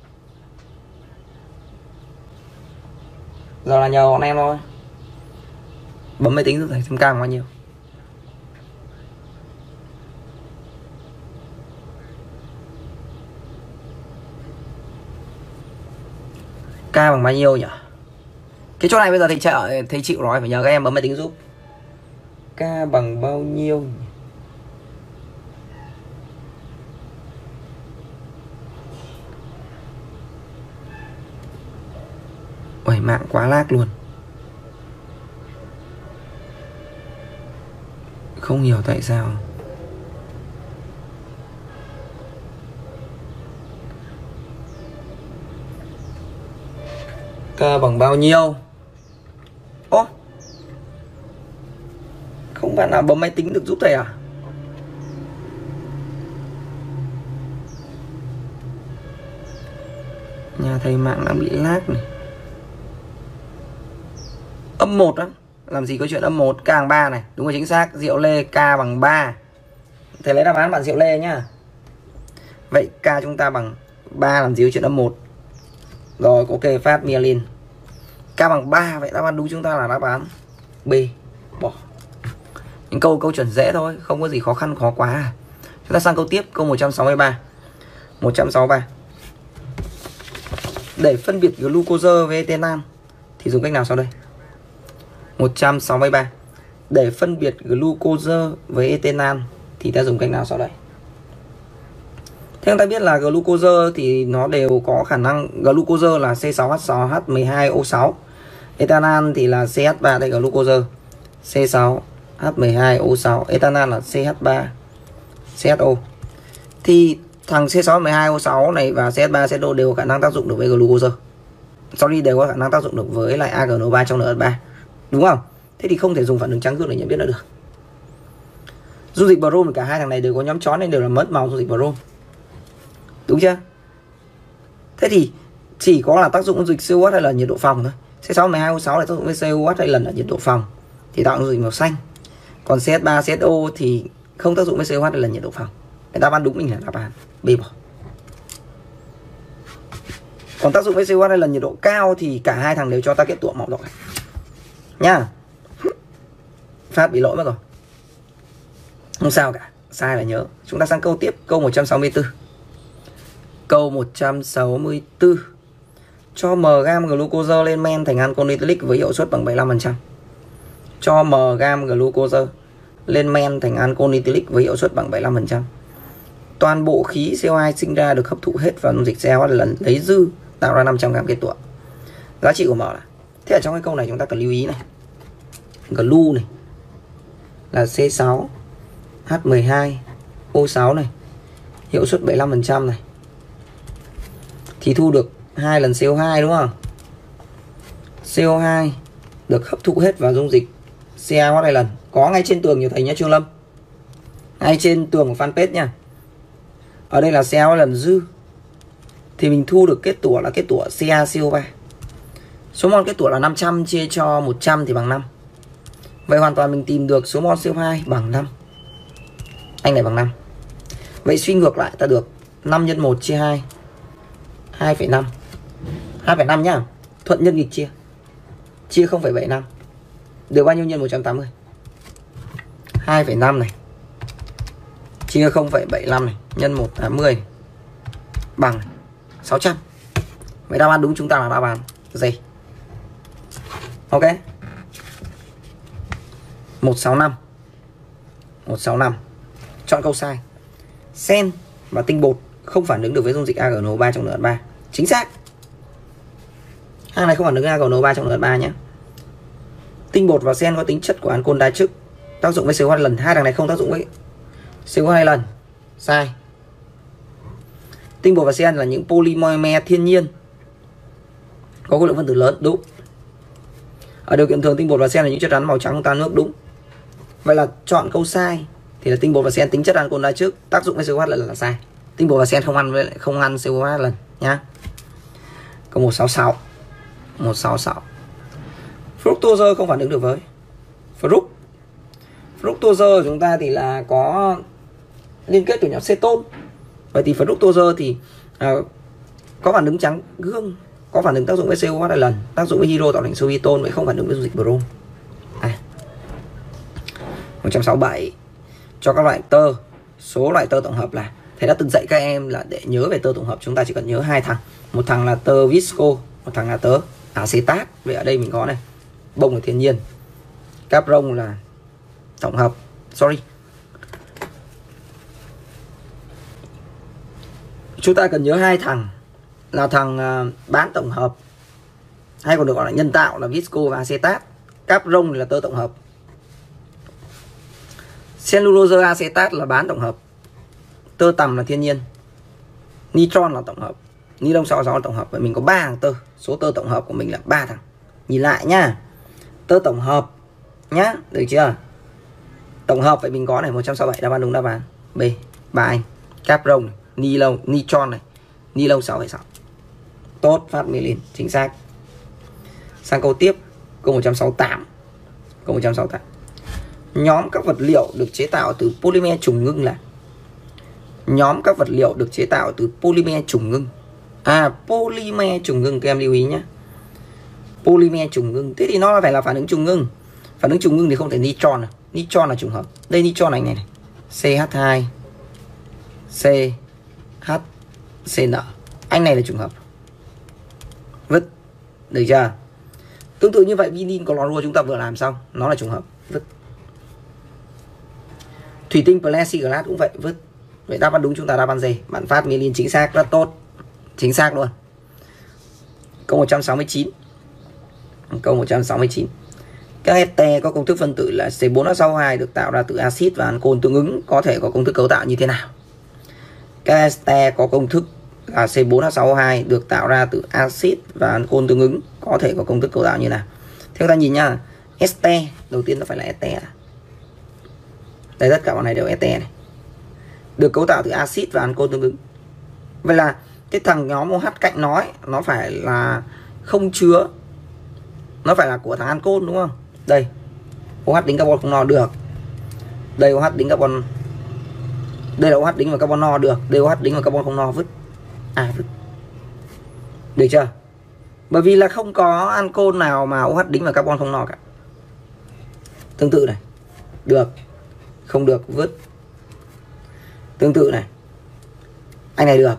Giờ là nhờ bọn em thôi. Bấm máy tính giúp thầy xem K bằng bao nhiêu. bằng bao nhiêu nhỉ? Cái chỗ này bây giờ thầy trợ thầy chịu rồi, phải nhờ các em bấm máy tính giúp. K bằng bao nhiêu? Ôi mạng quá lag luôn. Không hiểu tại sao. K bằng bao nhiêu? Ô, không bạn nào bấm máy tính được giúp thầy à? Nhà thầy mạng đang bị lag này. Âm một á, làm gì có chuyện âm một, K bằng ba này, đúng rồi, chính xác. Diệu Lê K bằng ba. Thầy lấy đáp án bạn Diệu Lê nhá. Vậy K chúng ta bằng ba, làm gì có chuyện âm một. Rồi, ok, Phát Myelin. K bằng ba, vậy đáp án đúng chúng ta là đáp án B. Bỏ. Những câu câu chuẩn dễ thôi, không có gì khó khăn khó quá à. Chúng ta sang câu tiếp, câu một trăm sáu mươi ba. một trăm sáu mươi ba. Để phân biệt glucose với ethanol thì dùng cách nào sau đây? một trăm sáu mươi ba. Để phân biệt glucose với ethanol thì ta dùng cách nào sau đây? Thế chúng ta biết là glucose thì nó đều có khả năng, glucose là C sáu H sáu H mười hai O sáu, ethanol thì là C H ba, đây glucose C sáu H mười hai O sáu, ethanol là C H ba C H O. Thì thằng C sáu H mười hai O sáu này và C H ba C H O đều có khả năng tác dụng được với glucose. Sorry, đều có khả năng tác dụng được với lại A G N O ba trong N H ba. Đúng không? Thế thì không thể dùng phản ứng trắng gương để nhận biết nó được. Dung dịch brom, cả hai thằng này đều có nhóm chón nên đều là mất màu dung dịch brom. Đúng chưa? Thế thì chỉ có là tác dụng dung dịch C O H hay là nhiệt độ phòng thôi. C sáu H mười hai O sáu là tác dụng với C O H hay lần là nhiệt độ phòng thì tạo dung dịch màu xanh. Còn C H ba C H O thì không tác dụng với C O H hay là nhiệt độ phòng. Cái đáp án đúng mình là đáp án B bỏ. Còn tác dụng với C O H hay là nhiệt độ cao thì cả hai thằng đều cho ta kết tủa màu đỏ nha. Phát bị lỗi mất rồi. Không sao cả, sai là nhớ. Chúng ta sang câu tiếp, câu một trăm sáu mươi tư. Câu một trăm sáu mươi tư. Cho M gam glucose lên men thành ancol nitric với hiệu suất bằng bảy mươi lăm phần trăm. Cho M gam glucose lên men thành ancol nitric với hiệu suất bằng bảy mươi lăm phần trăm. Toàn bộ khí C O hai sinh ra được hấp thụ hết vào dung dịch C O H lần lấy dư tạo ra năm trăm gam kết tủa. Giá trị của M là, thế ở trong cái câu này chúng ta cần lưu ý này. Glu này là C sáu H mười hai O sáu này, hiệu suất bảy mươi lăm phần trăm này, thì thu được hai lần C O hai đúng không? C O hai được hấp thụ hết vào dung dịch C A H hai lần, có ngay trên tường nhiều thầy nhé Trương Lâm, ngay trên tường của fanpage nha. Ở đây là C A H hai lần dư thì mình thu được kết tủa là kết tủa C A C O ba. Số mol kết tủa là năm trăm chia cho một trăm thì bằng năm. Vậy hoàn toàn mình tìm được số mol C O hai bằng năm. Anh này bằng năm. Vậy suy ngược lại ta được năm nhân một chia hai, hai phẩy năm. hai phẩy năm nhá. Thuận nhân nghịch chia. Chia không phẩy bảy năm. Được bao nhiêu nhân một trăm tám mươi? hai phẩy năm này. Chia không phẩy bảy năm này, nhân một trăm tám mươi này, bằng sáu trăm. Vậy đáp án đúng chúng ta là đáp án D. Ok. một sáu năm. một sáu năm. Chọn câu sai. Sen và tinh bột không phản ứng được với dung dịch A G N O ba trong N H ba. Chính xác. Hai này không phản ứng với A G N O ba trong N H ba nhé. Tinh bột và sen có tính chất của ancol đa chức, tác dụng với C O hai lần. Hai thằng này không tác dụng với C O hai lần. Sai. Tinh bột và sen là những polymer thiên nhiên có khối lượng phân tử lớn. Đúng. Ở điều kiện thường tinh bột và sen là những chất rắn màu trắng không tan nước. Đúng. Vậy là chọn câu sai thì là tinh bột và sen tính chất ancol đa chức, tác dụng với C O H lần là sai. Tinh bột và sen không ăn với lại không ăn C O hai lần nhá. Câu một sáu sáu. một sáu sáu. Fructose không phản ứng được với fruct. Fructose của chúng ta thì là có liên kết của nhóm ceton. Vậy thì fructose thì uh, có phản ứng trắng gương, có phản ứng tác dụng với C O H hai lần, tác dụng với hydro tạo thành sorbitol, vậy không phản ứng với dung dịch brom. À. một trăm sáu mươi bảy. Cho các loại tơ, số loại tơ tổng hợp là, thầy đã từng dạy các em là để nhớ về tơ tổng hợp chúng ta chỉ cần nhớ hai thằng. Một thằng là tơ visco, một thằng là tớ acetat. Vậy ở đây mình có này, bông là thiên nhiên, capron là tổng hợp. Sorry. Chúng ta cần nhớ hai thằng là thằng uh, bán tổng hợp hay còn được gọi là nhân tạo là visco và acetat. Capron là tơ tổng hợp. Cellulose acetat là bán tổng hợp. Tơ tằm là thiên nhiên. Nitron là tổng hợp. Ni lông sáu sáu là tổng hợp. Vậy mình có ba thằng tơ. Số tơ tổng hợp của mình là ba thằng. Nhìn lại nhá. Tơ tổng hợp nhá, được chưa? Tổng hợp vậy mình có này một trăm sáu mươi bảy đáp án đúng đáp án B. Ba anh. Capron này, ni lông, nitron này, ni lông sáu phẩy sáu. Tốt, phát milin, chính xác. Sang câu tiếp, câu một trăm sáu mươi tám. Câu một trăm sáu mươi tám. Nhóm các vật liệu được chế tạo từ polymer trùng ngưng là Nhóm các vật liệu được chế tạo từ polymer trùng ngưng. À, polymer trùng ngưng các em lưu ý nhé. Polymer trùng ngưng. Thế thì nó phải là phản ứng trùng ngưng. Phản ứng trùng ngưng thì không thể nitron. Nitron là trùng hợp. Đây nitron này này, này. xê hát hai xê hát xê en. Anh này là trùng hợp. Vứt. Được chưa? Tương tự như vậy vinin clorua chúng ta vừa làm xong, nó là trùng hợp. Vứt. Thủy tinh plexiglass cũng vậy, vứt. Vậy đáp án đúng chúng ta đáp án gì? Bạn phát milin chính xác, rất tốt. Chính xác luôn. Câu một trăm sáu mươi chín. Câu một trăm sáu mươi chín. Các ester có công thức phân tử là C bốn H sáu O hai được tạo ra từ axit và ancol tương ứng có thể có công thức cấu tạo như thế nào? Các ester có công thức là C bốn H sáu O hai được tạo ra từ axit và ancol tương ứng có thể có công thức cấu tạo như thế nào? Theo ta nhìn nhá, ester đầu tiên nó phải là ester. Đây tất cả bọn này đều ester này. Được cấu tạo từ axit và ancol tương ứng. Vậy là cái thằng nhóm OH cạnh nó ấy, nó phải là không chứa, nó phải là của thằng ancol đúng không? Đây OH đính carbon không no được. Đây OH đính carbon, đây là OH đính vào carbon no được. Đây OH đính vào carbon không no, vứt. À vứt. Được chưa? Bởi vì là không có ancol nào mà OH đính vào carbon không no cả. Tương tự này. Được. Không được, vứt. Tương tự này. Anh này được.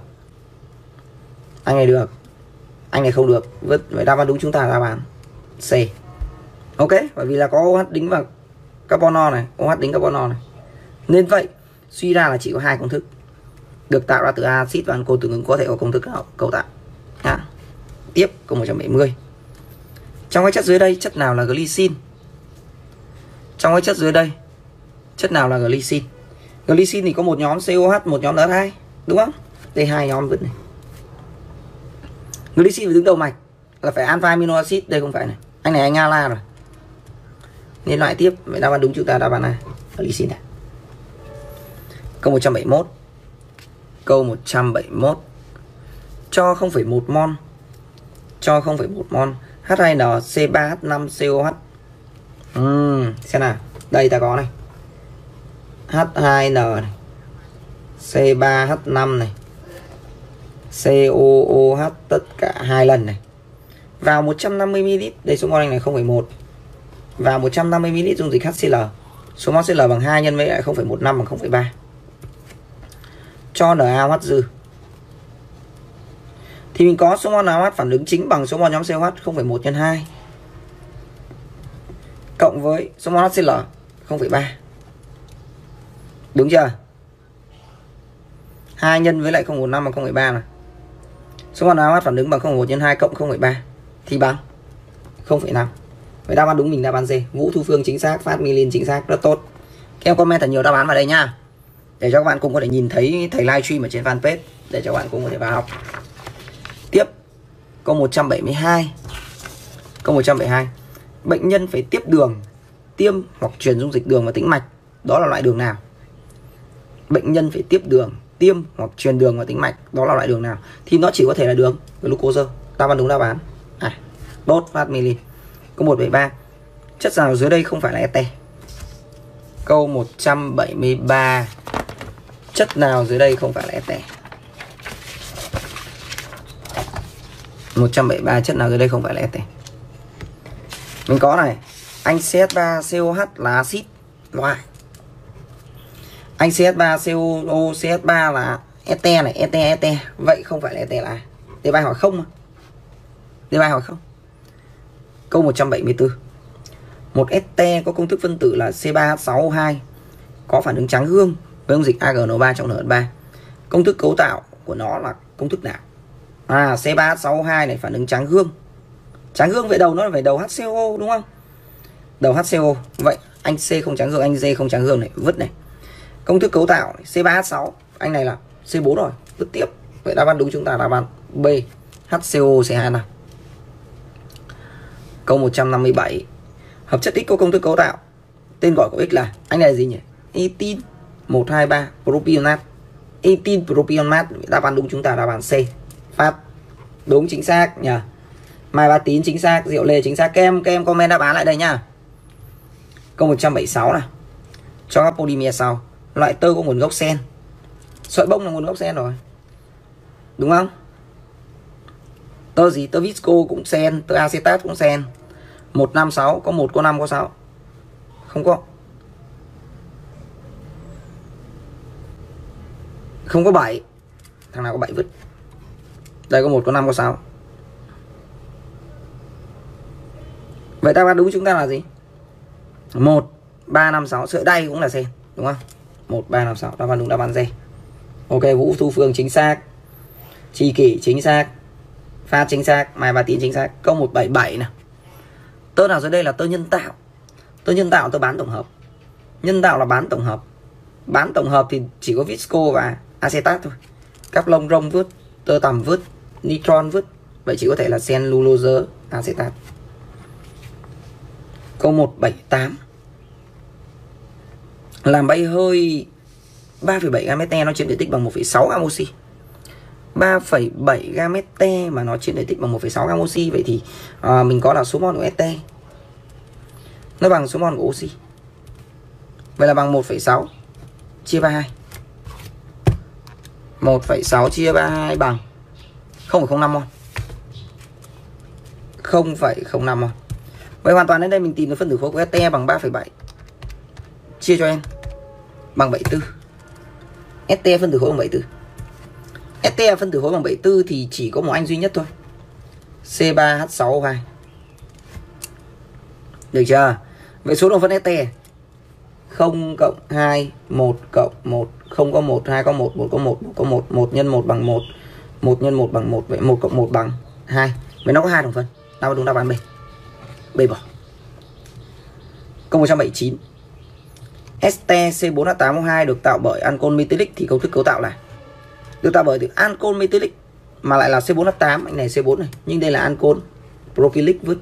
Anh này được. Anh này không được, vứt. Vậy đáp án đúng chúng ta là đáp án C. Ok, bởi vì là có OH đính vào carbon no này, OH đính carbon no này. Nên vậy suy ra là chỉ có hai công thức được tạo ra từ axit và ancol tương ứng có thể có công thức cấu tạo. Nhá. Tiếp câu một trăm bảy mươi. Trong cái chất dưới đây chất nào là glycine? Trong cái chất dưới đây chất nào là glycine? Glycine thì có một nhóm xê ô hát, một nhóm en hát hai, đúng không? Đây hai nhóm vứt này. Glycine phải đứng đầu mạch là phải alpha amino acid, đây không phải này. Anh này anh ala rồi. Nên loại tiếp, vậy đáp án đúng chúng ta đáp án A, glycine này. Câu một trăm bảy mươi mốt. Câu một trăm bảy mươi mốt. Cho không phẩy một mol. Cho không phẩy một mol H hai N C ba H năm C O H. Ừm, xem nào. Đây ta có này. H hai N này. C ba H năm này. C O O H tất cả hai lần này. Vào một trăm năm mươi mi li lít, đây số mol anh này không phẩy một. Vào một trăm năm mươi mi li lít dung dịch HCl. Số mol Cl bằng hai nhân với lại không phẩy một năm bằng không phẩy ba. Cho NaOH dư. Thì mình có số mol NaOH phản ứng chính bằng số mol nhóm xê ô hát không phẩy một nhân hai cộng với số mol HCl không phẩy ba. Đúng chưa? hai nhân với lại không phẩy một năm bằng không phẩy ba này. Số mol NaOH phản ứng bằng không phẩy một nhân hai cộng không phẩy ba thì bằng không phẩy năm. Vậy đáp án đúng mình đáp án C. Vũ Thu Phương chính xác, Phát Milin chính xác, rất tốt. Các em comment thật nhiều đáp án vào đây nha, để cho các bạn cùng có thể nhìn thấy thầy livestream ở trên fanpage, để cho các bạn cùng có thể vào học. Tiếp câu một trăm bảy mươi hai. Câu một trăm bảy mươi hai. Bệnh nhân phải tiếp đường, tiêm hoặc truyền dung dịch đường vào tĩnh mạch, đó là loại đường nào? Bệnh nhân phải tiếp đường, tiêm hoặc truyền đường vào tĩnh mạch, đó là loại đường nào? Thì nó chỉ có thể là đường glucose. Đáp án đúng đáp án à, đốt Phát Milin. Câu một trăm bảy mươi ba. Chất nào dưới đây không phải là ete? Câu một trăm bảy mươi ba. Chất nào dưới đây không phải là ete? một trăm bảy mươi ba chất nào dưới đây không phải là ete? Mình có này, anh C H ba C O H là axit loại. Anh C H ba C O O C H ba là ete này, ete ete. Vậy không phải là ete là ai? Đề bài hỏi không mà. Đề bài hỏi không? Câu một trăm bảy mươi tư. Một este có công thức phân tử là C ba H sáu O hai có phản ứng trắng gương với dung dịch A G N O ba trong N H ba. Công thức cấu tạo của nó là công thức nào? À, C ba H sáu O hai này phản ứng trắng gương. Trắng gương vậy đầu nó là phải đầu HCO đúng không? Đầu HCO. Vậy anh C không trắng gương, anh D không trắng gương này, vứt này. Công thức cấu tạo C ba H sáu, anh này là C bốn rồi, vứt tiếp. Vậy đáp án đúng chúng ta là đáp án B, HCO C hai nào. Câu một trăm năm mươi bảy. Hợp chất X có công thức cấu tạo. Tên gọi của X là, anh này là gì nhỉ? Etin một hai ba propionate. Etin propionate. Đáp án đúng chúng ta là đáp án C. Phát. Đúng chính xác nhỉ. Mai Ba Tín chính xác, Diệu Lê chính xác. Kem kem comment đáp án lại đây nhá. Câu một trăm bảy mươi sáu này. Cho các polymer sau. Loại tơ có nguồn gốc sen. Sợi bông là nguồn gốc sen rồi. Đúng không? Tơ gì? Tơ visco cũng sen, tơ acetat cũng sen. một năm sáu, có một, có năm, có sáu. Không có. Không có bảy. Thằng nào có bảy vứt. Đây có một, có năm, có sáu. Vậy đáp án đúng chúng ta là gì? một, ba, năm, sáu. Sợi đay cũng là sen, đúng không? một, ba, năm, sáu. Đáp án đúng đáp án D. Ok, Vũ Thu Phương chính xác. Chi Kỷ chính xác. Phát chính xác. Mai Ba Tín chính xác. Câu một trăm bảy mươi bảy nào. Tơ nào dưới đây là tơ nhân tạo? Tơ nhân tạo tơ bán tổng hợp. Nhân tạo là bán tổng hợp. Bán tổng hợp thì chỉ có visco và acetat thôi. Cáp lông rông vứt, tơ tằm vứt, nitron vứt. Vậy chỉ có thể là cellulose acetat. Câu một trăm bảy mươi tám. Làm bay hơi ba phẩy bảy gam mét nó chiếm diện tích bằng một phẩy sáu gam oxy. ba phẩy bảy gam mét mà nó chiếm diện tích bằng một phẩy sáu gam oxy. Vậy thì à, mình có là số mol của este nó bằng số mol của oxy. Vậy là bằng một phẩy sáu chia ba mươi hai. một phẩy sáu chia ba mươi hai bằng không phẩy không năm mol. không phẩy không năm mol. Vậy hoàn toàn đến đây mình tìm được phân tử khối của este bằng ba phẩy bảy chia cho n bằng bảy mươi tư. Este phân tử khối bằng bảy mươi tư. Este phân tử khối bằng bảy mươi tư thì chỉ có một anh duy nhất thôi. C ba H sáu O hai. Được chưa? Vậy số đồng phân este không cộng hai, một cộng một, không có một, hai có một, một có một, một có một, một nhân một bằng một, một nhân một bằng một, vậy một cộng một bằng hai. Vậy nó có hai đồng phân. Đáp án đúng đáp án B. B bỏ. Câu một trăm bảy mươi chín. Este C bốn H tám O hai được tạo bởi ancol methylic thì công thức cấu tạo là được tạo bởi từ ancol methylic mà lại là C bốn H tám, anh này C bốn này, nhưng đây là ancol prokylic vứt.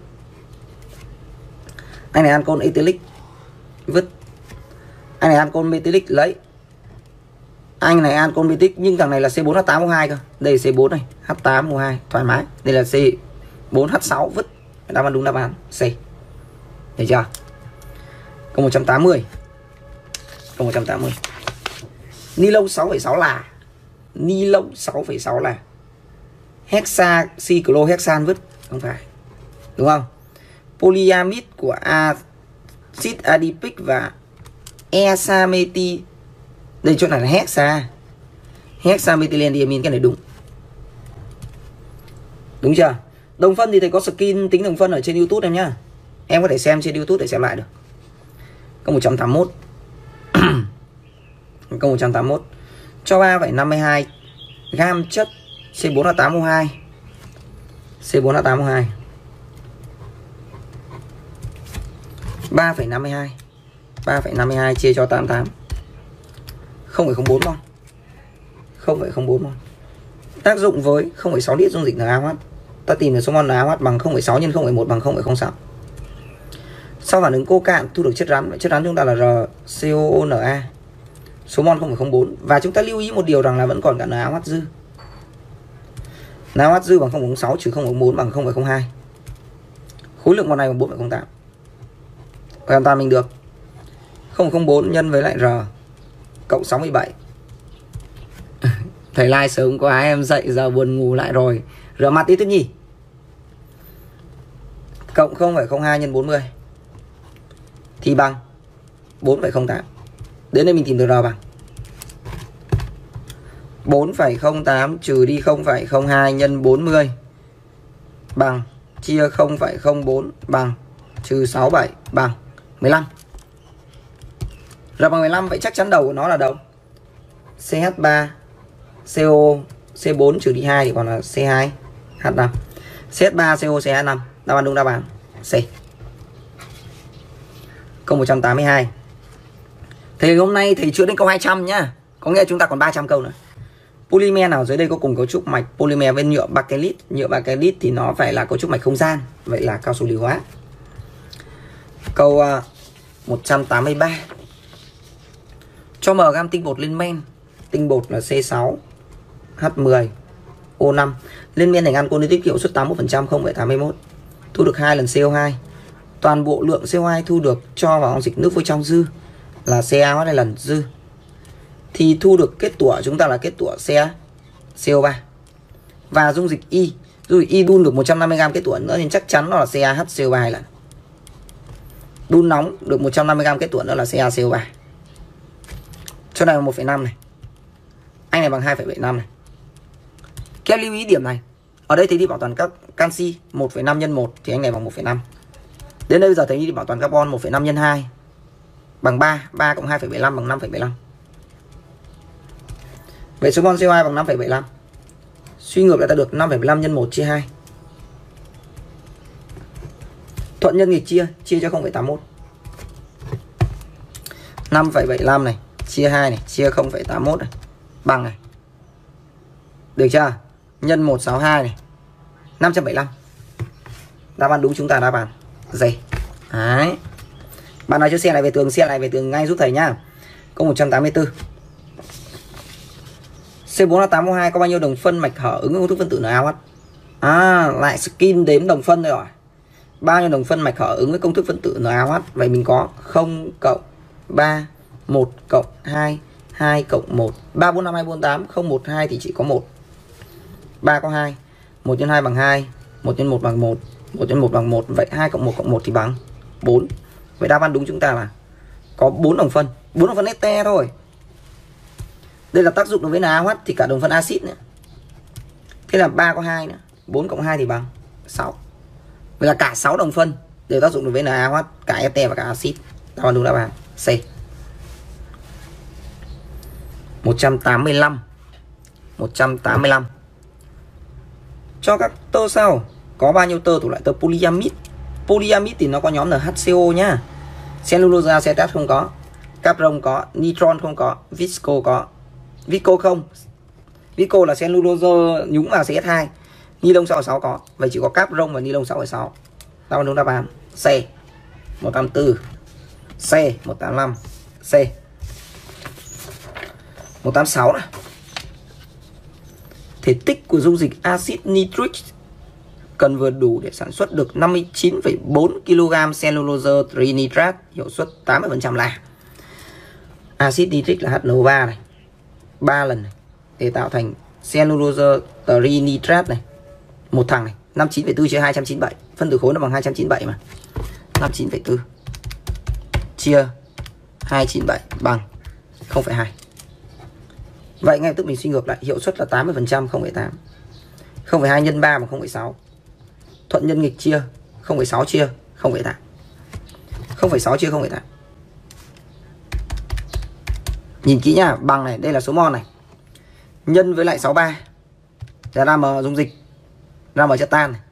Anh này ancol ethylic vứt. Anh này ancol methylic lấy. Anh này ancol methylic nhưng thằng này là C bốn H tám O hai cơ. Đây C bốn này, H tám O hai thoải mái. Đây là C bốn H sáu vứt. Đáp án đúng đáp án C. Được chưa? Câu một trăm tám mươi. Câu một trăm tám mươi. Ni lông sáu phẩy sáu là Ni lông sáu phẩy sáu là hexacyclohexan vứt. Không phải. Đúng không? Polyamid của acid adipic và hexameti. Đây chỗ này là hexa. Hexamethylenediamine, cái này đúng. Đúng chưa? Đồng phân thì thầy có skin tính đồng phân ở trên YouTube em nhá. Em có thể xem trên YouTube để xem lại được. Câu một trăm tám mươi mốt. Câu một trăm tám mươi mốt. Cho ba phẩy năm mươi hai gam chất C bốn H tám O hai. C bốn H tám O hai. ba phẩy năm mươi hai. ba phẩy năm mươi hai chia cho tám mươi tám. không phẩy không bốn mol. không phẩy không bốn mol. Tác dụng với không phẩy sáu lít dung dịch NaOH. Ta tìm được số mol NaOH bằng không phẩy sáu nhân không phẩy một bằng không phẩy không sáu. Sau phản ứng cô cạn thu được chất rắn. Vậy chất rắn chúng ta là RCOONa. Số mol không phẩy không bốn. Và chúng ta lưu ý một điều rằng là vẫn còn cả NaOH dư. NaOH dư bằng không phẩy không sáu trừ không phẩy không bốn bằng không phẩy không hai. Khối lượng mol này bằng bốn phẩy không tám. Hoàn toàn mình được không phẩy không bốn nhân với lại R cộng sáu mươi bảy. Thầy like sớm quá em dậy giờ buồn ngủ lại rồi. Rửa mặt tí Tuyết Nhi. Cộng không phẩy không hai nhân bốn mươi thì bằng bốn phẩy không tám. Đến đây mình tìm được R bằng bốn phẩy không tám trừ đi không phẩy không hai nhân bốn mươi bằng chia không phẩy không bốn bằng trừ sáu mươi bảy bằng mười lăm. Rồi bằng mười lăm, vậy chắc chắn đầu của nó là đâu? xê hát ba xê o C bốn trừ đi hai thì còn là C hai H năm. C H ba C O C H năm. Đáp án đúng đáp án C. Câu một trăm tám mươi hai. Thì hôm nay thầy chưa đến câu hai trăm nhá. Có nghĩa là chúng ta còn ba trăm câu nữa. Polymer nào dưới đây có cùng cấu trúc mạch polymer với nhựa bakelit? Nhựa bakelit thì nó phải là cấu trúc mạch không gian, vậy là cao su lì hóa. Câu uh, một trăm tám mươi ba. Cho m gam tinh bột lên men. Tinh bột là C sáu H mười O năm. Lên men thành anconitic hiệu suất tám mươi mốt phần trăm không phẩy tám mươi mốt. Thu được hai lần C O hai. Toàn bộ lượng C O hai thu được cho vào ong dịch nước vôi trong dư là C A O hai lần dư. Thì thu được kết tủa chúng ta là kết tủa C O ba. Và dung dịch Y, dung dịch Y đun được một trăm năm mươi gam kết tủa nữa nên chắc chắn nó là CaHCO ba hai lần. Đun nóng được một trăm năm mươi gam kết tủa nữa là CaCO ba. Chỗ này là một phẩy năm này. Anh này bằng hai phẩy bảy năm này. Các lưu ý điểm này. Ở đây thầy đi bảo toàn các canxi một phẩy năm nhân một thì anh này bằng một phẩy năm. Đến đây bây giờ thầy đi bảo toàn carbon một phẩy năm nhân hai bằng ba, ba cộng hai phẩy bảy năm bằng năm phẩy bảy năm. Vậy số mol C O hai bằng năm phẩy bảy năm. Suy ngược lại ta được năm phẩy bảy năm nhân một chia hai. Thuận nhân nghịch chia, chia cho không phẩy tám mươi mốt. năm phẩy bảy năm này, chia hai này, chia không phẩy tám mươi mốt này, bằng này. Được chưa? Nhân một trăm sáu mươi hai này, năm trăm bảy mươi lăm. Đáp án đúng chúng ta đáp án D. Đấy. Bạn nào cho xe này về tường, xe này về tường ngay giúp thầy nhá. Câu một trăm tám mươi tư. C bốn H tám O hai có bao nhiêu đồng phân mạch hở ứng với công thức phân tử NaOH? À, lại skin đếm đồng phân rồi. Bao nhiêu đồng phân mạch hở ứng với công thức phân tử NaOH? Vậy mình có không cộng ba, một cộng hai, hai cộng một, ba, bốn, năm, hai, bốn, tám, không, một, hai thì chỉ có một. ba có hai, một nhân hai bằng hai, một nhân một bằng một, một nhân một bằng một, vậy hai cộng một cộng một thì bằng bốn. Vậy đáp án đúng chúng ta là có bốn đồng phân, bốn đồng phân este thôi. Đây là tác dụng đối với NaOH thì cả đồng phân axit nữa. Thế là ba có hai nữa, bốn cộng hai thì bằng sáu. Vậy là cả sáu đồng phân đều tác dụng đối với NaOH, cả este và cả axit. Đáp án đúng đáp án C. một trăm tám mươi lăm. một trăm tám mươi lăm. Cho các tơ sau có bao nhiêu tơ thuộc loại tơ polyamide? Polyamide thì nó có nhóm en hát xê o nhá. Cellulose acetate không có, carbon có, nitron không có, visco có. Visco không. Visco là cellulose nhúng vào C H hai. Ni lông sáu phẩy sáu có. Vậy chỉ có carbon và ni lông sáu phẩy sáu. Đáp án đúng đáp án C. một trăm tám mươi tư. C. một trăm tám mươi lăm. C. một trăm tám mươi sáu này. Thể tích của dung dịch axit nitric cần vừa đủ để sản xuất được năm mươi chín phẩy bốn ki lô gam cellulose trinitrat, hiệu suất tám mươi phần trăm là. Axit nitric là H N O ba này, ba lần này để tạo thành cellulose trinitrat này. Một thằng này, năm mươi chín phẩy bốn chia hai trăm chín mươi bảy, phân tử khối nó bằng hai trăm chín mươi bảy mà. năm mươi chín phẩy bốn chia hai trăm chín mươi bảy bằng không phẩy hai. Vậy ngay lập tức mình suy ngược lại, hiệu suất là tám mươi phần trăm, không phẩy tám. không phẩy hai nhân ba bằng không phẩy sáu. Thuận nhân nghịch chia, không phẩy sáu chia không phẩy tám. không phẩy sáu chia không phẩy tám. Nhìn kỹ nhá, bằng này, đây là số mol này. Nhân với lại sáu mươi ba là ra m dung dịch, ra m chất tan này.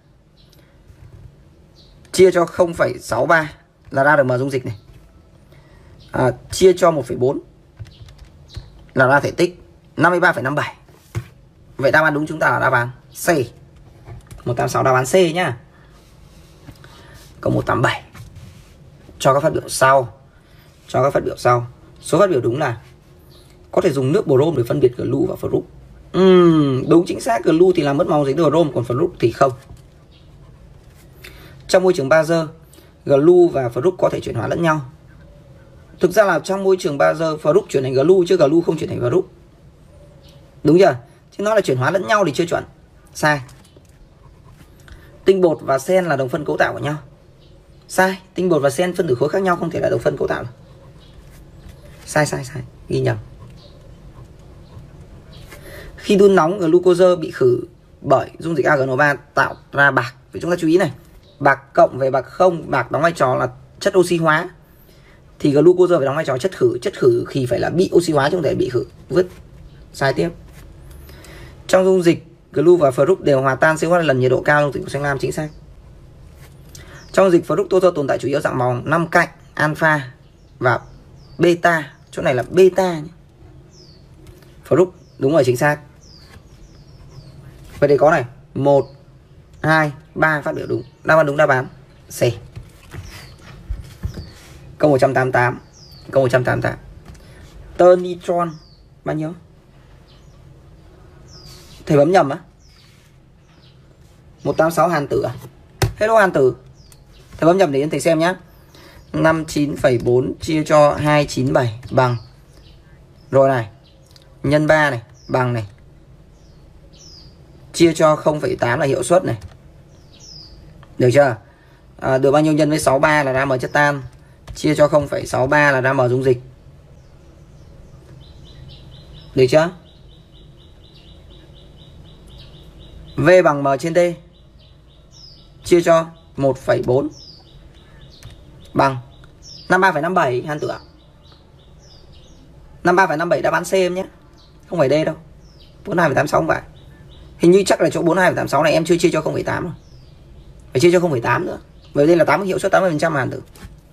Chia cho không phẩy sáu ba là ra được m dung dịch này. À, chia cho một phẩy bốn là ra thể tích năm mươi ba phẩy năm mươi bảy. Vậy đáp án đúng chúng ta là đáp án C. một trăm tám mươi sáu đáp án C nhá. Câu một trăm tám mươi bảy. Cho các phát biểu sau. Cho các phát biểu sau. Số phát biểu đúng là có thể dùng nước brom để phân biệt glu và fruc. Uhm, đúng chính xác, glu thì làm mất màu giấy brom, còn fruc thì không. Trong môi trường Bazơ, glu và fruc có thể chuyển hóa lẫn nhau. Thực ra là trong môi trường Bazơ, fruc chuyển thành glu chứ glu không chuyển thành fruc. Đúng chưa? Chứ nó là chuyển hóa lẫn nhau thì chưa chuẩn. Sai. Tinh bột và sen là đồng phân cấu tạo của nhau. Sai. Tinh bột và sen phân tử khối khác nhau không thể là đồng phân cấu tạo được. Sai sai sai. Ghi nhầm. Khi đun nóng, glucose bị khử bởi dung dịch A G N O ba tạo ra bạc. Vậy chúng ta chú ý này, bạc cộng về bạc không, bạc đóng vai trò là chất oxy hóa, thì glucose phải đóng vai trò chất khử, chất khử thì phải là bị oxy hóa chứ không thể bị khử. Vứt. Sai tiếp. Trong dung dịch, glu và fruct đều hòa tan xê o hai lần nhiệt độ cao trong dịch của xanh lam. Chính xác. Trong dịch fructose tồn tại chủ yếu dạng màu năm cạnh, alpha và beta. Chỗ này là beta nhé. Fruct đúng rồi, chính xác. Vậy thì có này, một, hai, ba phát biểu đúng. Đáp án đúng đáp án C. Câu một trăm tám mươi tám. Câu một trăm tám mươi tám. Tơ nitron bao nhiêu? Thầy bấm nhầm á. một trăm tám mươi sáu hàn tử à? Hello hàn tử. Thầy bấm nhầm để thầy xem nhá. năm mươi chín phẩy bốn chia cho hai trăm chín mươi bảy bằng. Rồi này. Nhân ba này, bằng này. Chia cho không phẩy tám là hiệu suất này. Được chưa? À, được bao nhiêu nhân với sáu mươi ba là ra M chất tan. Chia cho không phẩy sáu ba là ra M dung dịch. Được chưa? V bằng M trên T. Chia cho một phẩy bốn bằng năm mươi ba phẩy năm mươi bảy hàn tử ạ. năm mươi ba phẩy năm mươi bảy đáp án C em nhé. Không phải D đâu. bốn mươi hai phẩy tám mươi sáu không phải. Hình như chắc là chỗ bốn mươi hai phẩy tám mươi sáu này em chưa chia cho không phẩy tám rồi. Phải chia cho không phẩy tám nữa. Bởi đây là tám hiệu suất tám mươi phần trăm hàn tử.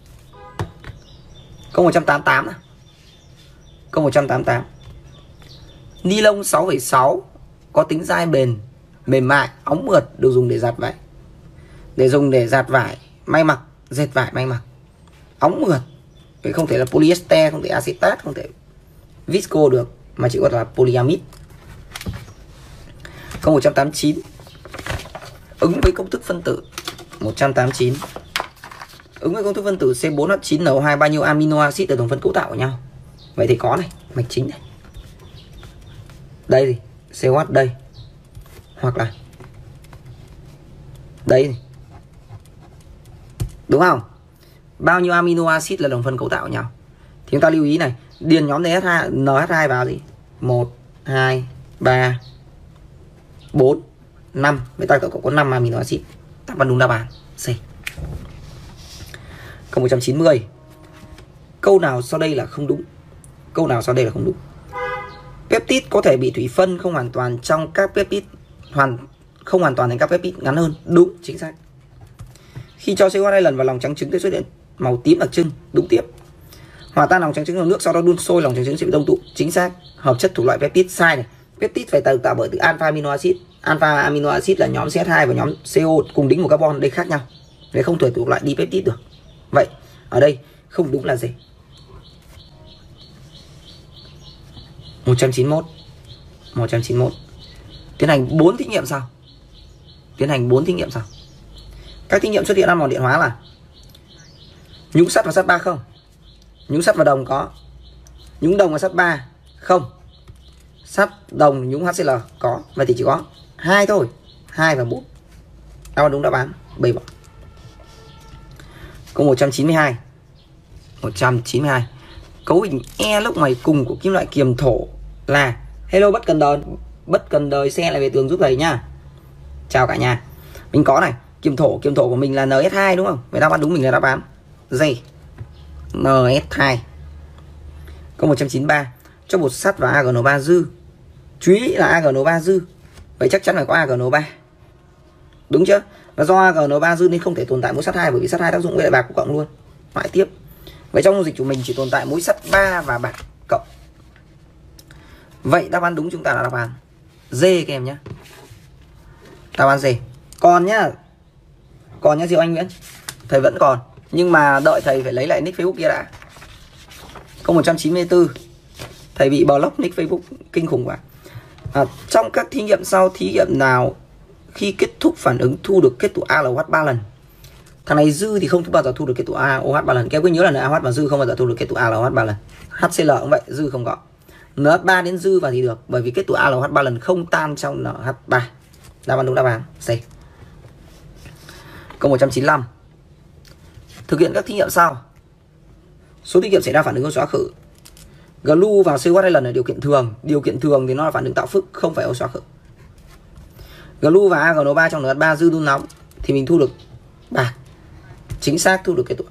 Câu một trăm tám mươi tám nào. Câu một trăm tám mươi tám. Ni lông sáu phẩy sáu có tính dai bền, mềm mại, óng mượt, được dùng để giặt vải. Để dùng để giặt vải, may mặc, dệt vải may mặc. Óng mượt. Vậy không thể là polyester, không thể acetat, không thể visco được, mà chỉ có là polyamide. Câu một trăm tám mươi chín. Ứng với công thức phân tử. một trăm tám mươi chín. Ứng với công thức phân tử C bốn H chín N O hai bao nhiêu amino acid ở thành phần cấu tạo của nhau? Vậy thì có này, mạch chính này. Đây gì? xê o hát đây. Hoặc là đây này. Đúng không? Bao nhiêu amino acid là thành phần cấu tạo của nhau? Thì chúng ta lưu ý này, điền nhóm en hát hai vào gì? một, hai, ba, bốn, năm. Vậy ta có năm amino acid. Đáp án đúng đáp án C. Câu một trăm chín mươi. Câu nào sau đây là không đúng? Câu nào sau đây là không đúng? Peptide có thể bị thủy phân không hoàn toàn trong các peptide hoàn không hoàn toàn thành các peptide ngắn hơn. Đúng, chính xác. Khi cho xê o hai lần vào lòng trắng trứng thì xuất hiện màu tím đặc trưng. Đúng tiếp. Hòa tan lòng trắng trứng vào nước sau đó đun sôi, lòng trắng trứng sẽ bị đông tụ. Chính xác. Hợp chất thuộc loại peptide. Sai này. Peptide phải tạo tạo bởi từ alpha amino acid. Alpha amino acid là nhóm C H hai và nhóm C O cùng đính một carbon, đây khác nhau. Đấy không thể thuộc loại dipeptide được. Vậy ở đây không đúng là gì? một trăm chín mươi mốt. một trăm chín mươi mốt. Tiến hành bốn thí nghiệm sau. Tiến hành bốn thí nghiệm sau. Các thí nghiệm xuất hiện ăn mòn điện hóa là nhúng sắt và sắt ba không. Nhúng sắt và đồng có. Nhúng đồng và sắt ba không. Sắt đồng nhúng hát xê lờ có. Vậy thì chỉ có hai thôi. hai và bốn. Đáp án đúng đáp án B. Câu một trăm chín mươi hai. một trăm chín mươi hai. Cấu hình E lúc ngoài cùng của kim loại kiềm thổ là hello bất cần đời, bất cần đời xe lại về tường giúp thầy nhá. Chào cả nhà. Mình có này, kiềm thổ, kiềm thổ của mình là N S hai đúng không? Vậy đáp án đúng mình là đáp án D. N S hai. Câu một trăm chín mươi ba. Cho bột sắt và A G N ba dư. Chú ý là A G N ba dư. Vậy chắc chắn phải có A G N ba. Đúng chưa? Và do A G N ba dư nên không thể tồn tại mối sắt hai, bởi vì sắt hai tác dụng với lại bạc của cộng luôn. Mãi tiếp. Vậy trong dung dịch của mình chỉ tồn tại mối sắt ba và bạc cộng. Vậy đáp án đúng chúng ta là đáp án D các em nhé. Đáp án D. Còn nhá. Còn nhá Diệu Anh Nguyễn. Thầy vẫn còn. Nhưng mà đợi thầy phải lấy lại nick Facebook kia đã. Câu một trăm chín mươi tư. Thầy bị block nick Facebook kinh khủng quá. À, trong các thí nghiệm sau, thí nghiệm nào khi kết thúc phản ứng thu được kết tụ a lờ ô hát ba lần? Thằng này dư thì không bao giờ thu được kết tụ a lờ ô hát ba lần. Các em cứ nhớ là a lờ ô hát và dư không bao giờ thu được kết tụ a lờ ô hát ba lần. hát xê lờ cũng vậy, dư không có. en hát ba đến dư vào thì được, bởi vì kết tụ a lờ ô hát ba lần không tan trong en hát ba. Đáp án đúng đáp án C. Câu một trăm chín mươi lăm. Thực hiện các thí nghiệm sau. Số thí nghiệm xảy ra phản ứng ô xóa khử. Glu vào xê o hai lần là điều kiện thường. Điều kiện thường thì nó là phản ứng tạo phức, không phải ô xóa khử. Glu và a giê en ba trong en hát ba dư đun nóng. thì mình thu được bạc. Chính xác thu được cái tuổi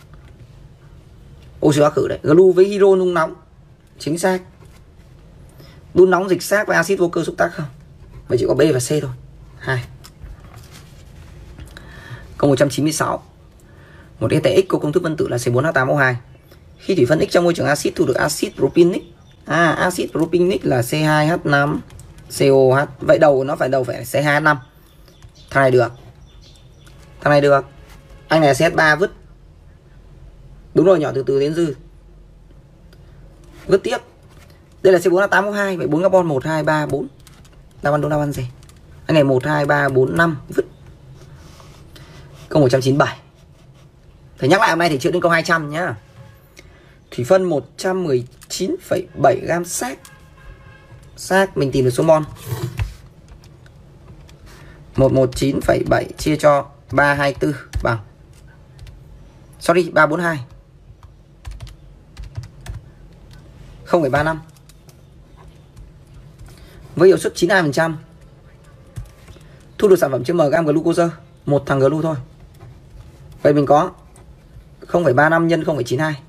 oxy hóa khử đấy. Glue với hydro nung nóng. Chính xác. Đun nóng dịch xác với axit vô cơ xúc tác không? Vậy chỉ có B và C thôi. Hai. Câu một trăm chín mươi sáu. Một E T X có công thức phân tử là C bốn H tám O hai. Khi thủy phân X trong môi trường axit thu được axit propylic. À, axit propylic là C hai H năm C O H. Vậy đầu nó phải đầu phải là C hai H năm. Thằng này được. Thằng này được. Anh này là C H ba vứt. Đúng rồi, nhỏ từ từ đến dư. Vứt tiếp. Đây là C bốn H tám O hai. Vậy bốn carbon một, hai, ba, bốn. Đáp án đúng đáp án gì? Anh này một, hai, ba, bốn, năm. Vứt. Câu một trăm chín mươi bảy. Phải nhắc lại hôm nay thì chưa đến câu hai trăm nhá. Thủy phân một trăm mười chín phẩy bảy gam xác. Xác mình tìm được số mol. một trăm mười chín phẩy bảy chia cho ba trăm hai mươi tư bằng. Sorry, ba trăm bốn mươi hai. không phẩy ba mươi lăm. Với hiệu suất chín mươi hai phần trăm. Thu được sản phẩm chứa M gam glucose, một thằng glu thôi. Vậy mình có không phẩy ba mươi lăm nhân không phẩy chín mươi hai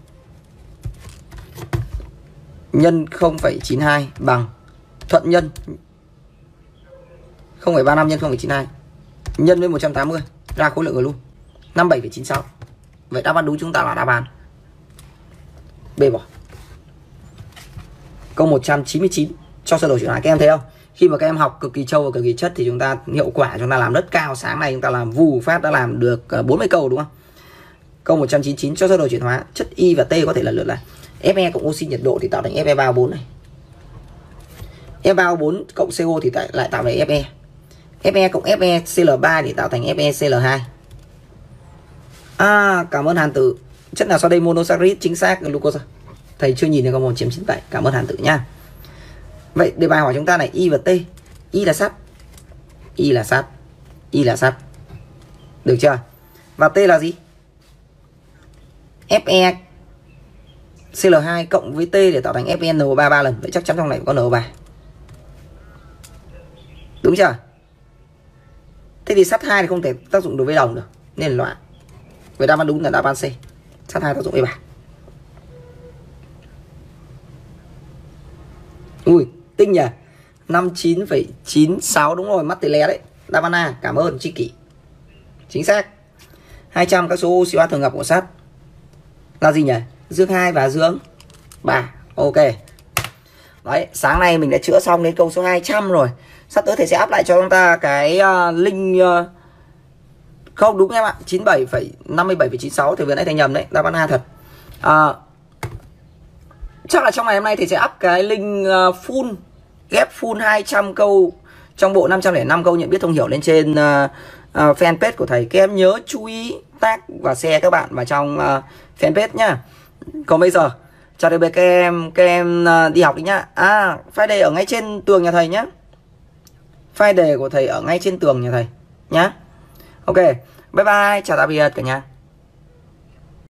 nhân không phẩy chín mươi hai bằng thuận nhân không phẩy ba mươi lăm nhân không phẩy chín mươi hai nhân với một trăm tám mươi ra khối lượng glu năm mươi bảy phẩy chín mươi sáu. Vậy đáp án đúng chúng ta là đáp án B bỏ. Câu một trăm chín mươi chín cho sơ đồ chuyển hóa. Các em thấy không? Khi mà các em học cực kỳ trâu và cực kỳ chất thì chúng ta hiệu quả chúng ta làm rất cao. Sáng nay chúng ta làm vù phát đã làm được bốn mươi câu đúng không? Câu một trăm chín mươi chín cho sơ đồ chuyển hóa chất Y và T có thể lần lượt là Fe cộng oxy nhiệt độ thì tạo thành Fe ba O bốn này. Fe ba O bốn cộng C O thì lại tạo thành Fe. Fe cộng Fe C L ba thì tạo thành Fe C L hai. À, cảm ơn Hàn Tử. Chất nào sau đây monosaccharide? Chính xác glucose. Thầy chưa nhìn thấy câu một trăm chín mươi bảy. Cảm ơn Hàn Tử nha. Vậy đề bài hỏi chúng ta này Y và T. Y là sắt. Y là sắt. Y là sắt. Được chưa? Và T là gì? Fe C L hai cộng với T để tạo thành Fe N O ba ba lần. Vậy chắc chắn trong này có N O ba. Đúng chưa? Thế thì sắt hai thì không thể tác dụng đối với đồng được, nên là loại. Vậy đáp án đúng là đáp án C. Sắt hai tác dụng với bạc. Ui, tinh nhỉ? năm mươi chín phẩy chín sáu đúng rồi, mắt tỷ lệ đấy. Đáp án A, cảm ơn Tri Kỷ. Chính xác. hai trăm các số oxy hóa thường gặp của sắt là gì nhỉ? Dương hai và dương ba. Ok. Đấy, sáng nay mình đã chữa xong đến câu số hai trăm rồi. Sắp tới thầy sẽ áp lại cho chúng ta cái uh, link uh, không đúng em ạ, chín mươi bảy phẩy năm mươi bảy phẩy chín mươi sáu thì vừa nãy thầy nhầm đấy, đáp án A thật. À, chắc là trong ngày hôm nay thì sẽ up cái link uh, full ghép full hai trăm câu trong bộ năm trăm lẻ năm câu nhận biết thông hiểu lên trên uh, uh, fanpage của thầy. Các em nhớ chú ý tag và share các bạn vào trong uh, fanpage nhá. Còn bây giờ chào tạm biệt các em, các em uh, đi học đi nhá. À, file đề ở ngay trên tường nhà thầy nhá. File đề của thầy ở ngay trên tường nhà thầy nhá. Ok, bye bye, chào tạm biệt cả nhà.